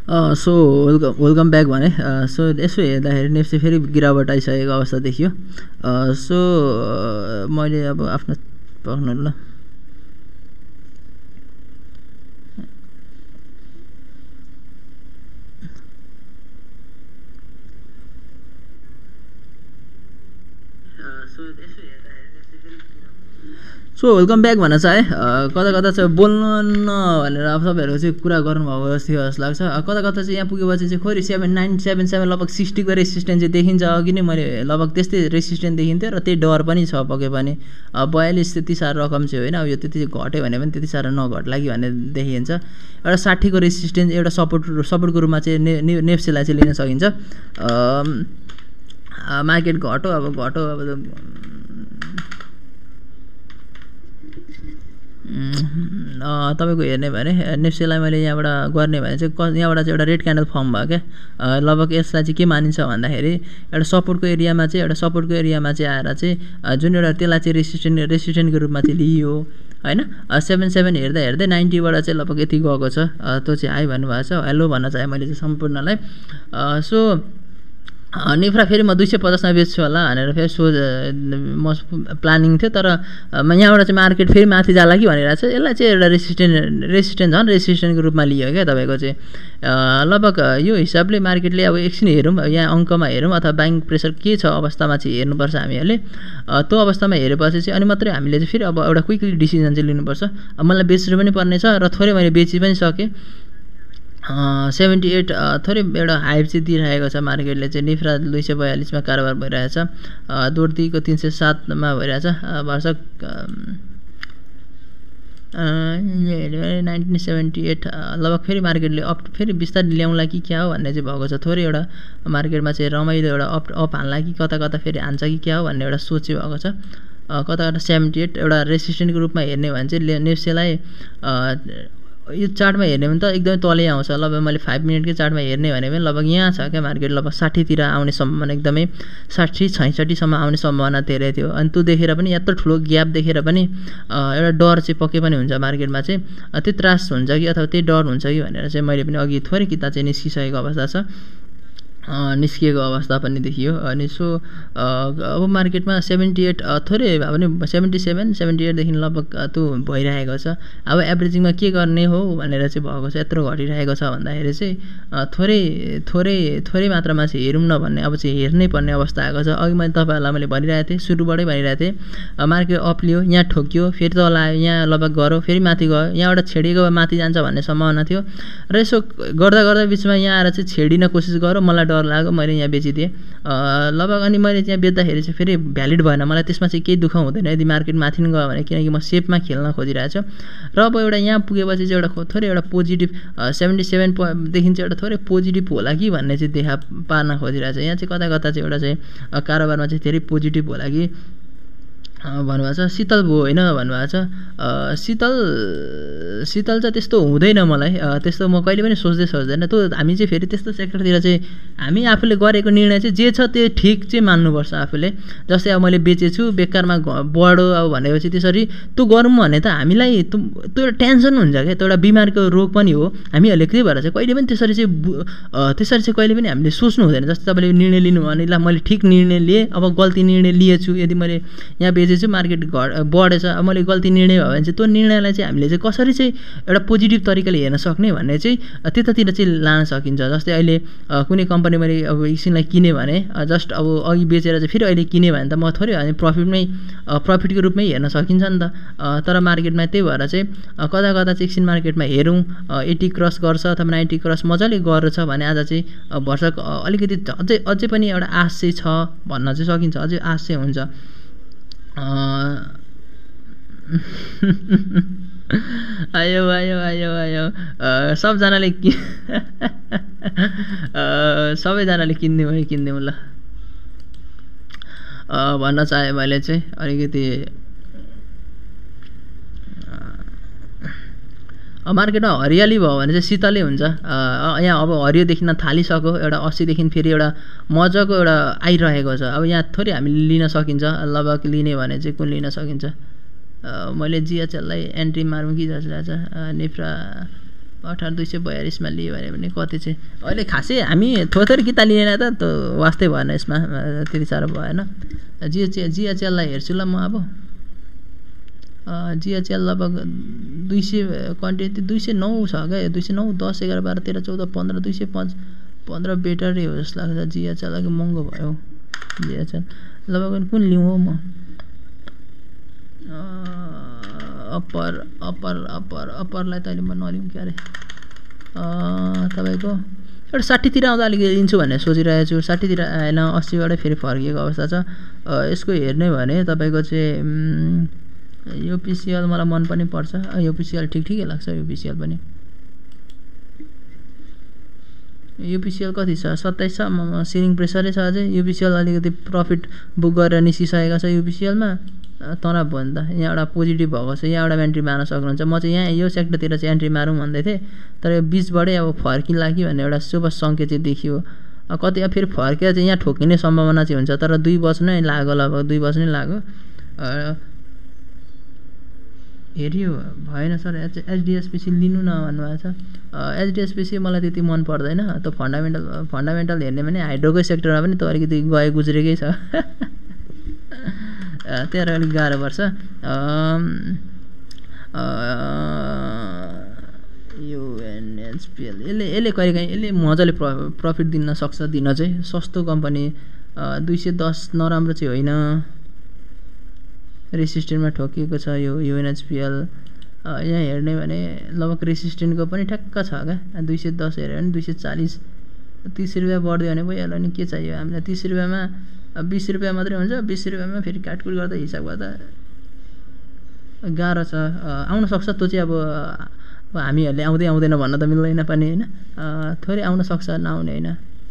सो वेलकम वेलकम ब्याक भने सो यसो हेर्दाखेरि नेप्से फेरि गिरावट आइसकेको अवस्था देखियो सो मैले अब आफ्नो पर्नु ल सो वेलकम ब्याक भन्न चाहे कता कता चाहिँ बोल्नु न भनेर अब तपाईँहरूको चाहिँ कुरा गर्नुभएको जस्तो जस्तो लाग्छ कता कता चाहिँ यहाँ पुगेपछि चाहिँ खोइ सेभेन नाइन सेभेन सेभेन लगभग सिक्सटीको रेसिस्टेन्स चाहिँ देखिन्छ अघि नै मैले लगभग त्यस्तै रेसिस्टेन्स देखिन्थ्यो र त्यही डर पनि छ पके पनि बयालिस त्यति साह्रो रकम चाहिँ होइन अब यो त्यति घट्यो भने पनि त्यति साह्रो नघट्ला कि भन्ने देखिन्छ एउटा साठीको रेसिस्टेन्स एउटा सपोर्ट सपोर्टको रूपमा चाहिँ ने नेप्सेलाई चाहिँ लिन सकिन्छ मार्केट घट्यो अब घट्यो अब तपाईँको हेर्ने भने नेप्सेलाई मैले यहाँबाट गर्ने भने चाहिँ क यहाँबाट चाहिँ एउटा रेड क्यान्डल फर्म भयो क्या लगभग यसलाई चाहिँ के मानिन्छ भन्दाखेरि एउटा सपोर्टको एरियामा चाहिँ एउटा सपोर्टको एरियामा चाहिँ आएर चाहिँ जुन एउटा त्यसलाई चाहिँ रेसिस्टेन्ट रेसिस्टेन्टको रूपमा चाहिँ लियो होइन सेभेन सेभेन हेर्दा हेर्दै नाइन्टीबाट चाहिँ लगभग यति गएको छ त्यो चाहिँ हाई भन्नुभएको छ हेलो भन्न चाहेँ मैले चाहिँ सम्पूर्णलाई सो निफ्रा फेरि म दुई सय पचासमा बेच्छु होला भनेर फेरि सो म प्लानिङ थियो तर यहाँबाट चाहिँ मार्केट फेरि माथि जाला कि भनिरहेको छ यसलाई चाहिँ एउटा रेसिस्टेन्ट रेसिस्टेन्ट झन् रेसिस्टेन्टको रूपमा लियो क्या तपाईँको चाहिँ लगभग यो हिसाबले मार्केटले अब एकछिन हेरौँ यहाँ अङ्कमा हेरौँ अथवा ब्याङ्क प्रेसर के छ अवस्थामा चाहिँ हेर्नुपर्छ हामीहरूले त्यो अवस्थामा हेरेपछि चाहिँ अनि मात्रै हामीले चाहिँ फेरि अब एउटा क्विकली डिसिजन चाहिँ लिनुपर्छ अब मलाई बेच्नु पनि पर्ने छ र थोरै मैले बेची पनि सकेँ सेभेन्टी एट थोरै एउटा हाइप चाहिँ दिइरहेको छ मार्केटले चाहिँ निफ्रा दुई सय बयालिसमा कारोबार भइरहेछ दोर्तीको तिन सय सातमा भइरहेछ वर्षक नाइन्टिन सेभेन्टी एट लगभग फेरि मार्केटले अप फेरि बिस्तारै ल्याउँला कि क्या हो भन्ने चाहिँ भएको छ थोरै एउटा मार्केटमा चाहिँ रमाइलो एउटा अप अप हान्ला कि कता कता फेरि हान्छ कि क्या हो भन्ने एउटा सोच चाहिँ भएको छ कता कता सेभेन्टी एट एउटा रेसिस्टेन्टको रूपमा हेर्ने भने चाहिँ नेप्सेलाई यो चार्टमा हेर्ने भने त एकदमै तलै आउँछ लगभग मैले फाइभ मिनटकै चार्टमा हेर्ने भने पनि लगभग यहाँ छ क्या मार्केट लगभग साठीतिर आउने सम्भावना एकदमै साठी छैसठीसम्म आउने सम्भावना धेरै थियो अनि त्यो देखेर पनि यत्रो ठुलो ग्याप देखेर पनि एउटा डर चाहिँ पक्कै पनि हुन्छ मार्केटमा चाहिँ त्यो त्रास हुन्छ कि अथवा त्यही डर हुन्छ कि भनेर चाहिँ मैले पनि अघि थोरै किता चाहिँ निस्किसकेको अवस्था छ निस्किएको अवस्था पनि देखियो अनि सो अब मार्केटमा सेभेन्टी एट थोरै भए पनि सेभेन्टी सेभेन सेभेन्टी एटदेखि लगभग त्यो भइरहेको छ अब एभरेजिङमा के गर्ने हो भनेर चाहिँ भएको छ यत्रो घटिरहेको छ भन्दाखेरि चाहिँ थोरै थोरै थोरै मात्रामा चाहिँ हेरौँ न भन्ने अब चाहिँ हेर्नै पर्ने अवस्था आएको छ अघि मैले तपाईँहरूलाई मैले भनिरहेको थिएँ सुरुबाटै भनिरहेको थिएँ मार्केट अप लियो यहाँ ठोक्यो फेरि तल आयो यहाँ लगभग गऱ्यो फेरि माथि गयो यहाँबाट छेडिएको माथि जान्छ भन्ने सम्भावना थियो र यसो गर्दा गर्दा बिचमा यहाँ आएर चाहिँ छेडिन कोसिस गऱ्यो मलाई डर लाग्यो मैले यहाँ बेचिदिएँ लगभग अनि मैले त्यहाँ बेच्दाखेरि चाहिँ फेरि भ्यालिड भएन मलाई त्यसमा चाहिँ केही दुःख हुँदैन यदि मार्केट माथि पनि गयो भने किनकि म सेपमा खेल्न खोजिरहेको छु र अब एउटा यहाँ पुगेपछि चाहिँ एउटा थोरै एउटा पोजिटिभ सेभेन्टी सेभेन पोइन्टदेखि चाहिँ एउटा थोरै पोजिटिभ होला कि भन्ने चाहिँ देखा पार्न खोजिरहेको छ यहाँ चाहिँ कता कता चाहिँ एउटा चाहिँ कारोबारमा चाहिँ धेरै पोजिटिभ होला कि भन्नुभएको छ शीतल भयो होइन भन्नुभएको छ शीतल शीतल चाहिँ त्यस्तो हुँदैन मलाई त्यस्तो म कहिले पनि सोच्दै सोच्दैन त्यो हामी चाहिँ फेरि त्यस्तो सेक्टरतिर चाहिँ हामी आफूले गरेको निर्णय चाहिँ जे छ त्यो ठिक चाहिँ मान्नुपर्छ आफूले जस्तै अब मैले बेचेछु बेकारमा बढो अब भनेपछि त्यसरी त्यो गरौँ भने त हामीलाई त्यो एउटा टेन्सन हुन्छ क्या त्यो एउटा बिमारको रोग पनि हो हामीहरूले त्यही भएर चाहिँ कहिले पनि त्यसरी चाहिँ त्यसरी चाहिँ कहिले पनि हामीले सोच्नु हुँदैन जस्तै तपाईँले निर्णय लिनु भने ल मैले ठिक निर्णय लिएँ अब गल्ती निर्णय लिएछु यदि मैले यहाँ बेचे चाहिँ मार्केट घट बढेछ अब मैले गल्ती निर्णय भयो भने चाहिँ त्यो निर्णयलाई चाहिँ हामीले चाहिँ कसरी चाहिँ एउटा पोजिटिभ तरिकाले हेर्न सक्ने भन्ने चाहिँ त्यतातिर चाहिँ लान सकिन्छ जस्तै अहिले कुनै कम्पनी मैले अब एकछिनलाई किनेँ भने जस्ट अब अघि बेचेर चाहिँ फेरि अहिले किनेँ भने त म थोरै भने प्रफिटमै प्रफिटको रूपमै हेर्न सकिन्छ नि त तर मार्केटमा त्यही भएर चाहिँ कता कता चाहिँ एकछिन मार्केटमा हेरौँ एट्टी क्रस गर्छ अथवा नाइन्टी क्रस मजाले गर्छ भने आज चाहिँ भर्सक अलिकति अझै अझै पनि एउटा आश चाहिँ छ भन्न चाहिँ सकिन्छ अझै आश चाहिँ हुन्छ आयो आयो आयो आयो सबजनाले कि सबैजनाले किनिदिउँ है किनिदिउँ ल भन्न चाहेँ मैले चाहिँ अलिकति मार्केटमा हरियाली भयो भने चाहिँ शीतलै हुन्छ यहाँ अब हरियो देखिन थालिसक्यो एउटा अस्सीदेखि फेरि एउटा मजाको एउटा आइरहेको छ अब यहाँ थोरै हामीले लिन सकिन्छ लगभग लिने भने चाहिँ कुन लिन सकिन्छ मैले जिएचएललाई एन्ट्री मारौँ कि जस्तो लाग्छ निफ्रा अठार दुई सय बयालिसमा लियो भने पनि कति चाहिँ अहिले खासै हामी थोरै थोरै किता लिएन त त वास्तै भएन यसमा त्यति साह्रो भएन जिएचएल जिएचएललाई हेर्छु ल म अब जिएचएल लगभग दुई सय क्वान्टिटी दुई सय नौ छ क्या दुई सय नौ दस एघार बाह्र तेह्र चौध पन्ध्र दुई सय पाँच पन्ध्र बेटरै हो जस्तो लाग्छ जिएचएल अलिक महँगो भयो जिएचएल लगभग कुन लिउँ हो म अप्पर अप्पर अप्पर अप्परलाई त अहिले म नलिउँ क्या अरे तपाईँको एउटा साठीतिर आउँदा अलिकति लिन्छु भनेर सोचिरहेको छु साठीतिर आएन अस्सीबाट फेरि फर्किएको अवस्था छ यसको हेर्ने भने तपाईँको चाहिँ युपिसिएल मलाई मन पनि पर्छ युपिसिएल ठिक ठिकै लाग्छ युपिसिएल पनि युपिसिएल कति छ सत्ताइस छ सिलिङ प्रेसरै छ अझै युपिसिएल अलिकति प्रफिट बुक गरेर निस्किसकेको छ युपिसिएलमा तनाव भयो नि त यहाँ एउटा पोजिटिभ भएको छ यहाँ एउटा एन्ट्री मार्न सक्नुहुन्छ म चाहिँ यहाँ यो सेक्टरतिर चाहिँ एन्ट्री मारौँ भन्दै थिएँ तर यो बिचबाटै अब फर्किला कि भन्ने एउटा शुभ सङ्केत चाहिँ देखियो कति अब फेरि फर्केर चाहिँ यहाँ ठोकिने सम्भावना चाहिँ हुन्छ तर दुई वर्ष नै लाग्यो लगभग दुई वर्ष नै लाग्यो हेऱ्यो भएन सर एच एचडिएसपिसी लिनु न भन्नुभएको छ एचडिएसपिसी मलाई त्यति मन पर्दैन त फन्डामेन्टल फन्डामेन्टल हेर्ने भने हाइड्रोकै सेक्टरमा पनि त अलिकति गए गुज्रेकै छ त्यहाँ अलिक गाह्रो पर्छ युएनएचपिएल यसले यसले कहिलेकाहीँ यसले मजाले प्र प्रफिट दिन सक्छ दिन चाहिँ सस्तो कम्पनी दुई सय दस नराम्रो चाहिँ होइन रेसिस्टेन्टमा ठोकिएको छ यो युएनएचपिएल यहाँ हेर्ने भने लगभग रेसिस्टेन्टको पनि ठ्याक्क छ क्या दुई सय दस हेऱ्यो भने दुई सय चालिस तिस रुपियाँ बढ्दियो भने भइहाल्यो नि के चाहियो हामीलाई तिस रुपियाँमा बिस रुपियाँ मात्रै हुन्छ बिस रुपियाँमा फेरि काटकुट गर्दा हिसाब गर्दा गाह्रो छ आउन सक्छ त्यो चाहिँ अब हामीहरूले आउँदै आउँदैन भन्न त मिल्दैन पनि होइन थोरै आउन सक्छ नआउने होइन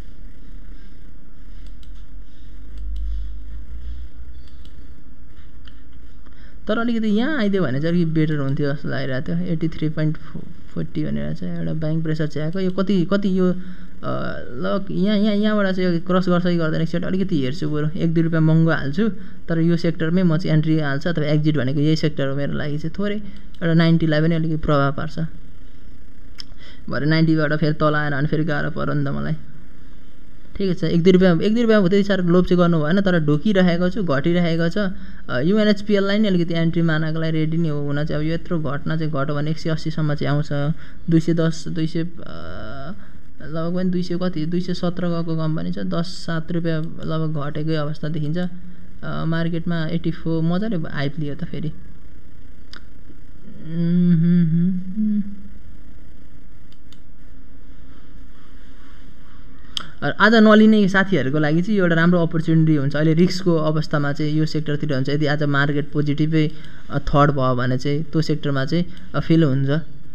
तर अलिकति यहाँ आइदियो भने चाहिँ अलिक बेटर हुन्थ्यो जस्तो लागिरहेको थियो एट्टी थ्री पोइन्ट फोर्टी भनेर चाहिँ एउटा ब्याङ्क प्रेसर चाहिँ आएको यो कति कति यो ल यहाँ यहाँ यहाँबाट चाहिँ क्रस गर्छ कि गर्दैन एकचोटि अलिकति हेर्छु बरु एक दुई रुपियाँ महँगो हाल्छु तर यो सेक्टरमै म चाहिँ एन्ट्री हाल्छु अथवा एक्जिट भनेको यही सेक्टर हो मेरो लागि चाहिँ थोरै एउटा नाइन्टीलाई पनि अलिकति प्रभाव पार्छ भरे नाइन्टीबाट फेरि तल आएन भने फेरि गाह्रो पऱ्यो नि त मलाई ठिकै छ एक दुई रुपियाँ एक दुई रुपियाँ त्यति साह्रो लोभ चाहिँ गर्नु भएन तर ढोकिरहेको छु घटिरहेको छ युएनएचपिएललाई नै अलिकति एन्ट्री मार्नको लागि रेडी नै हो हुन चाहिँ अब यो यत्रो घट्न चाहिँ घट्यो भने एक सय अस्सीसम्म चाहिँ आउँछ दुई सय दस दुई सय लगभग पनि दुई सय कति दुई सय सत्र गएको कम्पनी छ दस सात रुपियाँ लगभग घटेकै अवस्था देखिन्छ मार्केटमा एट्टी फोर मजाले हाइप लियो त फेरि आज नलिने साथीहरूको लागि चाहिँ एउटा राम्रो अपर्च्युनिटी हुन्छ अहिले रिस्कको अवस्थामा चाहिँ यो सेक्टरतिर हुन्छ यदि आज मार्केट पोजिटिभै थर्ड भयो भने चाहिँ त्यो सेक्टरमा चाहिँ फिल हुन्छ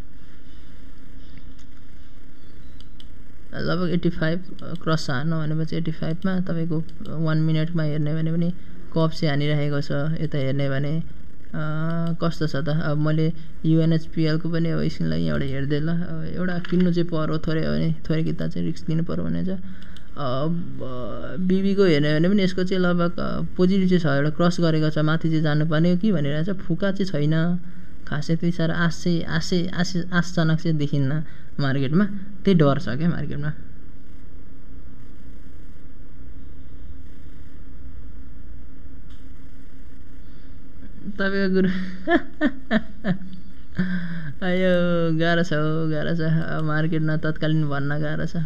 लगभग एट्टी फाइभ क्रस हार्नु भनेपछि एट्टी फाइभमा तपाईँको वान मिनटमा हेर्ने भने पनि कप चाहिँ हानिरहेको छ यता हेर्ने भने कस्तो छ त अब मैले युएनएचपिएलको पनि अब स्क्रिनलाई यहाँबाट हेर्दै ल एउटा किन्नु चाहिँ पर्यो थोरै हो भने थोरै किता चाहिँ रिस्क लिनु पर्यो भने चाहिँ बिबीको हेर्ने भने पनि यसको चाहिँ लगभग पोजिटिभ चाहिँ छ एउटा क्रस गरेको छ माथि चाहिँ जानुपर्ने हो कि भनिरहेको छ फुका चाहिँ छैन खासै त्यति साह्रो आश चाहिँ आशै आश आशजनक चाहिँ देखिन्न मार्केटमा त्यही डर छ क्या मार्केटमा तपाईँको गुरु यो गाह्रो छ हो गाह्रो छ मार्केटमा तत्कालीन भन्न गाह्रो छ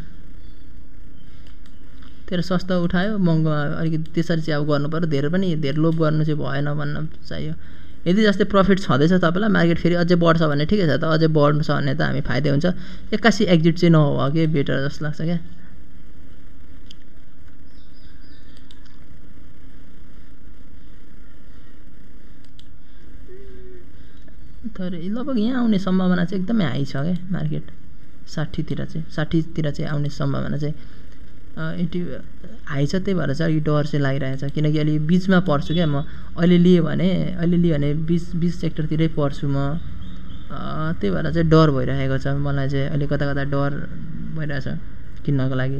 तेरो सस्तो उठायो महँगो अलिकति त्यसरी चाहिँ अब गर्नु पर्यो धेरै पनि धेरै लोभ गर्नु चाहिँ भएन भन्न चाहियो यदि जस्तै प्रफिट छँदैछ तपाईँलाई मार्केट फेरि अझै बढ्छ भने ठिकै छ त अझै बढ्नु छ भने त हामी फाइदा हुन्छ एक्कासी एक्जिट चाहिँ नहो कि बेटर जस्तो लाग्छ क्या तर लगभग यहाँ आउने सम्भावना चाहिँ एकदमै हाई छ क्या मार्केट साठीतिर चाहिँ साठीतिर चाहिँ आउने सम्भावना चाहिँ एटी हाई छ त्यही भएर चाहिँ अलिक डर चाहिँ लागिरहेको छ किनकि अलि बिचमा पर्छु क्या म अहिले लिएँ भने अहिले लिएँ भने बिच बिच सेक्टरतिरै पर्छु म त्यही भएर चाहिँ डर भइरहेको छ मलाई चाहिँ अलिक कता कता डर भइरहेछ किन्नको लागि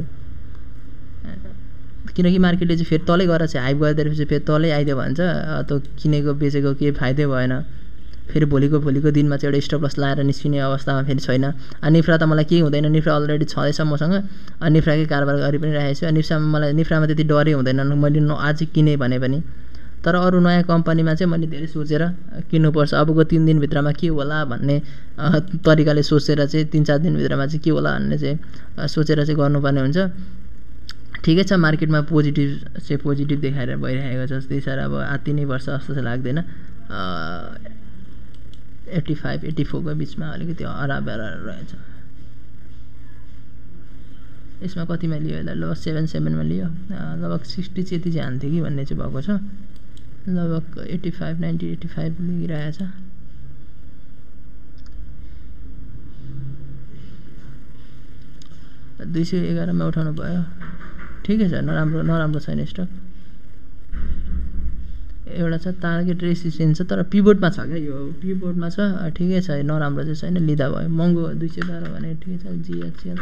किनकि मार्केटले चाहिँ फेरि तलै गएर चाहिँ हाइप गरिदिएपछि फेरि तलै आइदियो भन्छ त्यो किनेको बेचेको केही फाइदै भएन फेरि भोलिको भोलिको दिनमा चाहिँ एउटा स्टप लस लाएर निस्किने अवस्थामा फेरि छैन। निफ्रा त मलाई केही हुँदैन, निफ्रा अलरेडी छँदैछ मसँग, निफ्राकै कारोबार गरि पनि राखेको छु। निफ्रामा मलाई निफ्रामा त्यति डरै हुँदैन मैले आज किने भने पनि। तर अरू नयाँ कम्पनीमा चाहिँ मैले धेरै सोचेर किन्नुपर्छ, अबको तिन दिनभित्रमा के होला भन्ने तरिकाले सोचेर चाहिँ तिन चार दिनभित्रमा चाहिँ के होला भन्ने चाहिँ सोचेर चाहिँ गर्नुपर्ने हुन्छ। ठिकै छ, मार्केटमा पोजिटिभ चाहिँ पोजिटिभ देखाएर भइरहेको छ, त्यही साह्रो अब आत्तिनै पर्छ जस्तो चाहिँ लाग्दैन। एट्टी फाइभ एट्टी फोरको बिचमा अलिकति हराबर रहेछ। यसमा कतिमा लियो यसलाई? लगभग सेभेन सेभेनमा लियो, लगभग सिक्सटी चाहिँ यति चाहिँ हान्थ्यो कि भन्ने चाहिँ भएको छ। लगभग eighty five ninety eighty five लिइरहेछ। दुई सय एघारमा उठाउनु भयो, ठिकै छ, नराम्रो नराम्रो छैन स्टक। एउटा छ टार्गेट रेसिस्टेन्स छ, तर पिभोटमा छ क्या, यो पिभोटमा छ, ठिकै छ, नराम्रो चाहिँ छैन, लिँदा भयो। महँगो दुई सय बाह्र भने ठिकै छ। जिएचएल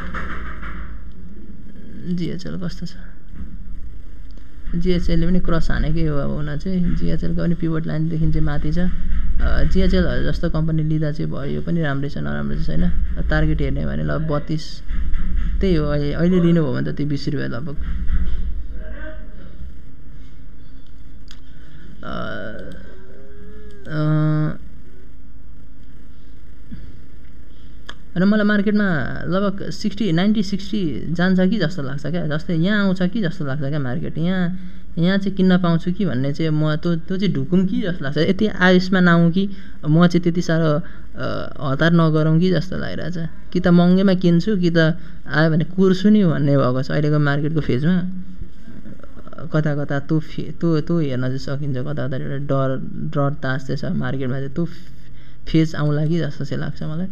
जिएचएल कस्तो छ? जिएचएलले पनि क्रस हानेकै हो अब हुन चाहिँ। जिएचएलको पनि पिभोट लाइनदेखि चाहिँ माथि छ। जिएचएल जस्तो कम्पनी लिँदा चाहिँ भयो, यो पनि राम्रै छ, नराम्रो चाहिँ छैन। टार्गेट हेर्ने भने ल बत्तिस, त्यही हो। अहिले अहिले लिनुभयो भने त त्यो बिस रुपियाँ लगभग। र मलाई मार्केटमा लगभग सिक्सटी नाइन्टी सिक्सटी जान्छ कि जस्तो लाग्छ क्या, जस्तै यहाँ आउँछ कि जस्तो लाग्छ क्या मार्केट। यहाँ यहाँ चाहिँ किन्न पाउँछु कि भन्ने चाहिँ म त्यो त्यो चाहिँ ढुकुम कि जस्तो लाग्छ। यति आयुषमा नआउँ कि म चाहिँ त्यति साह्रो हतार नगरौँ कि जस्तो लागिरहेछ। कि त महँगैमा किन्छु कि त आयो भने कुर्छु नि भन्ने भएको छ अहिलेको मार्केटको फेजमा। कता कता त्यो फे त्यो त्यो हेर्न चाहिँ सकिन्छ, कता कता एउटा डर डर तास्दैछ मार्केटमा चाहिँ, त्यो फेज आउँला कि जस्तो चाहिँ लाग्छ मलाई।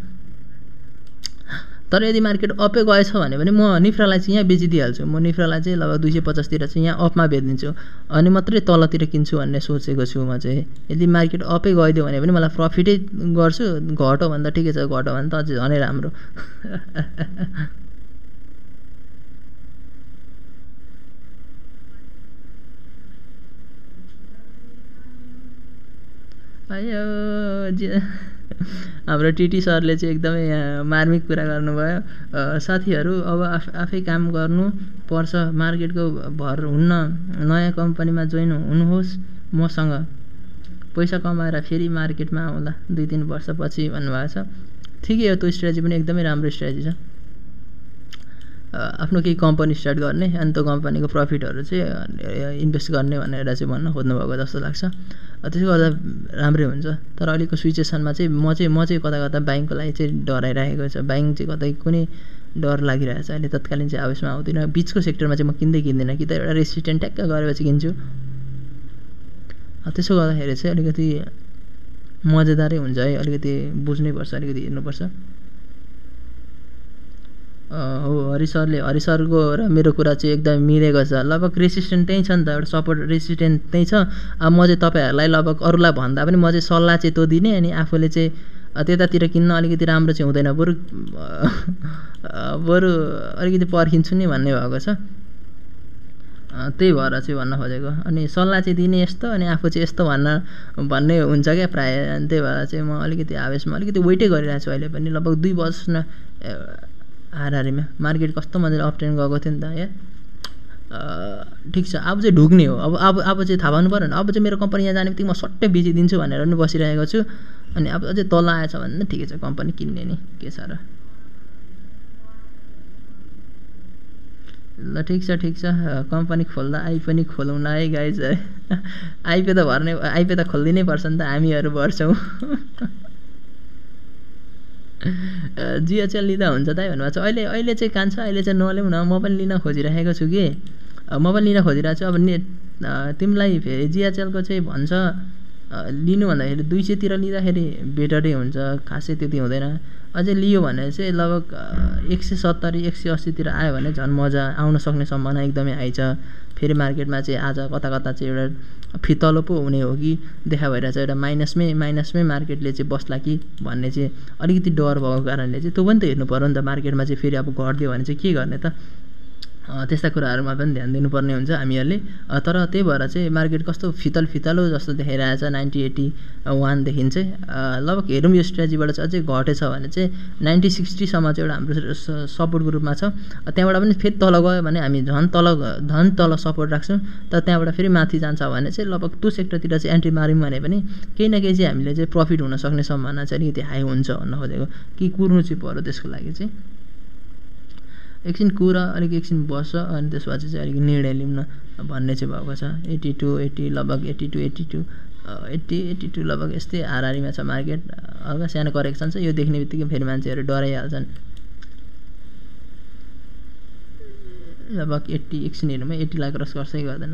तर यदि मार्केट अपै गएछ भने पनि म निफ्रालाई चाहिँ यहाँ बेचिदिइहाल्छु। म निफ्रालाई चाहिँ लगभग दुई सय पचासतिर चाहिँ यहाँ अपमा बेचिदिन्छु, अनि मात्रै तलतिर किन्छु भन्ने सोचेको छु म चाहिँ। यदि मार्केट अपै गइदियो भने पनि मलाई प्रफिटै गर्छु, घट्यो भने त ठिकै छ, घट्यो भने त अझै झनै राम्रो। आयो हाम्रो टिटी सरले चाहिँ एकदमै मार्मिक कुरा गर्नुभयो। साथीहरू अब आफ आफै काम गर्नु पर्छ, मार्केटको भर हुन्न, नयाँ कम्पनीमा जोइन हुनुहोस् मसँग, पैसा कमाएर फेरि मार्केटमा आउँला दुई तिन वर्षपछि भन्नुभएको छ। ठिकै हो, त्यो स्ट्रेटेजी पनि एकदमै राम्रो स्ट्रेटेजी छ। आफ्नो केही कम्पनी स्टार्ट गर्ने अनि त्यो कम्पनीको प्रफिटहरू चाहिँ इन्भेस्ट गर्ने भनेर चाहिँ भन्न खोज्नुभएको जस्तो लाग्छ। त्यसो गर्दा राम्रै हुन्छ। तर अहिलेको सिचुएसनमा चाहिँ म चाहिँ म चाहिँ कता कता बाइङको लागि चाहिँ डराइरहेको छ। बाइङ चाहिँ कतै कुनै डर लागिरहेछ अहिले, तत्कालीन चाहिँ आवेशमा आउँदिनँ। बिचको सेक्टरमा चाहिँ म किन्दै किन्दिनँ, कि त एउटा रेसिस्टेन्ट ट्याक्क गरेपछि किन्छु। त्यसो गर्दाखेरि चाहिँ अलिकति मजेदारै हुन्छ है, अलिकति बुझ्नैपर्छ, अलिकति हेर्नुपर्छ। हो, हरि सरले हरि सरको र मेरो कुरा चाहिँ एकदम मिलेको छ। लगभग रेसिस्टेन्ट त्यहीँ छ नि त, एउटा सपोर्ट रेसिस्टेन्ट त्यहीँ छ। अब म चाहिँ तपाईँहरूलाई लगभग अरूलाई भन्दा पनि म चाहिँ सल्लाह चाहिँ त्यो दिने, अनि आफूले चाहिँ त्यतातिर किन्न अलिकति राम्रो चाहिँ हुँदैन, बरु बरु अलिकति पर्खिन्छु नि भन्ने भएको छ। त्यही भएर चाहिँ भन्न खोजेको। अनि सल्लाह चाहिँ दिने यस्तो, अनि आफू चाहिँ यस्तो भन्न भन्ने हुन्छ क्या प्रायः। अनि त्यही भएर चाहिँ म अलिकति आवेशमा अलिकति वेटै गरिरहेको छु अहिले पनि। लगभग दुई वर्ष न हाराहारीमा मार्केट कस्तो मजाले अप ट्रेन्ड गएको थियो नि त यार। ठिक छ, अब चाहिँ ढुक्ने हो। अब अब अब चाहिँ थाहा पाउनु पऱ्यो नि, अब चाहिँ मेरो कम्पनी यहाँ जाने बित्तिकै म सट्टै बेचिदिन्छु भनेर पनि बसिरहेको छु। अनि अब अझै तल आएछ भने ठिकै छ, कम्पनी किन्ने नि के छ र। ल ठिक छ ठिक छ, कम्पनी खोल्दा आइ पनि खोलौँ न है गाइज है। आइपी त भर्ने, आइपी त खोलिदिनै पर्छ नि त, हामीहरू भर्छौँ। जिएचएल लिँदा हुन्छ दाइ भन्नुभएको छ। अहिले अहिले चाहिँ कान्छ, अहिले चाहिँ नल्याउँ न, म पनि लिन खोजिरहेको छु कि, म पनि लिन खोजिरहेको छु। अब ने तिमीलाई फेरि जिएचएलको चाहिँ भन्छ लिनु भन्दाखेरि दुई सयतिर लिँदाखेरि बेटरै हुन्छ, खासै त्यति हुँदैन। अझै लियो भने चाहिँ लगभग एक सय सत्तरी एक सय अस्सीतिर आयो भने झन् मजा आउन सक्ने सम्भावना एकदमै हाई छ। फेरि मार्केटमा चाहिँ आज कता कता चाहिँ एउटा फितलो पो हुने हो कि देखा भइरहेछ, एउटा माइनसमै माइनसमै मार्केटले चाहिँ बस्ला कि भन्ने चाहिँ अलिकति डर भएको कारणले चाहिँ त्यो पनि त हेर्नु पऱ्यो नि त। मार्केटमा चाहिँ फेरि अब घट्दियो भने चाहिँ के गर्ने त। त्यस्ता कुराहरूमा पनि ध्यान दिनुपर्ने हुन्छ हामीहरूले। तर त्यही भएर चाहिँ मार्केट कस्तो फितल फितलो जस्तो देखाइरहेछ नाइन्टी एट्टी वानदेखि चाहिँ लगभग हेरौँ यो स्ट्रेटेजीबाट चाहिँ अझै घटेछ भने चाहिँ नाइन्टी सिक्सटीसम्म चाहिँ एउटा हाम्रो सपोर्टको रूपमा छ। त्यहाँबाट पनि फेरि तल गयो भने हामी झन् तल झन् तल सपोर्ट राख्छौँ। तर त्यहाँबाट फेरि माथि जान्छ भने चाहिँ लगभग त्यो सेक्टरतिर चाहिँ एन्ट्री माऱ्यौँ भने पनि केही न केही चाहिँ हामीले चाहिँ प्रफिट हुनसक्ने सम्भावना चाहिँ अलिकति हाई हुन्छ भन्न खोजेको कि कुर्नु चाहिँ पऱ्यो त्यसको लागि चाहिँ एकछिन कुर अलिक एकछिन बस्छ अनि त्यसपछि चाहिँ अलिक निर्णय लिउँ न भन्ने चाहिँ भएको छ। एट्टी टू एट्टी लगभग eighty two eighty two eighty eighty two लगभग यस्तै हाराहारीमा छ मार्केट। हल्का सानो करेक्सन छ यो देख्ने बित्तिकै फेरि मान्छेहरू डराइहाल्छन्। लगभग एट्टी एकछिन हेर्नुमा एट्टीलाई क्रस गर्छै गर्दैन।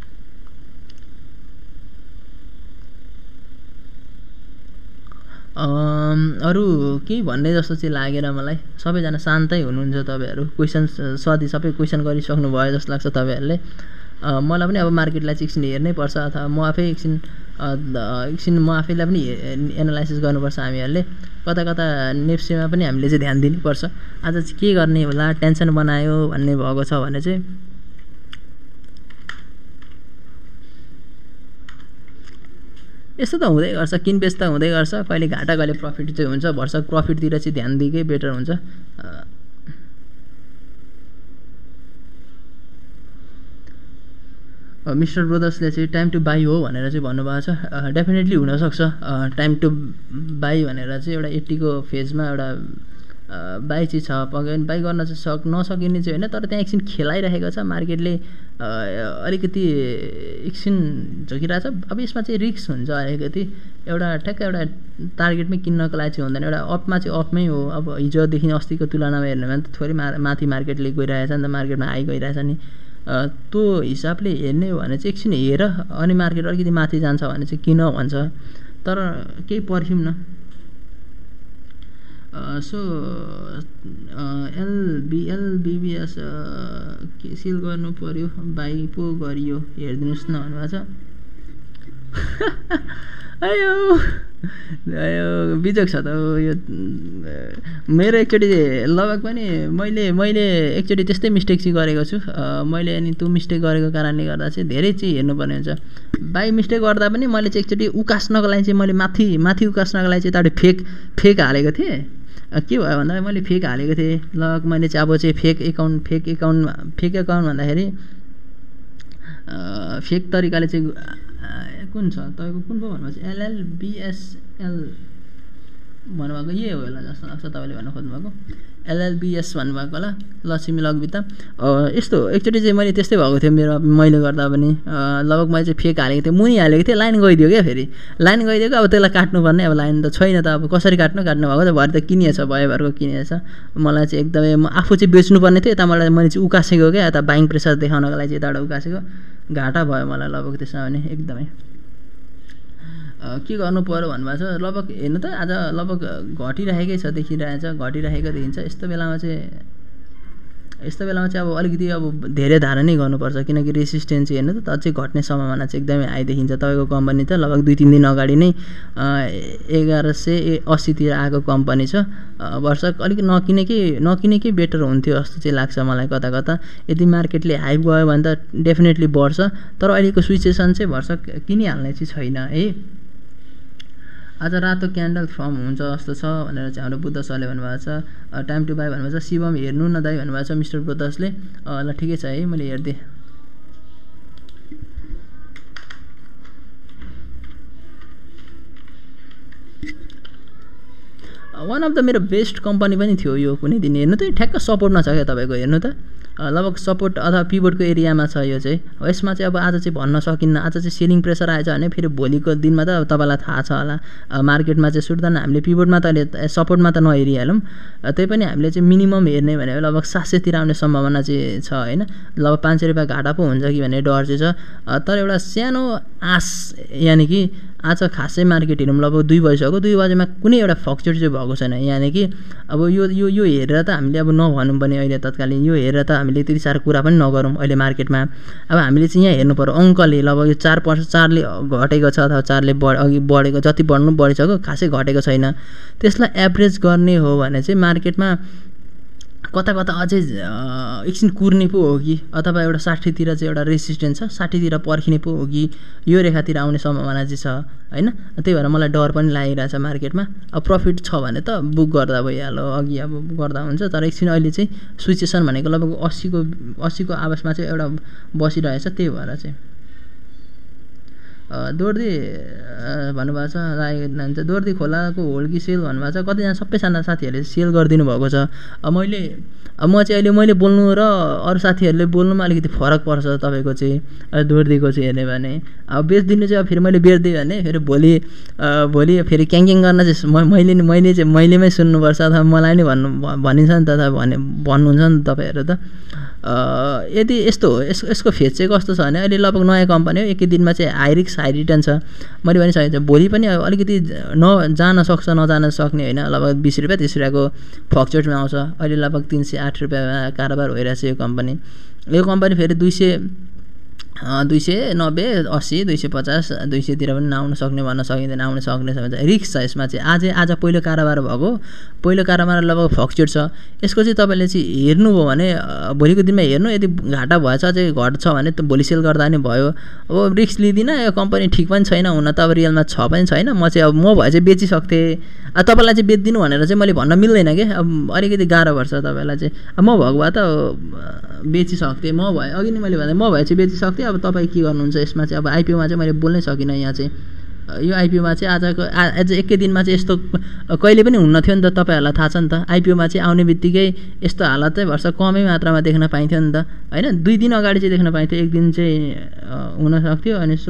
अरू केही भन्ने जस्तो चाहिँ लागेर मलाई। सबैजना शान्तै हुनुहुन्छ तपाईँहरू, क्वेसन सधैँ सबै क्वेसन गरिसक्नु भयो जस्तो लाग्छ तपाईँहरूले। मलाई पनि अब मार्केटलाई चाहिँ एकछिन हेर्नै पर्छ अथवा म आफै एकछिन एकछिन म आफैलाई पनि एनालाइसिस गर्नुपर्छ हामीहरूले। कता कता नेप्सेमा पनि हामीले चाहिँ ध्यान दिनुपर्छ। आज चाहिँ के गर्ने होला टेन्सन बनायो भन्ने भएको छ भने चाहिँ यस्तो त हुँदै गर्छ, किनबेच त हुँदै गर्छ। कहिले घाटा कहिले प्रफिट चाहिँ हुन्छ। भर्सक प्रफिटतिर चाहिँ ध्यान दिएकै बेटर हुन्छ। मिस्टर ब्रदर्सले चाहिँ टाइम टु बाई हो भनेर चाहिँ भन्नुभएको छ। डेफिनेटली हुनसक्छ टाइम टु बाई भनेर चाहिँ एउटा एट्टीको फेजमा एउटा बाई चाहिँ छ। पक्कै बाई गर्न चाहिँ सक नसकिने चाहिँ होइन, तर त्यहाँ एकछिन खेलाइरहेको छ मार्केटले। अलिकति एकछिन झुकिरहेछ। अब यसमा चाहिँ रिस्क हुन्छ अलिकति। एउटा ठ्याक्क एउटा टार्गेटमै किन्नको लागि चाहिँ हुँदैन। एउटा अपमा चाहिँ अपमै हो। अब हिजोदेखि अस्तिको तुलनामा हेर्नु भने त थोरै मा माथि मार्केटले गइरहेछ नि त, मार्केटमा हाई गइरहेछ नि। त्यो हिसाबले हेर्ने हो भने चाहिँ एकछिन हेर अनि मार्केट अलिकति माथि जान्छ भने चाहिँ किन भन्छ। तर केही पर्ख्यौँ न। सो एलबिएल बिबिएस के सेल गर्नु पऱ्यो बाई पो गरियो हेरिदिनुहोस् न भन्नुभएको छ। आयो आयो बिजोक छ त यो। मेरो एकचोटि लगभग पनि मैले मैले एकचोटि त्यस्तै मिस्टेक चाहिँ गरेको छु। मैले अनि त्यो मिस्टेक गरेको कारणले गर्दा चाहिँ धेरै चाहिँ हेर्नुपर्ने हुन्छ। बाई मिस्टेक गर्दा पनि मैले चाहिँ एकचोटि उकास्नको लागि चाहिँ मैले माथि माथि उकास्नको लागि चाहिँ एउटा फेक फेक हालेको थिएँ। के भयो भन्दा मैले फेक हालेको थिएँ। लगभग मैले चाहिँ अब चाहिँ फेक एकाउन्ट फेक एकाउन्टमा फेक एकाउन्ट भन्दाखेरि फेक तरिकाले चाहिँ कुन छ तपाईँको कुन पो भन्नुभएको छ एलएलबिएसएल भन्नुभएको यही हो होला जस्तो लाग्छ तपाईँले भन्नु खोज्नुभएको। एलएलबिएस भन्नुभएको होला लक्ष्मी लघुवित्त। यस्तो एकचोटि चाहिँ मैले त्यस्तै भएको थियो मेरो मैले गर्दा पनि। लगभग मैले चाहिँ फेक हालेको थिएँ, मुनि हालेको थिएँ, लाइन गइदियो क्या। फेरि लाइन गइदिएको अब त्यसलाई काट्नुपर्ने। अब लाइन त छैन त अब कसरी काट्नु काट्नु भएको त भरे त किनिएछ भयो भरको किनिएछ। मलाई चाहिँ एकदमै म आफू चाहिँ बेच्नुपर्ने थियो। यता मलाई मैले चाहिँ उकासेको क्या, यता बाइङ प्रेसर देखाउनको लागि चाहिँ यताबाट उकासेको। घाटा भयो मलाई लगभग त्यसमा भने एकदमै। के गर्नु पऱ्यो भन्नुभएको छ। लगभग हेर्नु त आज लगभग घटिरहेकै छ देखिरहेछ, घटिरहेको देखिन्छ। यस्तो बेलामा चाहिँ यस्तो बेलामा चाहिँ अब अलिकति अब धेरै धारा नै गर्नुपर्छ किनकि रेसिस्टेन्स हेर्नु त अझै घट्ने सम्भावना चाहिँ एकदमै हाई देखिन्छ। तपाईँको कम्पनी त लगभग दुई तिन दिन अगाडि नै एघार सय अस्सीतिर आएको कम्पनी छ। वर्षक अलिक नकिनेकै नकिनेकै बेटर हुन्थ्यो जस्तो चाहिँ लाग्छ मलाई कता कता। यदि मार्केटले हाई गयो भने त डेफिनेटली बढ्छ, तर अहिलेको सिचुएसन चाहिँ वर्षक किनिहाल्ने चाहिँ छैन है। आज रातो क्यान्डल फर्म हुन्छ जस्तो छ भनेर चाहिँ हाम्रो बुद्ध सरले भन्नुभएको छ। टाइम टु बाई भन्नुभएको छ। शिवम हेर्नु न दाइ भन्नुभएको छ मिस्टर ब्रदर्सले। ल ठिकै छ है, मैले हेरिदिएँ। वान अफ द मेरो बेस्ट कम्पनी पनि थियो यो कुनै दिन। हेर्नु त ठ्याक्क सपोर्टमा छ क्या तपाईँको। हेर्नु त लगभग सपोर्ट अथवा पिभोटको एरियामा छ यो चाहिँ। यसमा चाहिँ अब आज चाहिँ भन्न सकिन्न। आज चाहिँ सेलिङ प्रेसर आएछ भने फेरि भोलिको दिनमा त अब तपाईँलाई थाहा छ होला मार्केटमा चाहिँ सुर्ता न हामीले पिभोटमा त अहिले सपोर्टमा त नहेरिहालौँ। त्यही पनि हामीले चाहिँ मिनिमम हेर्ने भने लगभग सात सयतिर आउने सम्भावना चाहिँ छ होइन। लगभग पाँच सय रुपियाँ घाटा पो हुन्छ कि भन्ने डर चाहिँ छ। तर एउटा सानो आश यानि कि आज खासै मार्केट हेरौँ लगभग दुई बजीसक्यो। दुई बजेमा कुनै एउटा फ्लक्चुएट चाहिँ भएको छैन। यानि कि अब यो यो यो हेरेर त हामीले अब नभनौँ पनि अहिले तत्कालीन यो हेरेर त हामीले त्यति साह्रो कुरा पनि नगरौँ अहिले मार्केटमा। अब हामीले चाहिँ यहाँ हेर्नु पर्यो अङ्कले लगभग यो चार पर्सेन्ट चारले घटेको छ अथवा चारले बढ अघि बढेको जति बढ्नु बढिसक्यो खासै घटेको छैन। त्यसलाई एभरेज गर्ने हो भने चाहिँ मार्केटमा कता कता अझै एकछिन कुर्ने पो हो कि अथवा एउटा साठीतिर चाहिँ एउटा रेसिस्टेन्स छ साठीतिर पर्खिने पो हो कि यो रेखातिर आउने सम्भावना चाहिँ छ होइन त्यही भएर मलाई डर पनि लागिरहेछ मार्केटमा अब प्रफिट छ भने त बुक गर्दा भइहाल्यो अघि अब गर्दा हुन्छ तर एकछिन अहिले चाहिँ सिचुएसन भनेको लगभग अस्सीको अस्सीको आवासमा चाहिँ एउटा बसिरहेछ त्यही भएर चाहिँ दोर्दी भन्नुभएको छ राई दोर्दी खोलाको होल्ड कि सेल भन्नुभएको छ कतिजना सबैजना साथीहरूले सेल गरिदिनु भएको छ मैले म चाहिँ अहिले मैले बोल्नु र अरू साथीहरूले बोल्नुमा अलिकति फरक पर्छ तपाईँको चाहिँ दोर्दीको चाहिँ हेर्ने भने अब बेचिदिनु चाहिँ अब फेरि मैले बेच्दिएँ भने फेरि भोलि भोलि फेरि क्याङक्याङ गर्न चाहिँ म मैले मैले चाहिँ मैलेमै सुन्नुपर्छ अथवा मलाई नै भन्नु भनिन्छ नि त अथवा भने भन्नुहुन्छ नि तपाईँहरू त यदि यस्तो हो यस यसको फेज चाहिँ कस्तो छ भने अहिले लगभग नयाँ कम्पनी हो एकै दिनमा चाहिँ हाई रिस्क हाई रिटर्न छ मैले भनिसकेको छु भोलि पनि अलिकति न जान सक्छ नजान सक्ने होइन लगभग बिस रुपियाँ तिस रुपियाँको फ्लक्चुएटमा आउँछ अहिले लगभग तिन सय आठ रुपियाँमा कारोबार भइरहेछ यो कम्पनी यो कम्पनी फेरि दुई सय दुई सय नब्बे अस्सी दुई सय पचास दुई सयतिर पनि नआउन सक्ने भन्न सकिँदैन आउन सक्ने छ भने रिस्क छ यसमा चाहिँ आज आज पहिलो कारोबार भएको पहिलो कारोबार लगभग फ्लक्चुएट छ यसको चाहिँ तपाईँले चाहिँ हेर्नुभयो भने भोलिको दिनमा हेर्नु यदि घाटा भएछ चाहिँ घट्छ भने त भोलि सेल गर्दा नि भयो अब रिस्क लिँदिनँ यो कम्पनी ठिक पनि छैन हुन त अब रियलमा छ पनि छैन म चाहिँ अब म भए चाहिँ बेचिसक्थेँ अब तपाईँलाई चाहिँ बेचिदिनु भनेर चाहिँ मैले भन्न मिल्दैन कि अब अलिकति गाह्रो पर्छ तपाईँलाई चाहिँ अब म भएको भए त बेचिसक्थेँ म भए अघि नै मैले भने म भए चाहिँ बेचिसक्थेँ अब तपाईँ के गर्नुहुन्छ यसमा चाहिँ अब आइपिओमा चाहिँ मैले बोल्नै सकिनँ यहाँ चाहिँ यो आइपिओमा चाहिँ आजको आज एकै दिनमा चाहिँ यस्तो कहिले पनि हुन्न थियो नि त तपाईँहरूलाई थाहा छ नि त आइपिओमा चाहिँ आउने बित्तिकै यस्तो हालत चाहिँ वर्ष कमै मात्रामा देख्न पाइन्थ्यो नि त होइन दुई दिन अगाडि चाहिँ देख्न पाइन्थ्यो एक दिन चाहिँ हुनसक्थ्यो अनि यसो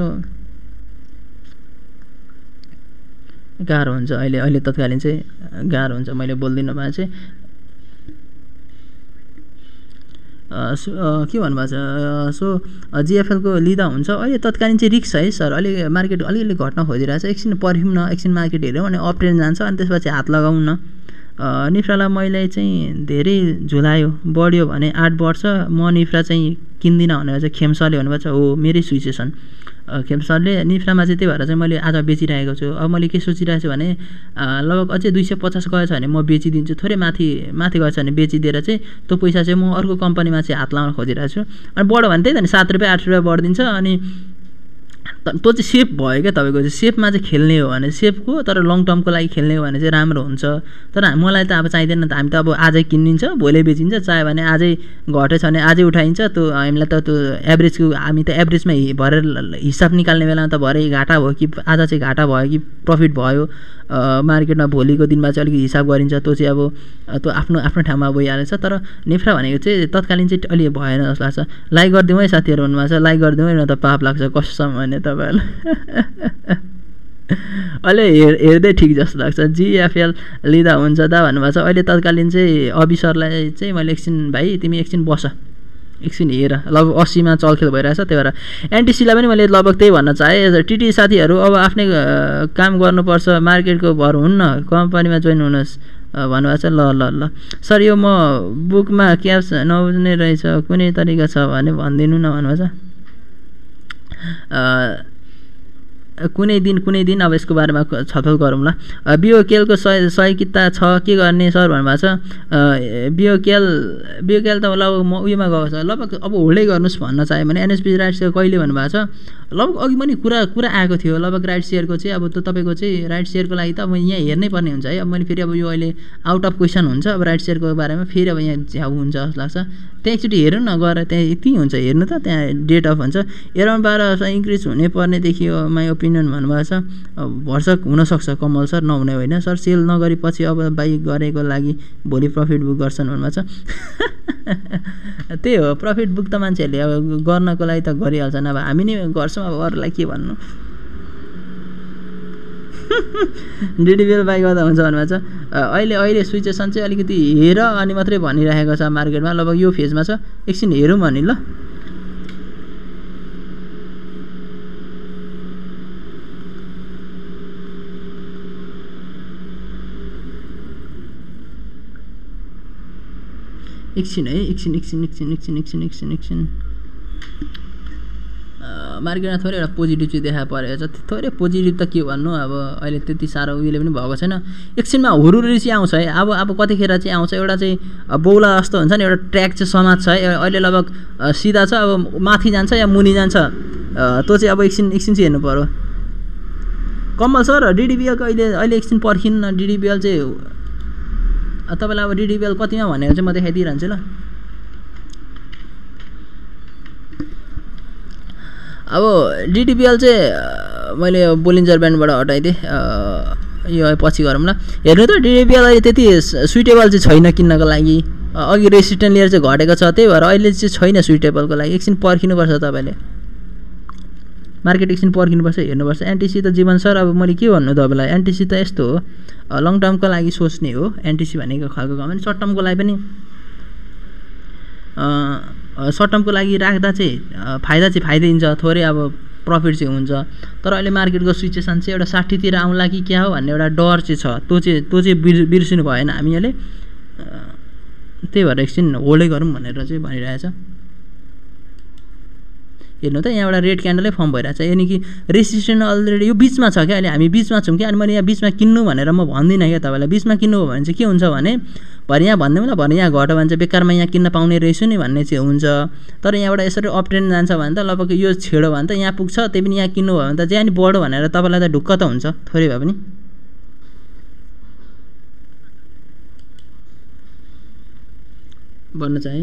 गाह्रो हुन्छ अहिले अहिले तत्कालीन चाहिँ गाह्रो हुन्छ मैले बोल्दिनँ भने चाहिँ के भन्नुभएको छ सो जिएफएलको लिँदा हुन्छ अहिले तत्कालीन चाहिँ रिक्स है सर अलिक मार्केट अलिअलि घट्न खोजिरहेछ एकछिन पर्ख्यौँ न एकछिन मार्केट हेऱ्यौँ अनि अप ट्रेन्ड जान्छ अनि त्यसपछि हात लगाउँ न निफ्रालाई मैले चाहिँ धेरै झुलायो बढ्यो भने आठ वर्ष म निफ्रा चाहिँ किन्दिनँ भनेर चाहिँ खेमसरले भन्नुभएको छ हो मेरै सिचुएसन खेमसरले निफ्रामा चाहिँ त्यही भएर चाहिँ मैले आज बेचिरहेको छु अब मैले के सोचिरहेको छु भने लगभग अझै दुई सय पचास गएछ भने म बेचिदिन्छु थोरै माथि माथि गएछ भने बेचिदिएर चाहिँ त्यो पैसा चाहिँ म अर्को कम्पनीमा चाहिँ हात लगाउन खोजिरहेको छु अनि बढ्यो भने त्यही त नि सात रुपियाँ आठ रुपियाँ बढिदिन्छ अनि त्यो चाहिँ सेफ भयो क्या तपाईँको चाहिँ सेफमा चाहिँ खेल्ने हो भने सेफको तर लङ टर्मको लागि खेल्ने हो भने चाहिँ राम्रो हुन्छ तर मलाई त अब चाहिँदैन त हामी त अब आजै किनिन्छ भोलि बेचिन्छ चाह्यो भने आजै घटेछ भने आजै उठाइन्छ त्यो हामीलाई त त्यो एभरेजको हामी त एभरेजमा भरेर हिसाब निकाल्ने बेलामा त भरे घाटा भयो कि आज चाहिँ घाटा भयो कि प्रफिट भयो मार्केटमा भोलिको दिनमा चाहिँ अलिकति हिसाब गरिन्छ त्यो चाहिँ अब त्यो आफ्नो आफ्नो ठाउँमा भइहालेछ तर निफ्रा भनेको चाहिँ तत्कालीन चाहिँ अलि भएन जस्तो लाग्छ लाइक गरिदिउँ है साथीहरू भन्नुभएको छ लाइक गरिदिउँ न त पाप लाग्छ कसम भने तपाईँहरूलाई अहिले हेर हेर्दै ठिक जस्तो लाग्छ जिएफएल लिँदा हुन्छ दा भन्नुभएको छ अहिले तत्कालीन चाहिँ अभि सरलाई चाहिँ मैले एकछिन भाइ तिमी एकछिन बस एकछिन हेर लगभग अस्सीमा चलखेल भइरहेछ त्यही भएर एनटिसीलाई पनि मैले लगभग त्यही भन्न चाहेँ टिटी साथीहरू अब आफ्नै काम गर्नुपर्छ मार्केटको भर हुन्न कम्पनीमा जोइन हुनुहोस् भन्नुभएको छ ल ल ल सर यो म बुकमा क्याप्स नबुझ्ने रहेछ कुनै तरिका छ भने भनिदिनु न भन्नुभएको छ कुनै दिन कुनै दिन अब यसको बारेमा छलफल गरौँ ल बिओकेलको सय सय किता छ के गर्ने सर भन्नुभएको छ बिओकेल बिओकेल त लगभग म उयोमा गएको छ लगभग अब होल्डै गर्नुहोस् भन्न चाह्यो भने एनएसपी राइट सेयर कहिले भन्नुभएको छ लगभग अघि पनि कुरा कुरा आएको थियो लगभग राइट सेयरको चाहिँ अब त तपाईँको चाहिँ राइट सेयरको लागि त अब यहाँ हेर्नै पर्ने हुन्छ है अब मैले फेरि अब यो अहिले आउट अफ क्वेसन हुन्छ अब राइट सेयरको बारेमा फेरि अब यहाँ झ्याउ हुन्छ जस्तो लाग्छ त्यहाँ एकचोटि हेर्नु न गएर त्यहाँ यति हुन्छ हेर्नु त त्यहाँ डेट अफ हुन्छ एराउन्ड बाह्र इन्क्रिज हुने पर्ने देखियो माई ओपिनियन भन्नुभएको छ भर्सक हुनसक्छ कमल सर नहुने होइन सर सेल नगरेपछि अब बाई गरेको लागि भोलि प्रफिट बुक गर्छन् भन्नुभएको छ त्यही हो प्रफिट बुक त मान्छेहरूले अब गर्नको लागि त गरिहाल्छन् अब हामी नै गर्छौँ अब अरूलाई के भन्नु डिडिबिएल बाई गर्दा हुन्छ भन्नुभएको छ अहिले अहिले सिचुएसन चाहिँ अलिकति हेर अनि मात्रै भनिरहेको छ मार्केटमा लगभग यो फेजमा छ एकछिन हेरौँ भने ल एकछिन है एकछिन एकछिन एकछिन एकछिन एकछिन एकछिन एकछिन मार्केटमा थोरै एउटा पोजिटिभ चाहिँ देखा परेको छ। थोरै पोजिटिभ त के भन्नु, अब अहिले त्यति साह्रो उयोले पनि भएको छैन। एकछिनमा हुरुरी चाहिँ आउँछ है। अब अब कतिखेर चाहिँ आउँछ, एउटा चाहिँ बौला जस्तो हुन्छ नि, एउटा ट्र्याक चाहिँ समाज छ है। अहिले लगभग सिधा छ, अब माथि जान्छ या मुनि जान्छ, त्यो चाहिँ अब एकछिन एकछिन चाहिँ हेर्नु पऱ्यो। कमल सर डिडिबिएलको अहिले अहिले एकछिन पर्खिनु न। डिडिबिएल चाहिँ तपाईँलाई अब डिडिबिएल कतिमा भनेको चाहिँ म देखाइदिइरहन्छु ल। अब डिडिबिएल चाहिँ मैले बोलिन्जर ब्यान्डबाट हटाइदिएँ, यो पछि गरौँ ल। हेर्नु त डिडिबिएल अहिले त्यति सुइटेबल चाहिँ छैन किन्नको लागि। अघि रेसिस्टेन्ट लेयर चाहिँ घटेको छ, त्यही भएर अहिले चाहिँ छैन सुइटेबलको लागि। एकछिन पर्खिनुपर्छ तपाईँले, मार्केट एकछिन पर्खिनुपर्छ, हेर्नुपर्छ। एनटिसी त जीवन सर अब मैले के भन्नु तपाईँलाई, एनटिसी त यस्तो हो, लङ टर्मको लागि सोच्ने हो एनटिसी भनेको खालको गभर्मेन्ट। सर्ट टर्मको लागि पनि सर्ट टर्मको लागि राख्दा चाहिँ फाइदा चाहिँ फाइदै हुन्छ, थोरै अब प्रफिट चाहिँ हुन्छ। तर अहिले मार्केटको सिचुएसन चाहिँ एउटा साठीतिर आउँला कि क्या हो भन्ने एउटा डर चाहिँ छ, त्यो चाहिँ त्यो चाहिँ बिर् बिर्सिनु भएन हामीले। त्यही भएर एकछिन होल्डै गरौँ भनेर चाहिँ भनिरहेछ। हेर्नु त यहाँबाट रेड क्यान्डलै फर्म भइरहेछ, यानि कि रेसिस्टेन्ट अलरेडी यो बिचमा छ क्या। अहिले हामी बिचमा छौँ क्या, अनि मैले यहाँ बिचमा किन्नु भनेर म भन्दिनँ क्या तपाईँलाई। बिचमा किन्नु हो भने चाहिँ के हुन्छ भने भरे यहाँ भनिदिउँ ल, भरे यहाँ घट्यो भने चाहिँ बेकारमा यहाँ किन्न पाउने रहेछु नि भन्ने चाहिँ हुन्छ। तर यहाँबाट यसरी अप ट्रेन्ड जान्छ भने त लगभग यो छेड्यो भने त यहाँ पुग्छ, त्यही पनि यहाँ किन्नु भयो भने त ज्यान बढ्यो भनेर तपाईँलाई त ढुक्क त हुन्छ थोरै भए पनि। भन्न चाहे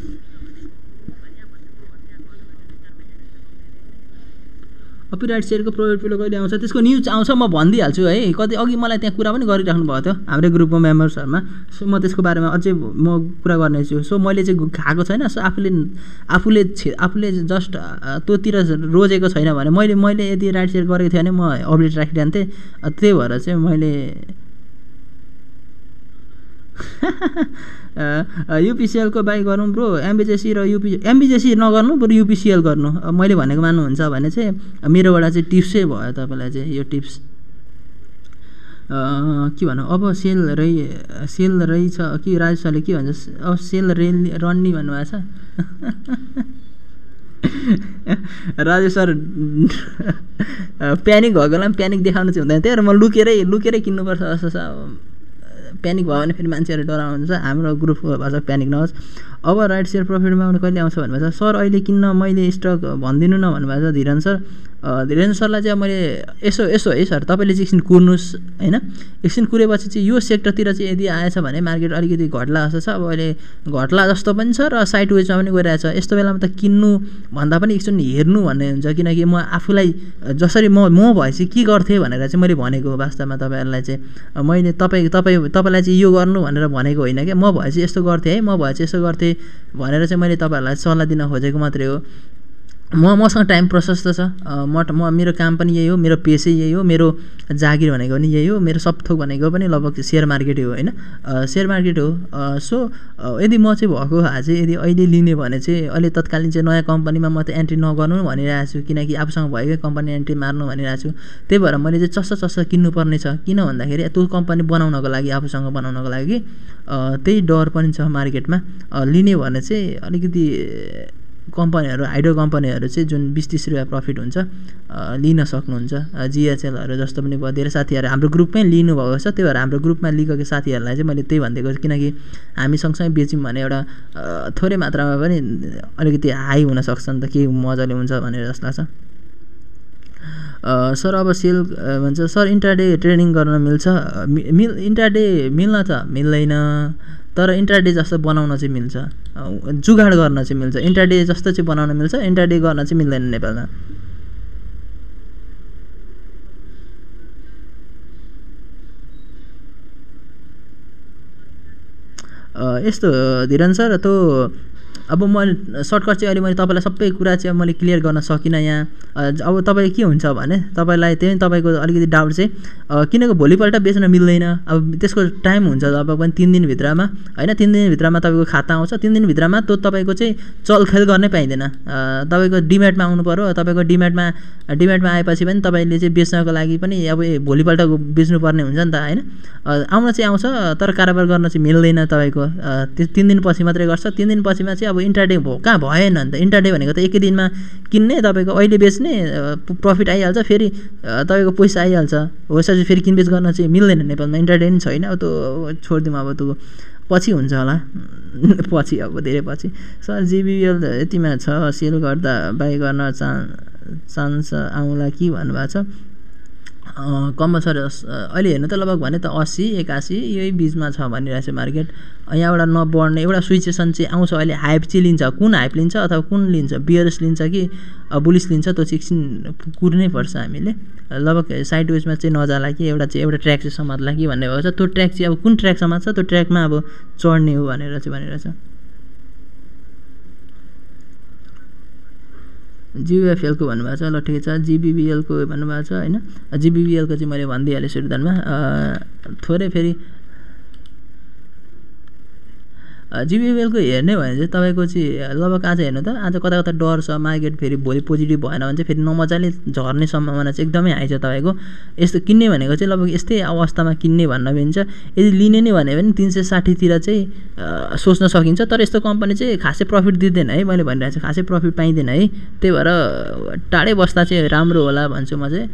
कपिराइट सेयरको प्रोजेक्ट पिलो कहिले आउँछ, त्यसको न्युज आउँछ म भनिदिइहाल्छु है। कति अघि मलाई त्यहाँ कुरा पनि गरिराख्नु भएको थियो हाम्रै ग्रुपको मेम्बर्सहरूमा। सो म त्यसको बारेमा अझै म कुरा गर्नेछु। सो मैले चाहिँ खाएको छैन, सो आफूले आफूले आफूले जस्ट त्योतिर रोजेको छैन भने मैले मैले यदि राइट सेयर गरेको थिएँ भने म अपडेट राखिरहन्थेँ। त्यही भएर चाहिँ मैले युपिसिएलको बाई गरौँ ब्रो, एमबिजेसी र युपी एमबिजेसी नगर्नु बरु युपिसिएल गर्नु। मैले भनेको मान्नुहुन्छ भने चाहिँ मेरोबाट चाहिँ टिप्सै भयो तपाईँलाई चाहिँ यो टिप्स। के भनौँ अब सेल रहि सेल रहेछ कि राजेश सरले के भन्छ, अब सेल रेल रन्नी भन्नुभएको छ राजेश सर। प्यानिक भएकोलाई पनि प्यानिक देखाउनु चाहिँ हुँदैन, त्यही भएर म लुकेरै लुकेरै किन्नुपर्छ जस्तो छ। प्यानिक भयो भने फेरि मान्छेहरू डराउनुहुन्छ, हाम्रो ग्रुपको भाषा प्यानिक नहोस्। अब राइट सेयर प्रफिटमा आउनु कहिले आउँछ भन्नुभएको छ सर। अहिले किन्न मैले स्टक भनिदिनु न भन्नुभएको छ धीरेन सर। धीरेन सरलाई चाहिँ मैले यसो यसो है सर, तपाईँले चाहिँ एकछिन कुर्नुहोस् होइन। एकछिन कुरेपछि चाहिँ यो सेक्टरतिर चाहिँ यदि आएछ भने मार्केट अलिकति घट्ला जस्तो छ। अब अहिले घट्ला जस्तो पनि छ र साइड वेजमा पनि गइरहेछ। यस्तो बेलामा त किन्नु भन्दा पनि एकछिन हेर्नु भन्ने हुन्छ, किनकि म आफूलाई जसरी म म भएपछि के गर्थेँ भनेर चाहिँ मैले भनेको वास्तवमा तपाईँहरूलाई चाहिँ मैले तपाईँ तपाईँ तपाईँलाई चाहिँ यो गर्नु भनेर भनेको होइन क्या। म भएपछि यस्तो गर्थेँ है, म भएपछि यस्तो गर्थेँ भनेर चाहिँ मैले तपाईँहरूलाई सल्लाह दिन खोजेको मात्रै हो। म मसँग टाइम प्रशस्त छ, म म मेरो काम पनि यही हो, मेरो पेसै यही हो, मेरो जागिर भनेको पनि यही हो, मेरो सब थोक भनेको पनि लगभग सेयर मार्केटै हो होइन, सेयर मार्केट हो। सो यदि म चाहिँ भएको भए चाहिँ यदि अहिले लिने भने चाहिँ अहिले तत्कालीन चाहिँ नयाँ कम्पनीमा म त एन्ट्री नगर्नु भनिरहेको छु, किनकि आफूसँग भएकै कम्पनी एन्ट्री मार्नु भनिरहेको छु। त्यही भएर मैले चाहिँ चस्स चस्स किन्नुपर्ने छ, किन भन्दाखेरि त्यो कम्पनी बनाउनको लागि, आफूसँग बनाउनको लागि त्यही डर पनि छ मार्केटमा। लिने भने चाहिँ अलिकति कम्पनीहरू हाइड्रो कम्पनीहरू चाहिँ जुन बिस तिस रुपियाँ प्रफिट हुन्छ लिन सक्नुहुन्छ। जिएचएलहरू जस्तो पनि भयो, धेरै साथीहरू हाम्रो ग्रुपमै लिनुभएको छ। त्यही भएर हाम्रो ग्रुपमा लिएको साथीहरूलाई चाहिँ मैले त्यही भनिदिएको छु, किनकि हामी सँगसँगै बेच्यौँ भने एउटा थोरै मात्रामा पनि अलिकति हाई हुनसक्छ नि त, के मजाले हुन्छ भनेर जस्तो लाग्छ। सर अब सेल भन्छ सर इन्ट्राडे ट्रेडिङ गर्न मिल्छ? मिल इन्ट्राडे मिल्न त मिल्दैन, तर इन्ट्राडे जस्तो बनाउन चाहिँ मिल्छ, जुगाड गर्न चाहिँ मिल्छ। इन्ट्राडे जस्तो चाहिँ बनाउन मिल्छ, इन्ट्राडे गर्न चाहिँ मिल्दैन नेपालमा। यस्तो धीरन सर, त्यो अब म सर्टकट चाहिँ अहिले मैले तपाईँलाई सबै कुरा चाहिँ मैले क्लियर गर्न सकिनँ यहाँ। अब तपाईँ के हुन्छ भने तपाईँलाई त्यही तपाईँको अलिकति डाउट चाहिँ किनकि भोलिपल्ट बेच्न मिल्दैन, अब त्यसको टाइम हुन्छ तपाईँको पनि तिन दिनभित्रमा होइन। तिन दिनभित्रमा तपाईँको खाता आउँछ, तिन दिनभित्रमा त्यो तपाईँको चाहिँ चलखेल गर्नै पाइँदैन। तपाईँको डिम्याटमा आउनु पऱ्यो, तपाईँको डिम्याटमा डिम्याटमा आएपछि पनि तपाईँले चाहिँ बेच्नको लागि पनि अब भोलिपल्ट बेच्नुपर्ने हुन्छ नि त होइन। आउन चाहिँ आउँछ तर कारोबार गर्न चाहिँ मिल्दैन तपाईँको, त्यो तिन दिनपछि मात्रै गर्छ। तिन दिनपछिमा चाहिँ अब अब इन्ट्राडे भयो कहाँ भएन नि त इन्ट्राडे भनेको त एकै दिनमा किन्ने तपाईँको अहिले बेच्ने प्रफिट आइहाल्छ फेरि तपाईँको पैसा आइहाल्छ हो यसरी फेरि किनबेच गर्न चाहिँ मिल्दैन नेपालमा इन्ट्राडे पनि छैन अब त्यो छोडिदिउँ अब त्यो पछि हुन्छ होला पछि अब धेरै पछि सर जिबिएल यतिमा छ सेल गर्दा बाई गर्न चा चान्स आउँला कि भन्नुभएको छ कम सर अहिले हेर्नु त लगभग भने त अस्सी एकासी यही बिचमा छ भनिरहेको छ मार्केट यहाँबाट नबढ्ने एउटा सिचुएसन चाहिँ आउँछ अहिले हाइप चाहिँ लिन्छ कुन हाइप लिन्छ अथवा कुन लिन्छ बियर्स लिन्छ कि बुलिस लिन्छ त्यो चाहिँ एकछिन कुर्नै पर्छ हामीले लगभग साइड वेजमा चाहिँ नजाला कि एउटा चाहिँ एउटा ट्र्याक चाहिँ समात्ला कि भन्ने भएको छ त्यो ट्र्याक चाहिँ अब कुन ट्र्याक समात्छ त्यो ट्र्याकमा अब चढ्ने हो भनेर चाहिँ भनिरहेछ जिबिएफएलको भन्नुभएको छ ल ठिकै छ जिबिबिएलको भन्नुभएको छ होइन जिबिबिएलको चाहिँ मैले भनिदिइहालेँ सुरुदानमा थोरै फेरि जिबिबिएलको हेर्ने भने चाहिँ तपाईँको चाहिँ लगभग आज हेर्नु त आज कता कता डर छ मार्केट फेरि भोलि पोजिटिभ भएन भने चाहिँ फेरि नमजाले झर्ने सम्भावना चाहिँ एकदमै हाई छ तपाईँको यस्तो किन्ने भनेको चाहिँ लगभग यस्तै अवस्थामा किन्ने भन्न मिल्छ यदि लिने नै भने पनि तिन सय साठीतिर चाहिँ सोच्न सकिन्छ तर यस्तो कम्पनी चाहिँ खासै प्रफिट दिँदैन है मैले भनिरहेको छु खासै प्रफिट पाइँदैन है त्यही भएर टाढै बस्दा चाहिँ राम्रो होला भन्छु म चाहिँ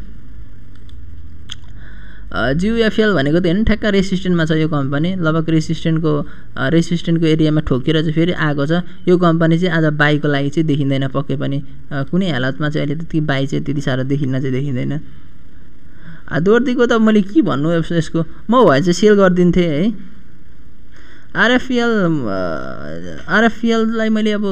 जियुएफएल भनेको त हेर्नु ठ्याक्क रेसिस्टेन्टमा छ यो कम्पनी लगभग रेसिस्टेन्टको रेसिस्टेन्टको एरियामा ठोकेर चाहिँ फेरि आएको छ यो कम्पनी चाहिँ आज बाईको लागि चाहिँ देखिँदैन पक्कै पनि कुनै हालतमा चाहिँ अहिले त्यति बाई चाहिँ त्यति साह्रो देखिन्न चाहिँ देखिँदैन दोर्दीको त मैले के भन्नु यसको म भए चाहिँ सेल गरिदिन्थेँ है आरएफएल आरएफएललाई मैले अब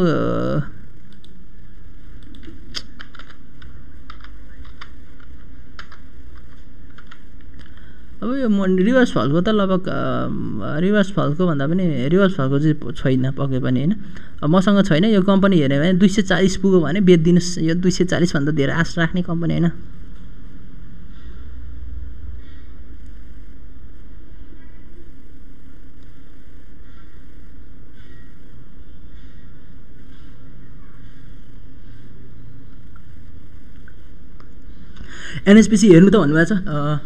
अब यो रिभर्स फलको त लगभग रिभर्स फलको भन्दा पनि रिभर्स फलको चाहिँ छैन पक्कै पनि होइन मसँग छैन यो कम्पनी हेऱ्यो भने दुई सय चालिस पुग्यो भने बेचिदिनुहोस् यो दुई सय चालिसभन्दा धेरै आश राख्ने कम्पनी होइन एनएसपिसी हेर्नु त भन्नुभएको छ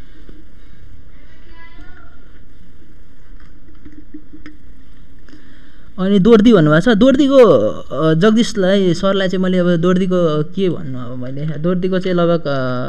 अनि दोर्दी भन्नुभएको छ दोर्दीको जगदीशलाई सरलाई चाहिँ मैले अब दोर्दीको के भन्नु अब मैले दोर्दीको चाहिँ लगभग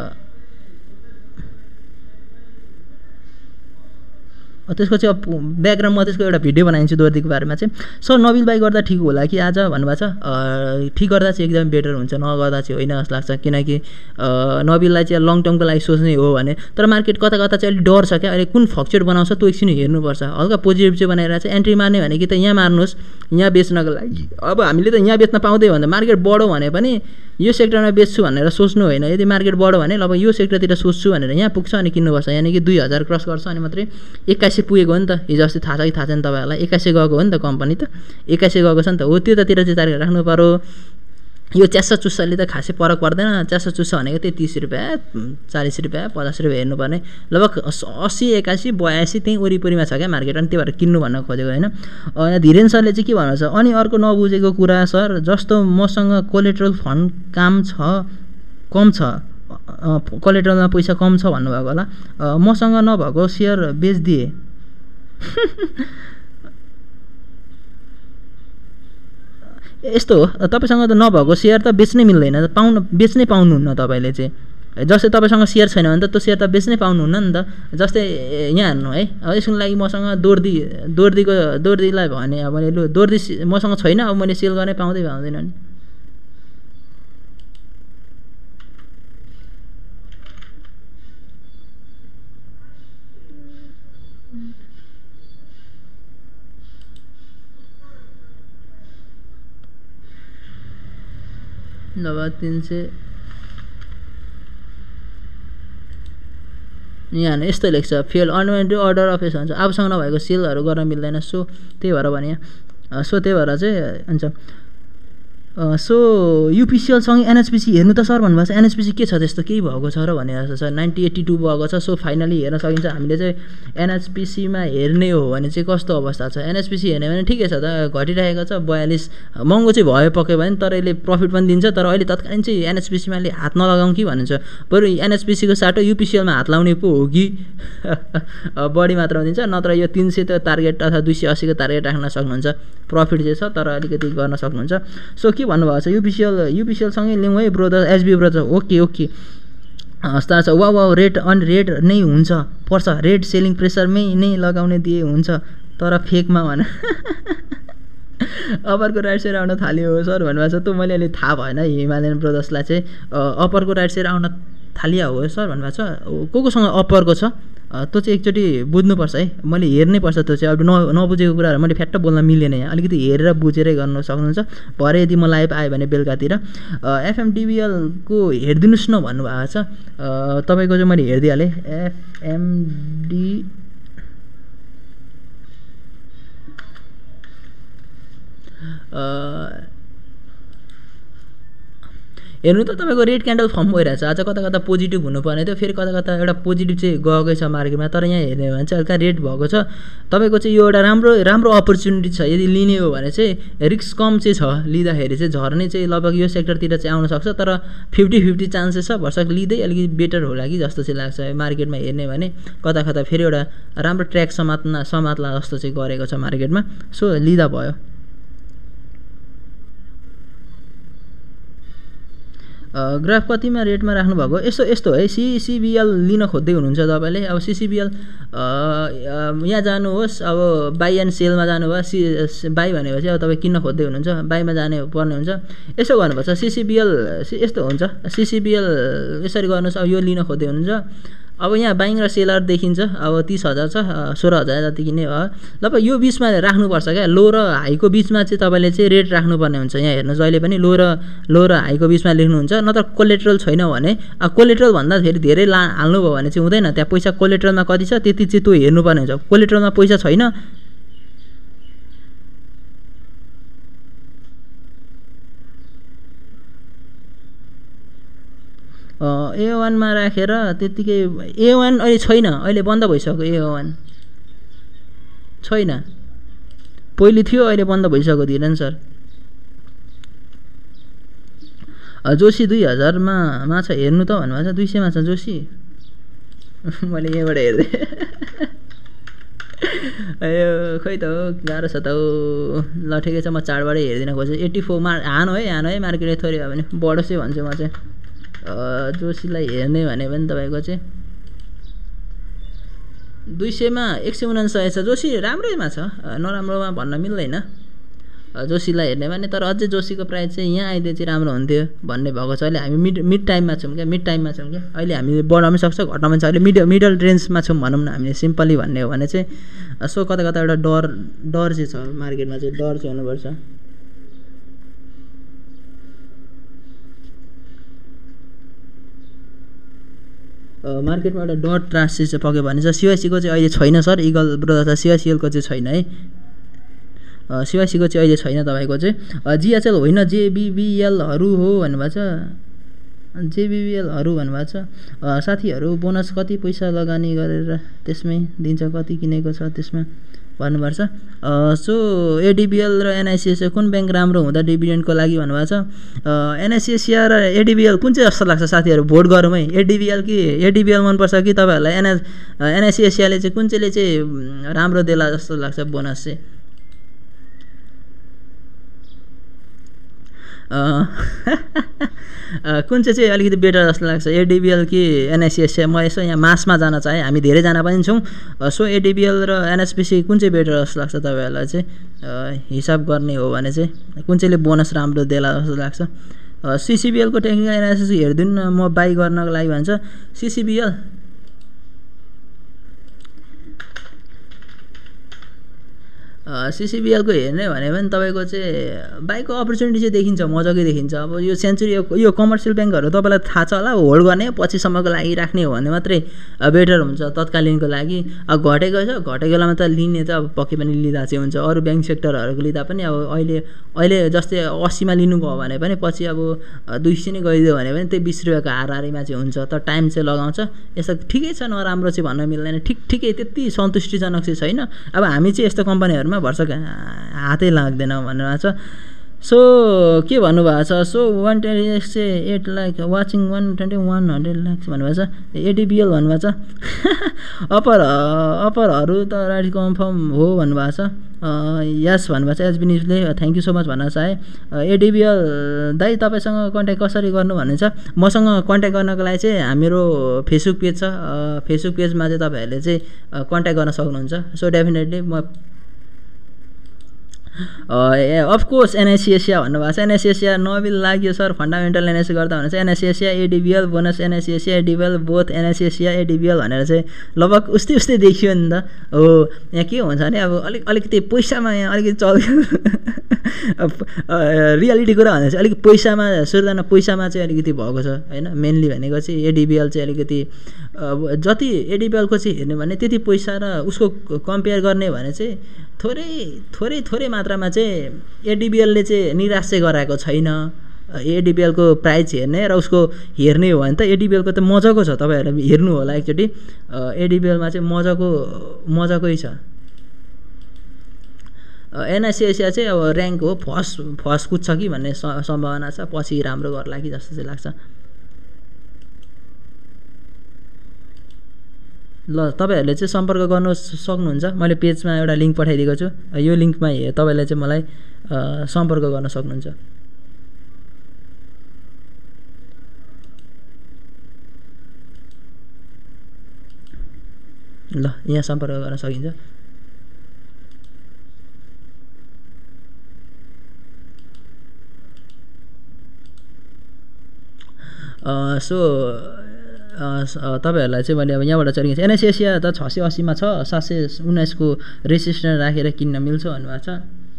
त्यसको चाहिँ अब ब्याकग्राउन्डमा त्यसको एउटा भिडियो बनाइदिन्छु दोर्दीको बारेमा चाहिँ सर नबिल बाई गर्दा ठिक होला कि आज भन्नुभएको छ ठिक गर्दा चाहिँ एकदम बेटर हुन्छ नगर्दा चाहिँ होइन जस्तो लाग्छ किनकि नबिललाई चाहिँ लङ टर्मको लागि सोच्ने हो भने तर मार्केट कता कता चाहिँ अलिक डर छ क्या अहिले कुन फ्लक्चुएट बनाउँछ त्यो एकछिन हेर्नुपर्छ हल्का पोजिटिभ चाहिँ बनाइरहेको छ एन्ट्री मार्ने भने कि त यहाँ मार्नुहोस् यहाँ बेच्नको लागि अब हामीले त यहाँ बेच्न पाउँदै भन्दा मार्केट बढो भने पनि यो सेक्टरमा बेच्छु भनेर सोच्नु होइन यदि मार्केट बढ्यो भने अब यो सेक्टरतिर सोच्छु भनेर यहाँ पुग्छ अनि किन्नुपर्छ यानि कि दुई हजार क्रस गर्छ अनि मात्रै एक्काइस पुगेको हो नि त हिजो अस्ति थाहा छ कि थाहा छैन तपाईँहरूलाई एक्काइस गएको हो नि त कम्पनी त एक्काइस गएको छ नि त हो त्यतातिर चाहिँ टार्गेट राख्नु पऱ्यो यो च्यासा चुस्साले त खासै फरक पर्दैन च्यासा चुस्सा भनेको त्यही तिस रुपियाँ चालिस रुपियाँ पचास रुपियाँ हेर्नुपर्ने लगभग अस्सी एकासी बयासी त्यहीँ वरिपरिमा छ क्या मार्केट अनि त्यही भएर किन्नु भन्न खोजेको होइन यहाँ धीरेन सरले चाहिँ के भन्नु छ अनि अर्को नबुझेको कुरा सर जस्तो मसँग कोलेट्रल फन्ड काम छ कम छ कोलेट्रलमा पैसा कम छ भन्नुभएको होला मसँग नभएको सेयर बेचिदिए यस्तो हो तपाईँसँग त नभएको सेयर त बेच्नै मिल्दैन पाउनु बेच्नै पाउनुहुन्न तपाईँले चाहिँ जस्तै तपाईँसँग सेयर छैन भने त त्यो सेयर त बेच्नै पाउनुहुन्न नि त जस्तै यहाँ हेर्नु है अब यसको लागि मसँग दोर्दी दोर्दीको दोर्दीलाई भने अब मैले लु दोर्दी मसँग छैन अब मैले सेल गर्नै पाउँदै पाउँदैन नि नभए तिन सय यहाँ यस्तो लेख्छ फेल अनवान्टेड अर्डर अफ एस भन्छ आफूसँग नभएको सेलहरू गर्न मिल्दैन सो त्यही भएर भने सो त्यही भएर चाहिँ हुन्छ सो युपिसिएलसँगै एनएचपिसी हेर्नु त सर भन्नुभएको छ, एनएचपिसी के छ त्यस्तो केही भएको छ र भने जस्तो छ, नाइन्टी एट्टी टू भएको छ। सो फाइनली हेर्न सकिन्छ हामीले चाहिँ एनएचपिसीमा हेर्ने हो भने चाहिँ कस्तो अवस्था छ। एनएचपिसी हेर्ने भने ठिकै छ त, घटिरहेको छ बयालिस, महँगो चाहिँ भयो पक्कै भने, तर यसले प्रफिट पनि दिन्छ। तर अहिले तत्कालीन चाहिँ एनएचपिसीमा ले हात नलगाउँ कि भनिन्छ, बरु एनएचपिसीको साटो युपिसिएलमा हात लाउने पो हो कि बढी मात्रामा दिन्छ। नत्र यो तिन सय त टार्गेट अथवा दुई सय अस्सीको टार्गेट राख्न सक्नुहुन्छ, प्रफिट चाहिँ छ तर अलिकति गर्न सक्नुहुन्छ। सो के भन्नुभएको छ, युपिसिएल युपिसिएलसँगै लिउँ है brother, HB brother, okay okay हस्ता छ। वा वा रेट अनि रेट नै हुन्छ पर्छ, रेट सेलिङ प्रेसरमै नै लगाउने दिए हुन्छ, तर फेकमा भन अप्परको राइट साइड आउन थाल्यो हो सर भन्नुभएको छ। त्यो मैले अहिले थाहा भएन हिमालयन ब्रदर्सलाई चाहिँ अप्परको राइट साइड आउन थालिया हो सर भन्नुभएको छ। को कोसँग अप्परको छ त्यो चाहिँ एकचोटि बुझ्नुपर्छ है, मैले हेर्नै पर्छ त्यो चाहिँ। अब न नबुझेको कुराहरू मैले फ्याट्ट बोल्न मिलेन यहाँ, अलिकति हेरेर बुझेरै गर्नु सक्नुहुन्छ। भरे यदि म लाइभ आएँ भने बेलुकातिर एफएमडिबिएलको हेरिदिनुहोस् न भन्नुभएको छ। तपाईँको चाहिँ मैले हेरिदिइहालेँ, एफएमडी हेर्नु त तपाईँको रेड क्यान्डल फर्म भइरहेछ। आज कता कता पोजिटिभ हुनुपर्ने थियो, फेरि कता कता एउटा पोजिटिभ चाहिँ गएकै छ मार्केटमा। तर यहाँ हेर्ने हो भने चाहिँ हल्का रेड भएको छ। तपाईँको चाहिँ यो एउटा राम्रो राम्रो अपर्च्युनिटी छ, यदि लिने हो भने चाहिँ रिस्क कम चाहिँ छ, लिँदाखेरि चाहिँ झर्ने चाहिँ लगभग यो सेक्टरतिर चाहिँ आउन सक्छ। तर फिफ्टी फिफ्टी चान्सेस छ, भर्सक लिँदै अलिकति बेटर होला कि जस्तो चाहिँ लाग्छ मार्केटमा हेर्ने भने। कता कता फेरि एउटा राम्रो ट्र्याक समात्न समात्ला जस्तो चाहिँ गरेको छ मार्केटमा। सो लिँदा भयो। ग्राफ कतिमा रेटमा राख्नुभएको यस्तो यस्तो है, सिसिबिएल लिन खोज्दै हुनुहुन्छ तपाईँले। अब सिसिबिएल यहाँ जानुहोस्, अब बाई एन्ड सेलमा जानुभयो, सि बाई भनेपछि अब तपाईँ किन्न खोज्दै हुनुहुन्छ, बाईमा जाने पर्ने हुन्छ। यसो गर्नुपर्छ, सिसिबिएल यस्तो हुन्छ, सिसिबिएल यसरी गर्नुहोस्। अब यो लिन खोज्दै हुनुहुन्छ, अब यहाँ बाइङ र सेलर देखिन्छ। अब तिस हजार छ, सोह्र हजार जति किन्ने भयो। ल यो बिचमा राख्नुपर्छ क्या, लो र हाईको बिचमा चाहिँ तपाईँले चाहिँ रेट राख्नुपर्ने हुन्छ। यहाँ हेर्नु जहिले पनि लो र लो र हाईको बिचमा लेख्नुहुन्छ। नत्र कोलेट्रल छैन भने, अब कोलेट्रल भन्दा फेरि धेरै ला हाल्नुभयो भने चाहिँ हुँदैन। त्यहाँ पैसा कोलेट्रलमा कति छ त्यति चाहिँ त्यो हेर्नुपर्ने हुन्छ। कोलेट्रलमा पैसा छैन, ए वानमा राखेर त्यत्तिकै ए वान अहिले छैन, अहिले बन्द भइसक्यो। ए वान छैन, पहिले थियो अहिले बन्द भइसक्यो धीरेन सर। जोशी दुई हजारमा मा छ हेर्नु त भन्नुभएको छ, दुई सयमा छ जोशी। मैले यहाँबाट हेर्दै यो खोइ त हो, गाह्रो छ त हो। ल ठिकै छ, म चाडबाटै हेरिदिन खोजेँ। एट्टी फोरमा हानो है हानो है, मार्केटले थोरै भयो भने बढोस् है भन्छु म चाहिँ। जोशीलाई हेर्ने भने पनि तपाईँको चाहिँ दुई सयमा एक सय उनासय छ। जोशी राम्रैमा छ, नराम्रोमा भन्न मिल्दैन जोशीलाई हेर्ने भने। तर अझै जोशीको प्राइस चाहिँ यहाँ आइदिए चाहिँ राम्रो हुन्थ्यो भन्ने भएको छ। अहिले हामी मिड मिड टाइममा छौँ क्या, मिड टाइममा छौँ क्या। अहिले हामीले बढाउन पनि सक्छ, घटाउन पनि छ। अहिले मिड मिडल रेन्जमा छौँ भनौँ न हामीले, सिम्पली भन्ने हो भने चाहिँ। सो कता कता एउटा डर डर चाहिँ छ मार्केटमा चाहिँ, डर चाहिँ हुनुपर्छ। मार्केटमा एउटा डट ट्रान्स चाहिँ पक्यो भने चाहिँ सिवाइसीको चाहिँ अहिले छैन सर। इगल ब्रदर सिवाइसिएलको चाहिँ छैन है, सिवाइसीको चाहिँ अहिले छैन तपाईँको चाहिँ। जिएचएल होइन जेबिबिएलहरू हो भन्नुभएको छ, जेबिबिएलहरू भन्नुभएको छ। साथीहरू बोनस कति पैसा लगानी गरेर त्यसमै दिन्छ, कति किनेको छ त्यसमा भन्नुपर्छ। सो एडिबिएल र एनआइसिएसए कुन ब्याङ्क राम्रो हुँदा डिभिडेन्डको लागि भन्नुभएको छ। एनआइसिएसिया र एडिबिएल कुन चाहिँ जस्तो लाग्छ साथीहरू, भोट गरौँ है। एडिबिएल कि एडिबिएल मनपर्छ कि तपाईँहरूलाई एनआ एनआइसिएसियाले चाहिँ कुन चाहिँले चाहिँ राम्रो देला जस्तो लाग्छ बोनस चाहिँ। कुन चाहिँ चाहिँ अलिकति बेटर जस्तो लाग्छ, एडिबिएल कि एनआइसिएसए? म यसो यहाँ मासमा जान चाहेँ, हामी धेरैजना पनि छौँ। सो एडिबिएल र एनएसपिसी कुन चाहिँ बेटर जस्तो लाग्छ तपाईँहरूलाई चाहिँ हिसाब गर्ने हो भने चाहिँ, कुन चाहिँले बोनस राम्रो देला जस्तो लाग्छ? सिसिबिएलको टेक्निकल एनालिसिस हेरिदिनु न, म बाई गर्नको लागि भन्छ। सिसिबिएल सिसिबिएलको हेर्ने भने पनि तपाईँको चाहिँ बाइकको अपर्च्युनिटी चाहिँ देखिन्छ, मजाकै देखिन्छ। अब यो सेन्चुरी यो कमर्सियल ब्याङ्कहरू तपाईँलाई थाहा छ होला, होल्ड गर्ने पछिसम्मको लागि राख्ने हो भने मात्रै बेटर हुन्छ तत्कालीनको लागि। अब घटेको छ, घटेको बेलामा त लिने त अब पक्कै पनि लिँदा चाहिँ हुन्छ। अरू ब्याङ्क सेक्टरहरूको लिँदा पनि अब अहिले अहिले जस्तै अस्सीमा लिनुभयो भने पनि पछि अब दुई सय नै गइदियो भने पनि त्यही बिस रुपियाँको हाराहारीमा चाहिँ हुन्छ। त टाइम चाहिँ लगाउँछ। यस्तो ठिकै छ, नराम्रो चाहिँ भन्न मिल्दैन, ठिक ठिकै त्यति सन्तुष्टिजनक चाहिँ छैन। अब हामी चाहिँ यस्तो कम्पनीहरूमा भर्सक हातै लाग्दैन भन्नुभएको छ। सो के भन्नुभएको छ, सो वान ट्वेन्टी एक्स चाहिँ eight lakh watching one twenty one hundred lakhs भन्नुभएको छ। एडिबिएल भन्नुभएको छ। अपर अपरहरू त राइट कन्फर्म हो भन्नुभएको छ। यस भन्नुभएको छ। एचबी न्युजले थ्याङ्क यू सो मच भन्न चाहे। एडिबिएल दाइ तपाईँसँग कन्ट्याक्ट कसरी गर्नु भन्नुहुन्छ? मसँग कन्ट्याक्ट गर्नको लागि चाहिँ हाम्रो फेसबुक पेज छ। फेसबुक पेजमा चाहिँ तपाईँहरूले चाहिँ कन्ट्याक्ट गर्न सक्नुहुन्छ। सो डेफिनेटली म अफकोर्स एनआइसी एसिया भन्नुभएको छ। एनआइसी एसिया नबिल लाग्यो सर, फन्डामेन्टल एनआइसी गर्दा हुन्छ। NIC Asia ADBL bonus NIC Asia ADBL both NIC Asia ADBL भनेर चाहिँ लगभग उस्तै उस्तै देखियो नि त। हो यहाँ के हुन्छ भने अब अलिक अलिकति पैसामा यहाँ अलिकति चल रियालिटी कुरा भने चाहिँ अलिक पैसामा सुर्ताना पैसामा चाहिँ अलिकति भएको छ होइन। मेनली भनेको चाहिँ एडिबिएल चाहिँ अलिकति जति एडिबिएलको चाहिँ हेर्ने भने त्यति पैसा र उसको कम्पेयर गर्ने भने चाहिँ थोरै थोरै थोरै मात्रामा चाहिँ एडिबिएलले चाहिँ निराश चाहिँ गराएको छैन। एडिबिएलको प्राइस हेर्ने र उसको हेर्ने हो भने त एडिबिएलको त मजाको छ, तपाईँहरूले हेर्नु होला एकचोटि। एडिबिएलमा चाहिँ मजाको मजाकै छ। एनआइसी एसिया चाहिँ अब ऱ्याङ्क हो, फर्स्ट फर्स्ट कुद्छ कि भन्ने सम्भावना छ, पछि राम्रो गर्ला कि जस्तो चाहिँ लाग्छ। ल तपाईँहरूले चाहिँ सम्पर्क गर्नु सक्नुहुन्छ। मैले पेजमा एउटा लिङ्क पठाइदिएको छु, यो लिङ्कमा तपाईँले चाहिँ मलाई सम्पर्क गर्न सक्नुहुन्छ। ल यहाँ सम्पर्क गर्न सकिन्छ। सो तपाईँहरूलाई चाहिँ मैले अब यहाँबाट चलेको छ। एनआइसी एसिया त छ सय अस्सीमा छ, सात सय उन्नाइसको रेजिस्ट्रेसन राखेर किन्न मिल्छ भन्नुभएको छ।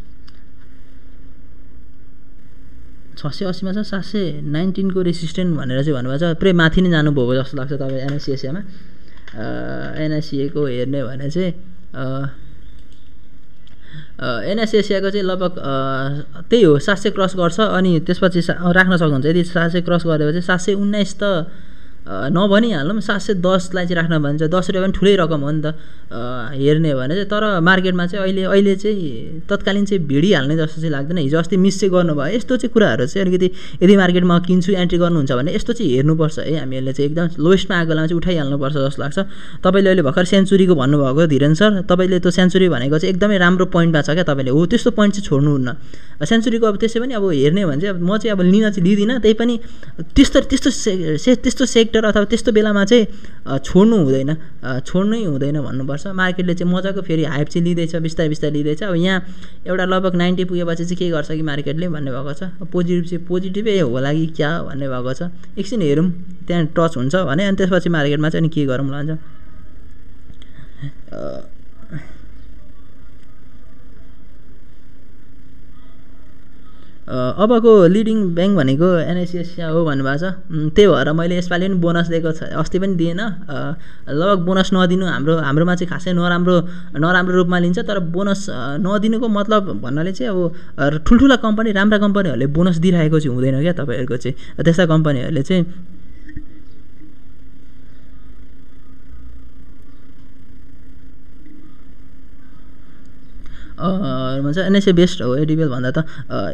छ सय अस्सीमा छ, सात सय नाइन्टिनको रेजिस्ट्रेसन भनेर चाहिँ भन्नुभएको छ। पुरै माथि नै जानुभएको जस्तो लाग्छ तपाईँ एनआइसी एसियामा। एनआइसिएको हेर्ने भने चाहिँ एनआइसी एसियाको चाहिँ लगभग त्यही हो, सात सय क्रस गर्छ अनि त्यसपछि राख्न सक्नुहुन्छ। यदि सात सय क्रस गरेपछि सात सय उन्नाइस त नभनिहालौँ, सात सय दसलाई चाहिँ राख्न भन्छ। दस रुपियाँ पनि ठुलै रकम हो नि त हेर्ने भने चाहिँ। तर मार्केटमा चाहिँ अहिले अहिले चाहिँ तत्कालीन चाहिँ भिडिहाल्ने जस्तो चाहिँ लाग्दैन। हिजो अस्ति मिस चाहिँ गर्नुभयो। यस्तो चाहिँ कुराहरू चाहिँ अलिकति यदि मार्केटमा किन्छु एन्ट्री गर्नुहुन्छ भने यस्तो चाहिँ हेर्नुपर्छ है। हामीहरूले चाहिँ एकदम लोएस्टमा आएको बेलामा चाहिँ उठाइहाल्नुपर्छ जस्तो लाग्छ। तपाईँले अहिले भर्खर सेन्चुरीको भन्नुभएको धीरेन सर, तपाईँले त्यो सेन्चुरी भनेको चाहिँ एकदमै राम्रो पोइन्टमा छ क्या तपाईँले। हो त्यस्तो पोइन्ट चाहिँ छोड्नुहुन्न। सेन्चुरीको अब त्यसै पनि अब हेर्ने भने चाहिँ अब म चाहिँ अब लिन चाहिँ लिँदिनँ, त्यही पनि त्यस्तो त्यस्तो से त्यस्तो सेक्टर अथवा त्यस्तो बेलामा चाहिँ छोड्नु हुँदैन, छोड्नै हुँदैन भन्नुपर्छ। मार्केटले चाहिँ मजाको फेरि हाइप चाहिँ लिँदैछ, बिस्तारै बिस्तारै लिँदैछ। अब यहाँ एउटा लगभग नाइन्टी पुगेपछि चाहिँ के गर्छ कि मार्केटले भन्ने भएको छ। पोजिटिभ चाहिँ पोजिटिभै होला कि क्या भन्ने भएको छ। एकछिन हेरौँ त्यहाँ टच हुन्छ भने अनि त्यसपछि मार्केटमा चाहिँ अनि के गरौँ भन्छ। अबको लिडिङ ब्याङ्क भनेको एनआइसी एसिया हो भन्नुभएको छ। त्यही भएर मैले यसपालि पनि बोनस दिएको छ, अस्ति पनि दिएन। लगभग बोनस नदिनु हाम्रो हाम्रोमा चाहिँ खासै नराम्रो नराम्रो रूपमा लिन्छ। तर बोनस नदिनुको मतलब भन्नाले चाहिँ अब ठुल्ठुला कम्पनी राम्रा कम्पनीहरूले बोनस दिइरहेको चाहिँ हुँदैन क्या तपाईँहरूको चाहिँ। त्यस्ता कम्पनीहरूले चाहिँ भन्छ एनआइसी बेस्ट हो एडिबिएल भन्दा त।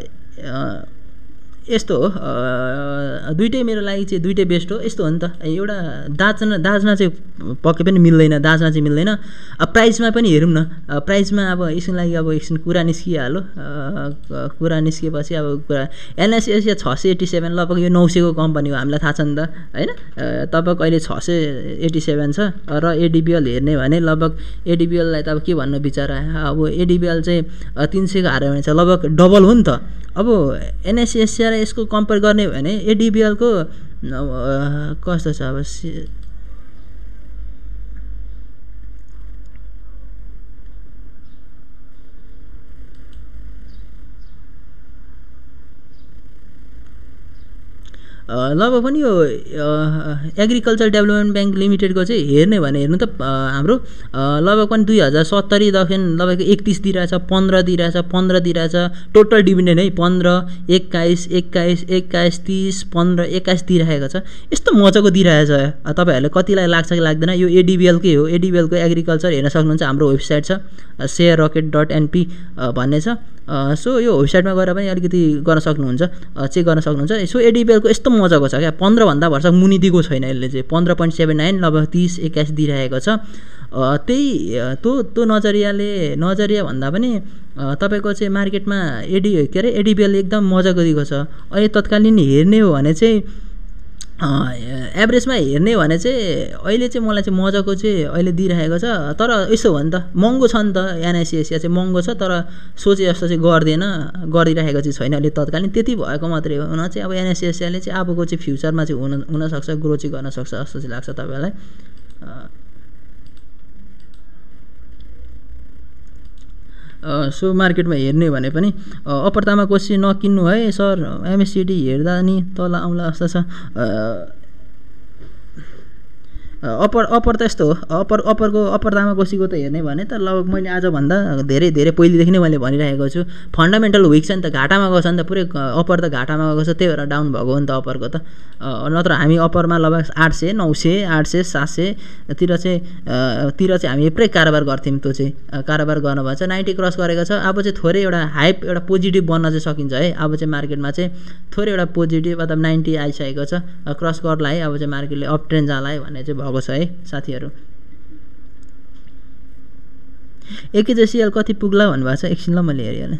यस्तो हो, दुइटै मेरो लागि चाहिँ दुइटै बेस्ट हो। यस्तो हो नि त, एउटा दाँच्न दाँच्न चाहिँ पक्कै पनि मिल्दैन, दाँच्न चाहिँ मिल्दैन। अब प्राइसमा पनि हेरौँ न, प्राइसमा अब यसको लागि अब एकछिन कुरा निस्किहाल्यो। कुरा निस्किएपछि अब कुरा एनआइसी एसिया छ सय एट्टी सेभेन लगभग यो नौ सयको कम्पनी हो, हामीलाई थाहा छ नि त होइन। तपाईँको अहिले छ सय एट्टी सेभेन छ र एडिबिएल हेर्ने भने लगभग एडिबिएललाई त अब के भन्नु बिचरा। अब एडिबिएल चाहिँ तिन सयको हार्यो भने चाहिँ लगभग डबल हो नि त। अब एनआइसी एसिया र यसको कम्पेयर गर्ने हो भने एडिबिएलको कस्तो छ अब लगभग पनि यो एग्रिकल्चर डेभलपमेन्ट ब्याङ्क लिमिटेडको चाहिँ हेर्ने भने हेर्नु त हाम्रो लगभग पनि दुई हजार सत्तरीदेखि लगभग एकतिस दिइरहेछ, पन्ध्र दिइरहेछ, पन्ध्र दिइरहेछ, टोटल डिभिडेन्ड है पन्ध्र, एक्काइस, एक्काइस, एक्काइस, तिस, पन्ध्र, एक्काइस दिइरहेको छ। यस्तो मजाको दिइरहेछ। तपाईँहरूले कतिलाई लाग्छ कि लाग्दैन, यो एडिबिएलकै हो। एडिबिएलको एग्रिकल्चर हेर्न सक्नुहुन्छ, हाम्रो वेबसाइट छ सेयर रकेट डट एनपी भन्ने छ। सो यो वेबसाइटमा गएर पनि अलिकति गर्न सक्नुहुन्छ, चेक गर्न सक्नुहुन्छ। सो एडिबिएलको यस्तो मजाको छ क्या, पन्ध्रभन्दा भर्सा मुनि दिएको छैन यसले चाहिँ, पन्ध्र पोइन्ट सेभेन नाइन लगभग तिस एक्काइस दिइरहेको छ। त्यही त्यो त्यो नजरियाले नजरिया भन्दा पनि तपाईँको चाहिँ मार्केटमा एडि के अरे एडिबिएल एकदम मजाको दिएको छ। अहिले तत्कालीन हेर्ने हो भने चाहिँ एभरेजमा हेर्ने भने चाहिँ अहिले चाहिँ मलाई चाहिँ मजाको चाहिँ अहिले दिइरहेको छ। तर यसो हो नि त, महँगो छ नि त, एनआइसिएसिया चाहिँ महँगो छ, तर सोचे जस्तो चाहिँ गर्दैन, गरिरहेको चाहिँ छैन अहिले तत्कालीन। त्यति भएको मात्रै हो। हुन चाहिँ अब एनआइसिएसियाले चाहिँ अबको चाहिँ फ्युचरमा चाहिँ हुन हुनसक्छ, ग्रो चाहिँ गर्न सक्छ जस्तो चाहिँ लाग्छ तपाईँलाई। सो मार्केटमा हेर्ने भने पनि अप्परतामा कोसी नकिन्नु है सर, एमएससिडी हेर्दा नि तल आउँला जस्तो छ। अप्पर अप्पर त यस्तो हो, अप्पर अप्परको अप्परतामा कोसीको त हेर्ने भने त लगभग मैले आजभन्दा धेरै धेरै पहिलेदेखि नै मैले भनिरहेको छु, फन्डामेन्टल विक छ नि त, घाटामा गएको छ नि त, पुरै अप्पर त घाटामा गएको छ, त्यही भएर डाउन भएको हो नि त अप्परको त। नत्र हामी अप्परमा लगभग आठ सय नौ सय आठ सय सात सयतिर चाहिँ तिर चाहिँ हामी पुरै कारोबार गर्थ्यौँ। त्यो चाहिँ कारोबार गर्नुभएको छ, नाइन्टी क्रस गरेको छ। अब चाहिँ थोरै एउटा हाइप एउटा पोजिटिभ बन्न चाहिँ सकिन्छ है। अब चाहिँ मार्केटमा चाहिँ थोरै एउटा पोजिटिभ मतलब नाइन्टी आइसकेको छ, क्रस गर्ला है, अब चाहिँ मार्केटले अप ट्रेन्ड जाला है भन्ने चाहिँ भएको छ है साथीहरू। एकेजेसिएल कति पुग्ला भन्नुभएको छ, एकछिन ल मैले हेरिहालेँ।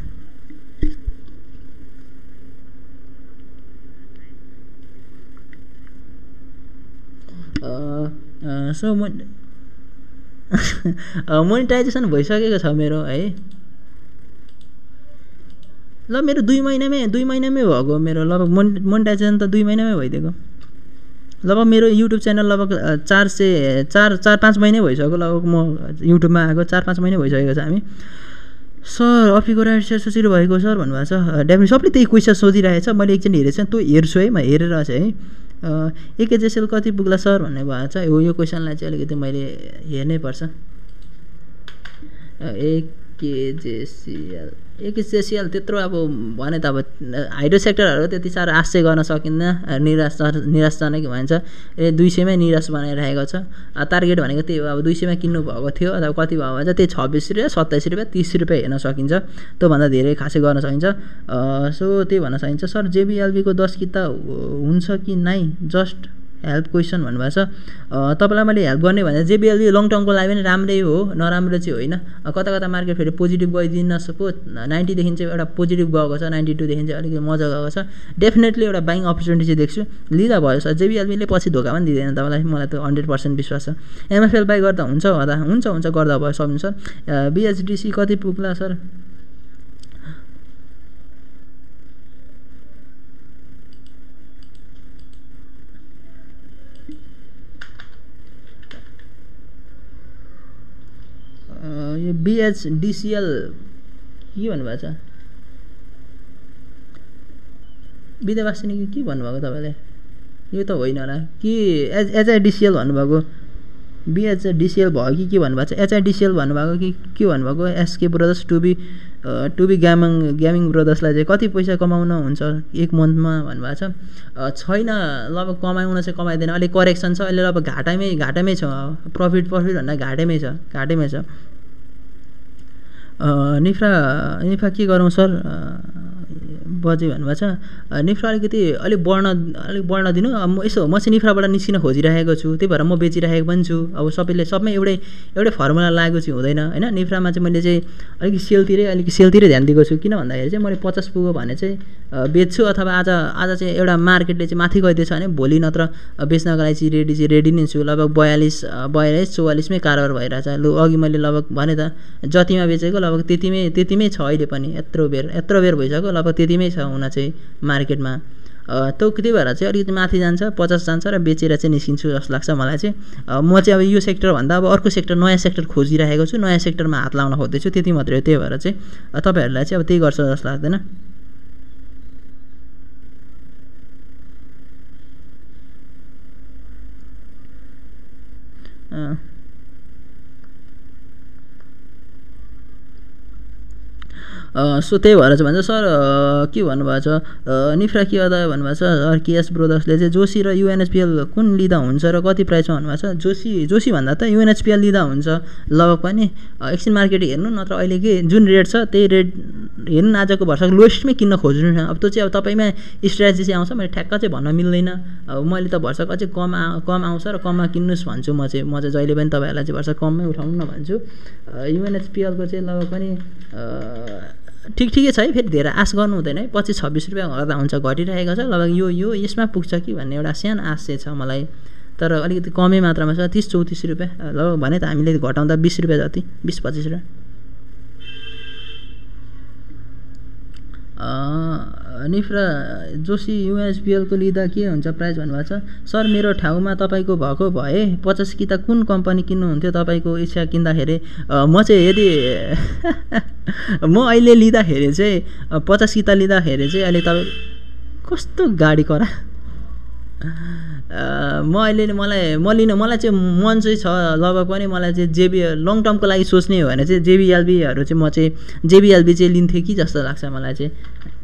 सो मोनिटाइजेसन भइसकेको छ मेरो है। ल मेरो दुई महिनामै दुई महिनामै भएको मेरो लगभग मोन मोनिटाइजेसन त दुई महिनामै भइदिएको। लगभग मेरो युट्युब च्यानल लगभग चार सय चार चार पाँच महिनै भइसक्यो लगभग म युट्युबमा आएको, चार पाँच महिनै भइसकेको छ हामी। सर अफीको राइट सेयर सजिलो भएको सर भन्नुभएको छ। डेफिनेटली सबले त्यही क्वेसन सोधिरहेछ, मैले एकचोटि हेरेको छु, त्यो हेर्छु है, म हेरेर चाहिँ है। एकेजेसिएल कति पुग्ला सर भन्ने भएको छ। हो यो क्वेसनलाई चाहिँ अलिकति मैले हेर्नै पर्छ। एकेजेसिएल एकेजेसिएल त्यत्रो अब भने त अब हाइड्रो सेक्टरहरू त्यति साह्रो आश चाहिँ गर्न सकिन्न, निराश निराशजनक भन्छ। ए दुई सयमै निराश बनाइरहेको छ। टार्गेट भनेको त्यही हो, अब दुई सयमा किन्नु भएको थियो अथवा कति भएको भन्छ त्यही छब्बिस रुपियाँ सत्ताइस रुपियाँ तिस रुपियाँ हेर्न सकिन्छ, त्योभन्दा धेरै खासै गर्न सकिन्छ। सो त्यही भन्न सकिन्छ। सर जेबिएलबीको दस किता हुन्छ कि नाइ, जस्ट हेल्प क्वेसन भन्नुभएको छ। तपाईँलाई मैले हेल्प गर्ने भने जेबिएलबी लङ टर्मको लागि पनि राम्रै हो, नराम्रो चाहिँ होइन। कता कता मार्केट फेरि पोजिटिभ गइदिन सपोज नाइन्टीदेखि चाहिँ एउटा पोजिटिभ गएको छ, नाइन्टी टूदेखि चाहिँ अलिकति मजा गएको छ। डेफिनेटली एउटा बाइङ अपर्च्युनिटी चाहिँ देख्छु, लिँदा भयो सर। जेबिएलबीले पछि धोका पनि दिँदैन तपाईँलाई, मलाई त हन्ड्रेड पर्सेन्ट विश्वास छ। एमएफएल बाई गर्दा हुन्छ होला, हुन्छ हुन्छ गर्दा भयो सक्नु सर। बिएचडिसी कति पुग्ला सर? यो बिएचडिसिएल के भन्नुभएको छ? विद्यावासिनी के भन्नुभएको तपाईँले? यो त होइन होला कि एच एचआइडिसिएल भन्नुभएको? बिएचडिसिएल भयो कि के भन्नुभएको छ? एचआइडिसिएल भन्नुभएको कि के भन्नुभएको? SK brothers two B two B gaming gaming ब्रदर्सलाई चाहिँ कति पैसा कमाउन हुन्छ एक मन्थमा भन्नुभएको छ? छैन, लगभग कमाउन चाहिँ कमाइदिएन, अलिक करेक्सन छ अहिले, लगभग घाटामै घाटामै छ, प्रफिट प्रफिट भन्दा घाटैमै छ घाटैमै छ। निफ्रा निफ्रा के गरौँ सर बजे भन्नुभएको छ। निफ्रा अलिकति अलिक बढ्न अलिक बढ्न दिनु। म यसो म चाहिँ निफ्राबाट निस्किन खोजिरहेको छु, त्यही भएर म बेचिरहेको पनि छु। अब सबैले सबमै एउटै एउटै फर्मुला लागेको चाहिँ हुँदैन होइन। निफ्रामा चाहिँ मैले चाहिँ अलिकति सेलतिरै अलिकति सेलतिरै ध्यान दिएको छु, किन भन्दाखेरि चाहिँ मैले पचास पुग्यो भने चाहिँ बेच्छु, अथवा आज आज चाहिँ एउटा मार्केटले चाहिँ माथि गइदिएछ भने भोलि नत्र बेच्नको लागि चाहिँ रेडी चाहिँ रेडी नै छु। लगभग बयालिस बयालिस चौवालिसमै कारोबार भइरहेछ। लु अघि मैले लगभग भने त जतिमा बेचेको लगभग त्यतिमै त्यतिमै छ अहिले पनि, यत्रो बेर यत्रो बेर भइसक्यो, लगभग त्यतिमै छ हुन चाहिँ मार्केटमा। त्यो त्यही भएर चाहिँ अलिकति माथि जान्छ, पचास जान्छ र बेचेर चाहिँ निस्किन्छु जस्तो लाग्छ मलाई चाहिँ। म चाहिँ अब यो सेक्टरभन्दा अब अर्को सेक्टर नयाँ सेक्टर खोजिरहेको छु, नयाँ सेक्टरमा हात लाउन खोज्दैछु, त्यति मात्रै हो। त्यही भएर चाहिँ तपाईँहरूलाई चाहिँ अब त्यही गर्छ जस्तो लाग्दैन। सो त्यही भएर चाहिँ भन्छ सर के भन्नुभएको छ निफ्रा के अदा भन्नुभएको छ आरकेएस ब्रोदर्सले चाहिँ जोशी र युएनएचपिएल कुन लिँदा हुन्छ र कति प्राइसमा भन्नुभएको छ जोशी जोशी भन्दा त युएनएचपिएल लिँदा हुन्छ लगभग पनि एकछिन मार्केट हेर्नु नत्र अहिले के जुन रेट छ त्यही रेट हेर्नु आजको भर्षक लोएस्टमै किन्न खोज्नु न अब त्यो चाहिँ अब तपाईँमा स्ट्राटेजी चाहिँ आउँछ मैले ठ्याक्क चाहिँ भन्न मिल्दैन अब मैले त भर्षक अझै कम कम आउँछ र कममा किन्नुहोस् भन्छु म चाहिँ म चाहिँ जहिले पनि तपाईँहरूलाई चाहिँ भर्षक कममै उठाउनु न भन्छु युएनएचपिएलको चाहिँ लगभग पनि ठिक ठिकै छ है फेरि धेरै आश गर्नु हुँदैन है पच्चिस छब्बिस रुपियाँ गर्दा हुन्छ घटिरहेको छ लगभग यो यो यसमा पुग्छ कि भन्ने एउटा सानो आश चाहिँ छ मलाई तर अलिकति कमै मात्रामा छ तिस चौतिस रुपियाँ लगभग भने त हामीले घटाउँदा बिस रुपियाँ जति बिस पच्चिस रुपियाँ निफ्रा जोशी युएसपिएलको लिँदा के हुन्छ प्राइस भन्नुभएको छ सर मेरो ठाउँमा तपाईँको भएको भए पचास किता कुन कम्पनी किन्नुहुन्थ्यो तपाईँको इच्छा किन्दाखेरि म चाहिँ यदि म अहिले लिँदाखेरि चाहिँ पचास किता लिँदाखेरि चाहिँ अहिले तपाईँ कस्तो गाडी करा म अहिले मलाई म लिनु मलाई चाहिँ मन चाहिँ छ लगभग पनि मलाई चाहिँ जेबी लङ टर्मको लागि सोच्ने हो भने चाहिँ जेबिएलबीहरू चाहिँ म चाहिँ जेबिएलबी चाहिँ लिन्थेँ कि जस्तो लाग्छ मलाई चाहिँ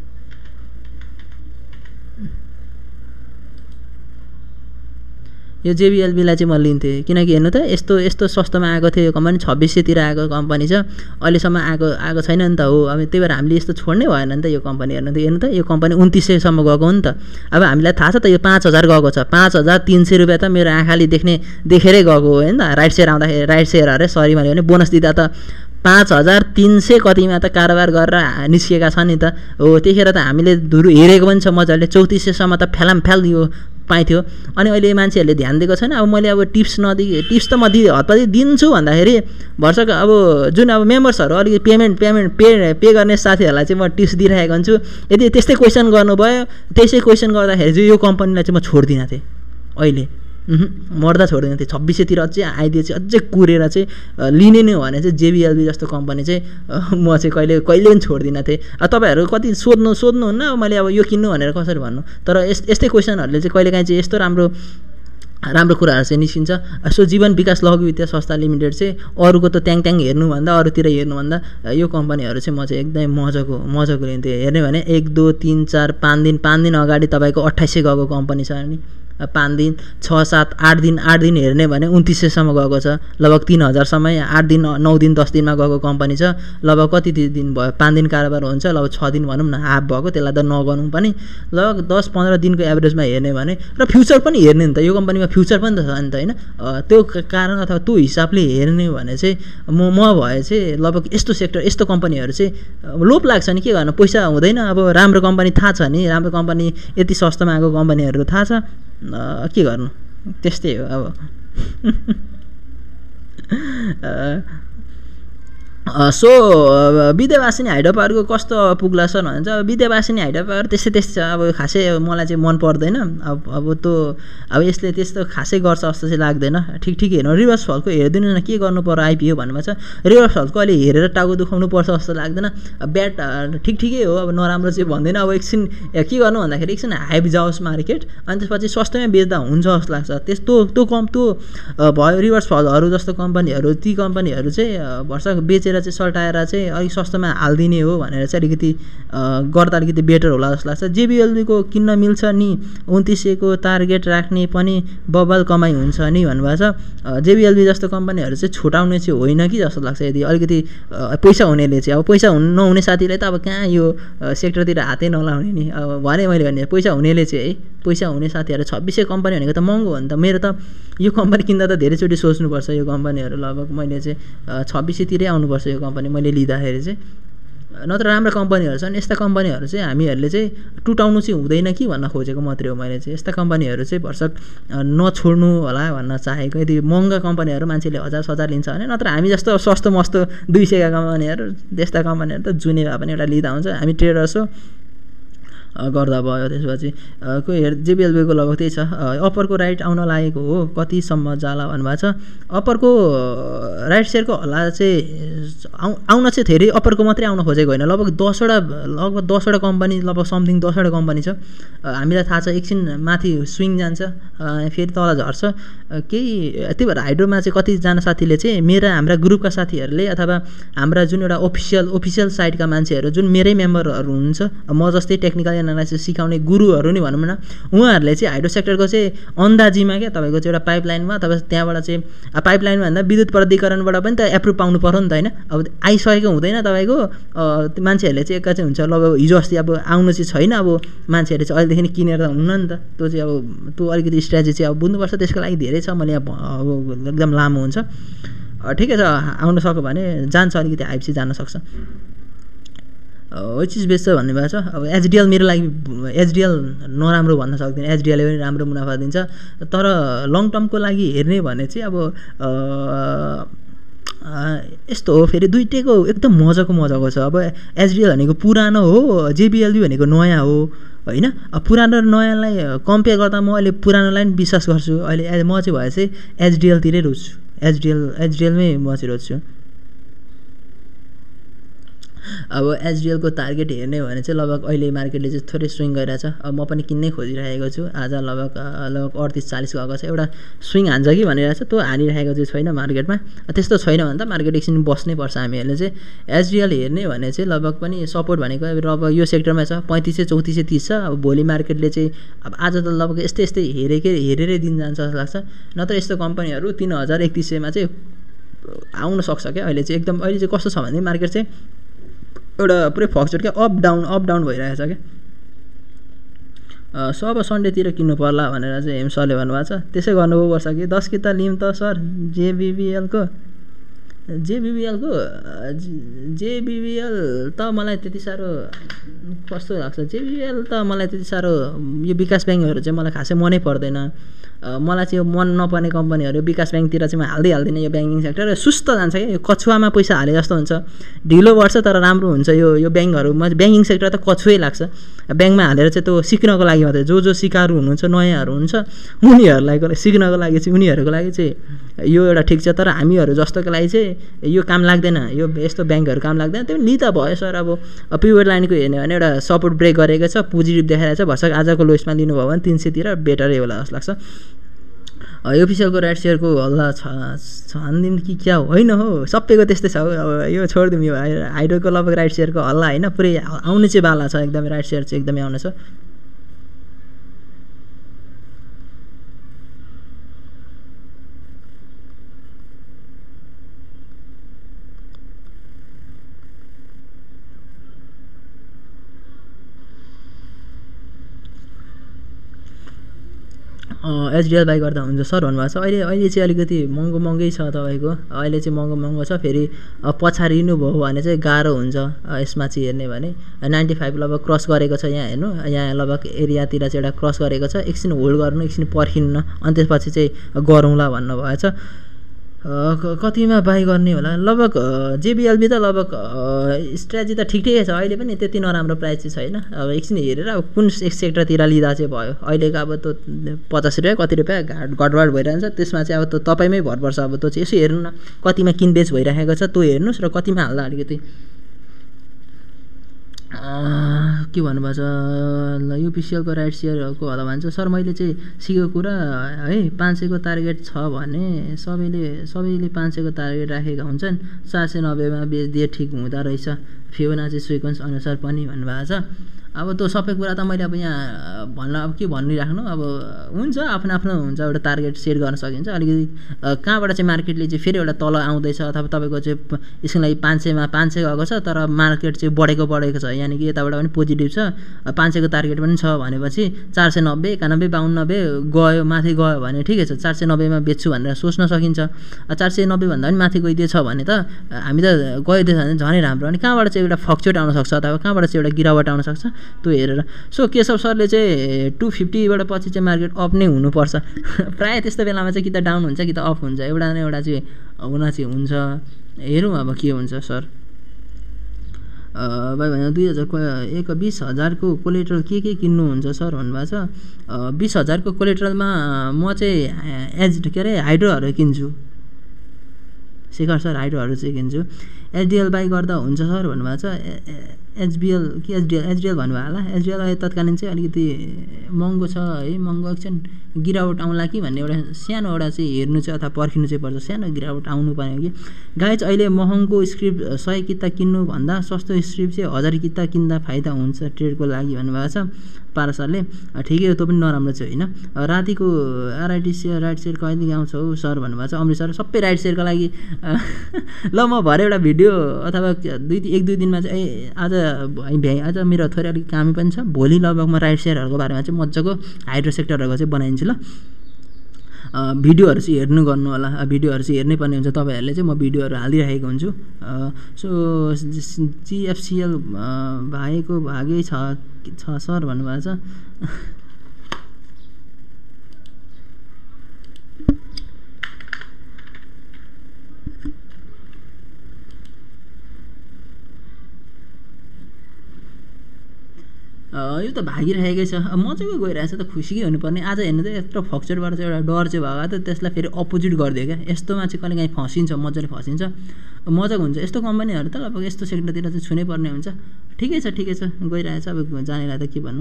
यो जेबिएलबीलाई चाहिँ म लिन्थेँ किनकि हेर्नु त यस्तो यस्तो सस्तोमा आएको थियो यो कम्पनी छब्बिस सयतिर आएको कम्पनी छ अहिलेसम्म आएको आएको छैन नि त हो अब त्यही भएर हामीले यस्तो छोड्नै भएन नि त यो कम्पनी हेर्नु त हेर्नु त यो कम्पनी उन्तिस सयसम्म गएको हो नि त अब हामीलाई थाहा छ त यो पाँच हजार गएको छ पाँच हजार तिन सय रुपियाँ त मेरो आँखाले देख्ने देखेरै गएको हो होइन राइट सेयर आउँदाखेरि राइट सेयर अरे सरी मैले भने बोनस दिँदा त पाँच हजार तिन सय कतिमा त कारोबार गरेर निस्किएका छन् नि त हो त्यतिखेर त हामीले धुरु हेरेको पनि छ मजाले चौतिस सयसम्म त फ्यालाम फ्याल यो पाइथ्यो अनि अहिले मान्छेहरूले ध्यान दिएको छैन अब मैले अब टिप्स नदिए टिप्स त म दि हतपति दिन्छु भन्दाखेरि भर्सक अब जुन अब मेम्बर्सहरू अलिकति पेमेन्ट पेमेन्ट पे पे गर्ने साथीहरूलाई चाहिँ म टिप्स दिइरहेको हुन्छु यदि त्यस्तै क्वेसन गर्नुभयो त्यसै क्वेसन गर्दाखेरि चाहिँ यो कम्पनीलाई चाहिँ म छोड्दिनँ थिएँ अहिले मर्दा छोड्दिनँ थिएँ छब्बिस सयतिर अझै आइदिए चाहिँ अझै कुरेर चाहिँ लिने नै हो भने चाहिँ जेबिएलबी जस्तो कम्पनी चाहिँ म चाहिँ कहिले कहिले पनि छोड्दिनँ थिएँ अब तपाईँहरू कति सोध्नु सोध्नुहुन्न मैले अब यो किन्नु भनेर कसरी भन्नु तर यस यस्तै क्वेसनहरूले चाहिँ कहिलेकाहीँ चाहिँ यस्तो राम्रो राम्रो कुराहरू चाहिँ निस्किन्छ सो जीवन विकास लघु वित्तीय संस्था लिमिटेड चाहिँ अरूको त ट्याङ ट्याङ हेर्नुभन्दा अरूतिर हेर्नुभन्दा यो कम्पनीहरू चाहिँ म चाहिँ एकदमै मजाको मजाको लिन्थेँ हेर्ने भने एक दो तिन चार पाँच दिन पाँच दिन अगाडि तपाईँको अट्ठाइस सय गएको कम्पनी छ नि पाँच दिन छ सात आठ दिन आठ दिन हेर्ने भने उन्तिस सयसम्म गएको छ लगभग तिन हजारसम्म आठ दिन नौ दिन दस दिनमा गएको कम्पनी छ लगभग कति दिन भयो पाँच दिन कारोबार हुन्छ लगभग छ दिन भनौँ न हाफ भएको त्यसलाई त नगर्नु पनि लगभग दस पन्ध्र दिनको एभरेजमा हेर्ने भने र फ्युचर पनि हेर्ने नि त यो कम्पनीमा फ्युचर पनि त छ नि त होइन त्यो कारण अथवा त्यो हिसाबले हेर्ने भने चाहिँ म म भए चाहिँ लगभग यस्तो सेक्टर यस्तो कम्पनीहरू चाहिँ लोभ लाग्छ नि के गर्नु पैसा हुँदैन अब राम्रो कम्पनी थाहा छ नि राम्रो कम्पनी यति सस्तोमा आएको कम्पनीहरू थाहा छ के गर्नु त्यस्तै हो अब सो विद्यावासिनी हाइड्रो पावरको कस्तो पुग्ला सर भन्छ अब विद्यावासिनी हाइड्रो पावर त्यस्तै त्यस्तै छ अब खासै मलाई चाहिँ मन पर्दैन अब अब त्यो अब यसले त्यस्तो खासै गर्छ जस्तो चाहिँ लाग्दैन ठिक ठिक हेर्नु रिभर्स फलको हेरिदिनु न के गर्नु पर्यो आइपिओ भन्नुभएको छ रिभर्स फलको अहिले हेरेर टाउको दुखाउनु पर्छ जस्तो लाग्दैन ब्याट ठिक ठिकै हो अब नराम्रो चाहिँ भन्दैन अब एकछिन के गर्नु भन्दाखेरि एकछिन हाइप जाओस् मार्केट अनि त्यसपछि सस्तैमा बेच्दा हुन्छ जस्तो लाग्छ त्यस्तो त्यो कम त्यो भयो रिभर्स फलहरू जस्तो कम्पनीहरू ती कम्पनीहरू चाहिँ वर्ष बेचेर चाहिँ सल्टाएर चाहिँ अलिक सस्तोमा हालिदिने हो भनेर चाहिँ अलिकति गर्दा अलिकति बेटर होला जस्तो लाग्छ जेबिएलबीको किन्न मिल्छ नि उन्तिस सयको टार्गेट राख्ने पनि बबाल कमाइ हुन्छ नि भन्नुभएको छ जेबिएलबी जस्तो कम्पनीहरू चाहिँ छुटाउने चाहिँ होइन कि जस्तो लाग्छ यदि अलिकति पैसा हुनेले चाहिँ अब पैसा हुनु नहुने साथीले त अब कहाँ यो सेक्टरतिर हातै नलाउने नि अब भने मैले भने पैसा हुनेले चाहिँ है पैसा हुने साथीहरू छब्बिस सय कम्पनी भनेको त महँगो हो नि त मेरो त यो कम्पनी किन्दा त धेरैचोटि सोच्नुपर्छ यो कम्पनीहरू लगभग मैले चाहिँ छब्बिस सयतिरै आउनुपर्छ यो कम्पनी मैले लिँदाखेरि चाहिँ नत्र राम्रो कम्पनीहरू छन् यस्ता कम्पनीहरू चाहिँ हामीहरूले चाहिँ टुटाउनु चाहिँ हुँदैन कि भन्न खोजेको मात्रै हो मैले चाहिँ यस्ता कम्पनीहरू चाहिँ भर्सक नछोड्नु होला भन्न चाहेको यदि महँगा कम्पनीहरू मान्छेले हजार हजार लिन्छ भने नत्र हामी जस्तो सस्तो मस्तो दुई सयका कम्पनीहरू त्यस्ता कम्पनीहरू त जुने भए पनि एउटा लिँदा हुन्छ हामी ट्रेडर्स हो गर्दा भयो त्यसपछि कोही हेर जेबिएलबीको लगभग त्यही छ अप्परको राइट आउन लागेको हो कतिसम्म जाला भन्नुभएको छ अप्परको राइट सेयरको हल्ला चाहिँ आउ आउन चाहिँ धेरै अप्परको मात्रै आउन खोजेको होइन, लगभग दसवटा लगभग दसवटा कम्पनी लगभग समथिङ दसवटा कम्पनी छ। हामीलाई थाहा छ एकछिन माथि स्विङ जान्छ फेरि तल झर्छ केही। त्यही भएर हाइड्रोमा चाहिँ कतिजना साथीले चाहिँ मेरा हाम्रा ग्रुपका साथीहरूले अथवा हाम्रा जुन एउटा ओफिसियल ओफिसियल साइटका मान्छेहरू जुन मेरै मेम्बरहरू हुनुहुन्छ, म जस्तै टेक्निकल एनालाइसिस सिकाउने गुरुहरू नि भनौँ न, उहाँहरूले चाहिँ हाइड्रो सेक्टरको चाहिँ अन्दाजीमा क्या तपाईँको चाहिँ एउटा पाइपलाइनमा अथवा त्यहाँबाट चाहिँ पाइपलाइनमा भन्दा विद्युत प्राधिकरणबाट पनि त एप्रुभ पाउनु पर्यो नि त होइन। अब आइसकेको हुँदैन तपाईँको मान्छेहरूले चाहिँ एका चाहिँ हुन्छ लगभग हिजो अस्ति अब आउनु चाहिँ छैन, अब मान्छेहरूले चाहिँ अहिलेदेखि नै किनेर त हुन्न नि त। त्यो चाहिँ अब त्यो अलिकति स्ट्राटेजी चाहिँ अब बुझ्नुपर्छ, त्यसको लागि धेरै छ, मैले अब एकदम लामो हुन्छ। ठिकै छ, आउन सक्यो भने जान्छ, अलिकति हाइप चाहिँ जान सक्छ। विच इज बेस्ट छ भन्ने भएको छ। अब एचडिएल मेरो लागि एचडिएल नराम्रो भन्न सक्दिनँ, एचडिएलले पनि राम्रो मुनाफा दिन्छ, तर लङ टर्मको लागि हेर्ने भने चाहिँ अब यस्तो हो फेरि दुइटैको एकदम मजाको मजाको छ। अब एचडिएल भनेको पुरानो हो, जेबिएलबी भनेको नयाँ हो होइन। अब पुरानो र नयाँलाई कम्पेयर गर्दा म अहिले पुरानोलाई पनि विश्वास गर्छु। अहिले म चाहिँ भए चाहिँ एचडिएलतिरै रोज्छु, एचडिएल एचडिएलमै म चाहिँ रोज्छु। अब एचडिएलको टार्गेट हेर्ने हो भने चाहिँ लगभग अहिले मार्केटले चाहिँ थोरै स्विङ गरिरहेछ। अब म पनि किन्नै खोजिरहेको छु। आज लगभग लगभग अडतिस चालिस गएको छ, एउटा स्विङ हान्छ कि भनिरहेको छ, त्यो हानिरहेको चाहिँ छैन मार्केटमा। त्यस्तो छैन भने त मार्केट एकछिन बस्नै पर्छ। हामीहरूले चाहिँ एचडिएल हेर्ने भने चाहिँ लगभग पनि सपोर्ट भनेको अब यो सेक्टरमा छ पैँतिस सय चौतिस सय तिस छ। अब भोलि मार्केटले चाहिँ अब आज त लगभग यस्तै यस्तै हेरेकै हेरेरै दिन जान्छ जस्तो लाग्छ। नत्र यस्तो कम्पनीहरू तिन हजार एकतिस सयमा चाहिँ आउन सक्छ क्या। अहिले चाहिँ एकदम अहिले चाहिँ कस्तो छ भने मार्केट चाहिँ एउटा पुरै फ्लक्चुएट क्या, अप डाउन अप डाउन भइरहेछ क्या। सो अब सन्डेतिर किन्नु पर्ला भनेर चाहिँ हेम सरले भन्नुभएको छ। त्यसै गर्नुपर्छ कि दस किता लिम त सर जेबिबिएलको जेबिबिएलको जेबिबिएल त मलाई त्यति साह्रो कस्तो लाग्छ, जेबिबिएल त मलाई त्यति साह्रो यो विकास ब्याङ्कहरू चाहिँ मलाई खासै मनै पर्दैन। मलाई चाहिँ यो मन नपर्ने कम्पनीहरू विकास ब्याङ्कतिर चाहिँ म हाल्दै हाल्दिनँ। यो ब्याङ्किङ सेक्टर सुस्त जान्छ क्या, यो कछुवामा पैसा हाले जस्तो हुन्छ, ढिलो बढ्छ तर राम्रो हुन्छ। यो यो ब्याङ्कहरूमा ब्याङ्किङ सेक्टर त कछुवै लाग्छ। ब्याङ्कमा हालेर चाहिँ त्यो सिक्नको लागि मात्रै, जो जो सिकारु हुनुहुन्छ नयाँहरू हुन्छ उनीहरूलाई सिक्नको लागि चाहिँ उनीहरूको लागि चाहिँ यो एउटा ठिक छ। तर हामीहरू जस्तोको लागि चाहिँ यो काम लाग्दैन, यो यस्तो ब्याङ्कहरू काम लाग्दैन। त्यो नि त भयो सर। अब पिभट लाइनको हेर्ने भने एउटा सपोर्ट ब्रेक गरेको छ, पोजिटिभ देखाइरहेको छ, भर्सक आजको लोएस्टमा लिनुभयो भने तिन सयतिर बेटरै होला जस्तो लाग्छ। यो अफिसियलको राइट सेयरको हल्ला छ छानिदिउँ कि क्या होइन हो, सबैको त्यस्तै छ हो। अब यो छोडिदिउँ, यो हाइड्रोको लगभग राइट सेयरको हल्ला होइन, पुरै आउने चाहिँ बाला छ एकदमै। राइट सेयर चाहिँ एकदमै आउने छ। एचडिएल बाई गर्दा हुन्छ सर भन्नुभएको छ। अहिले अहिले चाहिँ अलिकति महँगो महँगै छ तपाईँको, अहिले चाहिँ महँगो महँगो छ। फेरि पछारिनु भयो भने चाहिँ गाह्रो हुन्छ यसमा चाहिँ हेर्ने भने। नाइन्टी फाइभ लगभग क्रस गरेको छ यहाँ हेर्नु, यहाँ लगभग एरियातिर चाहिँ एउटा क्रस गरेको छ। एकछिन होल्ड गर्नु, एकछिन पर्खिनु न, अनि त्यसपछि चाहिँ गरौँला भन्नुभएछ। कतिमा बाई गर्ने होला, लगभग जेबिएलबी त लगभग स्ट्राटेजी त ठिक ठिकै छ। अहिले पनि त्यति नराम्रो प्राइस चाहिँ छैन। अब एकछिन हेरेर अब कुन एक सेक्टरतिर लिँदा चाहिँ भयो। अहिलेको अब त्यो पचास रुपियाँ कति रुपियाँ घाट घटबड भइरहन्छ, त्यसमा चाहिँ अब त्यो तपाईँमै भर पर्छ। अब त्यो चाहिँ यसो हेर्नु न, कतिमा किनबेच भइरहेको छ त्यो हेर्नुहोस्, र कतिमा हाल्दा अलिकति के भन्नुभएको छ। ल युपिसिएलको राइट सेयरहरूको होला भन्छ सर। मैले चाहिँ सिकेको कुरा है, पाँच सयको टार्गेट छ भने सबैले सबैले पाँच सयको टार्गेट राखेका हुन्छन्, चार सय नब्बेमा बेचिदिए ठिक हुँदो रहेछ, फिबोनाची सिक्वेन्स अनुसार पनि भन्नुभएको छ। अब त्यो सबै कुरा त मैले अब यहाँ भन्न अब के भनिराख्नु। अब हुन्छ आफ्नो आफ्नो हुन्छ, एउटा टार्गेट सेट गर्न सकिन्छ। अलिकति कहाँबाट चाहिँ मार्केटले चाहिँ फेरि एउटा तल आउँदैछ अथवा तपाईँको चाहिँ यसको लागि पाँच सयमा पाँच सय गएको छ तर मार्केट चाहिँ बढेको बढेको छ, यानि कि यताबाट पनि पोजिटिभ छ, पाँच सयको टार्गेट पनि छ भनेपछि चार सय नब्बे एकानब्बे बाउन्नब्बे गयो माथि गयो भने ठिकै छ, चार सय नब्बेमा बेच्छु भनेर सोच्न सकिन्छ। चार सय नब्बेभन्दा पनि माथि गइदिएछ भने त हामी त गइदिएछ भने झनै राम्रो। अनि कहाँबाट चाहिँ एउटा फ्लक्चुएट आउनसक्छ अथवा कहाँबाट चाहिँ एउटा गिरावट आउनसक्छ त्यो हेरेर। सो केशव सरले चाहिँ टु फिफ्टीबाट पछि चाहिँ मार्केट अप नै हुनुपर्छ। प्रायः त्यस्तो बेलामा चाहिँ कि त डाउन हुन्छ कि त अप हुन्छ, एउटा न एउटा चाहिँ हुन चाहिँ हुन्छ। हेरौँ अब के हुन्छ सर। भाइ भने दुई हजार एक बिस हजारको कोलेट्रल के के किन्नुहुन्छ सर भन्नुभएको छ। बिस हजारको कोलेट्रलमा म चाहिँ एज के अरे हाइड्रोहरू किन्छु। शेखर सर हाइड्रोहरू चाहिँ किन्छु। एचडिएल बाई गर्दा हुन्छ सर भन्नुभएको छ। एचबिएल कि एचडिएल एचडिएल भन्नुभयो होला। एचडिएल अहिले तत्कालीन चाहिँ अलिकति महँगो छ है, महँगो एकछिन गिरावट आउँला कि भन्ने एउटा सानो एउटा चाहिँ हेर्नु चाहिँ अथवा पर्खिनु चाहिँ पर्छ, सानो गिरावट आउनु पर्यो कि। गाइज अहिले महँगो स्क्रिप्ट सय किता किन्नुभन्दा सस्तो स्क्रिप्ट चाहिँ हजार किता किन्दा फाइदा हुन्छ ट्रेडको लागि भन्नुभएको छ पारा सरले। ठिकै हो, त्यो पनि नराम्रो चाहिँ होइन। रातिको आरआइटी सेयर राइट सेयर कहिलेदेखि आउँछ हौ सर भन्नुभएको छ अमृत सर। सबै राइट सेयरको लागि ल म भरे एउटा भिडियो अथवा दुई एक दुई दिनमा चाहिँ ए आज भ्याइ आज मेरो थोरै अलिक कामै पनि छ, भोलि लगभग म राइट सेयरहरूको बारेमा चाहिँ मजाको हाइड्रो सेक्टरहरूको चाहिँ बनाइदिन्छु ल। भिडियोहरू चाहिँ हेर्नु गर्नु होला, भिडियोहरू चाहिँ हेर्नै पर्ने हुन्छ तपाईँहरूले चाहिँ, म भिडियोहरू हालिदिरहेको हुन्छु। सो जिएफसिएल भागेको भागै छ छ सर भन्नुभएको छ। यो त भागिरहेकै छ, मजाको गइरहेछ त, खुसीकै हुनुपर्ने। आज हेर्नु त यत्रो फ्लक्चुएटबाट चाहिँ एउटा डर चाहिँ भएको त त्यसलाई फेरि अपोजिट गरिदियो क्या। यस्तोमा चाहिँ कहिले काहीँ फसिन्छ, मजाले फसिन्छ, मजाको हुन्छ। यस्तो कम्पनीहरू त लगभग यस्तो सेक्टरतिर चाहिँ छुनै पर्ने हुन्छ। ठिकै छ ठिकै छ गइरहेछ, अब जानेलाई त के भन्नु।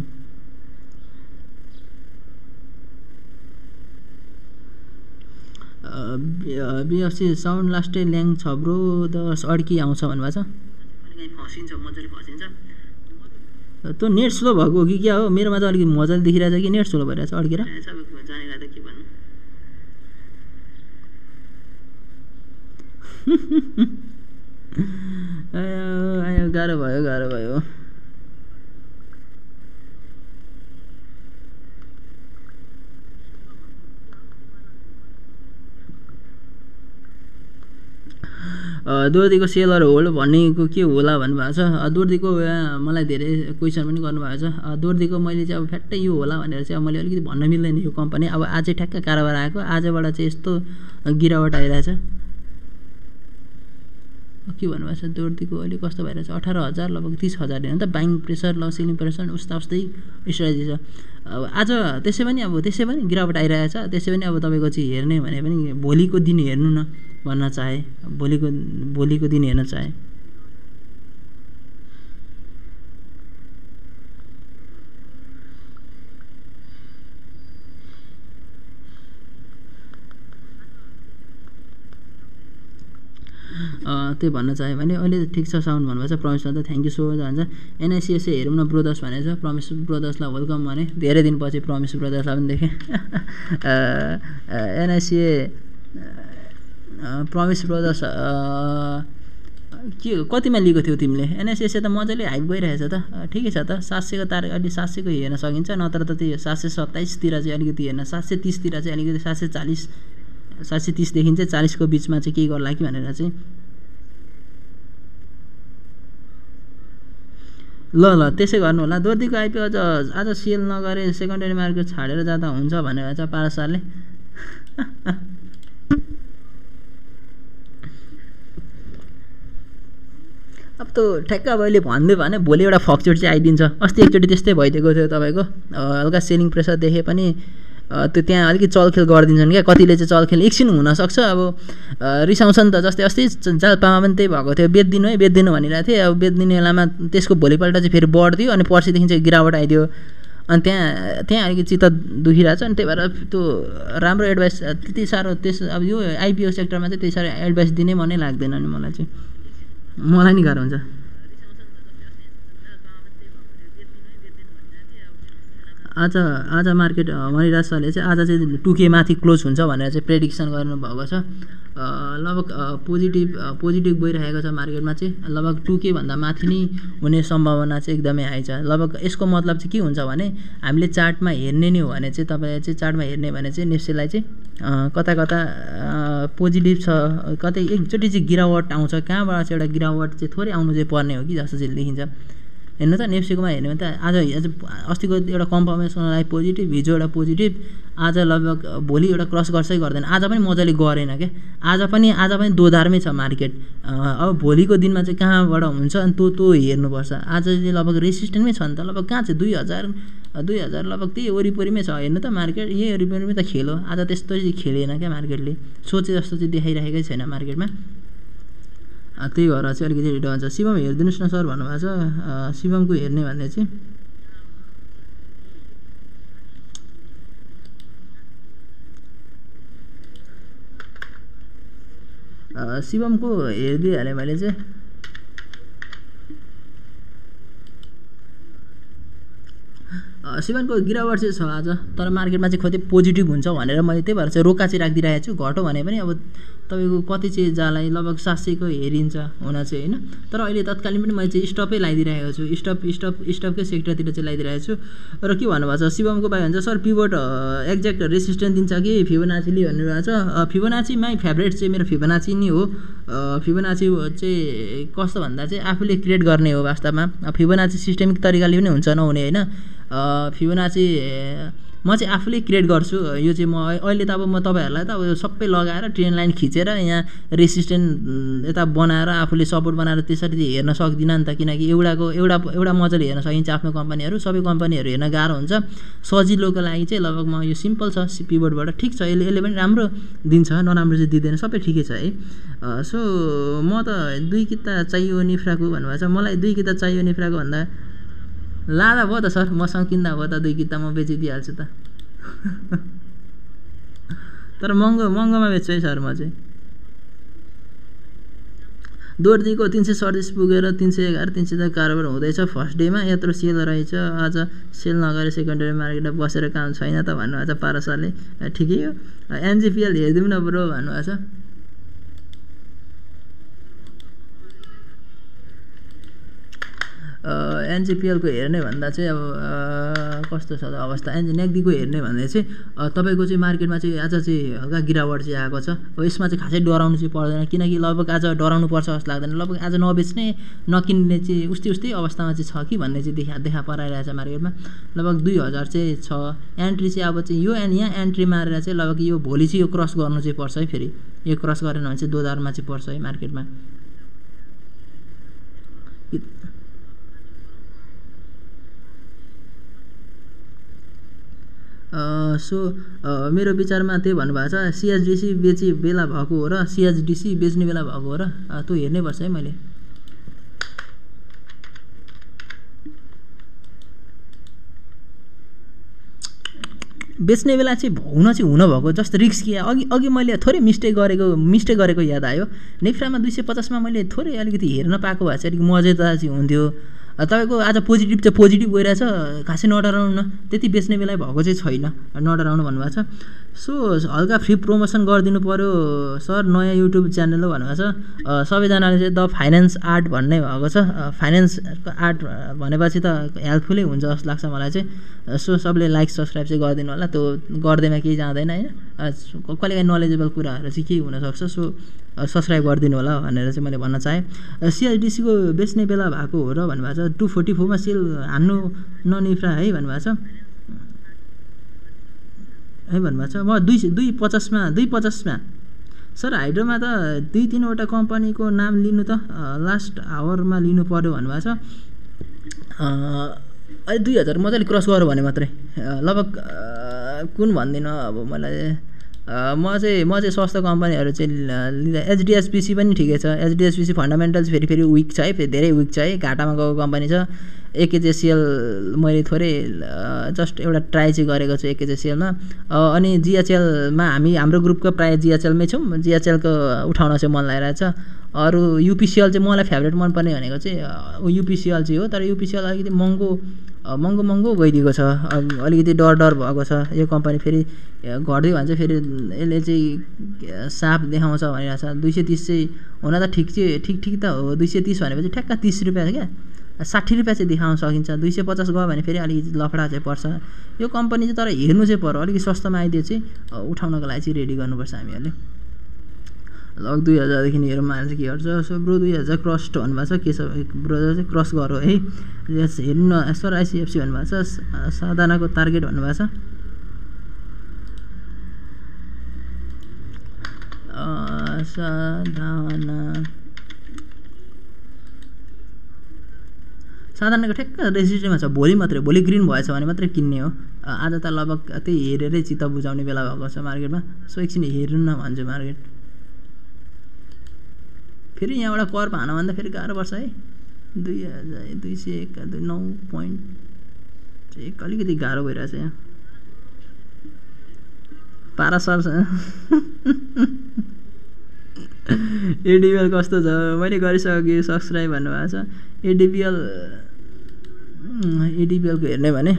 बिएफसी साउन्ड लास्टै ल्याङ छ ब्रो दस अड्की आउँछ भन्नुभएको छ। कहिले काहीँ फसिन्छ, मजाले फसिन्छ। त्यो नेट स्लो भएको हो कि क्या हो, मेरोमा चाहिँ अलिकति मजाले देखिरहेछ कि नेट स्लो भइरहेछ अड्केर जानेलाई त के भन्नु। आयो गाह्रो भयो गाह्रो भयो। दोर्दीको सेलर होल्ड भन्नेको के होला भन्नुभएको छ। दोर्दीको मलाई धेरै क्वेसन पनि गर्नुभएको छ। दोर्दीको मैले चाहिँ अब फ्याट्टै यो होला भनेर चाहिँ अब मैले अलिकति भन्न मिल्दैन यो कम्पनी। अब आजै ठ्याक्क कारोबार आएको, आजबाट चाहिँ यस्तो गिरावट आइरहेछ। के भन्नुभएको छ दोर्दीको अहिले कस्तो भइरहेछ, अठार हजार लगभग तिस हजार होइन त। बाइङ प्रेसर ल सेलिङ प्रेसर उस्ता उस्तै स्ट्राटेजी छ। अब आज त्यसै पनि अब त्यसै पनि गिरावट आइरहेछ, त्यसै पनि अब तपाईँको चाहिँ हेर्ने भने पनि भोलिको दिन हेर्नु न भन्न चाहे, भोलिको भोलिको दिन हेर्न चाहे। त्यही भन्न चाह्यो भने अहिले ठिक छ साउन्ड भन्नुभएको छ। प्रमेश त थ्याङ्क यू सो मच भन्छ। एनआइसिएसए हेरौँ न ब्रोदर्स भनेको छ। प्रमेश ब्रोदर्सलाई वेलकम भने धेरै दिनपछि प्रमेश ब्रोदर्सलाई पनि देखेँ। एनआइसिए प्रमेश ब्रोदर्स के कतिमा लिएको थियौ तिमीले? एनआइसिएसए त मजाले हाइप गइरहेछ त, ठिकै छ त। सात सयको तारिक अलि सात सयको हेर्न सकिन्छ, नत्र त त्यो सात सय सत्ताइसतिर चाहिँ अलिकति हेर्न, सात सय तिसतिर चाहिँ अलिकति सात सय चालिस सात सय तिसदेखि चाहिँ चालिसको बिचमा चाहिँ केही गर्ला कि भनेर चाहिँ। ल ल त्यसै गर्नु होला। दोर्दीको आइपिओ अझ आज सेल नगरे सेकेन्डरी मार्केट छाडेर जाँदा हुन्छ भनेर चाहिँ पारस सरले। अब त ठ्याक्क अब अहिले भनिदियो भने भोलि एउटा फ्लक्चुएट चाहिँ आइदिन्छ। अस्ति एकचोटि त्यस्तै भइदिएको थियो तपाईँको, हल्का सेलिङ प्रेसर देखे पनि त्यो त्यहाँ अलिकति चलखेल गरिदिन्छन् क्या। कतिले चाहिँ चलखेल एकछिन हुनसक्छ, अब रिसाउँछन् त। जस्तै अस्ति जालपामा पनि त्यही भएको थियो, बेच्दिनु है बेच्दिनु भनिरहेको थिएँ। अब बेच्दिने बेलामा त्यसको भोलिपल्ट चाहिँ फेरि बढ्दियो अनि पर्सिदेखि चाहिँ गिरावट आइदियो। अनि त्यहाँ त्यहाँ अलिकति चित्त दुखिरहेछ। अनि त्यही भएर त्यो राम्रो एडभाइस त्यति साह्रो त्यस अब यो आइपिओ सेक्टरमा चाहिँ त्यति साह्रो एडभाइस दिने मनै लाग्दैन नि मलाई चाहिँ, मलाई नि गाह्रो हुन्छ। आज आज मार्केट मणिराज सरले चाहिँ आज चाहिँ टु के माथि क्लोज हुन्छ भनेर चाहिँ प्रेडिक्सन गर्नुभएको छ। लगभग पोजिटिभ पोजिटिभ गइरहेको छ मार्केटमा चाहिँ, लगभग टु के भन्दा माथि नै हुने सम्भावना चाहिँ एकदमै हाई छ। लगभग यसको मतलब चाहिँ के हुन्छ भने हामीले चार्टमा हेर्ने नै हो भने चाहिँ तपाईँले चाहिँ चार्टमा हेर्ने भने चाहिँ नेप्सीलाई चाहिँ कता कता पोजिटिभ छ, कतै एकचोटि चाहिँ गिरावट आउँछ, कहाँबाट चाहिँ एउटा गिरावट चाहिँ थोरै आउनु चाहिँ पर्ने हो कि जस्तो चाहिँ देखिन्छ। हेर्नु त नेप्सीकोमा हेर्ने भने त आज आज अस्तिको एउटा कन्फर्मेसनलाई पोजिटिभ, हिजो एउटा पोजिटिभ, आज लगभग भोलि एउटा क्रस गर्छै गर्दैन। आज पनि मजाले गरेन क्या, आज पनि आज पनि दोधारमै छ मार्केट। अब भोलिको दिनमा चाहिँ कहाँबाट हुन्छ अनि त्यो त्यो हेर्नुपर्छ। आज चाहिँ लगभग रेसिस्टेन्टमै छ नि त, लगभग कहाँ चाहिँ दुई हजार दुई हजार लगभग त्यही वरिपरिमै छ। हेर्नु त मार्केट यही वरिपरिमै त खेल हो। आज त्यस्तो चाहिँ खेलेन क्या मार्केटले, सोचे जस्तो चाहिँ देखाइरहेकै छैन मार्केटमा। त्यही भएर चाहिँ अलिकति ढिलो हुन्छ। शिवम हेरिदिनुहोस् न सर भन्नुभएको छ, शिवमको हेर्ने भन्ने चाहिँ शिवमको हेरिदिइहालेँ मैले चाहिँ। शिवमको गिरावट चाहिँ छ आज, तर मार्केटमा चाहिँ कति पोजिटिभ हुन्छ भनेर मैले त्यही भएर चाहिँ रोका चाहिँ राखिदिइरहेको छु। घट्यो भने पनि अब तपाईँको कति चाहिँ जालाई लगभग सात सयको हेरिन्छ हुन चाहिँ होइन, तर अहिले तत्कालीन पनि मैले चाहिँ स्टपै लगाइदिइरहेको छु, स्टप स्टप स्टपकै सेक्टरतिर चाहिँ लगाइदिइरहेको छु। र के भन्नुभएको छ शिवमको भाइ भन्छ सर पिभट एक्ज्याक्ट रेसिस्टेन्स दिन्छ कि फिबोनाची भन्नुभएको छ। फिबोनाची माई फेभरेट चाहिँ मेरो फिबोनाची नै हो। फिबोनाची चाहिँ कस्तो भन्दा चाहिँ आफूले क्रिएट गर्ने हो वास्तवमा। फिबोनाची सिस्टेमिक तरिकाले पनि हुन्छ नहुने होइन। फिबोनाची म चाहिँ आफूले क्रिएट गर्छु। यो चाहिँ म अहिले त अब म तपाईँहरूलाई त अब सबै लगाएर ट्रेन लाइन खिचेर यहाँ रेसिस्टेन्ट यता बनाएर आफूले सपोर्ट बनाएर त्यसरी हेर्न सक्दिनँ नि त, किनकि एउटाको एउटा एउटा मजाले हेर्न सकिन्छ आफ्नो कम्पनीहरू। सबै कम्पनीहरू हेर्न गाह्रो हुन्छ। सजिलोको लागि चाहिँ लगभग म यो सिम्पल छ पिभटबाट ठिक छ, यसले यसले पनि राम्रो दिन्छ, नराम्रो चाहिँ दिँदैन, सबै ठिकै छ है। सो म त दुई किता चाहियो निफ्राको भन्नुभएको छ। मलाई दुई किता चाहियो निफ्राको भन्दा लाँदा भयो त सर, मसँग किन्दा भयो त दुई किता, म बेचिदिइहाल्छु त। तर महँगो महँगोमा बेच्छु है सर म चाहिँ। दोर्जीको तिन सय सडतिस पुगेर तिन सय एघार तिन सय त कारोबार हुँदैछ फर्स्ट डेमा, यत्रो सेल रहेछ आज सेल नगरे सेकेन्डरी मार्केटमा बसेर काम छैन त भन्नुभएको छ पारसाले। ठिकै हो। एनजिपिएल हेरिदिउँ न ब्रो भन्नुभएको छ। एनजिपिएलको हेर्ने भन्दा चाहिँ अब कस्तो छ त अवस्था, एनजी नेक्दीको हेर्ने भन्दा चाहिँ तपाईँको चाहिँ मार्केटमा चाहिँ आज चाहिँ हल्का गिरावट चाहिँ आएको छ। अब यसमा चाहिँ खासै डराउनु चाहिँ पर्दैन, किनकि लगभग आज डराउनु पर्छ जस्तो लाग्दैन। लगभग आज नबेच्ने नकिन्ने चाहिँ उस्तै उस्तै अवस्थामा चाहिँ छ कि भन्ने चाहिँ देखा देखा पराइरहेछ मार्केटमा। लगभग दुई हजार चाहिँ छ एन्ट्री चाहिँ। अब चाहिँ यो एन्ड यहाँ एन्ट्री मारेर चाहिँ लगभग यो भोलि चाहिँ यो क्रस गर्नु चाहिँ पर्छ है। फेरि यो क्रस गरेन भने चाहिँ दो हजारमा चाहिँ पर्छ है मार्केटमा। सो मेरो विचारमा त्यही भन्नुभएको छ। सिएचडिसी बेची बेला भएको हो र सिएचडिसी बेच्ने बेला भएको हो र त्यो हेर्नै पर्छ है। मैले बेच्ने बेला चाहिँ हुन चाहिँ हुन भएको जस्तो रिस्क कि अघि अघि मैले थोरै मिस्टेक गरेको मिस्टेक गरेको याद आयो। नेफ्रामा दुई सय पचासमा मैले थोरै अलिकति हेर्न पाएको भए चाहिँ अलिक मजेदार चाहिँ हुन्थ्यो। तपाईँको आज पोजिटिभ चाहिँ पोजिटिभ गइरहेछ, खासै नडराउनु न, त्यति बेच्ने बेला भएको चाहिँ छैन, नडराउनु भन्नुभएको छ। सो हल्का फ्री प्रमोसन गरिदिनु पऱ्यो सर, नयाँ युट्युब च्यानल हो भन्नुभएको छ। सबैजनाले चाहिँ द फाइनेन्स आर्ट भन्ने भएको छ। फाइनेन्सको आर्ट भनेपछि त हेल्पफुलै हुन्छ जस्तो लाग्छ मलाई चाहिँ। सो सबले लाइक सब्सक्राइब चाहिँ गरिदिनु होला, त्यो गर्दैमा केही जाँदैन होइन। कहिलेकाहीँ नलेजेबल कुराहरू चाहिँ केही हुनसक्छ। सो सब्सक्राइब गरिदिनु होला भनेर चाहिँ मैले भन्न चाहेँ। सिएचडिसीको बेच्ने बेला भएको हो र भन्नुभएको छ। टु फोर्टी फोरमा सेल हान्नु ननिफ्रा है भन्नुभएको छ है भन्नुभएको छ। म दुई दुई पचासमा दुई पचासमा सर हाइड्रोमा त दुई तिनवटा कम्पनीको नाम लिनु त लास्ट आवरमा लिनु पऱ्यो भन्नुभएको छ। अहिले दुई हजार मजाले क्रस गऱ्यो भने मात्रै लगभग कुन भन्दिनँ अब मलाई। म चाहिँ म चाहिँ सस्तो कम्पनीहरू चाहिँ लिँदा एचडिएसपिसी पनि ठिकै छ। एचडिएसपिसी फन्डामेन्टल्स फेरि फेरि विक छ है, फेरि धेरै विक छ है, घाटामा गएको कम्पनी छ। एकेजेसिएल मैले थोरै जस्ट एउटा ट्राई चाहिँ गरेको छु एकेजेसिएलमा। अनि जिएचएलमा हामी हाम्रो ग्रुपको प्रायः जिएचएलमै छौँ। जिएचएलको उठाउन चाहिँ मन लागिरहेछ। अरू युपिसिएल चाहिँ मलाई फेभरेट मनपर्ने भनेको चाहिँ युपिसिएल चाहिँ हो, तर युपिसिएल अलिकति महँगो महँगो महँगो गइदिएको छ। अलिकति डर डर भएको छ यो कम्पनी। फेरि घट्दै भन्छ फेरि यसले चाहिँ साफ देखाउँछ भनिरहेको छ। दुई सय तिस चाहिँ हुन त ठिक चाहिँ ठिक ठिक त हो। दुई सय तिस भनेपछि ठ्याक्क तिस रुपियाँ क्या, साठी रुपियाँ चाहिँ देखाउन सकिन्छ। दुई सय पचास गयो भने फेरि अलिकति लफडा चाहिँ पर्छ यो कम्पनी चाहिँ। तर हेर्नु चाहिँ पर्यो, अलिकति सस्तोमा आइदियो चाहिँ उठाउनको लागि चाहिँ रेडी गर्नुपर्छ हामीहरूले। लगभग दुई हजारदेखि हेरौँ अहिले चाहिँ के गर्छ। सो ब्रो दुई हजार क्रस भन्नुभएको छ। के छ ब्रो चाहिँ क्रस गरौँ है। यस हेर्नु न सर आइसिएफसी भन्नुभएको छ। साधारणाको टार्गेट भन्नुभएको छ। साधारणा साधारणको ठ्याक्क रेजिस्ट्रीमा छ। भोलि मात्रै भोलि ग्रिन भएछ भने मात्रै किन्ने हो। आज त लगभग त्यही हेरेरै चित्त बुझाउने बेला भएको छ मार्केटमा। सो एकछिन हेर्नु न भन्छु मार्केट। फेरि यहाँबाट कर्भ हान भन्दा फेरि गाह्रो पर्छ है। दुई हजार दुई सय एक दुई नौ पोइन्ट चाहिँ एक अलिकति गाह्रो भइरहेछ यहाँ पारा सर्छ। एडिबिएल कस्तो छ मैले गरिसकेँ सब्सक्राइब भन्नुभएको छ। एडिबिएल एडिबिएलको हेर्ने भने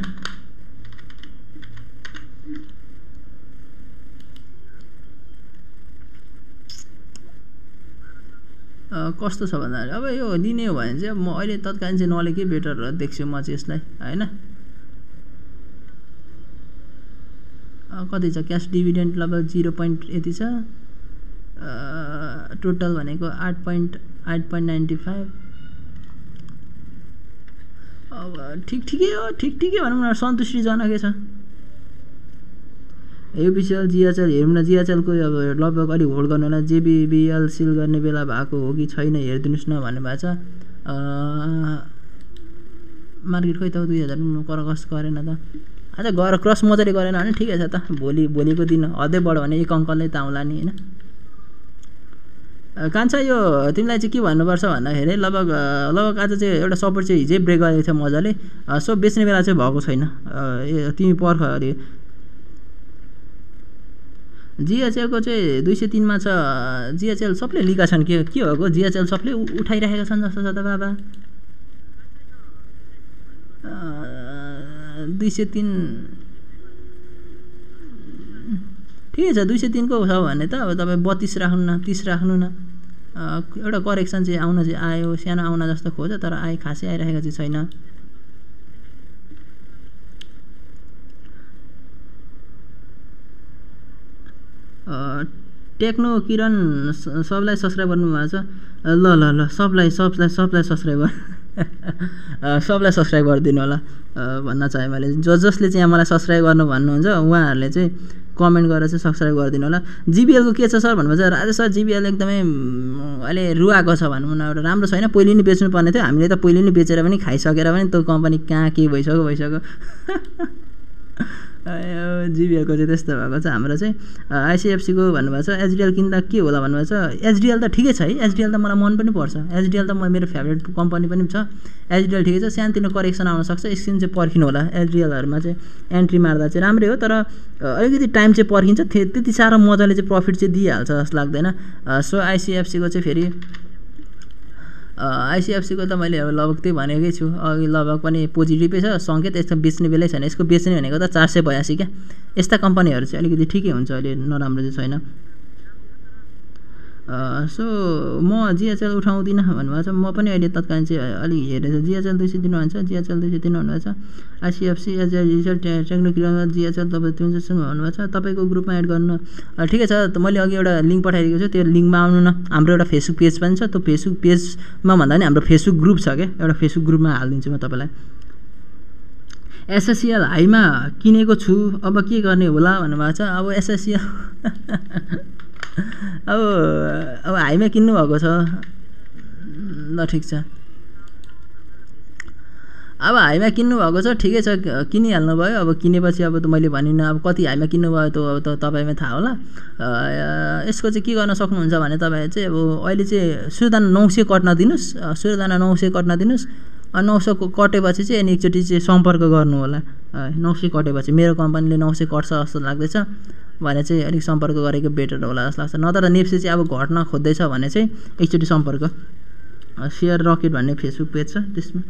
कस्तो छ भन्दाखेरि अब यो लिने हो भने चाहिँ म अहिले तत्कालीन चाहिँ नलेकै बेटर देख्छु म चाहिँ यसलाई होइन। कति छ क्यास डिभिडेन्ड लगभग जिरो पोइन्ट यति छ। टोटल भनेको आठ पोइन्ट आठ पोइन्ट नाइन्टी फाइभ। अब ठिक ठिकै हो ठिक ठिकै भनौँ न सन्तुष्टिजनकै छ। युपिसिएल जिएचएल हेरौँ न। जिएचएलको अब लगभग अलिक होल्ड गर्नु होला। जेबिबिएल सिल गर्ने बेला भएको हो कि छैन हेरिदिनुहोस् न भन्नुभएको छ। मार्केट खोइ त दुई हजार कर कस गरेन त। आज गएर क्रस मजाले गरेन भने ठिकै छ त। भोलि भोलिको दिन अझै बढ्यो भने एक अङ्कलले त आउँला नि होइन। कान्छा यो तिमीलाई चाहिँ के भन्नुपर्छ भन्दाखेरि लगभग लगभग आज चाहिँ एउटा सपोर्ट चाहिँ हिजै ब्रेक गरेको थियो मजाले। सो बेच्ने बेला चाहिँ भएको छैन। तिमी पर्ख अरे जिएचएलको चाहिँ दुई सय तिनमा छ। जिएचएल सबले लिएका छन् के के भएको जिएचएल सबले उठाइराखेका छन् जस्तो छ त बाबा। दुई सय तिन ठिकै छ। दुई सय तिनको छ भने त अब तपाईँ बत्तिस राख्नु न तिस राख्नु न। एउटा करेक्सन चाहिँ आउन चाहिँ आयो सानो आउन जस्तो खोज्छ तर आए खासै आइरहेको चाहिँ छैन। टेक्नो किरण सबलाई सब्सक्राइब गर्नुभएको छ। ल ल ल सबलाई सबलाई सबलाई सब्सक्राइब सबलाई सब्सक्राइब गरिदिनु होला भन्न चाहेँ मैले। ज जसले चाहिँ मलाई सब्सक्राइब गर्नु भन्नुहुन्छ उहाँहरूले चाहिँ कमेन्ट गरेर चाहिँ सब्सक्राइब गरिदिनु होला। जिबिएलको के छ सर भन्नुभएको छ। राजेश सर जिबिएल एकदमै अहिले रुवाएको छ भनौँ न। एउटा राम्रो छैन। पहिले नि बेच्नु पर्ने थियो। हामीले त पहिले नि बेचेर पनि खाइसकेर पनि त्यो कम्पनी कहाँ के भइसक्यो भइसक्यो। जिबिएलको चाहिँ त्यस्तो भएको छ। हाम्रो चाहिँ आइसिएफसीको भन्नुभएको छ। एचडिएल किन्दा के होला भन्नुभएको छ। एचडिएल त ठिकै छ है। एचडिएल त मलाई मन पनि पर्छ। एचडिएल त म मेरो फेभरेट कम्पनी पनि छ। एचडिएल ठिकै छ। सानोतिनो करेक्सन आउन सक्छ। एकछिन चाहिँ पर्खिनु होला। एचडिएलहरूमा चाहिँ एन्ट्री मार्दा चाहिँ राम्रै हो तर अलिकति टाइम चाहिँ पर्खिन्छ। त्यति साह्रो मजाले चाहिँ प्रफिट चाहिँ दिइहाल्छ जस्तो लाग्दैन। सो आइसिएफसीको चाहिँ फेरि आइसिएफसीको त मैले अब लगभग त्यही भनेकै छु अघि लगभग पनि पोजिटिभै छ सङ्केत। यसको बेच्ने बेलै छैन। यसको बेच्ने भनेको त चार सय बयासी क्या। यस्ता कम्पनीहरू चाहिँ अलिकति ठिकै हुन्छ अहिले नराम्रो चाहिँ छैन। सो म जिएचएल उठाउँदिनँ भन्नुभएको छ। म पनि अहिले तत्कालीन चाहिँ अलिक हेरेर जिएचएल दुई सय दिनु भन्छ। जिएचएल दुई सय दिनु भन्नुभएको छ। ICFC HDL result technical GHL तपाईँ तिन सय भन्नुभएको छ। तपाईँको ग्रुपमा एड गर्नु ठिकै छ। मैले अघि एउटा लिङ्क पठाइदिएको छु। त्यो लिङ्कमा आउनु न। हाम्रो एउटा फेसबुक पेज पनि छ। त्यो फेसबुक पेजमा भन्दा पनि हाम्रो फेसबुक ग्रुप छ क्या। एउटा फेसबुक ग्रुपमा हालिदिन्छु म तपाईँलाई। एसएससिएल हाईमा किनेको छु अब के गर्ने होला भन्नुभएको छ। अब एसएससिएल अब अब हाईमा किन्नु भएको छ ल ठिक छ। अब हाईमा किन्नु भएको छ ठिकै छ किनिहाल्नु भयो। अब किनेपछि अब त मैले भनिनँ अब कति हाईमा किन्नु भयो त्यो अब त तपाईँमै थाहा होला। यसको चाहिँ के गर्न सक्नुहुन्छ भने तपाईँ चाहिँ अब अहिले चाहिँ सुरदाना नौ सय कट्न दिनुहोस्। सुरदाना नौ सय कट्न दिनुहोस्। नौ सय कटेपछि चाहिँ अनि एकचोटि चाहिँ सम्पर्क गर्नु होला। नौ सय कटेपछि मेरो कम्पनीले नौ सय कट्छ जस्तो लाग्दैछ भने चाहिँ अलिक सम्पर्क गरेको बेटर होला जस्तो लाग्छ। नत्र नेप्से चाहिँ अब घट्न खोज्दैछ भने चाहिँ एकचोटि सम्पर्क। सेयर रकेट भन्ने फेसबुक पेज छ त्यसमा।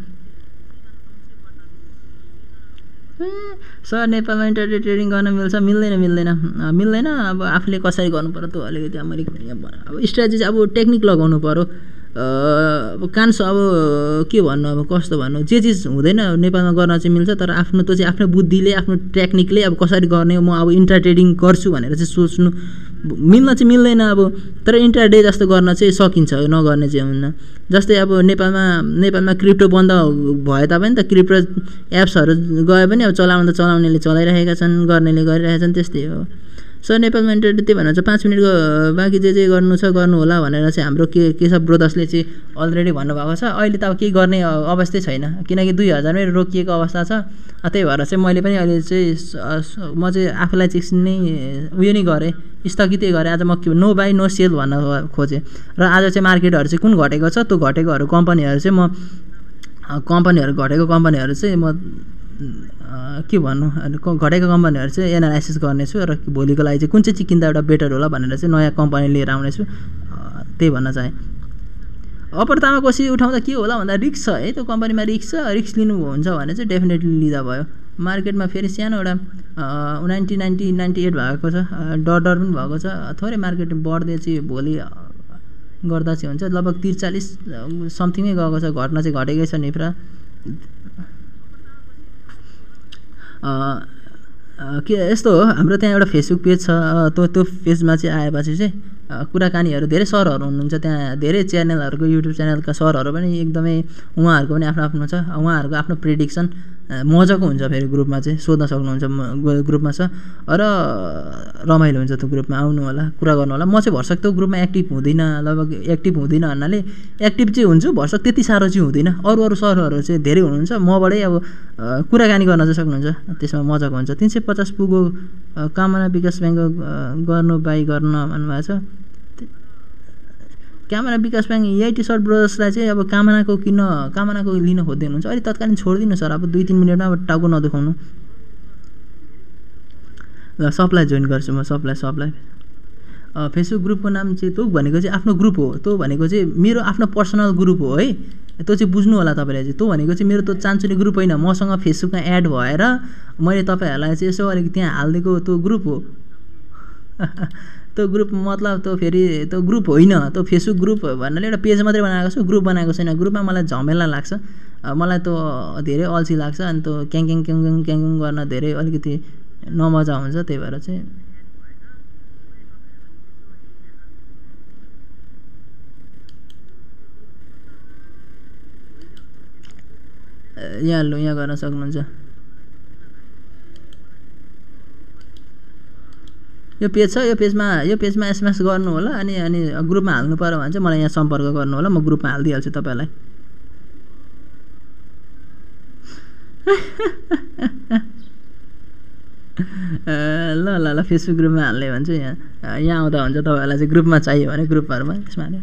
सर नेपालमा इन्टरनेट ट्रेडिङ गर्न मिल्छ मिल्दैन मिल्दैन मिल्दैन। अब आफूले कसरी गर्नु पर्यो त्यो अलिकति मैले अब स्ट्राटेजी अब टेक्निक लगाउनु पर्यो। अब कान्छ अब के भन्नु अब कस्तो भन्नु जे चिज हुँदैन नेपालमा गर्न चाहिँ मिल्छ तर आफ्नो त्यो चाहिँ आफ्नो बुद्धिले आफ्नो टेक्निकले अब कसरी गर्ने म अब इन्ट्रा ट्रेडिङ गर्छु भनेर चाहिँ सोच्नु मिल्न चाहिँ मिल्दैन। अब तर इन्ट्रा डे जस्तो गर्न चाहिँ सकिन्छ नगर्ने चाहिँ हुन्न। जस्तै अब नेपालमा नेपालमा क्रिप्टो बन्द भए तापनि त क्रिप्टो एप्सहरू गए पनि अब चलाउनु त चलाउनेले चलाइरहेका छन् गर्नेले गरिरहेका छन् त्यस्तै हो। सर नेपालमा इन्टरनेट त्यही भनेर चाहिँ पाँच मिनटको बाँकी जे जे गर्नु छ गर्नु होला भनेर चाहिँ हाम्रो के केशव ब्रोदर्सले चाहिँ अलरेडी भन्नुभएको छ। अहिले त अब केही गर्ने अवस्थै छैन किनकि दुई हजारमै रोकिएको अवस्था छ। त्यही भएर चाहिँ मैले पनि अहिले चाहिँ म चाहिँ आफूलाई चाहिँ एकछिन नै उयो नै गरेँ, स्थगितै गरेँ। आज म नो बाई नो सेल भन्न खोजेँ र आज चाहिँ मार्केटहरू चाहिँ कुन घटेको छ त्यो घटेकोहरू कम्पनीहरू चाहिँ म कम्पनीहरू घटेको कम्पनीहरू चाहिँ म के भन्नु घटेको कम्पनीहरू चाहिँ एनालाइसिस गर्नेछु र भोलिको लागि चाहिँ कुन चाहिँ चाहिँ किन्दा एउटा बेटर होला भनेर चाहिँ नयाँ कम्पनी लिएर आउनेछु, त्यही भन्न चाहेँ। अपरतामा कोसी उठाउँदा के होला भन्दा रिक्स छ है, त्यो कम्पनीमा रिक्स छ। रिक्स लिनुहुन्छ भने चाहिँ डेफिनेटली लिँदा भयो। मार्केटमा फेरि सानो एउटा नाइन्टी नाइन्टी नाइन्टी एट भएको छ, डर डर पनि भएको छ। थोरै मार्केट बढ्दै चाहिँ भोलि गर्दा चाहिँ हुन्छ। लगभग त्रिचालिस समथिङै गएको छ, घट्न चाहिँ घटेकै छ निफ्रा। के यस्तो हो, हाम्रो त्यहाँ एउटा फेसबुक पेज छ, त्यो त्यो पेजमा चाहिँ आएपछि चाहिँ कुराकानीहरू धेरै सरहरू हुनुहुन्छ त्यहाँ, धेरै च्यानलहरूको युट्युब च्यानलका सरहरू पनि एकदमै उहाँहरूको पनि आफ्नो आफ्नो छ। उहाँहरूको आफ्नो प्रेडिक्सन मजाको हुन्छ। फेरि ग्रुपमा चाहिँ सोध्न सक्नुहुन्छ, ग्रुपमा छ र रमाइलो हुन्छ। त्यो ग्रुपमा आउनु होला, कुरा गर्नु होला। म चाहिँ भर्सक त्यो ग्रुपमा एक्टिभ हुँदिनँ, लगभग एक्टिभ हुँदिनँ भन्नाले एक्टिभ चाहिँ हुन्छु, भर्सक त्यति साह्रो चाहिँ हुँदिनँ। अरू अरू सरहरू चाहिँ धेरै हुनुहुन्छ, मबाटै अब कुराकानी गर्न चाहिँ सक्नुहुन्छ, त्यसमा मजाको हुन्छ। तिन सय पचास पुगो कामना विकास ब्याङ्क गर्नु बाई गर्न भन्नुभएको छ। कामना विकास ब्याङ्क एआइटी सर ब्रदर्सलाई चाहिँ अब कामनाको किन्न कामनाको लिन खोज्दै हुनुहुन्छ, अहिले तत्कालीन छोडिदिनु सर, अब दुई तिन मिनटमा अब टाउको नदुखाउनु। ल सबलाई जोइन गर्छु म, सबलाई सबलाई फेसबुक ग्रुपको नाम चाहिँ त्यो भनेको चाहिँ आफ्नो ग्रुप हो। त्यो भनेको चाहिँ मेरो आफ्नो पर्सनल ग्रुप हो है, त्यो चाहिँ बुझ्नु होला तपाईँले चाहिँ। त्यो भनेको चाहिँ मेरो त्यो चान्चुने ग्रुप होइन, मसँग फेसबुकमा एड भएर मैले तपाईँहरूलाई चाहिँ यसो अलिक त्यहाँ हालिदिएको त्यो ग्रुप हो। त्यो ग्रुप मतलब त्यो फेरि त्यो ग्रुप होइन, त्यो फेसबुक ग्रुप भन्नाले एउटा पेज मात्रै बनाएको छु, ग्रुप बनाएको छैन। ग्रुपमा मलाई झमेला लाग्छ, मलाई त्यो धेरै अल्छी लाग्छ, अनि त्यो क्याङ क्याङ क्याङ क्याङ गर्न धेरै अलिकति नमजा हुन्छ। त्यही भएर चाहिँ यहाँ लु यहाँ गर्न सक्नुहुन्छ। यो पेज छ, यो पेजमा यो पेजमा एसएमएस गर्नु होला, अनि अनि ग्रुपमा हाल्नु पर्यो भने चाहिँ मलाई यहाँ सम्पर्क गर्नु होला, म ग्रुपमा हालिदिइहाल्छु तपाईँलाई। ल ल ल फेसबुक ग्रुपमा हाल्ने भने चाहिँ यहाँ यहाँ आउँदा हुन्छ। तपाईँहरूलाई चाहिँ ग्रुपमा चाहियो भने ग्रुपहरूमा त्यसमा हाल्यो।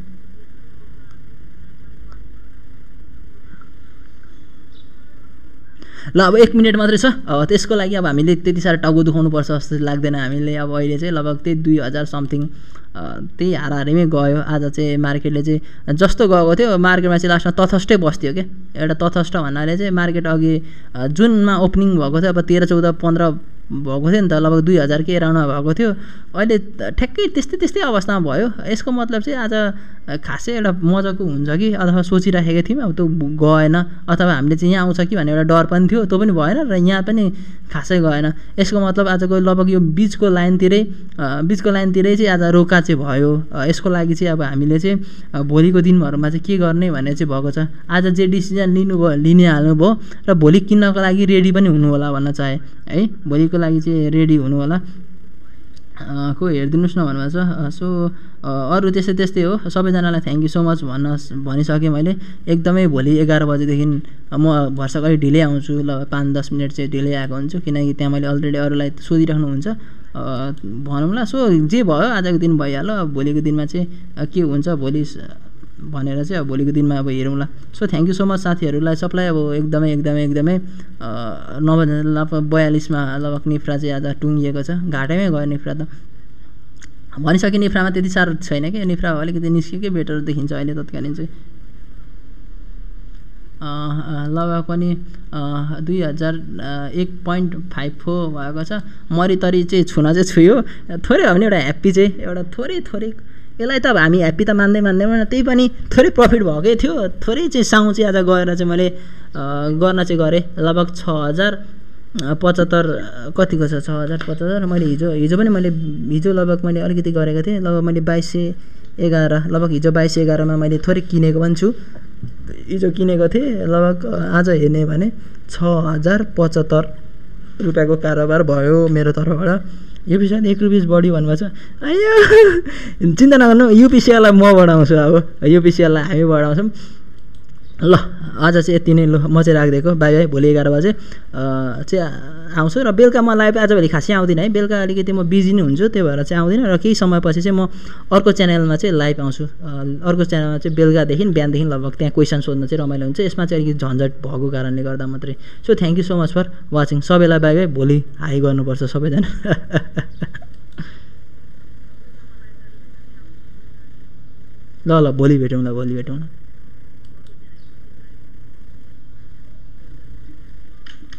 ल अब एक मिनट मात्रै छ, अब त्यसको लागि अब हामीले त्यति साह्रो टाउको दुखाउनु पर्छ जस्तो लाग्दैन हामीले। अब अहिले चाहिँ लगभग त्यही दुई हजार समथिङ त्यही हाराहारीमै गयो। आज चाहिँ मार्केटले चाहिँ जस्तो गएको थियो, मार्केटमा चाहिँ लास्टमा तथस्थै बस्थ्यो क्या। एउटा तथस्थ भन्नाले चाहिँ मार्केट अघि जुनमा ओपनिङ भएको थियो, अब तेह्र चौध पन्ध्र भएको थियो नि त, लगभग दुई हजारकै एराउन्डमा भएको थियो। अहिले ठ्याक्कै त्यस्तै त्यस्तै अवस्थामा भयो। यसको मतलब चाहिँ आज खासै एउटा मजाको हुन्छ कि अथवा सोचिराखेको थियौँ, अब त्यो गएन, अथवा हामीले चाहिँ यहाँ आउँछ कि भन्ने एउटा डर पनि थियो, त्यो पनि भएन, र यहाँ पनि खासै गएन। यसको मतलब आजको लगभग यो बिचको लाइनतिरै बिचको लाइनतिरै चाहिँ आज रोका चाहिँ भयो। यसको लागि चाहिँ अब हामीले चाहिँ भोलिको दिनहरूमा चाहिँ के गर्ने भन्ने चाहिँ भएको छ। आज जे डिसिजन लिनुभयो लिने हाल्नुभयो र भोलि किन्नको लागि रेडी पनि हुनु होला भन्न चाहे है। भोलिको लागि चाहिँ रेडी हुनु होला। को हेरिदिनुहोस् न भन्नुभएको छ। सो अरू त्यस्तै त्यस्तै हो। सबैजनालाई थ्याङ्क यू सो मच भन्न भनिसकेँ मैले। एकदमै भोलि एघार बजेदेखि म भर्सक अलिक ढिलै आउँछु, ल पाँच दस मिनट चाहिँ ढिलै आएको हुन्छु, किनकि त्यहाँ मैले अलरेडी अरूलाई सोधिराख्नुहुन्छ भनौँला। सो जे भयो आजको दिन भइहाल्यो, भोलिको दिनमा चाहिँ के हुन्छ भोलि भनेर चाहिँ अब भोलिको दिनमा अब हेरौँला। So thank you so much साथीहरूलाई सबलाई। अब एकदमै एकदमै एकदमै नव बयालिसमा लगभग निफ्रा चाहिँ आज टुङ्गिएको छ, घाटैमै गयो निफ्रा त। भनिसकेँ निफ्रामा त्यति साह्रो छैन कि, निफ्रा अलिकति निस्किएकै बेटर देखिन्छ अहिले तत्कालीन चाहिँ। लगभग पनि दुई हजार एक पोइन्ट फाइभ फोर भएको छ। मरितरी चाहिँ छुन चाहिँ छुयो, थोरै हो भने एउटा ह्याप्पी चाहिँ एउटा थोरै थोरै यसलाई त अब हामी ह्याप्पी त मान्दै मान्दैनौँ, त्यही पनि थोरै प्रफिट भएकै थियो। थोरै चाहिँ साउ चाहिँ आज गएर चाहिँ मैले गर्न चाहिँ गरेँ। लगभग छ हजार पचहत्तर कतिको छ, छ हजार पचहत्तर। मैले हिजो हिजो पनि मैले हिजो लगभग मैले अलिकति गरेको थिएँ। लगभग मैले बाइस सय एघार लगभग हिजो बाइस सय एघारमा मैले थोरै किनेको पनि छु। हिजो किनेको थिएँ, लगभग आज हेर्ने भने छ हजार पचहत्तर रुपियाँको कारोबार भयो मेरो तर्फबाट। युपिसिएल एक रुपिस बढी भन्नुभएको छ आयो चिन्ता नगर्नु युपिसिएललाई म बढाउँछु अब युपिसिएललाई हामी बढाउँछौँ ल आज चाहिँ यति नै ल म चाहिँ राखिदिएको बाई बाई भोलि एघार बजे चाहिँ आउँछु र बेलुका म लाइभ आजभोलि खासै आउँदिनँ है बेलुका अलिकति म बिजी नै हुन्छु त्यही भएर चाहिँ आउँदिनँ र केही समयपछि चाहिँ म अर्को च्यानलमा चाहिँ लाइभ आउँछु अर्को च्यानलमा चाहिँ बेलुकादेखि बिहानदेखि लगभग त्यहाँ क्वेसन सोध्न चाहिँ रमाइलो हुन्छ यसमा चाहिँ अलिकति झन्झट भएको कारणले गर्दा मात्रै so thank you so much for watching सबैलाई बाई बाई भोलि हाई गर्नुपर्छ सबैजना ल ल भोलि भेटौँ ल भोलि भेटौँ न